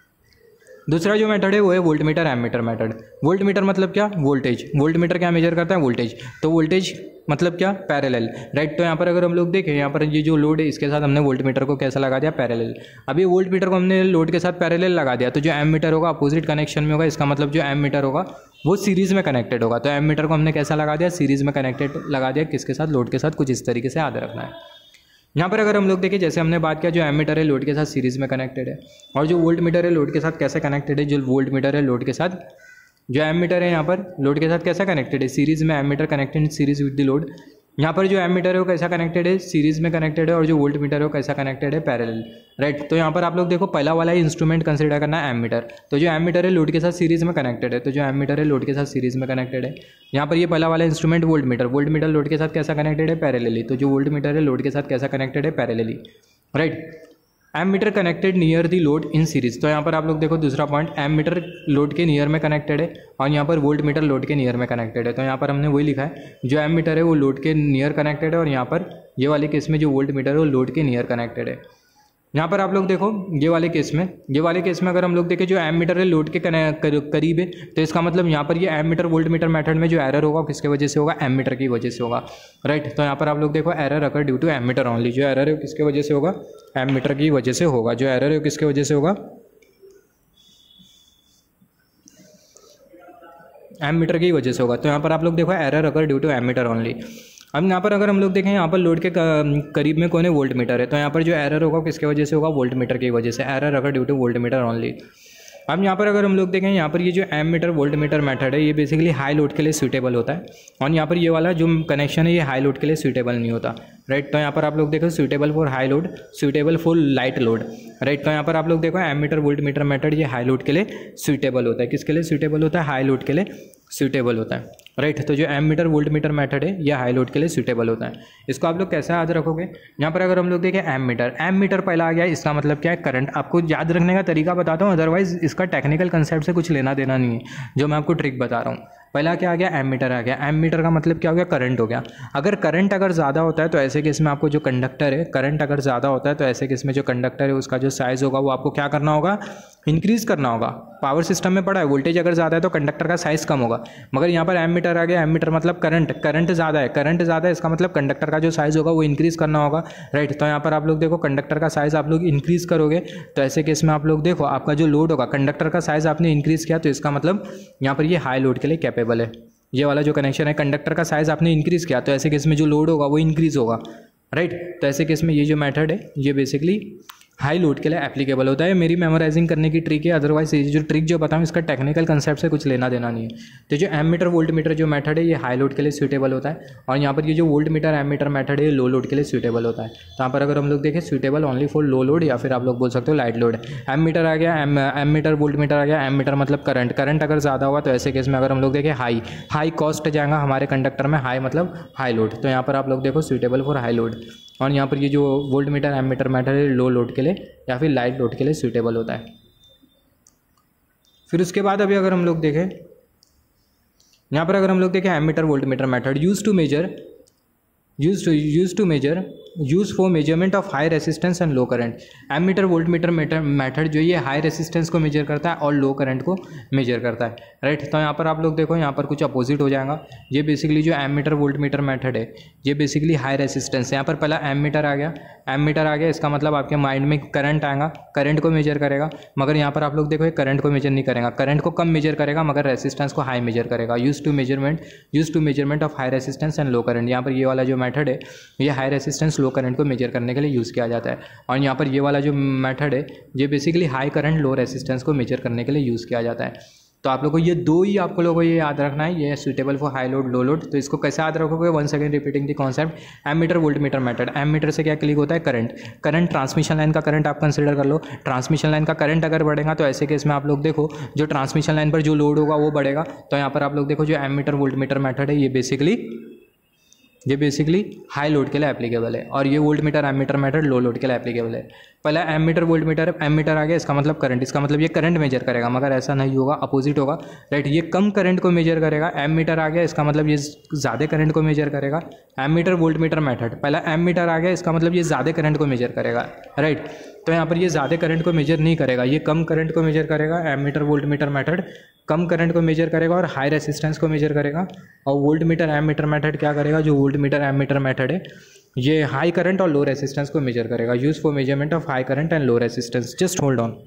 दूसरा जो मेथड है वो है voltmeter ammeter method. Voltmeter मतलब क्या, वोल्टेज। वोल्ट मीटर क्या मेजर करता है, वोल्टेज। तो वोल्टेज मतलब क्या, पैरेलल, राइट। तो यहाँ पर अगर हम लोग देखें, यहाँ पर ये जो लोड है इसके साथ हमने वोल्ट मीटर को कैसा लगा दिया, पैरेलल। अभी वोल्ट मीटर को हमने लोड के साथ पैरेलल लगा दिया। तो जो एम मीटर होगा अपोजिट कनेक्शन में होगा, इसका मतलब जो एम मीटर होगा वो सीरीज में कनेक्टेड होगा। तो एम मीटर को हमने कैसा लगा दिया, सीरीज में कनेक्टेड लगा दिया, किसके साथ, लोड के साथ। कुछ इस तरीके से याद रखना है। यहाँ पर अगर हम लोग देखें, जैसे हमने बात किया, जो एम मीटर है लोड के साथ सीरीज में कनेक्टेड है, और जो वोल्ट मीटर है लोड के साथ कैसे कनेक्टेड है, जो वोल्ट मीटर है लोड के साथ, जो एम मीटर है यहाँ पर लोड के साथ कैसा कनेक्टेड है, सीरीज में। Ammeter connected series with the load. यहाँ पर जो एम मीटर है वो कैसा कनेक्टेड है, सीरीज में कनेक्टेड है, और जो वोल्ट मीटर है वो कैसा कनेक्टेड है, पैरेलल, राइट। तो यहाँ पर आप लोग देखो पहला वाला ही इंस्ट्रूमेंट कंसिडर करना है, एम मीटर। तो जो एम मीटर है लोड के साथ सीरीज में कनेक्टेड है, तो जो एम मीटर है लोड के साथ सीरीज में कनेक्टेड है। यहाँ पर ये पहला वाला instrument voltmeter, voltmeter load के साथ कैसा कनेक्टेड है, पैरेलली। तो जो वोल्ट मीटर है लोड के साथ कैसा कनेक्टेड है, parallelly, right. Ammeter connected near the load in series. तो यहाँ पर आप लोग देखो दूसरा पॉइंट, एम मीटर लोड के नियर में कनेक्टेड है, और यहाँ पर वोल्ट मीटर लोड के नियर में कनेक्टेड है। तो यहाँ पर हमने वही लिखा है, जो एम मीटर है वो लोड के नियर कनेक्टेड है, और यहाँ पर ये वाले केस में जो वोल्ट मीटर है वो लोड के नियर कनेक्टेड है। यहाँ पर आप लोग देखो ये वाले केस में, ये वाले केस में अगर हम लोग देखें, जो एम मीटर है लोड के करीब है, तो इसका मतलब यहाँ पर ये ammeter voltmeter method में जो एरर होगा किसके वजह से होगा, एम मीटर की वजह से होगा, राइट। तो यहाँ पर आप लोग देखो error occur due to ammeter only. जो एरर है वो किसके वजह से होगा, एम मीटर की वजह से होगा। जो एरर है वो किसके वजह से होगा, एम मीटर की वजह से होगा। तो यहाँ पर आप लोग देखो error occur due to ammeter only. अब यहाँ पर अगर हम लोग देखें, यहाँ पर लोड के करीब में कौन है, वोल्ट मीटर है। तो यहाँ पर जो एरर होगा किसके वजह से होगा, वोल्ट मीटर की वजह से। एरर अगर due to voltmeter only. अब यहाँ पर अगर हम लोग देखें, यहाँ पर ये जो ammeter voltmeter method है ये बेसिकली हाई लोड के लिए सूटेबल होता है, और यहाँ पर ये वाला जो कनेक्शन है ये हाई लोड के लिए सूटेबल नहीं होता, राइट। तो यहाँ पर आप लोग देखो suitable for high load, suitable for light load, right. तो यहाँ पर आप लोग देखो ammeter voltmeter method ये हाई लोड के लिए सूटेबल होता है। किसके लिए सूटेबल होता है, हाई लोड के लिए सूटेबल होता है, राइट। तो जो ammeter voltmeter method है ये हाई लोड के लिए सूटेबल होता है। इसको आप लोग कैसे याद रखोगे, यहाँ पर अगर हम लोग देखें एम मीटर, एम मीटर पहला आ गया, इसका मतलब क्या है, करंट। आपको याद रखने का तरीका बताता हूँ, अदरवाइज इसका टेक्निकल कंसेप्ट से कुछ लेना देना नहीं है, जो मैं आपको ट्रिक बता रहा हूँ। पहला क्या आ गया, एम मीटर आ गया। एम मीटर का मतलब क्या हो गया, करंट हो गया। अगर करंट अगर ज़्यादा होता है तो ऐसे केस में आपको जो कंडक्टर है, करंट अगर ज़्यादा होता है तो ऐसे केस में जो कंडक्टर है उसका जो साइज़ होगा वो आपको क्या करना होगा, इंक्रीज़ करना होगा। पावर सिस्टम में पड़ा है, वोल्टेज अगर ज़्यादा है तो कंडक्टर का साइज़ कम होगा। मगर यहाँ पर एम मीटर आ गया, एम मीटर मतलब करंट, करंट ज़्यादा है, करंट ज़्यादा है, इसका मतलब कंडक्टर का जो साइज़ होगा वो इंक्रीज़ करना होगा, राइट। तो यहाँ पर आप लोग देखो कंडक्टर का साइज़ आप लोग इंक्रीज़ करोगे, तो ऐसे केस में आप लोग देखो आपका जो लोड होगा, कंडक्टर का साइज़ आपने इंक्रीज़ किया, तो इसका मतलब यहाँ पर ये हाई लोड के लिए कैपेबल है। ये वाला जो कनेक्शन है, कंडक्टर का साइज़ आपने इंक्रीज़ किया, तो ऐसे केस में जो लोड होगा वो इंक्रीज़ होगा, राइट। तो ऐसे केस में ये जो मेथड है ये बेसिकली हाई लोड के लिए एप्लीकेबल होता है। मेरी मेमोराइजिंग करने की ट्रिक है, अदरवाइज ये जो ट्रिक जो बताऊँ इसका टेक्निकल कंसेप्ट से कुछ लेना देना नहीं है। तो जो एम मीटर वोल्ट मीटर जो मेथड है ये हाई लोड के लिए सूटेबल होता है, और यहाँ पर ये जो voltmeter ammeter method है ये लो लोड के लिए सूटेबल होता है। तो यहाँ पर अगर हम लोग देखें suitable only for low load, या फिर आप लोग बोल सकते हो लाइट लोड। एम मीटर आ गया, एम एम मीटर वोल्ट मीटर आ गया। एम मीटर मतलब करंट, करंट अगर ज़्यादा होगा तो ऐसे केस में अगर हम लोग देखें हाई, हाई कॉस्ट जाएगा हमारे कंडक्टर में, हाई मतलब हाई लोड। तो यहाँ पर आप लोग देखो सूटेबल फॉर हाई लोड, और यहाँ पर ये जो voltmeter ammeter method है लो लोड के लिए या फिर लाइट लोड के लिए सूटेबल होता है। फिर उसके बाद अभी अगर हम लोग देखें यहाँ पर अगर हम लोग देखें ammeter voltmeter method use to measure use to use to measure use for measurement of high resistance and low current. Ammeter voltmeter method जो ये हाई रेसिस्टेंस को मेजर करता है और लो करंट को मेजर करता है, राइट। तो यहाँ पर आप लोग देखो यहाँ पर कुछ अपोजिट हो जाएगा। ये बेसिकली जो एमीटर वोल्टमीटर मेथड है ये बेसिकली हाई रेसिस्टेंस है। यहाँ पर पहला एमीटर आ गया, एमीटर आ गया इसका मतलब आपके माइंड में करंट आएगा, करंट को मेजर करेगा। मगर यहाँ पर आप लोग देखो ये करंट को मेजर नहीं करेगा, करंट को कम मेजर करेगा मगर रेसिस्टेंस को हाई मेजर करेगा। Use to measurement use to measurement of high resistance and low current. यहाँ पर ये वाला जो मेथड है ये हाई रेसिस्टेंस लो करंट को मेजर करने के लिए यूज़ किया जाता है। और यहाँ पर ये वाला जो मेथड है ये basically high current low resistance को मेजर करने के लिए यूज़ किया जाता है। तो आप लोग को ये दो ही आपको लोगों को ये याद रखना है, ये suitable for high load low load. तो इसको कैसे याद रखोगे, one second repeating the concept. Ammeter voltmeter method, ammeter से क्या क्लिक होता है करंट, करंट ट्रांसमिशन लाइन का करंट आप कंसिडर कर लो। ट्रांसमिशन लाइन का करंट अगर बढ़ेगा तो ऐसे केस में आप लोग देखो जो ट्रांसमिशन लाइन पर जो लोड होगा वो बढ़ेगा। तो यहाँ पर आप लोग देखो जो एमीटर वोल्टमीटर मेथड है ये बेसिकली ये बेसिकली हाई लोड के लिए एप्लीकेबल है और ये voltmeter ammeter method low load के लिए एप्लीकेबल है। पहला एमीटर वोल्ट मीटर एमीटर आ गया इसका मतलब करंट, इसका मतलब ये करंट मेजर करेगा मगर ऐसा नहीं होगा, अपोजिट होगा, राइट। ये कम करंट को मेजर करेगा। एमीटर आ गया इसका मतलब ये ज़्यादा करंट को मेजर करेगा। एमीटर वोल्ट मीटर मेथड, पहला एमीटर आ गया इसका मतलब ये ज़्यादा करंट को मेजर करेगा, राइट। तो यहाँ पर ये ज़्यादा करंट को मेजर नहीं करेगा, ये कम करंट को मेजर करेगा। एमीटर वोल्ट मीटर मेथड कम करंट को मेजर करेगा और हाई रेसिस्टेंस को मेजर करेगा। और वोल्ट मीटर एमीटर मेथड क्या करेगा, जो वोल्ट मीटर एमीटर मेथड है ये हाई करंट और लो रेसिस्टेंस को मेजर करेगा। Use for measurement of high current and low resistance. Just hold on.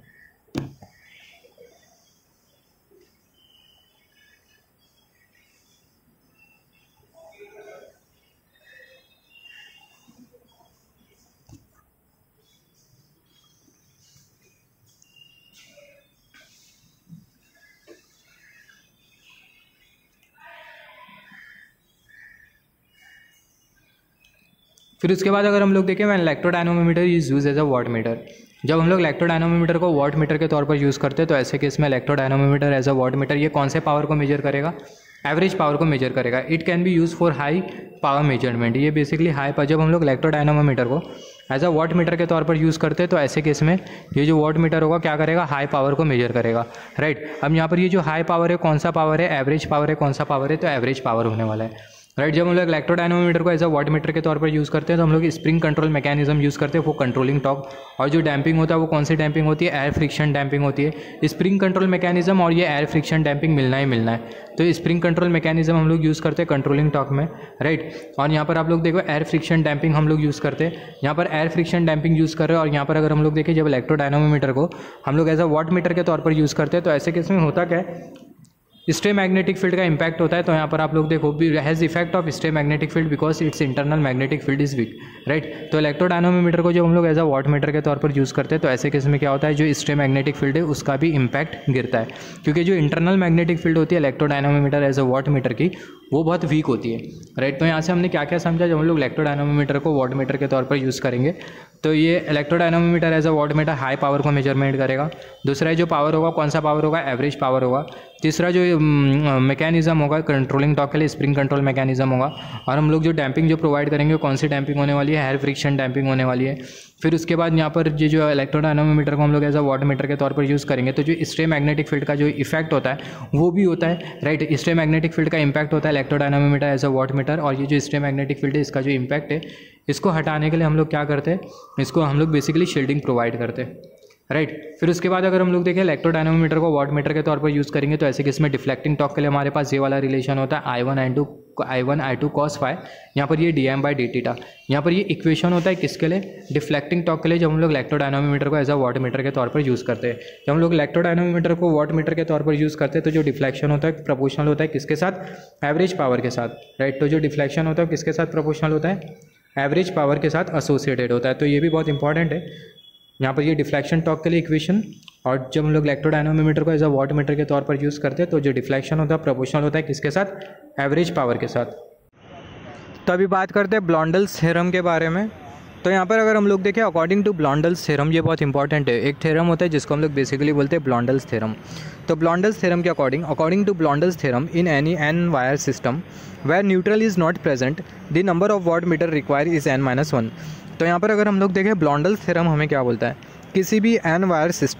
फिर उसके बाद अगर हम लोग देखें when electrodynamometer is use as a wattmeter. जब हम लोग इलेक्ट्रोडायनामोमीटर को वाट मीटर के तौर पर यूज़ करते हैं तो ऐसे केस में इलेक्ट्रोडायनामोमीटर एज अ वाट मीटर ये कौन से पावर को मेजर करेगा, एवरेज पावर को मेजर करेगा। It can be use for high power measurement. ये बेसिकली हाई पर जब हम लोग इलेक्ट्रोडायनामोमीटर को एज अ वाट मीटर के तौर पर यूज़ करते हैं तो ऐसे केस में ये जो वाट मीटर होगा क्या करेगा, हाई पावर को मेजर करेगा, राइट। अब यहाँ पर ये जो हाई पावर है कौन सा पावर है, एवरेज पावर है, कौन सा पावर है, तो एवरेज पावर होने वाला है, राइट। जब हम लोग इलेक्ट्रोडायनामोमीटर को एज अ वाट मीटर के तौर पर यूज़ करते हैं तो हम लोग स्प्रिंग कंट्रोल मैकेनिज्म यूज़ करते हैं वो कंट्रोलिंग टॉर्क। और जो डैम्पिंग होता है वो कौन सी डैम्पिंग होती है, एयर फ्रिक्शन डैम्पिंग होती है। स्प्रिंग कंट्रोल मैकेनिज्म और ये एयर फ्रिक्शन डैम्पिंग मिलना ही मिलना है। तो स्प्रिंग कंट्रोल मैकेनिज्म हम लोग यूज़ करते हैं कंट्रोलिंग टॉर्क में, राइट। और यहाँ पर आप लोग देखो एयर फ्रिक्शन डैम्पिंग हम लोग यूज़ करते हैं। यहाँ पर एयर फ्रिक्शन डैम्पिंग यूज़ कर रहे हैं। और यहाँ पर अगर हम लोग देखें जब इलेक्ट्रोडायनामोमीटर को हम लोग एज अ वाट मीटर के तौर पर यूज़ करते हैं तो ऐसे केस में होता क्या है, स्टे मैग्नेटिक फील्ड का इंपैक्ट होता है। तो यहाँ पर आप लोग देखो has effect of stray magnetic field because its internal magnetic field is weak, right. तो इलेक्ट्रोडायनामोमीटर को जब हम लोग एज अ वाट मीटर के तौर पर यूज़ करते हैं तो ऐसे केस में क्या होता है, जो स्टे मैग्नेटिक फील्ड है उसका भी इंपैक्ट गिरता है क्योंकि जो इंटरनल मैग्नेटिक फील्ड होती है electrodynamometer as a watt meter की वो बहुत वीक होती है, राइट। तो यहाँ से हमने क्या क्या समझा, जब हम लोग इलेक्ट्रोडायनामोमीटर को वाट मीटर के तौर पर यूज़ करेंगे तो ये electrodynamometer as a wattmeter high power को मेजरमेंट करेगा। दूसरा जो पावर होगा कौन सा पावर होगा, एवरेज पावर होगा। तीसरा जो मैकेनिज्म होगा कंट्रोलिंग टॉर्क के लिए स्प्रिंग कंट्रोल मैकेनिज्म होगा। और हम लोग जो डैम्पिंग जो प्रोवाइड करेंगे कौन सी डैम्पिंग होने वाली है, एयर फ्रिक्शन डैम्पिंग होने वाली है। फिर उसके बाद यहाँ पर ये जो इलेक्ट्रोडायनामोमीटर को हम लोग एज अ वाट मीटर के तौर पर यूज़ करेंगे तो जो स्टे मैग्नेटिक फील्ड का जो इफेक्ट होता है वो भी होता है, राइट। स्टे मैग्नेटिक फील्ड का इंपैक्ट होता है electrodynamometer as a watt meter. और ये जो स्टे मैग्नेटिक फील्ड है इसका जो इम्पैक्ट है इसको हटाने के लिए हम लोग क्या करते हैं, इसको हम लोग बेसिकली शील्डिंग प्रोवाइड करते हैं, राइट right. फिर उसके बाद अगर हम लोग देखें इलेक्ट्रोडायनामोमीटर को वाट मीटर के तौर पर यूज़ करेंगे तो ऐसे केस में डिफ्लेक्टिंग टॉर्क के लिए हमारे पास ये वाला रिलेशन होता है I one I two I one I two cos phi. यहाँ पर ये D M by D theta, यहाँ पर ये इक्वेशन होता है किसके लिए, डिफ्लेक्टिंग टॉर्क के लिए, जब हम लोग इलेक्ट्रोडायनामोमीटर को एज अ वाट मीटर के तौर पर यूज़ करते हैं। जब हम लोग इलेक्ट्रोडायनामोमीटर को वाट मीटर के तौर पर यूज़ करते हैं तो जो डिफ्लेक्शन होता है प्रोपोर्शनल होता है किसके साथ, एवरेज पावर के साथ, राइट right. तो जो डिफ्लेक्शन होता है किसके साथ प्रोपोर्शनल होता है, एवरेज पावर के साथ एसोसिएटेड होता है। तो ये भी बहुत इंपॉर्टेंट है यहाँ पर ये डिफ्लेक्शन टॉर्क के लिए इक्वेशन। और जब हम लोग इलेक्ट्रोडायनामोमीटर को एज अ वाट मीटर के तौर पर यूज़ करते हैं तो जो डिफ्लेक्शन होता है प्रोपोर्शनल होता है किसके साथ, एवरेज पावर के साथ। तो अभी बात करते हैं ब्लॉन्डल्स थ्योरम के बारे में। तो यहाँ पर अगर हम लोग देखें अकॉर्डिंग टू ब्लॉन्डल्स थ्योरम, ये बहुत इंपॉर्टेंट है। एक थ्योरम होता है जिसको हम लोग बेसिकली बोलते हैं ब्लॉन्डल्स थ्योरम। तो ब्लॉन्डल्स थ्योरम के according according to Blondel's theorem in any N wire system where neutral is not present the number of watt meter require is N minus one. तो यहाँ पर अगर हम लोग देखें ब्लॉन्डल्स थ्योरम हमें क्या बोलता है, किसी भी एन वायर सिस्टम में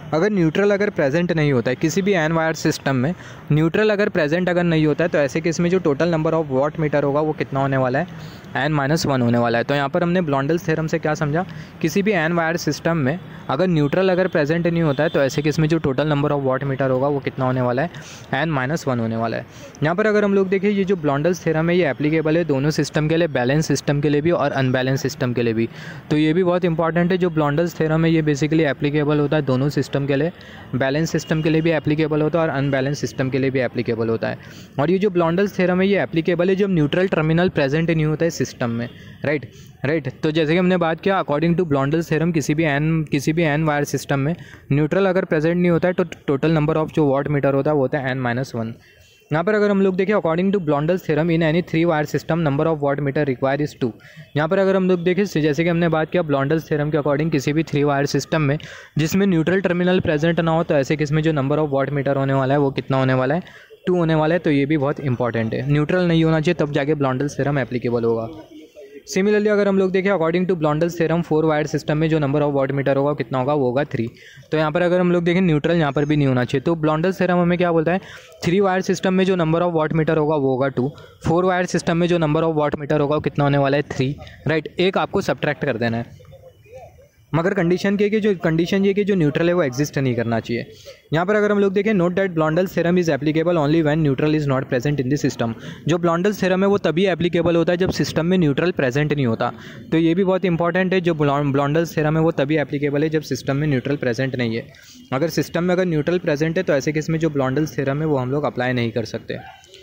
अगर न्यूट्रल अगर प्रेजेंट नहीं होता है किसी भी एन वायर सिस्टम में, न्यूट्रल अगर प्रेजेंट अगर नहीं होता है तो ऐसे केस में जो total number of wattmeter होगा वो कितना होने वाला है, एन माइनस वन होने वाला है। तो यहाँ पर हमने ब्लॉन्डल्स थ्योरम से क्या समझा, किसी भी एन वायर सिस्टम में अगर न्यूट्रल अगर प्रेजेंट नहीं होता है तो ऐसे केस में जो total number of wattmeter होगा वो कितना होने वाला है, एन माइनस वन होने वाला है। यहाँ पर अगर हम लोग देखें ये जो ब्लॉन्डल्स थ्योरम है ये एप्लीकेबल है दोनों सिस्टम के लिए, बैलेंस सिस्टम के लिए भी और अनबैलेंस सिस्टम के लिए भी। तो ये भी बहुत इंपॉर्टेंट है, जो ब्लॉन्डल्स थ्योरम है ये बेसिकली एप्लीकेबल होता है दोनों सिस्टम के लिए, बैलेंस सिस्टम के लिए भी एप्लीकेबल होता है और अनबैलेंस सिस्टम के लिए भी एप्लीकेबल होता है। और ये जो ब्लॉन्डल्स थ्योरम है ये एप्लीकेबल है जब न्यूट्रल टर्मिनल प्रेजेंट नहीं होता है सिस्टम में, राइट राइट तो जैसे कि हमने बात किया अकॉर्डिंग टू ब्लॉन्डल्स थ्योरम किसी भी एन किसी भी एन वायर सिस्टम में न्यूट्रल अगर प्रेजेंट नहीं होता है तो टोटल नंबर ऑफ जो वॉट मीटर होता है वो होता है एन माइनस वन। यहाँ पर अगर हम लोग देखें according to Blondel's theorem in any three wire system number of wattmeter require is two. यहाँ पर अगर हम लोग देखें जैसे कि हमने बात किया ब्लॉन्डल्स थ्योरम के अकॉर्डिंग किसी भी थ्री वायर सिस्टम में जिसमें न्यूट्रल टर्मिनल प्रेजेंट ना हो तो ऐसे किस में जो नंबर ऑफ वॉट मीटर होने वाला है वो कितना होने वाला है, टू होने वाला है। तो ये भी बहुत इंपॉर्टेंट है, न्यूट्रल नहीं होना चाहिए तब जाके ब्लॉन्डल्स थ्योरम एप्लीकेबल होगा। सिमिलरली अगर हम लोग देखें according to Blondel's theorem four wire system में जो नंबर ऑफ वॉट मीटर होगा कितना होगा, वो होगा थ्री। तो यहाँ पर अगर हम लोग देखें न्यूट्रल यहाँ पर भी नहीं होना चाहिए। तो ब्लॉन्डल्स थ्योरम हमें क्या बोलता है, थ्री वायर सिस्टम में जो नंबर ऑफ वॉट मीटर होगा वो होगा टू, फोर वायर सिस्टम में जो नंबर ऑफ वॉट मीटर होगा कितना होने वाला है, थ्री, राइट। एक आपको सब्ट्रैक्ट कर देना है, मगर कंडीशन के कि जो कंडीशन ये कि जो न्यूट्रल है वो एग्जिस्ट नहीं करना चाहिए। यहाँ पर अगर हम लोग देखें note that Blondel's theorem is applicable only when neutral is not present in the system. जो ब्लॉन्डल्स थ्योरम है वो तभी एप्लीकेबल होता है जब सिस्टम में न्यूट्रल प्रेजेंट नहीं होता। तो ये भी बहुत इंपॉर्टेंट है, जो ब्लॉन्डल्स थ्योरम है वो तभी एप्लीकेबल है जब सिस्टम में न्यूट्रल प्रेजेंट नहीं है। अगर सिस्टम में अगर न्यूट्रल प्रेजेंट है तो ऐसे केस में जो ब्लॉन्डल्स थ्योरम है वो हम लोग अप्लाई नहीं कर सकते।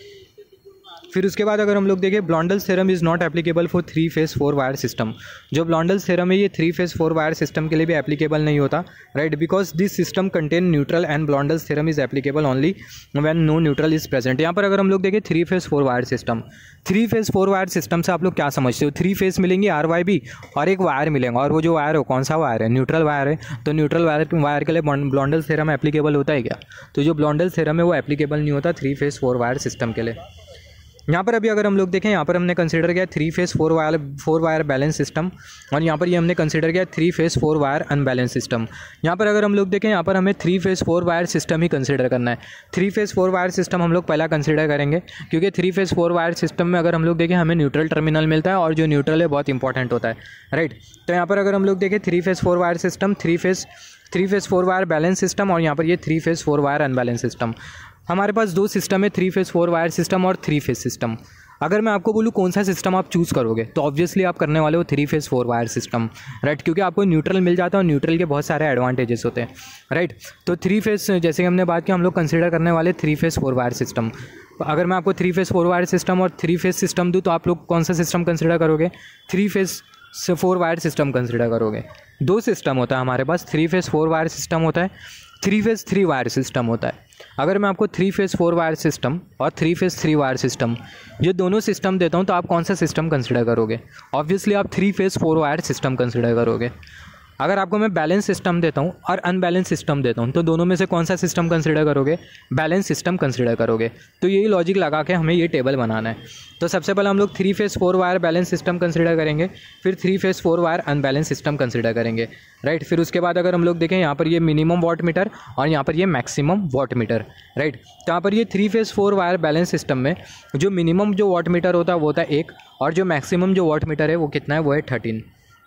फिर उसके बाद अगर हम लोग देखें Blondel's theorem is not applicable for three phase four wire system. जो ब्लॉन्डल्स थ्योरम है ये three phase four wire system के लिए भी एप्लीकेबल नहीं होता, right, because this system contain neutral and Blondel's theorem is applicable only when no neutral is present. यहाँ पर अगर हम लोग देखें three phase four wire system, three phase four wire system से आप लोग क्या समझते हो, थ्री फेस मिलेंगे आर वाई बी और एक वायर मिलेगा, और वो जो वायर है कौन सा वायर है, न्यूट्रल वायर है। तो न्यूट्रल वायर वायर के लिए ब्लॉन्डल्स थ्योरम एप्लीकेबल होता है क्या, तो जो ब्लॉन्डल्स थ्योरम है वो एप्लीकेबल नहीं होता three phase four wire system के लिए। यहाँ पर अभी अगर हम लोग देखें यहाँ पर हमने कंसीडर किया three phase four wire four wire balance system, और यहाँ पर ये हमने कंसीडर किया three phase four wire unbalance system. यहाँ पर अगर हम लोग देखें यहाँ पर हमें three phase four wire system ही कंसीडर करना है। Three phase four wire system हम लोग पहला कंसीडर करेंगे, क्योंकि three phase four wire system में अगर हम लोग देखें हमें न्यूट्रल टर्मिनल मिलता है और जो न्यूट्रल है बहुत इंपॉर्टेंट होता है, राइट। तो यहाँ पर अगर हम लोग देखें three phase four wire system, three phase three phase four wire balance system, और यहाँ पर ये three phase four wire unbalance system. हमारे पास दो सिस्टम है, three phase four wire system और थ्री फेस सिस्टम। अगर मैं आपको बोलूँ कौन सा सिस्टम आप चूज़ करोगे तो ऑब्वियसली आप करने वाले हो three phase four wire system, right, क्योंकि आपको न्यूट्रल मिल जाता है और न्यूट्रल के बहुत सारे एडवांटेजेस होते हैं, राइट। तो थ्री फेस जैसे कि हमने बात की हम लोग कंसीडर करने वाले three phase four wire system. अगर मैं आपको three phase four wire system और थ्री फेस सिस्टम दूँ तो आप लोग कौन सा सिस्टम कंसीडर करोगे, three phase four wire system consider करोगे। दो सिस्टम होता है हमारे पास, three phase four wire system होता है, three phase three wire system होता है। अगर मैं आपको three phase four wire system और three phase three wire system ये दोनों सिस्टम देता हूं तो आप कौन सा सिस्टम कंसीडर करोगे, ऑब्वियसली आप three phase four wire system consider करोगे। अगर आपको मैं बैलेंस सिस्टम देता हूं और अनबैलेंस सिस्टम देता हूं तो दोनों में से कौन सा सिस्टम कंसीडर करोगे, बैलेंस सिस्टम कंसीडर करोगे। तो यही लॉजिक लगा के हमें ये टेबल बनाना है। तो सबसे पहले हम लोग three phase four wire balance system consider करेंगे, फिर three phase four wire unbalance system consider करेंगे, राइट। फिर उसके बाद अगर हम लोग देखें यहाँ पर ये मिनिमम वॉट मीटर और यहाँ पर ये मैक्सिमम वॉट मीटर, राइट। तो यहाँ पर ये three phase four wire balance system में जो मिनिमम जो वॉट मीटर होता है वो होता है एक, और जो मैक्सिमम जो वॉट मीटर है वो कितना है, वो है थर्टीन,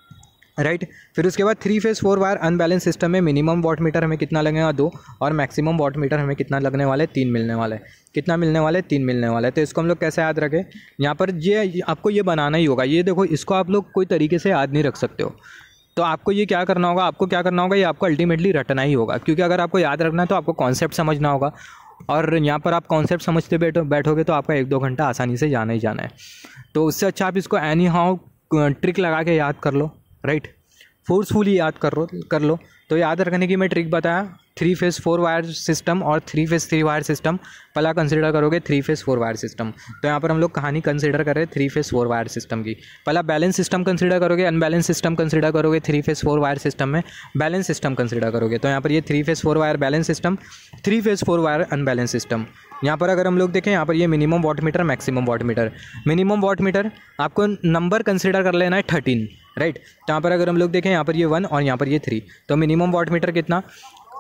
राइट right. फिर उसके बाद three phase four wire unbalance system में मिनिमम वॉट मीटर हमें कितना लगेगा, दो, और मैक्सिमम वॉट मीटर हमें कितना लगने वाला है, तीन मिलने वाला है। कितना मिलने वाला है, तीन मिलने वाला है। तो इसको हम लोग कैसे याद रखें, यहाँ पर ये आपको ये बनाना ही होगा। ये देखो इसको आप लोग कोई तरीके से याद नहीं रख सकते हो, तो आपको ये क्या करना होगा, आपको क्या करना होगा, ये आपको अल्टीमेटली रटना ही होगा, क्योंकि अगर आपको याद रखना है तो आपको कॉन्सेप्ट समझना होगा, और यहाँ पर आप कॉन्सेप्ट समझते बैठो बैठोगे तो आपका एक दो घंटा आसानी से जाना ही जाना है। तो उससे अच्छा आप इसको एनी हाउ ट्रिक लगा के याद कर लो, राइट, फोर्सफुली याद कर लो कर लो तो याद रखने की मैं ट्रिक बताया, three phase four wire system और three phase three wire system पहला कंसीडर करोगे three phase four wire system. तो यहाँ पर हम लोग कहानी कंसीडर कर रहे हैं three phase four wire system की। पहला बैलेंस सिस्टम कंसीडर करोगे, अनबैलेंस सिस्टम कंसीडर करोगे, three phase four wire system में बैलेंस सिस्टम कंसीडर करोगे। तो यहाँ पर ये three phase four wire balance system, three phase four wire unbalance system. यहाँ पर अगर हम लोग देखें यहाँ पर ये minimum watt meter, maximum watt meter. Minimum watt meter आपको नंबर कंसीडर कर लेना है थर्टीन, राइट। तो यहाँ पर अगर हम लोग देखें यहाँ पर ये वन और यहाँ पर ये थ्री, तो मिनिमम वॉट मीटर कितना,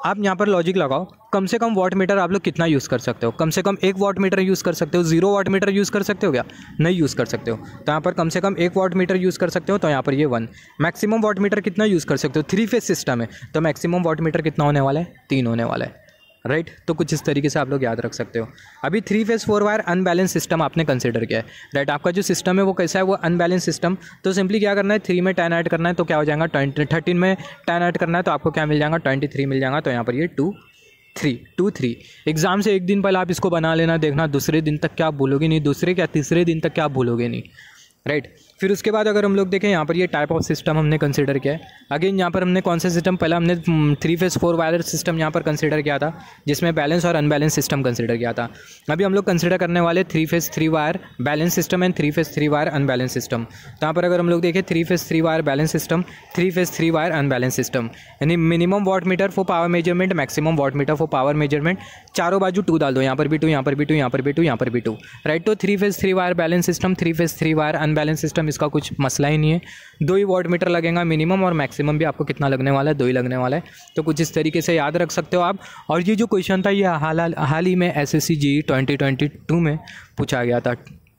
आप यहाँ पर लॉजिक लगाओ, कम से कम वाट मीटर आप लोग कितना यूज़ कर सकते हो? कम से कम एक वाट मीटर यूज़ कर सकते हो। जीरो वाट मीटर यूज़ कर सकते हो क्या? नहीं यूज़ कर सकते हो। तो यहाँ पर कम से कम एक वाट मीटर यूज़ कर सकते हो, तो यहाँ पर ये वन। मैक्सिमम वाट मीटर कितना यूज़ कर सकते हो? थ्री फेज सिस्टम है तो मैक्सिमम वाट मीटर कितना होने वाला है? तीन होने वाला है, राइट right? तो कुछ इस तरीके से आप लोग याद रख सकते हो। अभी three phase four wire unbalance system आपने कंसिडर किया है, राइट right? आपका जो सिस्टम है वो कैसा है? वो अनबैलेंस सिस्टम। तो सिंपली क्या करना है, थ्री में टेन ऐड करना है तो क्या हो जाएगा? ट्वेंटी। थर्टीन में टेन ऐड करना है तो आपको क्या मिल जाएगा? ट्वेंटी थ्री मिल जाएगा। तो यहाँ पर ये two three two three exam से एक दिन पहले आप इसको बना लेना, देखना दूसरे दिन तक क्या आप भूलोगे नहीं, दूसरे क्या तीसरे दिन तक क्या आप भूलोगे नहीं, राइट right? फिर उसके बाद अगर हम लोग देखें यहाँ पर ये टाइप ऑफ सिस्टम हमने कंसिडर किया है। अगेन यहाँ पर हमने कौन सा सिस्टम, पहले हमने three phase four wire system यहाँ पर कंसिडर किया था जिसमें बैलेंस और अनबैलेंस सिस्टम कंसिडर किया था। अभी हम लोग कंसिडर करने वाले three phase three wire balance system and three phase three wire unbalance system. तो यहाँ पर अगर हम लोग देखें three phase three wire balance system, three phase three wire unbalance system, यानी minimum watt meter for power measurement, maximum watt meter for power measurement, चारों बाजू टू डाल दो, यहाँ पर भी टू, यहाँ पर भी टू, यहाँ पर भी टू, यहाँ पर भी टू, राइट। तो three phase three wire balance system, three phase three wire unbalance system, इसका कुछ मसला ही नहीं है। दो ही वाट मीटर लगेगा मिनिमम, और मैक्सिमम भी आपको कितना लगने वाला है? दो ही लगने वाला है। तो कुछ इस तरीके से याद रख सकते हो आप। और ये जो क्वेश्चन था ये हाल हाल ही में SSC JE twenty twenty two में पूछा गया था।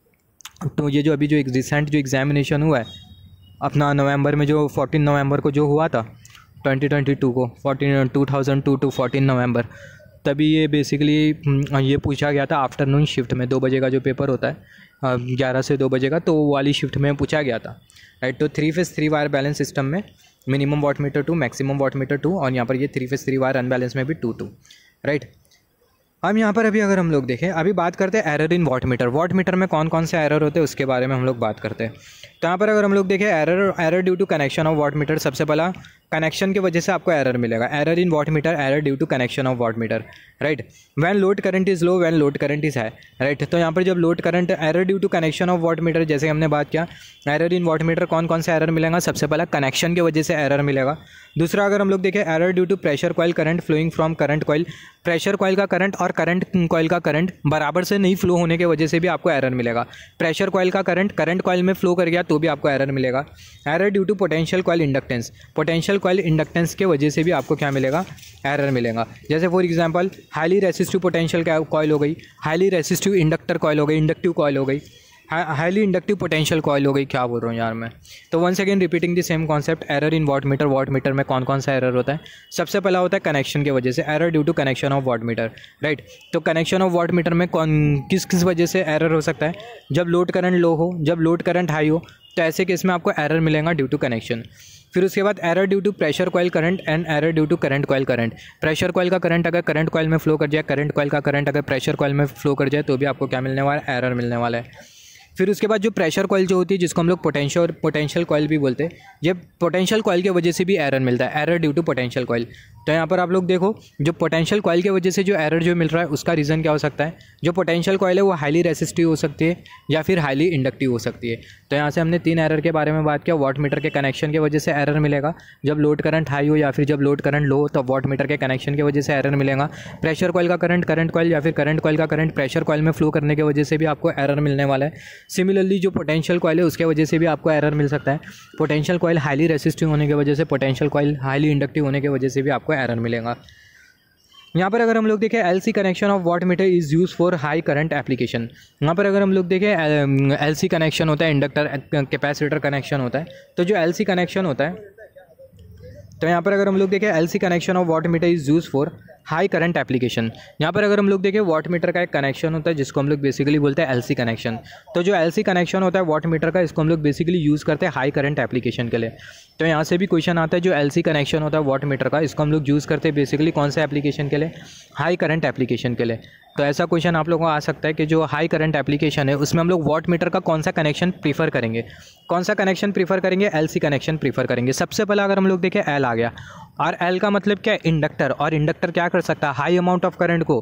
तो ये जो अभी जो रिसेंट जो एग्जामिनेशन हुआ है अपना नवंबर में, जो फोर्टीन नवंबर को जो हुआ था ट्वेंटी ट्वेंटी टू को, fourteen two thousand two two fourteen November, तभी ये बेसिकली ये पूछा गया था आफ्टरनून शिफ्ट में, दो बजे का जो पेपर होता है ग्यारह से दो बजे का, तो वो वाली शिफ्ट में पूछा गया था, राइट। तो three phase three wire balance system में minimum watt meter two, maximum watt meter two, और यहाँ पर ये three phase three wire unbalance में भी टू टू, राइट। हम यहाँ पर अभी अगर हम लोग देखें, अभी बात करते हैं error in watt meter. Watt meter में कौन कौन से एरर होते हैं उसके बारे में हम लोग बात करते हैं। तो यहाँ पर अगर हम लोग देखें error error due to connection of watt meter, सबसे पहला कनेक्शन की वजह से आपको एरर मिलेगा। Error in watt meter, error due to connection of watt meter, right. When load current is low, when load current is high, right. तो यहाँ पर जब load current, error due to connection of watt meter, जैसे हमने बात किया error in watt metre कौन कौन सा एरर मिलेगा? सबसे पहला कनेक्शन की वजह से एरर मिलेगा। दूसरा अगर हम लोग देखें error due to pressure coil current flowing from current coil, pressure coil का करंट और करंट कॉइल का करंट बराबर से नहीं फ्लो होने की वजह से भी आपको एरर मिलेगा। प्रेशर कॉइल का करंट करंट कॉइल में फ्लो कर गया तो भी आपको एरर मिलेगा। Error due to potential coil inductance, potential coil inductance के वजह से भी आपको क्या मिलेगा? एरर मिलेगा। जैसे for example highly resistive potential coil हो गई, हाईली रेसिस्टिव इंडक्टर कॉइल हो गई, इंडक्टिव कॉइल हो गई, हाईली इंडक्टिव पोटेंशियल कॉइल हो गई, क्या बोल रहा हूँ यार मैं। तो once again repeating the same concept, error in watt meter, watt meter में कौन कौन सा एरर होता है? सबसे पहला होता है कनेक्शन की वजह से, error due to connection of watt meter, right. तो कनेक्शन ऑफ वाट मीटर में कौन किस किस वजह से एरर हो सकता है? जब लोड करंट लो हो, जब लोड करंट हाई हो, तो ऐसे केस में आपको एरर मिलेगा ड्यू टू कनेक्शन। फिर उसके बाद error due to pressure coil current and error due to current coil current. Pressure coil का करंट अगर करंट कॉइल में फ्लो कर जाए, करंट कॉइल का करंट अगर प्रेशर कॉइल में फ्लो कर जाए तो भी आपको क्या मिलने वाला है? एरर मिलने वाला है। फिर उसके बाद जो प्रेशर कॉइल जो होती है, जिसको हम लोग पोटेंशियल पोटेंशियल कॉइल भी बोलते हैं, ये पोटेंशियल कॉइल की वजह से भी एरर मिलता है, error due to potential coil. तो यहाँ पर आप लोग देखो, जो पोटेंशियल कॉइल की वजह से जो एरर जो मिल रहा है उसका रीज़न क्या हो सकता है? जो पोटेंशियल कॉइल है वो हाईली रेसिस्टिव हो सकती है या फिर हाईली इंडक्टिव हो सकती है। तो यहाँ से हमने तीन एरर के बारे में बात किया। वाट मीटर के कनेक्शन की वजह से एरर मिलेगा, जब लोड करंट हाई हो या फिर जब लोड करंट लो हो तो वाट मीटर के कनेक्शन की वजह से एरर मिलेगा। प्रेशर कॉइल का करंट, करंट कॉइल या फिर करंट कॉइल का करंट प्रेशर कॉइल में फ्लो करने की वजह से भी आपको एरर मिलने वाला है। सिमिलरली जो पोटेंशियल कॉइल है उसके वजह से भी आपको एरर मिल सकता है। पोटेंशियल कॉइल हाईली रेसिस्टिव होने की वजह से, पोटेंशियल कॉइल हाईली इंडक्टिव होने की वजह से भी आपको एरर मिलेगा। यहाँ पर अगर हम लोग देखें L C connection of watt meter is use for high current application. यहाँ पर अगर हम लोग देखें एल सी कनेक्शन होता है, इंडक्टर कैपेसिटर कनेक्शन होता है। तो जो एल सी कनेक्शन होता है, तो यहाँ पर अगर हम लोग देखें L C connection of watt meter is use for high current application. यहाँ पर अगर हम लोग देखें वाट मीटर का एक कनेक्शन होता है जिसको हम लोग बेसिकली बोलते हैं एलसी कनेक्शन। तो जो एलसी कनेक्शन होता है वाट मीटर का, इसको हम लोग बेसिकली यूज़ करते हैं हाई करंट एप्लीकेशन के लिए। तो यहाँ से भी क्वेश्चन आता है, जो एलसी कनेक्शन होता है वाट मीटर का, इसको हम लोग यूज़ करते हैं बेसिकली कौन से एप्लीकेशन के लिए? हाई करंट एप्लीकेशन के लिए। तो ऐसा क्वेश्चन आप लोगों को आ सकता है कि जो हाई करंट एप्लीकेशन है उसमें हम लोग वाट मीटर का कौन सा कनेक्शन प्रीफर करेंगे? कौन सा कनेक्शन प्रीफर करेंगे? एलसी कनेक्शन प्रीफर करेंगे। सबसे पहला अगर हम लोग देखें एल आ गया, और एल का मतलब क्या है? इंडक्टर। और इंडक्टर क्या कर सकता है? हाई अमाउंट ऑफ करंट को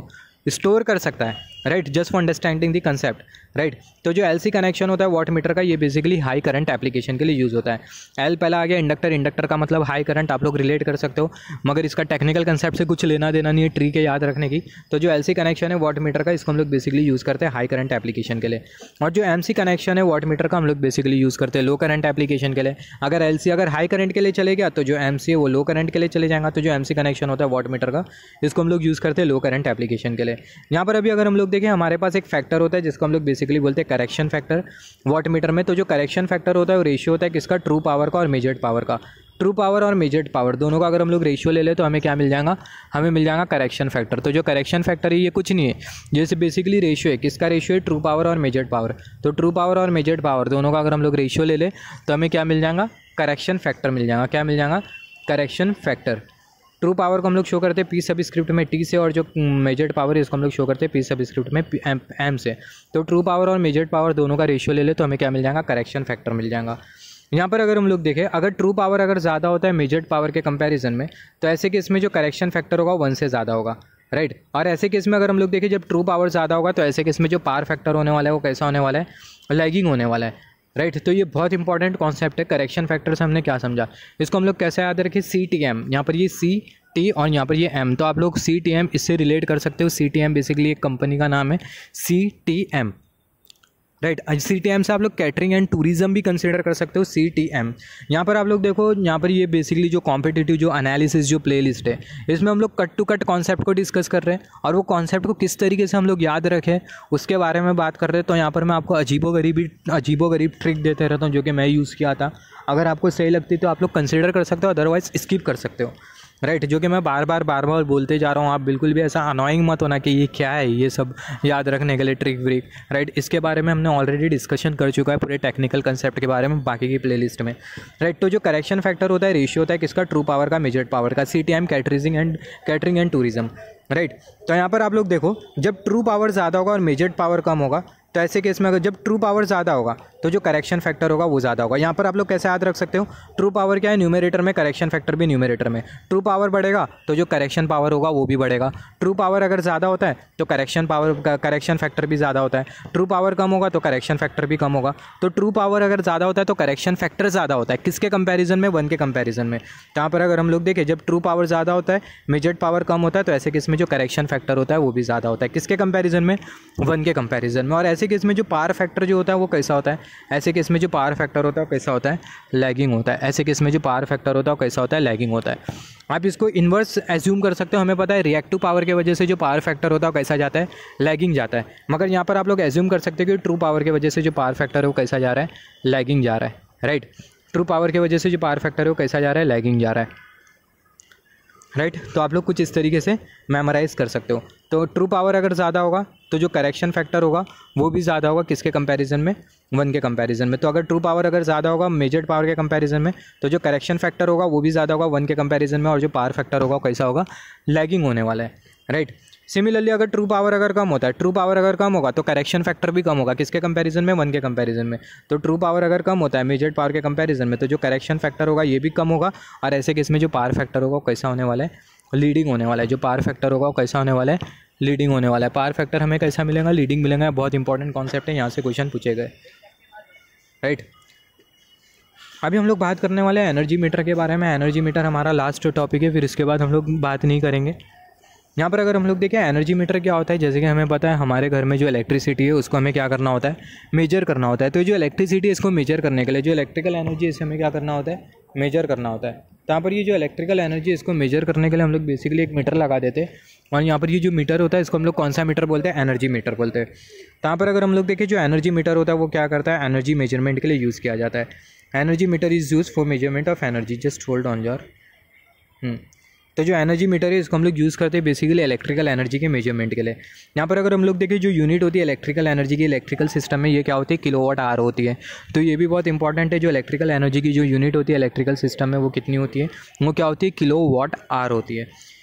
स्टोर कर सकता है, right, just for understanding the concept, right. तो जो एल सी कनेक्शन होता है वाट मीटर का, ये बेसिकली हाई करंट एप्लीकेशन के लिए यूज़ होता है। एल पहला आ गया इंडक्टर, इंडक्टर का मतलब हाई करंट, आप लोग रिलेट कर सकते हो, मगर इसका टेक्निकल कंसेप्ट से कुछ लेना देना नहीं है ट्री के याद रखने की। तो जो एल सी कनेक्शन है वाट मीटर का, इसको हम लोग बेसिकली यूज़ करते हैं हाई करंट एप्लीकेशन के लिए। और जो एम सी कनेक्शन है वाट मीटर का, हम लोग बेसिकली यूज़ करते हैं लो करंट एप्लीकेशन के लिए। अगर एल सी अगर हाई करंट के लिए चले गया तो जो एम सी है वो लो करंट के लिए चले जाएगा। तो जो एम सी कनेक्शन होता है वाट मीटर का, इसको हम लोग यूज़ करते हैं लो करंट एप्लीकेशन के लिए। यहाँ पर अभी अगर हम लोग देखें, हमारे पास एक फैक्टर होता है जिसको हम लोग बेसिकली बोलते हैं करेक्शन फैक्टर वाट मीटर में। तो जो करेक्शन फैक्टर होता है वो रेशियो होता है किसका, ट्रू पावर का और मेजर्ड पावर का। ट्रू पावर और मेजर्ड पावर दोनों का अगर हम लोग रेशियो ले ले तो हमें क्या मिल जाएगा, हमें मिल जाएगा करेक्शन फैक्टर। तो जो करेक्शन फैक्टर है ये कुछ नहीं है, जैसे बेसिकली रेशियो है, किसका रेशियो है, ट्रू पावर और मेजर्ड पावर। तो ट्रू पावर और मेजर्ड पावर दोनों का अगर हम लोग रेशियो ले ले तो हमें क्या मिल जाएगा, करेक्शन फैक्टर मिल जाएगा। क्या मिल जाएगा, करेक्शन फैक्टर। ट्रू पावर को हम लोग शो करते हैं पी सब स्क्रिप्ट में टी से, और जो मेजर्ड पावर है इसको हम लोग शो करते हैं पी सब स्क्रिप्ट में एम एम से। तो ट्रू पावर और मेजर्ड पावर दोनों का रेशियो ले ले तो हमें क्या मिल जाएगा, करेक्शन फैक्टर मिल जाएगा। यहाँ पर अगर हम लोग देखें, अगर ट्रू पावर अगर ज़्यादा होता है मेजर्ड पावर के कंपैरिजन में, तो ऐसे केस में जो करेक्शन फैक्टर होगा वन से ज़्यादा होगा, राइट। और ऐसे केस में अगर हम लोग देखें जब ट्रू पावर ज़्यादा होगा तो ऐसे केस में जो पावर फैक्टर होने वाला है वो कैसा होने वाला है, लैगिंग होने वाला है, राइट right, तो ये बहुत इंपॉर्टेंट कॉन्सेप्ट है। करेक्शन फैक्टर से हमने क्या समझा, इसको हम लोग कैसे याद रखें, सी टी एम, यहाँ पर ये सी टी और यहाँ पर ये एम, तो आप लोग सी टी एम इससे रिलेट कर सकते हो। सी टी एम बेसिकली एक कंपनी का नाम है, C T M, right. C T M से आप लोग कैटरिंग एंड टूरिज्म भी कंसिडर कर सकते हो, सी टी एम। यहाँ पर आप लोग देखो, यहाँ पर ये बेसिकली जो कॉम्पिटिटिव जो एनालिसिस जो प्लेलिस्ट है, इसमें हम लोग कट टू कट कॉन्सेप्ट को डिस्कस कर रहे हैं, और वो कॉन्सेप्ट को किस तरीके से हम लोग याद रखें उसके बारे में बात कर रहे हैं। तो यहाँ पर मैं आपको अजीबोगरीब अजीबोगरीब ट्रिक देते रहता हूँ जो कि मैं यूज़ किया था। अगर आपको सही लगती तो आप लोग कंसिडर कर सकते हो, अदरवाइज स्किप कर सकते हो, राइट right, जो कि मैं बार बार बार बार बोलते जा रहा हूँ। आप बिल्कुल भी ऐसा अनोइंग मत होना कि ये क्या है, ये सब याद रखने के लिए ट्रिक व्रिक, राइट right, इसके बारे में हमने ऑलरेडी डिस्कशन कर चुका है पूरे टेक्निकल कंसेप्ट के बारे में बाकी की प्लेलिस्ट में, राइट right, तो जो करेक्शन फैक्टर होता है रेशियो होता है किसका, ट्रू पावर का मेजर्ड पावर का, C T M catering and catering and tourism, right right. तो यहाँ पर आप लोग देखो, जब ट्रू पावर ज़्यादा होगा और मेजर्ड पावर कम होगा तो ऐसे केस में अगर जब ट्रू पावर ज़्यादा होगा तो जो करेक्शन फैक्टर होगा वो ज़्यादा होगा। यहाँ पर आप लोग कैसे याद रख सकते हो, ट्रू पावर क्या है, न्यूमरेटर में, करेक्शन फैक्टर भी न्यूमरेटर में। ट्रू पावर बढ़ेगा तो जो करेक्शन पावर होगा वो भी बढ़ेगा। ट्रू पावर अगर ज़्यादा होता है तो करेक्शन पावर करेक्शन फैक्टर भी ज़्यादा होता है। ट्रू पावर कम होगा तो करेक्शन फैक्टर भी कम होगा। तो ट्रू पावर अगर ज़्यादा होता है तो करेक्शन फैक्टर ज़्यादा होता है, किसके कंपैरिजन में, वन के कंपैरिजन में। यहाँ पर अगर हम लोग देखें, जब ट्रू पावर ज़्यादा होता है मेजर्ड पावर कम होता है, तो ऐसे केस में जो करेक्शन फैक्टर होता है वो भी ज़्यादा होता है, किसके कंपैरिजन में, वन के कंपैरिजन में। और ऐसे केस में जो पावर फैक्टर जो होता है वो कैसा होता है, ऐसे केस में जो पावर फैक्टर होता है वो कैसा होता है, लैगिंग होता है। ऐसे केस में जो पावर फैक्टर होता है वो कैसा होता है, लैगिंग होता है। आप इसको इन्वर्स एज्यूम कर सकते हो, हमें पता है रिएक्टिव पावर की वजह से जो पावर फैक्टर होता है वो कैसा जाता है, लैगिंग जाता है। मगर यहाँ पर आप लोग एज्यूम कर सकते हो कि ट्रू पावर की वजह से जो पावर फैक्टर है वो कैसा जा रहा है, लैगिंग जा रहा है, राइट। ट्रू पावर की वजह से जो पावर फैक्टर है वो कैसा जा रहा है, लैगिंग जा रहा है, राइट right? तो आप लोग कुछ इस तरीके से मेमोराइज़ कर सकते हो। तो ट्रू पावर अगर ज़्यादा होगा तो जो करेक्शन फैक्टर होगा वो भी ज़्यादा होगा, किसके कंपैरिजन में, वन के कंपैरिजन में। तो अगर ट्रू पावर अगर ज़्यादा होगा मेजर्ड पावर के कंपैरिजन में तो जो करेक्शन फैक्टर होगा वो भी ज़्यादा होगा वन के कंपैरिजन में, और जो पावर फैक्टर होगा वो कैसा होगा, लैगिंग होने वाला है, राइट right? सिमिलरली अगर ट्रू पावर अगर कम होता है, ट्रू पावर अगर कम होगा तो करेक्शन फैक्टर भी कम होगा, किसके कंपैरिजन में, वन के कंपैरिजन में। तो ट्रू पावर अगर कम होता है मेजर्ड पावर के कंपैरिजन में तो जो करेक्शन फैक्टर होगा ये भी कम होगा, और ऐसे केस में जो पावर फैक्टर होगा वो कैसा होने वाला है, लीडिंग होने वाला है। जो पावर फैक्टर होगा वो कैसा होने वाला है, लीडिंग होने वाला है। पावर फैक्टर हमें कैसा मिलेगा, लीडिंग मिलेगा। बहुत इंपॉर्टेंट कॉन्सेप्ट है, यहाँ से क्वेश्चन पूछे गए, राइट। अभी हम लोग बात करने वाले हैं एनर्जी मीटर के बारे में। एनर्जी मीटर हमारा लास्ट टॉपिक है, फिर इसके बाद हम लोग बात नहीं करेंगे। यहाँ पर अगर हम लोग देखें एनर्जी मीटर क्या होता है, जैसे कि हमें पता है हमारे घर में जो इलेक्ट्रिसिटी है उसको हमें क्या करना होता है, मेजर करना होता है। तो जो इलेक्ट्रिसिटी है इसको मेजर करने के लिए जो इलेक्ट्रिकल एनर्जी है इसे हमें क्या करना होता है, मेजर करना होता है। तो यहाँ पर ये जो इलेक्ट्रिकल एनर्जी है इसको मेजर करने के लिए हम लोग बेसिकली एक मीटर लगा देते हैं, और यहाँ पर ये जो मीटर होता है इसको हम लोग कौन सा मीटर बोलते हैं, एनर्जी मीटर बोलते हैं। तो यहाँ पर अगर हम लोग देखें जो एनर्जी मीटर होता है वो क्या करता है, एनर्जी मेजरमेंट के लिए यूज़ किया जाता है। Energy meter is use for measurement of energy. Just hold on your hmm तो जो एनर्जी मीटर है इसको हम लोग यूज़ करते हैं बेसिकली इलेक्ट्रिकल एनर्जी के मेजरमेंट के लिए। यहाँ पर अगर हम लोग देखें जो यूनिट होती है इलेक्ट्रिकल एनर्जी की इलेक्ट्रिकल सिस्टम में, ये क्या होती है, किलोवाट आवर होती है। तो ये भी बहुत इंपॉर्टेंट है, जो इलेक्ट्रिकल एनर्जी की जो यूनिट होती है इलेक्ट्रिकल सिस्टम में वो कितनी होती है, वो क्या होती है, किलोवाट आवर होती है।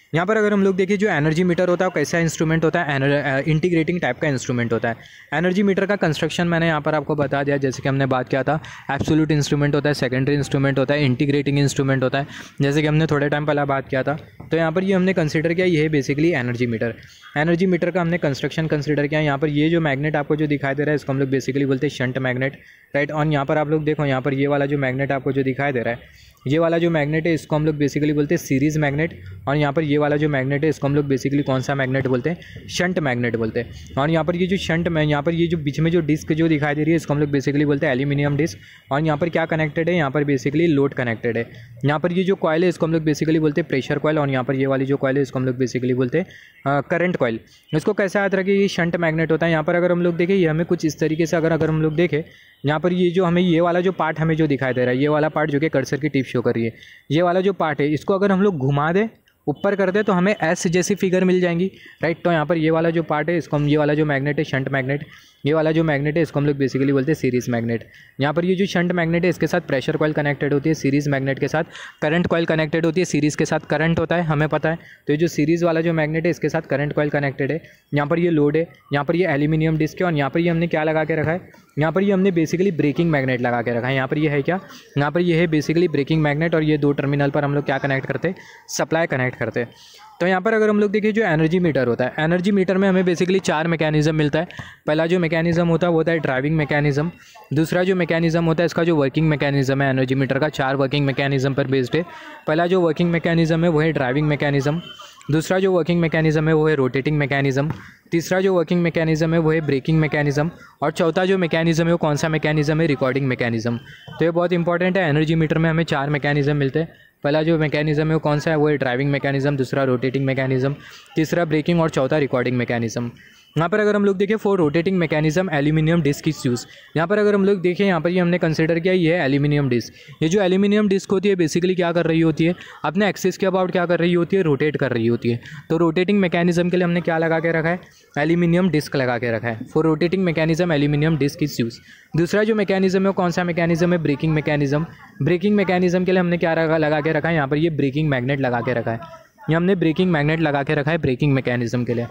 यहाँ पर अगर हम लोग देखें जो एनर्जी मीटर होता है वो कैसा इंस्ट्रूमेंट होता है, इंटीग्रेटिंग टाइप का इंस्ट्रूमेंट होता है। एनर्जी मीटर का कंस्ट्रक्शन मैंने यहाँ पर आपको बता दिया, जैसे कि हमने बात किया था एब्सोल्यूट इंस्ट्रूमेंट होता है, सेकेंडरी इंस्ट्रूमेंट होता है, इंटीग्रेटिंग इंस्ट्रूमेंट होता है, जैसे कि हमने थोड़े टाइम पहले बात किया था। तो यहाँ पर ये हमने कंसिडर किया, ये है basically energy meter. Energy meter का हमने कंस्ट्रक्शन कंसिडर किया। यहाँ पर ये जो मैग्नेट आपको जो दिखाई दे रहा है इसको हम लोग बेसिकली बोलते हैं शंट मैग्नेट, राइट। और यहाँ पर आप लोग देखो, यहाँ पर ये वाला जो मैग्नेट आपको जो दिखाई दे रहा है, ये वाला जो मैग्नेट है इसको हम लोग बेसिकली बोलते हैं सीरीज़ मैग्नेट। और यहाँ पर ये वाला जो मैग्नेट है इसको हम लोग बेसिकली कौन सा मैग्नेट बोलते हैं, शंट मैग्नेट बोलते हैं। और यहाँ पर ये जो शंट में यहाँ पर ये जो बीच में जो डिस्क जो दिखाई दे रही है इसको हम लोग बेसिकली बोलते हैं एल्यूमिनियम डिस्क। और यहाँ पर क्या कनेक्टेड है, यहाँ पर बेसिकली लोड कनेक्टेड है। यहाँ पर ये जो कॉइल है इसको हम लोग बेसिकली बोलते हैं प्रेशर कॉइल। और यहाँ पर ये वाली जो कॉइल है इसको हम लोग बेसिकली बोलते हैं करंट कॉइल। इसको कैसे याद रखें, ये शंट मैग्नेट होता है। यहाँ पर अगर हम लोग देखें ये हमें कुछ इस तरीके से अगर अगर हम लोग देखें, यहाँ पर ये जो हमें ये वाला जो पार्ट हमें जो दिखाई दे रहा है, ये वाला पार्ट जो कि कर्सर की टिप शो कर रही है, ये वाला जो पार्ट है इसको अगर हम लोग घुमा दें ऊपर कर दे तो हमें एस जैसी फिगर मिल जाएंगी, राइट। तो यहाँ पर ये वाला जो पार्ट है इसको हम, ये वाला जो मैग्नेट है शंट मैग्नेट, ये वाला जो मैग्नेट है इसको हम लोग बेसिकली बोलते हैं सीरीज़ मैग्नेट। यहाँ पर ये जो शंट मैग्नेट है इसके साथ प्रेशर कॉइल कनेक्टेड होती है, सीरीज़ मैग्नेट के साथ करंट कॉइल कनेक्टेड होती है, सीरीज़ के साथ करंट होता है, हमें पता है। तो ये जो सीरीज़ वाला जो मैग्नेट है इसके साथ करंट कॉइल कनेक्टेड है। यहाँ पर ये लोड है, यहाँ पर ये एल्यूमिनियम डिस्क है, और यहाँ पर ये हमने क्या लगा के रखा है, यहाँ पर ये हमने बेसिकली ब्रेकिंग मैग्नेट लगा के रखा है। यहाँ पर ये है क्या, यहाँ पर ये है बेसिकली ब्रेकिंग मैग्नेट। और ये दो टर्मिनल पर हम लोग क्या कनेक्ट करते, सप्लाई कनेक्ट करते। तो यहाँ पर अगर हम लोग देखिए जो एनर्जी मीटर होता है, एनर्जी मीटर में हमें बेसिकली चार मैकेनिज्म मिलता है। पहला जो मैकेनिज्म होता है वो होता है ड्राइविंग मैकेनिज्म। दूसरा जो मैकेनिज्म होता है इसका जो वर्किंग मैकेनिज्म है एनर्जी मीटर का, चार वर्किंग मैकेनिज्म पर बेस्ड है। पहला जो वर्किंग मैकेनिज्म है वो है ड्राइविंग मैकेनिज्म। दूसरा जो वर्किंग मैकेनिज्म है वो है रोटेटिंग मैकेनिज्म। तीसरा जो वर्किंग मैकेनिज्म है वो है ब्रेकिंग मैकेनिज्म। और चौथा जो मैकेनिज्म है वो कौन सा मैकेनिज्म है, रिकॉर्डिंग मैकेनिज्म। तो ये बहुत इंपॉर्टेंट है, एनर्जी मीटर में हमें चार मैकेनिज्म मिलते हैं। पहला जो मैकेनिज्म है वो कौन सा है, वो है ड्राइविंग मैकेनिज्म। दूसरा रोटेटिंग मैकेनिज्म, तीसरा ब्रेकिंग और चौथा रिकॉर्डिंग मैकेनिज्म। यहाँ पर अगर हम लोग देखें for rotating mechanism aluminium disc is use. यहाँ पर अगर हम लोग देखें, यहाँ पर ये हमने कंसिडर किया ये है एल्यूमिनियम डिस्क। ये जो एल्यूमिनियम डिस्क होती है बेसिकली क्या कर रही होती है, अपने एक्सिस के अबाउट क्या कर रही होती है, रोटेट कर रही होती है। तो रोटेटिंग मैकेनिज्म के लिए हमने क्या लगा के रखा है, एल्यूमिनियम डिस्क लगा के रखा है। For rotating mechanism aluminium disc is use. दूसरा जो मैकेनिज्म है कौन सा मैकेनिज्म है, ब्रेकिंग मैकेनिज्म। ब्रेकिंग मैकेनिज्म के लिए हमने क्या लगा के रखा है, यहाँ पर ये ब्रेकिंग मैग्नेट लगा के रखा है। ये हमने ब्रेकिंग मैग्नेट लगा के रखा है ब्रेकिंग मैकेनिज्म के लिए।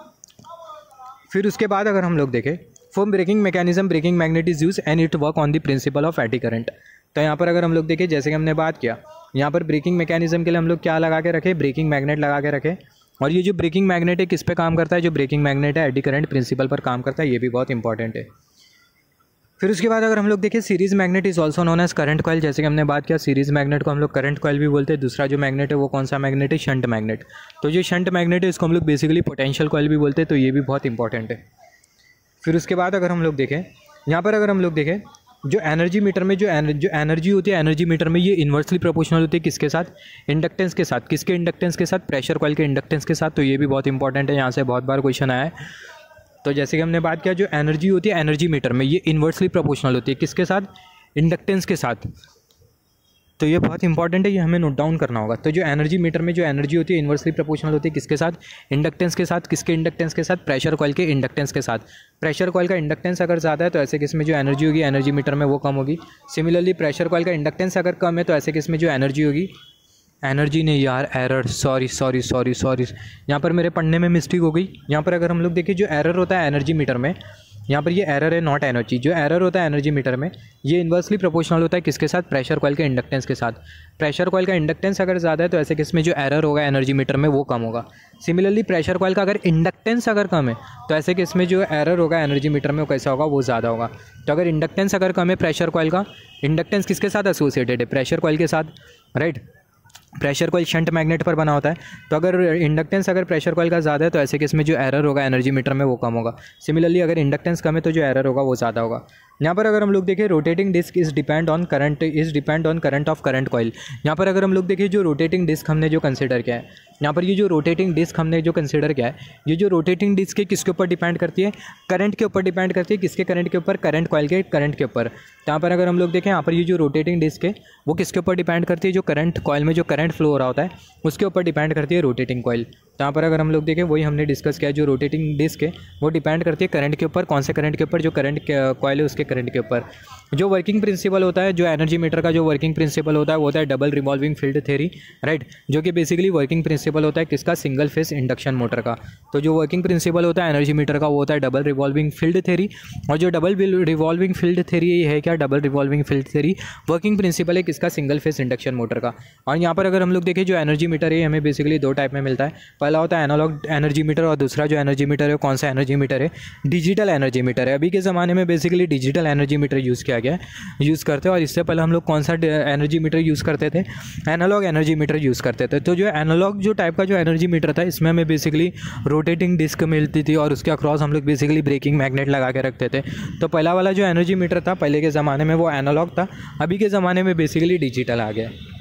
फिर उसके बाद अगर हम लोग देखें for braking mechanism braking magnet is use and it work on the principle of eddy current. तो यहाँ पर अगर हम लोग देखें, जैसे कि हमने बात किया, यहाँ पर ब्रेकिंग मैकेनिज्म के लिए हम लोग क्या लगा के रखे, ब्रेकिंग मैग्नेट लगा के रखे। और ये जो ब्रेकिंग मैग्नेट है किस पे काम करता है, जो ब्रेकिंग मैग्नेट है एडी करंट प्रिंसिपल पर काम करता है, ये भी बहुत इंपॉर्टेंट है। फिर उसके बाद अगर हम लोग देखें series magnet is also known as current coil. जैसे कि हमने बात किया सीरीज मैग्नेट को हम लोग करंट कॉइल भी बोलते हैं। दूसरा जो मैग्नेट है वो कौन सा मैग्नेट है, शंट मैग्नेट। तो जो शंट मैग्नेट है इसको हम लोग बेसिकली पोटेंशियल कॉइल भी बोलते हैं। तो ये भी बहुत इंपॉर्टेंट है। फिर उसके बाद अगर हम लोग देखें, यहाँ पर अगर हम लोग देखें जो एनर्जी मीटर में जो एनर, जो एनर्जी होती है एनर्जी मीटर में ये इन्वर्सली प्रोपोर्शनल होती है किसके साथ, इंडक्टेंस के साथ। किसके इंडक्टेंस के साथ, प्रेशर कॉइल के इंडक्टेंस के साथ। तो ये भी बहुत इंपॉर्टेंट है, यहाँ से बहुत बार क्वेश्चन आया है। तो जैसे कि हमने बात किया जो एनर्जी होती है एनर्जी मीटर में ये इन्वर्सली प्रोपोर्शनल होती है किसके साथ, इंडक्टेंस के साथ। तो ये बहुत इंपॉर्टेंट है, ये हमें नोट डाउन करना होगा। तो जो एनर्जी मीटर में जो एनर्जी होती है इन्वर्सली प्रोपोर्शनल होती है किसके साथ, इंडक्टेंस के साथ। किसके इंडक्टेंस के साथ, प्रेशर कॉइल के इंडक्टेंस के साथ। प्रेशर कॉइल का इंडक्टेंस अगर ज़्यादा है तो ऐसे केस में जो एनर्जी होगी एनर्जी मीटर में वो कम होगी। सिमिलरली प्रेशर कॉइल का इंडक्टेंस अगर कम है तो ऐसे केस में जो एनर्जी होगी, एनर्जी नहीं यार error, sorry sorry sorry sorry यहाँ पर मेरे पढ़ने में मिस्टेक हो गई। यहाँ पर अगर हम लोग देखिए जो एरर होता है एनर्जी मीटर में, यहाँ पर ये एरर है नॉट एनर्जी। जो एरर होता है एनर्जी मीटर में ये इन्वर्सली प्रोपोर्शनल होता है किसके साथ, प्रेशर कॉइल के इंडक्टेंस के साथ। प्रेशर कॉइल का इंडक्टेंस अगर ज़्यादा है तो ऐसे केस में जो एरर होगा एनर्जी मीटर में वो कम होगा। सिमिलरली प्रेशर कॉइल का अगर इंडक्टेंस अगर कम है तो ऐसे केस में जो एरर होगा एनर्जी मीटर में वो कैसा होगा, वो ज़्यादा होगा। तो अगर इंडक्टेंस अगर कम है प्रेशर कॉइल का, इंडक्टेंस किसके साथ एसोसिएटेड है, प्रेशर कॉइल के साथ, right. Pressure coil shunt magnet पर बना होता है। तो अगर इंडक्टेंस अगर प्रेशर कॉइल का ज़्यादा है तो ऐसे केस में जो एरर होगा एनर्जी मीटर में वो कम होगा। सिमिलरली अगर इंडक्टेंस कम है तो जो एरर होगा वो ज़्यादा होगा। यहाँ पर अगर हम लोग देखें rotating disc is depend on current is depend on current of current coil. यहाँ पर अगर हम लोग देखें जो रोटेटिंग डिस्क हमने जो कंसिडर किया है, यहाँ पर ये जो रोटेटिंग डिस्क हमने जो कंसिडर किया है, ये जो रोटेटिंग डिस्क है किसके ऊपर डिपेंड करती है, करंट के ऊपर डिपेंड करती है। किसके करंट के ऊपर, करंट कॉइल के करंट के ऊपर। तो यहाँ पर अगर हम लोग देखें यहाँ पर ये जो रोटेटिंग डिस्क है वो किसके ऊपर डिपेंड करती है, जो करंट कॉइल में जो करंट फ्लो हो रहा होता है उसके ऊपर डिपेंड करती है रोटेटिंग कॉइल। तो यहाँ पर अगर हम लोग देखें वही हमने डिस्कस किया, जो रोटेटिंग डिस्क है वो डिपेंड करती है करंट के ऊपर, कौन से करंट के ऊपर, जो करंट कॉइल है उसके करंट के ऊपर। जो वर्किंग प्रिंसिपल होता है, जो एनर्जी मीटर का जो वर्किंग प्रिंसिपल होता है वो होता है double revolving field theory, right, जो कि बेसिकली वर्किंग प्रिंसिपल होता है किसका, सिंगल फेस इंडक्शन मोटर का। तो जो वर्किंग प्रिंसिपल होता है एनर्जी मीटर का वो होता है डबल रिवॉल्विंग फील्ड थ्योरी, और जो डबल रिवॉल्विंग फील्ड थ्योरी है क्या, double revolving field theory working principle है किसका, सिंगल फेस इंडक्शन मोटर का। और यहाँ पर अगर हम लोग देखें जो एनर्जी मीटर है हमें बेसिकली दो टाइप में मिलता है, पहला होता है एनालॉग एनर्जी मीटर और दूसरा जो एनर्जी मीटर है कौन सा एनर्जी मीटर है, डिजिटल एनर्जी मीटर है। अभी के ज़माने में basically digital energy meter use किया गया है, यूज़ करते हैं। और इससे पहले हम लोग कौन सा एनर्जी मीटर यूज़ करते थे, एनालॉग एनर्जी मीटर यूज़ करते थे। तो जो एनालॉग जो टाइप का जो एनर्जी मीटर था इसमें हमें बेसिकली रोटेटिंग डिस्क मिलती थी और उसके अक्रॉस हम लोग बेसिकली ब्रेकिंग मैग्नेट लगा के रखते थे। तो पहला वाला जो एनर्जी मीटर था पहले के ज़माने में वो एनालॉग था, अभी के ज़माने में बेसिकली डिजिटल आ गया।